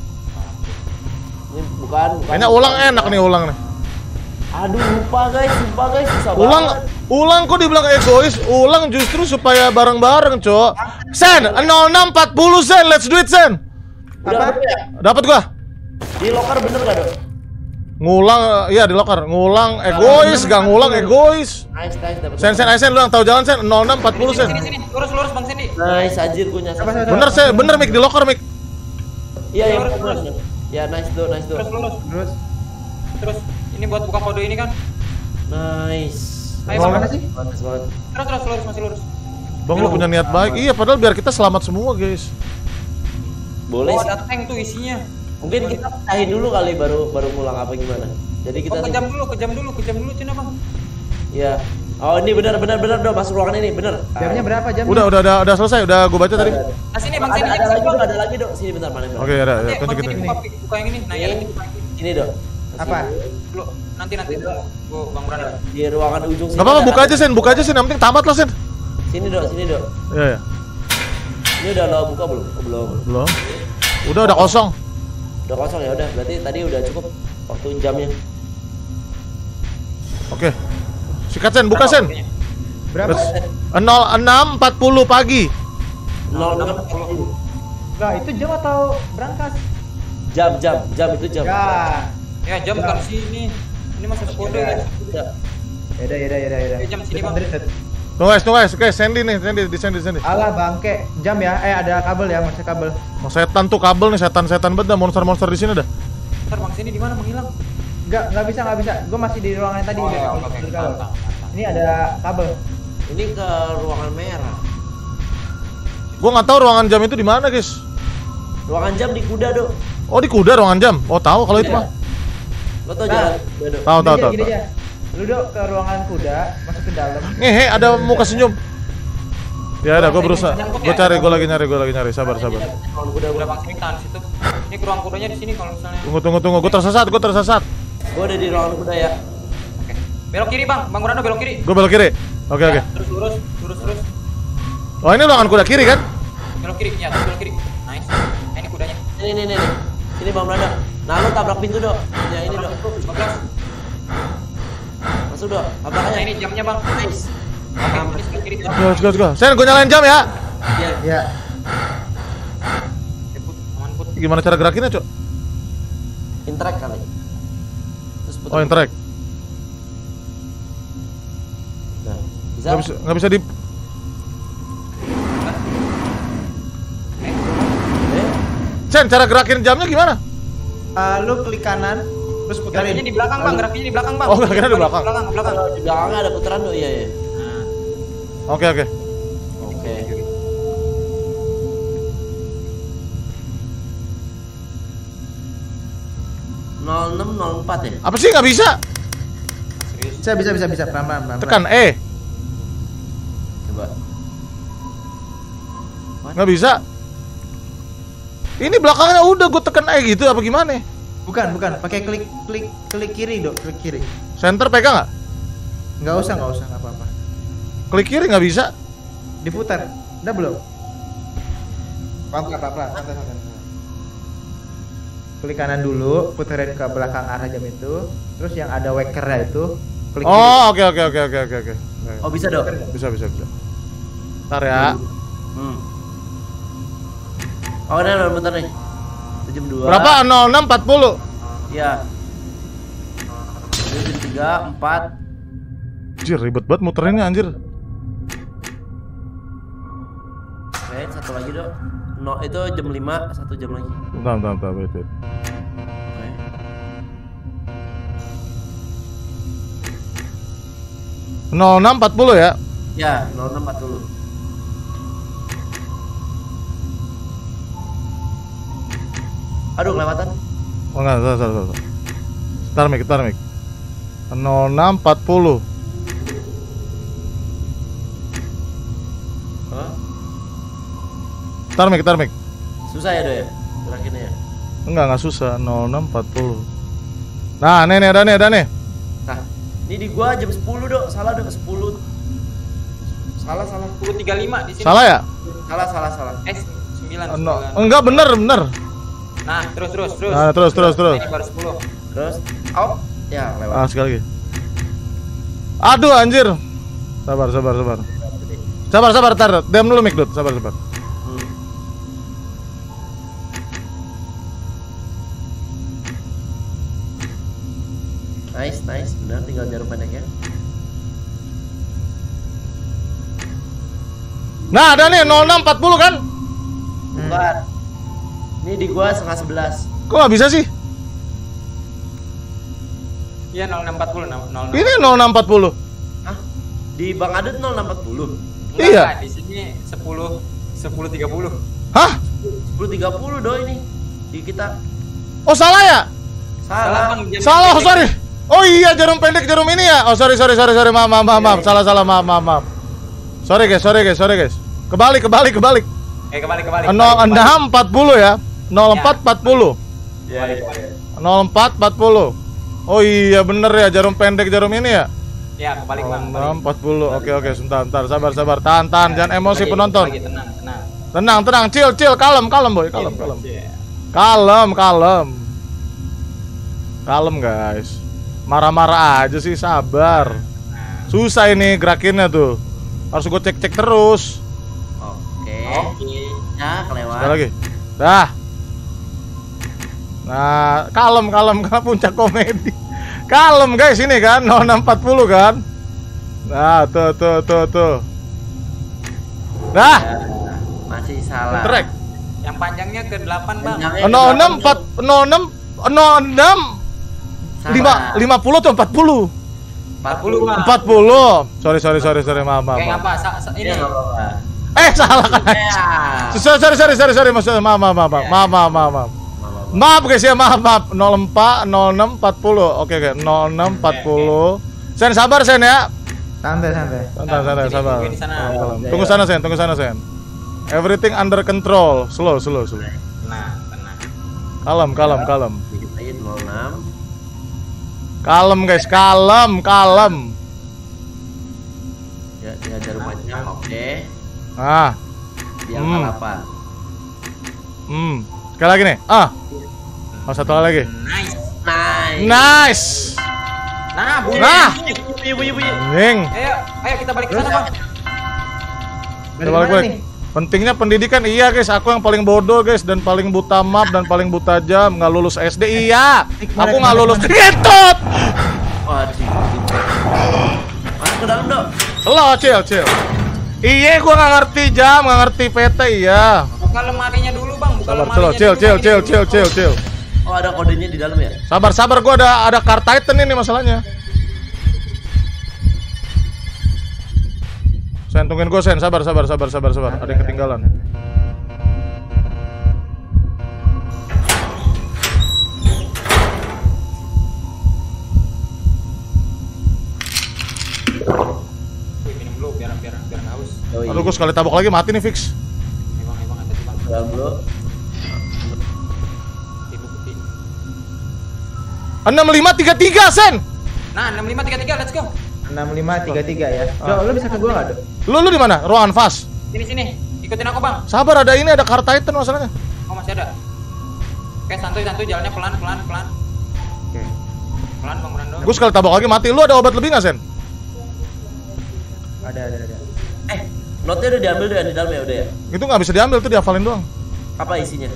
[SPEAKER 3] Ini bukan, bukan.
[SPEAKER 1] Kayaknya ulang enak nih ulang nih.
[SPEAKER 3] Aduh, lupa guys, lupa guys, susah
[SPEAKER 1] Ulang,
[SPEAKER 3] banget.
[SPEAKER 1] ulang kok dibilang egois? Ulang justru supaya bareng-bareng, Cok. Sen, nol enam empat nol Sen, let's do it Sen.
[SPEAKER 3] Udah
[SPEAKER 2] Apa?
[SPEAKER 3] bener ya?
[SPEAKER 1] Dapat gua.
[SPEAKER 3] Di locker bener gak, Do?
[SPEAKER 1] Ngulang, iya di locker. Ngulang egois, gak ngulang egois.
[SPEAKER 3] Nice, nice, dapet.
[SPEAKER 1] Sen, Sen, ayo Sen, lu yang tahu jalan Sen, nol enam empat nol
[SPEAKER 4] Sini,
[SPEAKER 1] Sen.
[SPEAKER 4] sini, sini. Lurus, lurus bang Sandy.
[SPEAKER 3] Nice, anjir gue nyasar.
[SPEAKER 2] Coba, coba.
[SPEAKER 1] Bener Sen, bener Mik di locker Mik.
[SPEAKER 3] Iya, iya,
[SPEAKER 4] Lurus,
[SPEAKER 3] bener.
[SPEAKER 4] lurus.
[SPEAKER 3] Ya, nice, Do, nice, Do.
[SPEAKER 4] Terus lurus.
[SPEAKER 2] Terus?
[SPEAKER 4] Terus ini buat buka kode ini kan.
[SPEAKER 3] Nice.
[SPEAKER 4] Ayo
[SPEAKER 2] Mau
[SPEAKER 4] bang.
[SPEAKER 2] mana sih?
[SPEAKER 3] Nice banget.
[SPEAKER 4] Terus, terus, lurus, masih lurus.
[SPEAKER 1] Bang lu punya niat baik. Iya, padahal biar kita selamat semua, guys.
[SPEAKER 3] Boleh
[SPEAKER 4] Oh,
[SPEAKER 3] sih.
[SPEAKER 4] ada tank tuh isinya.
[SPEAKER 3] Mungkin kita pecahin dulu kali baru baru pulang apa gimana. Jadi kita
[SPEAKER 4] Oh, kejam dulu, kejam dulu, kejam dulu Cina bang.
[SPEAKER 3] Iya. Oh, ini benar benar benar Do, masuk ruangan ini, benar.
[SPEAKER 2] Jamnya berapa jamnya?
[SPEAKER 1] Udah, udah, udah, udah selesai. Udah gua baca tadi.
[SPEAKER 4] Nah sini bang
[SPEAKER 3] Ada,
[SPEAKER 4] Sandy.
[SPEAKER 3] ada lagi, Do, ada lagi, Do. Sini bentar, mana?
[SPEAKER 1] Oke, ya udah, ya,
[SPEAKER 4] Bang
[SPEAKER 1] tunjukin
[SPEAKER 4] Sandy
[SPEAKER 1] ini.
[SPEAKER 4] buka, buka yang ini. Nah ya,
[SPEAKER 3] Ini, ini, Do.
[SPEAKER 2] Apa?
[SPEAKER 4] dulu. Nanti nanti gua bang Branda.
[SPEAKER 3] Di ruangan ujung sini.
[SPEAKER 1] Gak apa-apa,
[SPEAKER 3] ada-
[SPEAKER 1] buka aja Sen, buka aja Sen. Yang penting tamat lah Sen.
[SPEAKER 3] Sini, Do, sini, Do.
[SPEAKER 1] Iya, ya.
[SPEAKER 3] Ini udah lo buka belum? Oh, belum.
[SPEAKER 1] Belum. Udah, udah kosong.
[SPEAKER 3] Udah kosong ya udah. Berarti tadi udah cukup waktu jamnya.
[SPEAKER 1] Oke. Sikat Sen, buka Sen.
[SPEAKER 2] Berapa?
[SPEAKER 1] nol enam empat nol pagi.
[SPEAKER 3] nol enam sepuluh.
[SPEAKER 2] Lah, itu jam atau berangkas?
[SPEAKER 3] Jam, jam, jam itu jam.
[SPEAKER 2] Ya.
[SPEAKER 4] Ya jam bukan sini. Ini masih ada kode
[SPEAKER 2] Ya.
[SPEAKER 4] guys.
[SPEAKER 3] Udah.
[SPEAKER 2] Yaudah, yaudah, yaudah, yaudah.
[SPEAKER 4] Oke, jam sini, Bang.
[SPEAKER 1] Tunggu guys, tunggu guys. Oke, Sandy nih, Sandy, di Sandy, di Sandy.
[SPEAKER 2] Alah bangke, jam ya. Eh ada kabel ya, masih kabel.
[SPEAKER 1] Oh, setan tuh kabel nih, setan-setan banget dah, monster-monster di sini dah.
[SPEAKER 4] Ntar bang sini di mana menghilang?
[SPEAKER 2] Enggak, enggak bisa, enggak bisa. Gua masih di ruangan yang tadi.
[SPEAKER 4] Oh,
[SPEAKER 2] udah,
[SPEAKER 4] ya,
[SPEAKER 2] udah
[SPEAKER 4] oke,
[SPEAKER 2] di
[SPEAKER 4] oke.
[SPEAKER 2] kabel.
[SPEAKER 4] Mantap, mantap.
[SPEAKER 2] Ini ada kabel.
[SPEAKER 3] Ini ke ruangan merah.
[SPEAKER 1] Gua nggak tahu ruangan jam itu di mana, guys.
[SPEAKER 3] Ruangan jam di kuda, Do.
[SPEAKER 1] Oh, di kuda ruangan jam. Oh, tahu kalau itu
[SPEAKER 3] Iya.
[SPEAKER 1] mah.
[SPEAKER 3] Lo tau
[SPEAKER 2] Nah.
[SPEAKER 3] jalan kuda, Do?
[SPEAKER 1] Tahu, tahu,
[SPEAKER 2] Gini
[SPEAKER 1] tahu.
[SPEAKER 2] aja, gini
[SPEAKER 1] tahu.
[SPEAKER 2] aja. Lu dok ke ruangan kuda, masuk ke dalam.
[SPEAKER 1] Ngehe, ada muka senyum. Ya udah, gua berusaha. Gua cari, gua lagi nyari, gua lagi nyari. Sabar, sabar.
[SPEAKER 3] Ruangan kuda
[SPEAKER 4] Udah
[SPEAKER 3] gua.
[SPEAKER 4] bang sini tahan situ. Ini ke ruang kudanya di sini kalau misalnya.
[SPEAKER 1] Tunggu, tunggu, tunggu. Gua tersesat, gua tersesat.
[SPEAKER 3] Gua udah di ruangan kuda ya.
[SPEAKER 4] Oke. Belok kiri bang, bang Murano belok kiri.
[SPEAKER 1] Gua belok kiri. Oke, oke.
[SPEAKER 4] Terus lurus, lurus terus.
[SPEAKER 1] Oh, ini ruangan kuda kiri kan?
[SPEAKER 4] Belok kiri, ya terus belok kiri. Nice. Nah, ini kudanya.
[SPEAKER 3] Ini, ini, ini, ini. Ini Bang Branda. Nah, lo tabrak pintu, Do. Ya, ini, Do.
[SPEAKER 4] Bagus.
[SPEAKER 3] Masuk, Do.
[SPEAKER 4] Nah
[SPEAKER 3] Tabrakannya.
[SPEAKER 4] ini jamnya bang.
[SPEAKER 3] Nice.
[SPEAKER 4] Oke, ini sebelah kiri.
[SPEAKER 1] Let's go, let's go, let's go. Sen, gua nyalain jam ya.
[SPEAKER 3] Iya.
[SPEAKER 2] Ya.
[SPEAKER 4] Oke, Put. Aman put.
[SPEAKER 1] Gimana cara gerakinnya, Cok?
[SPEAKER 3] Interact kali. Terus putar.
[SPEAKER 1] Oh, interact.
[SPEAKER 3] Nah, bisa.
[SPEAKER 1] Nggak bisa, nggak bisa di.
[SPEAKER 3] Eh,
[SPEAKER 1] Sen, cara gerakin jamnya gimana?
[SPEAKER 2] Uh, lu klik kanan, Terus putarin.
[SPEAKER 4] Grafiknya di belakang bang, grafiknya di belakang bang.
[SPEAKER 1] Oh, grafiknya di belakang.
[SPEAKER 4] belakang, belakang.
[SPEAKER 3] Di belakangnya ada putaran tuh, iya ya.
[SPEAKER 4] Nah,
[SPEAKER 1] Oke oke.
[SPEAKER 3] Oke. nol enam nol empat ya?
[SPEAKER 1] Apa sih nggak bisa?
[SPEAKER 4] serius.
[SPEAKER 2] Bisa bisa bisa bisa pelan pelan pelan.
[SPEAKER 1] Tekan E.
[SPEAKER 3] Coba.
[SPEAKER 1] Nggak bisa. Ini belakangnya udah gue tekan E gitu apa gimana?
[SPEAKER 2] Bukan bukan, pakai klik klik klik kiri dok, klik kiri.
[SPEAKER 1] Center pegang nggak?
[SPEAKER 2] Nggak usah nggak usah nggak apa-apa.
[SPEAKER 1] Klik kiri nggak bisa.
[SPEAKER 2] Diputar. Udah belum? Pelan pelan pelan pelan. Santai, santai. Klik kanan dulu, puterin ke belakang arah jam itu. Terus yang ada wakernya itu klik kiri.
[SPEAKER 1] Oh oke oke oke oke oke oke.
[SPEAKER 3] Oh bisa dong.
[SPEAKER 1] Bisa bisa bisa. Ntar ya.
[SPEAKER 3] Hmm. Oh ini udah bentar nih. Jam dua.
[SPEAKER 1] Berapa? nol enam empat puluh.
[SPEAKER 3] Iya. Ini jam tiga, empat.
[SPEAKER 1] Anjir ribet banget muterinnya anjir.
[SPEAKER 3] Oke, satu lagi dok. No, itu jam lima, satu jam lagi.
[SPEAKER 1] Bentar bentar bentar wait, wait.
[SPEAKER 3] Oke.
[SPEAKER 1] nol enam empat puluh ya.
[SPEAKER 3] Ya, nol enam empat puluh. Aduh, kelewatan.
[SPEAKER 1] Oh enggak, salah salah salah. Ntar mic, ntar mic. nol enam empat puluh.
[SPEAKER 3] Hah?
[SPEAKER 1] Ntar mic, ntar mic.
[SPEAKER 3] Susah ya, Dok ya? Gerakinnya ya?
[SPEAKER 1] Enggak, enggak susah. nol enam empat puluh. Nah, nih nih ada nih, ada nih.
[SPEAKER 3] Nah, ini di gua jam sepuluh, Dok. Salah, Dok. sepuluh. Salah, salah.
[SPEAKER 4] sepuluh tiga puluh lima di sini.
[SPEAKER 1] Salah ya?
[SPEAKER 3] Salah, salah, salah.
[SPEAKER 4] Eh, sembilan.
[SPEAKER 1] No, enggak bener, bener.
[SPEAKER 4] Nah, terus terus terus.
[SPEAKER 1] Nah, terus terus terus.
[SPEAKER 4] Ini baru sepuluh.
[SPEAKER 3] Terus, out. Ya, lewat.
[SPEAKER 1] Ah, sekali lagi. Aduh anjir. Sabar, sabar, sabar. Sabar, sabar, tar. Diam dulu mic, Dut. Sabar, sabar.
[SPEAKER 3] Hmm. Nice, nice. Benar, tinggal jarum pendek ya.
[SPEAKER 1] Nah, ada nih nol enam empat puluh kan?
[SPEAKER 3] Bukan. Ini di gua setengah sebelas.
[SPEAKER 1] Kok nggak bisa sih?
[SPEAKER 4] Iya nol enam empat puluh nol enam.
[SPEAKER 1] Ini nol enam empat puluh.
[SPEAKER 3] Hah? Di Bang Adit nol enam empat puluh.
[SPEAKER 1] Iya.
[SPEAKER 4] Di sini sepuluh sepuluh tiga puluh.
[SPEAKER 1] Hah?
[SPEAKER 3] sepuluh tiga puluh do ini. Di kita.
[SPEAKER 1] Oh, salah ya?
[SPEAKER 3] Salah.
[SPEAKER 4] Bang, jam
[SPEAKER 1] Salah, oh,
[SPEAKER 4] pendek.
[SPEAKER 1] sorry. Oh iya, jarum pendek jarum ini ya. Oh, sorry, sorry, sorry, sorry. Maaf, maaf, maaf, maaf. Salah, salah, maaf, maaf, maaf. Sorry guys, sorry guys, sorry guys. Kebalik, kebalik, kebalik.
[SPEAKER 4] Eh kembali kembali.
[SPEAKER 1] nol enam empat puluh ya. nol empat empat puluh.
[SPEAKER 4] Iya, iya.
[SPEAKER 1] nol empat empat puluh. Oh iya bener ya, jarum pendek jarum ini ya.
[SPEAKER 4] Ya, kembali
[SPEAKER 1] nol
[SPEAKER 4] Bang.
[SPEAKER 1] enam empat puluh. Oke oke, sebentar, sebentar. Sabar, sabar. Tahan, tahan, jangan emosi
[SPEAKER 4] Lagi,
[SPEAKER 1] penonton.
[SPEAKER 4] lagi, tenang, tenang.
[SPEAKER 1] Tenang, tenang, chill, chill, kalem, kalem boy, kalem, kalem.
[SPEAKER 4] Iya.
[SPEAKER 1] Kalem, kalem. Kalem guys. Marah-marah aja sih, sabar. Susah ini gerakinnya tuh. Harus gue cek-cek terus.
[SPEAKER 3] Oke.
[SPEAKER 4] Oke.
[SPEAKER 3] Ya, kelewat.
[SPEAKER 1] Sekali lagi. Dah. Nah, kalem, kalem, karena puncak komedi. Kalem guys, ini kan nol enam empat puluh kan. Nah, tuh, tuh, tuh, tuh. Dah.
[SPEAKER 3] Ya, masih salah.
[SPEAKER 1] Trek.
[SPEAKER 4] Yang panjangnya ke delapan, Bang.
[SPEAKER 3] Panjangnya
[SPEAKER 1] nol enam empat nol enam nol enam
[SPEAKER 3] Salah.
[SPEAKER 1] lima lima puluh atau empat puluh?
[SPEAKER 4] empat puluh, Bang.
[SPEAKER 1] empat puluh. Sorry, sorry, sorry, sorry, maaf, maaf.
[SPEAKER 4] Kayak
[SPEAKER 1] maaf.
[SPEAKER 4] apa? Sa- sa- ini.
[SPEAKER 3] Ini enggak apa-apa.
[SPEAKER 1] Eh, salah kan.
[SPEAKER 3] Ya.
[SPEAKER 1] Sorry, sorry, sorry, sorry, sorry, maksudnya maaf, maaf, maaf, maaf, maaf, maaf, maaf, maaf. Maaf guys ya, maaf, maaf. nol empat nol enam empat puluh. Oke, oke. nol enam empat puluh. Sen, sabar Sen ya.
[SPEAKER 2] Santai santai.
[SPEAKER 1] Santai, santai,
[SPEAKER 4] Sini,
[SPEAKER 1] sabar.
[SPEAKER 4] tungguin di sana.
[SPEAKER 1] Kalem, kalem. Tunggu sana Sen, tunggu sana Sen. Everything under control. Slow, slow, slow.
[SPEAKER 4] Nah, tenang.
[SPEAKER 1] Kalem, kalem, kalem.
[SPEAKER 3] Dikit lagi nol enam.
[SPEAKER 1] Kalem guys, kalem, kalem.
[SPEAKER 3] Ya, dia jarum panjang. Oke.
[SPEAKER 1] Ah,
[SPEAKER 3] Di angka
[SPEAKER 1] Hmm.
[SPEAKER 3] delapan.
[SPEAKER 1] hmm. Sekali lagi nih. Ah. Oh, satu kali lagi.
[SPEAKER 4] Nice.
[SPEAKER 3] Nice.
[SPEAKER 1] Nice.
[SPEAKER 4] Nah, bunyi.
[SPEAKER 1] Nah.
[SPEAKER 3] Bunyi, bunyi, bunyi.
[SPEAKER 1] Ning.
[SPEAKER 4] Ayo, ayo kita balik ke sana, Bang.
[SPEAKER 2] Dari
[SPEAKER 1] Balik,
[SPEAKER 2] mana
[SPEAKER 1] balik.
[SPEAKER 2] nih?
[SPEAKER 1] Pentingnya pendidikan iya guys, aku yang paling bodoh guys dan paling buta map dan paling buta jam, nggak lulus S D iya. Aku nggak lulus Getut.
[SPEAKER 3] Waduh. Masuk ke dalam, Dok.
[SPEAKER 1] Lo chill chill. Iya, gua nggak ngerti jam, nggak ngerti P T iya.
[SPEAKER 4] Buka lemarinya dulu, Bang. Buka
[SPEAKER 1] Sabar,
[SPEAKER 4] lemarinya
[SPEAKER 1] slow, chill
[SPEAKER 4] dulu,
[SPEAKER 1] chill
[SPEAKER 4] Bang.
[SPEAKER 1] chill
[SPEAKER 4] Ini
[SPEAKER 1] chill
[SPEAKER 4] dulu.
[SPEAKER 1] chill chill.
[SPEAKER 3] Oh, ada kodenya di dalam ya?
[SPEAKER 1] Sabar, sabar, gua ada ada Car Titan ini masalahnya. Sen, tungguin gua, Sen. Sabar, sabar, sabar, sabar, sabar. Ada yang ketinggalan.
[SPEAKER 4] Wih, minum dulu biar biar biar nggak haus.
[SPEAKER 3] Oh, iya.
[SPEAKER 1] Aduh, gua sekali tabok lagi mati nih fix.
[SPEAKER 4] Nih bang, nih bang, hati-hati bang.
[SPEAKER 3] Dalam dulu.
[SPEAKER 4] Ibu putih.
[SPEAKER 1] enam lima tiga tiga, Sen.
[SPEAKER 4] Nah, enam lima tiga tiga, let's go.
[SPEAKER 2] enam lima tiga tiga ya. Do, lu bisa ke gua enggak, Do?
[SPEAKER 1] Lu lu di mana? Ruangan fast.
[SPEAKER 4] Sini sini, ikutin aku bang.
[SPEAKER 1] Sabar, ada ini, ada Car Titan masalahnya.
[SPEAKER 4] Oh masih ada. Oke, santuy santuy, jalannya pelan pelan pelan.
[SPEAKER 2] Oke.
[SPEAKER 4] Pelan bang Brando.
[SPEAKER 1] Gue sekali tabok lagi mati. Lu ada obat lebih nggak, Sen?
[SPEAKER 2] Ada ada ada.
[SPEAKER 3] Eh, notnya udah diambil udah di dalam ya udah ya?
[SPEAKER 1] Itu nggak bisa diambil, tuh dihafalin doang.
[SPEAKER 3] Apa isinya?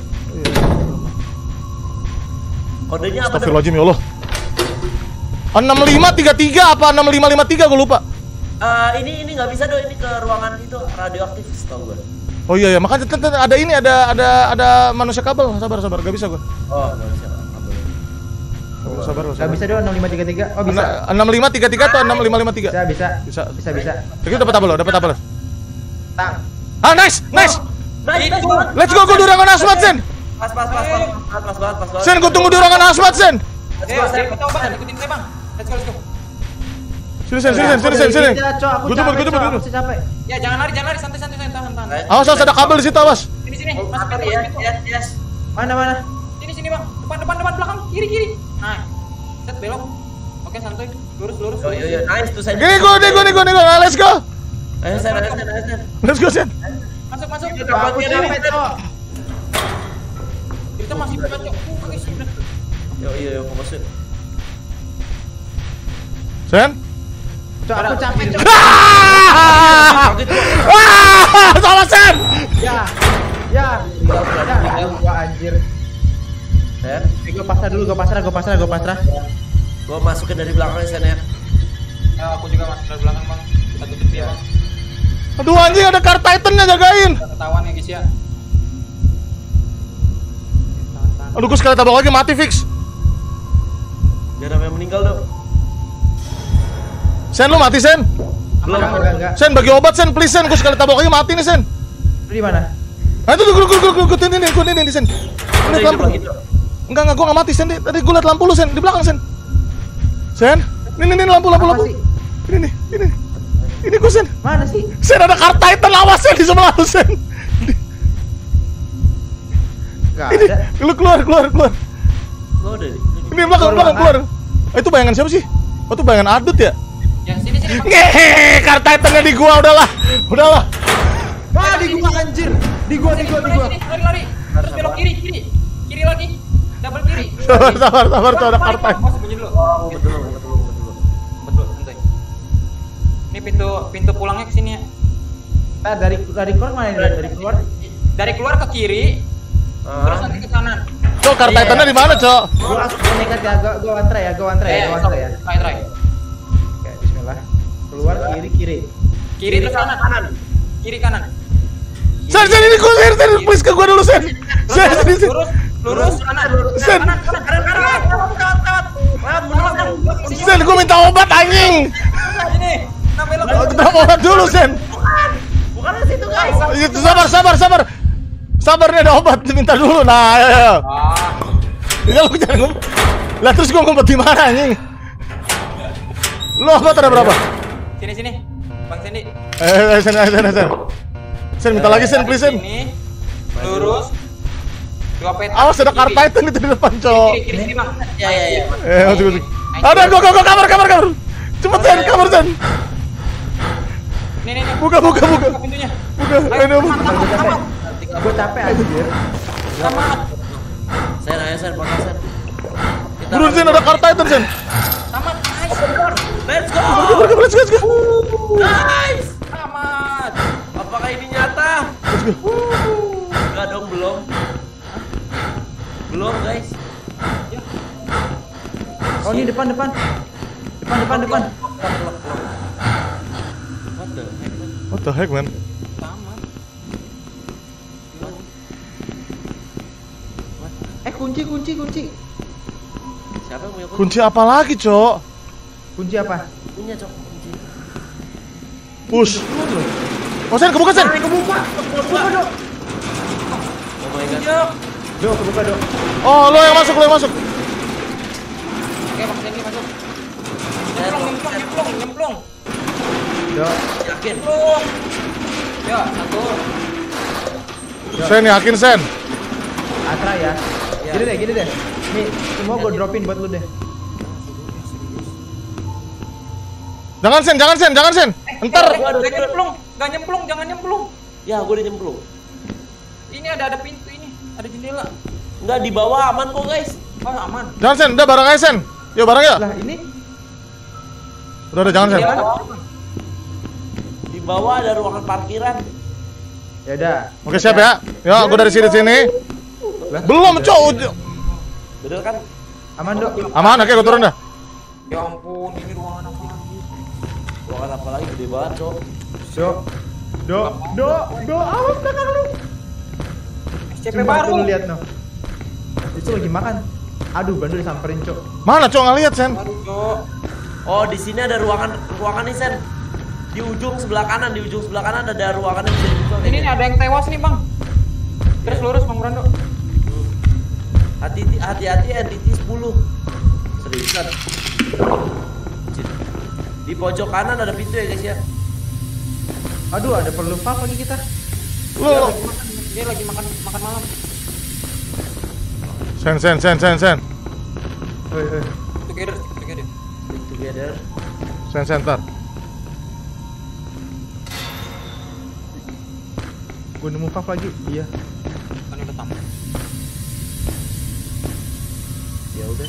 [SPEAKER 3] Kodenya apa?
[SPEAKER 1] Astagfirullahaladzim, ya Allah. enam lima tiga tiga apa enam lima lima tiga, gue lupa.
[SPEAKER 3] Eh, ini ini nggak bisa dong, ini ke ruangan itu radioaktif setahu gue.
[SPEAKER 1] Oh iya ya, makanya ten- ten- ada ini, ada ada ada manusia kabel. Sabar, sabar, gak bisa gue.
[SPEAKER 3] Oh, manusia kabel.
[SPEAKER 1] Sabar, sabar,
[SPEAKER 2] Enggak
[SPEAKER 1] sabar.
[SPEAKER 2] bisa, Do, enam lima tiga tiga. Oh, bisa.
[SPEAKER 1] enam lima tiga tiga atau enam lima lima tiga?
[SPEAKER 2] Bisa, bisa.
[SPEAKER 1] Bisa.
[SPEAKER 2] Bisa, bisa.
[SPEAKER 1] Kita dapat tabel, dapat tabel.
[SPEAKER 2] Tang.
[SPEAKER 1] Ah, nice, nice.
[SPEAKER 3] Nice, nice banget.
[SPEAKER 1] Let's go, gue di ruangan Asmat, Sen.
[SPEAKER 3] Pas pas pas pas pas pas banget pas banget.
[SPEAKER 1] Sen, gue tunggu di ruangan Asmat, Sen.
[SPEAKER 3] Let's
[SPEAKER 4] Eh,
[SPEAKER 3] go,
[SPEAKER 4] saya
[SPEAKER 3] Sen.
[SPEAKER 4] ikut bang, ikutin saya bang. Let's go, let's go.
[SPEAKER 1] Sini, Sen, sini, Sen, sini, Sen, sini.
[SPEAKER 2] Aku
[SPEAKER 1] Gue jemput, gue
[SPEAKER 2] capek,
[SPEAKER 1] jemput,
[SPEAKER 2] Cok.
[SPEAKER 1] gue
[SPEAKER 2] Aku capek.
[SPEAKER 4] Ya jangan lari, jangan lari, santai santai santai, tahan tahan.
[SPEAKER 3] Right.
[SPEAKER 1] Awas, awas, ada kabel di situ, awas.
[SPEAKER 4] Sini sini,
[SPEAKER 3] Oh,
[SPEAKER 4] masuk
[SPEAKER 3] apa
[SPEAKER 4] pintu,
[SPEAKER 3] ya?
[SPEAKER 4] masuk pintu.
[SPEAKER 3] Yes, yes.
[SPEAKER 2] Mana mana?
[SPEAKER 4] Sini sini bang, depan depan depan belakang, kiri kiri. Nah, set belok. Oke santuy, lurus lurus.
[SPEAKER 3] Oh iya iya, nice tuh Sen.
[SPEAKER 1] Gini, gue, nih, gue, nih, gue, nih, gue. Nah, let's go.
[SPEAKER 3] Ayo Sen, ayo Sen, ayo Sen.
[SPEAKER 1] Let's go, Sen.
[SPEAKER 4] Masuk masuk.
[SPEAKER 3] Itu
[SPEAKER 2] Aku
[SPEAKER 3] kapalnya
[SPEAKER 2] capek,
[SPEAKER 3] Sen.
[SPEAKER 2] Cok.
[SPEAKER 4] Kita masih bukan cok. Uh, guys, udah.
[SPEAKER 3] Yo iya yo, fokusin.
[SPEAKER 1] Sen.
[SPEAKER 2] Cok, aku capek, Cok.
[SPEAKER 1] Ah! Ah! Salah, Sen.
[SPEAKER 2] Ya. Ya. Ya, gua anjir.
[SPEAKER 3] Sen,
[SPEAKER 2] Eh, gua pasrah dulu, gua pasrah, gua pasrah, gua pasrah.
[SPEAKER 3] gua masukin dari belakangnya Sen ya.
[SPEAKER 4] Ya, aku juga masuk dari belakang bang. Kita tutup dia bang.
[SPEAKER 1] Aduh, anjing, ada Car Titan-nya, jagain.
[SPEAKER 4] Kita ketahuan ya guys ya. Tahan tahan.
[SPEAKER 1] Aduh, gue sekali tabok lagi mati fix.
[SPEAKER 3] Jangan sampai meninggal dong.
[SPEAKER 1] Sen, lu mati, Sen.
[SPEAKER 3] Belum.
[SPEAKER 2] Enggak, enggak, enggak.
[SPEAKER 1] Sen, bagi obat, Sen, please, Sen. Gue sekali tabok lagi mati nih, Sen.
[SPEAKER 2] Lu di mana?
[SPEAKER 1] Nah, itu gue gue gue gue gue ini gue ini Sen. Gue
[SPEAKER 3] Udah
[SPEAKER 1] liat
[SPEAKER 3] hidup
[SPEAKER 1] lampu.
[SPEAKER 3] lagi tuh.
[SPEAKER 1] Enggak enggak, gue nggak mati, Sen. Tadi gue liat lampu lu, Sen, di belakang, Sen. Sen, ini ini lampu lampu
[SPEAKER 2] Apa
[SPEAKER 1] lampu.
[SPEAKER 2] sih?
[SPEAKER 1] Ini nih, ini. Ini gue, Sen.
[SPEAKER 2] Mana sih?
[SPEAKER 1] Sen, ada Car Titan, awas, Sen, di sebelah lu, Sen.
[SPEAKER 2] Enggak
[SPEAKER 1] Ini,
[SPEAKER 2] ada.
[SPEAKER 1] lu keluar keluar keluar.
[SPEAKER 3] Lo udah.
[SPEAKER 1] Ini belakang belakang keluar. Ah, itu bayangan siapa sih? Oh, itu bayangan Adut ya?
[SPEAKER 4] Ya sini sini bang.
[SPEAKER 1] Ngehehe, Car Titan-nya di gua, udahlah. Udahlah.
[SPEAKER 2] Wah, di gua anjir. Di gua, di gua, di gua.
[SPEAKER 4] Sini, lari lari. Terus belok kiri kiri. Kiri lagi. Double kiri.
[SPEAKER 1] Sabar sabar sabar, tuh ada Car
[SPEAKER 4] Balik, Bang.
[SPEAKER 1] Titan.
[SPEAKER 4] Oh, sembunyi dulu.
[SPEAKER 3] Oh, betul betul betul.
[SPEAKER 4] Betul, santai. Ini pintu pintu pulangnya ke sini ya.
[SPEAKER 2] Nah, dari dari keluar mana ini? Dari keluar.
[SPEAKER 4] Dari keluar ke kiri, terus
[SPEAKER 3] Ah.
[SPEAKER 4] nanti ke kanan.
[SPEAKER 1] Cok, Car Titan-nya di mana, Cok?
[SPEAKER 2] Gua langsung gua nekat ya, gua gua antre ya, gua antre ya,
[SPEAKER 4] Eh,
[SPEAKER 2] gua
[SPEAKER 4] stop.
[SPEAKER 2] antre ya.
[SPEAKER 4] Try try.
[SPEAKER 2] Oke, bismillah. Keluar kiri kiri.
[SPEAKER 4] Kiri terus kanan.
[SPEAKER 3] kanan.
[SPEAKER 4] Kiri kanan.
[SPEAKER 1] Sen, Sen, ini gua, Sen, Sen, please ke gua dulu, Sen. Sen, Sen, Sen.
[SPEAKER 4] Lurus, lurus kanan.
[SPEAKER 1] Sen.
[SPEAKER 4] Kanan, kanan, kanan, kanan. Lewat, lewat, lewat.
[SPEAKER 1] Sen, gua minta obat, anjing.
[SPEAKER 4] Ini. Nah, belok.
[SPEAKER 1] Oh, kita obat dulu, Sen.
[SPEAKER 3] Bukan di situ guys.
[SPEAKER 1] Itu sabar, sabar, sabar. Sabar, nih ada obat, minta dulu. Nah, ayo, ayo.
[SPEAKER 4] Ah,
[SPEAKER 1] Ya lu jangan ngumpet. Lah terus gua ngumpet di mana, anjing? Lu obat ada berapa?
[SPEAKER 4] sini sini. Bang Sandy.
[SPEAKER 1] Eh, Sen, Sen, Sen. Sen, minta lagi, Sen, please, Sen.
[SPEAKER 4] Ini lurus. Dua peta.
[SPEAKER 1] Awas ada Car
[SPEAKER 4] Kiri.
[SPEAKER 1] Titan itu di depan, Cok.
[SPEAKER 4] Kiri, kiri sini, Bang.
[SPEAKER 3] Ya ya ya.
[SPEAKER 1] Eh, masuk, masuk. Ada, gua, gua, gua, kamar, kamar, kamar. Cepet, Sen, kamar, Sen.
[SPEAKER 4] Nih, nih, nih.
[SPEAKER 1] Buka, buka, buka.
[SPEAKER 4] Buka pintunya.
[SPEAKER 1] Buka,
[SPEAKER 4] Ayo,
[SPEAKER 1] ayo,
[SPEAKER 4] tamat, tamat, tamat.
[SPEAKER 2] Gua capek anjir.
[SPEAKER 4] Tamat.
[SPEAKER 3] Sen ayo Sen, pakai Sen. Kita
[SPEAKER 1] Buru, Sen, ada Car Titan, Sen.
[SPEAKER 4] Tamat. Nice.
[SPEAKER 3] Let's go.
[SPEAKER 1] Kamar, kamar, let's go, let's go.
[SPEAKER 3] Nice.
[SPEAKER 4] Tamat.
[SPEAKER 3] Apakah ini nyata?
[SPEAKER 1] Let's go.
[SPEAKER 3] Enggak dong, belum. Belum, guys.
[SPEAKER 2] Oh, ini depan depan. Depan depan depan.
[SPEAKER 3] What the heck? man?
[SPEAKER 1] What the heck, man?
[SPEAKER 4] Tamat.
[SPEAKER 2] Eh, kunci kunci kunci.
[SPEAKER 3] Siapa yang punya kunci?
[SPEAKER 1] Kunci apa lagi, Cok?
[SPEAKER 2] Kunci apa?
[SPEAKER 3] Punya cok kunci.
[SPEAKER 1] Push. Oh, Sen, kebuka, Sen.
[SPEAKER 2] Kebuka. Kebuka, Dok.
[SPEAKER 3] Oh my god.
[SPEAKER 4] Yuk.
[SPEAKER 2] Dok, kebuka, Dok.
[SPEAKER 1] Oh, lo yang masuk, lo yang masuk.
[SPEAKER 4] Oke, Bang Sandy masuk.
[SPEAKER 3] Eh,
[SPEAKER 4] Nyemplung, nyemplung, nyemplung, nyemplung.
[SPEAKER 2] Dok.
[SPEAKER 3] yakin.
[SPEAKER 4] Nyemplung. Ya, satu.
[SPEAKER 1] Sen, yakin, Sen.
[SPEAKER 2] Atra ya.
[SPEAKER 3] Ya.
[SPEAKER 2] Gini deh, gini deh. Nih, semua gue dropin buat lu deh.
[SPEAKER 1] Jangan, Sen, jangan, Sen, jangan, Sen. Entar.
[SPEAKER 4] Eh, Gak nyemplung, gak nyemplung, jangan nyemplung.
[SPEAKER 3] Ya, gue udah nyemplung.
[SPEAKER 4] Ini ada ada pintu ini, ada jendela.
[SPEAKER 3] Enggak, di bawah aman kok, guys.
[SPEAKER 4] Oh, aman.
[SPEAKER 1] Jangan, Sen. Udah bareng aja, Sen. Yuk, bareng ya.
[SPEAKER 2] Lah, ini
[SPEAKER 1] Udah, udah, jangan, Sen.
[SPEAKER 4] Jendela.
[SPEAKER 3] Di bawah ada ruangan parkiran.
[SPEAKER 2] ya udah.
[SPEAKER 1] Oke, siap ya. Yuk, gue dari sini-sini.
[SPEAKER 2] Lah,
[SPEAKER 1] Belum, Cok. Udah.
[SPEAKER 3] Bener kan?
[SPEAKER 2] aman, Dok.
[SPEAKER 1] Aman, oke, gue turun dah.
[SPEAKER 4] Ya ampun, ini ruangan apa lagi?
[SPEAKER 3] Ruangan apa lagi gede banget, cok.
[SPEAKER 2] Dok. Dok, Dok, Dok, awas belakang lu.
[SPEAKER 4] S C P
[SPEAKER 2] Sumpah,
[SPEAKER 4] baru.
[SPEAKER 2] tuh lu lihat, no. Itu lagi makan. Aduh, Bandul disamperin, Cok.
[SPEAKER 1] Mana, Cok? Nggak lihat, Sen.
[SPEAKER 4] Baru, Cok.
[SPEAKER 3] Oh, di sini ada ruangan ruangan nih, Sen. Di ujung sebelah kanan, di ujung sebelah kanan ada ruangan yang bisa dibuka.
[SPEAKER 4] Ini nih ada yang tewas nih, Bang. Terus lurus, Bang Brando.
[SPEAKER 3] Hati-hati, hati-hati entity sepuluh. Seriusan. Cid. Di pojok kanan ada pintu ya, guys ya.
[SPEAKER 2] Aduh, ada perlu apa lagi kita?
[SPEAKER 1] Lu.
[SPEAKER 4] Dia lagi makan makan malam.
[SPEAKER 1] Sen, Sen, Sen, Sen, Sen.
[SPEAKER 2] Hei, hei.
[SPEAKER 4] Together, together.
[SPEAKER 3] Stick together.
[SPEAKER 1] Sen, Sen, ntar.
[SPEAKER 2] Gue nemu Faf lagi. Iya.
[SPEAKER 4] Kan udah tamat.
[SPEAKER 3] Ya udah.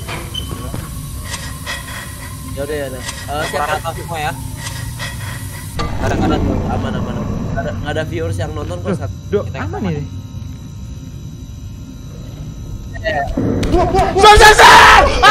[SPEAKER 3] Ya udah, ya udah. Eh,
[SPEAKER 4] Siapa
[SPEAKER 3] siapa?
[SPEAKER 4] semua ya?
[SPEAKER 3] Ada ada aman aman. Nggak ada, nggak ada viewers yang nonton kok.
[SPEAKER 2] Duh,
[SPEAKER 3] Sat.
[SPEAKER 2] Dok,
[SPEAKER 4] Kita
[SPEAKER 2] aman
[SPEAKER 4] aman.
[SPEAKER 2] ini.
[SPEAKER 1] Sen, Sen, Sen!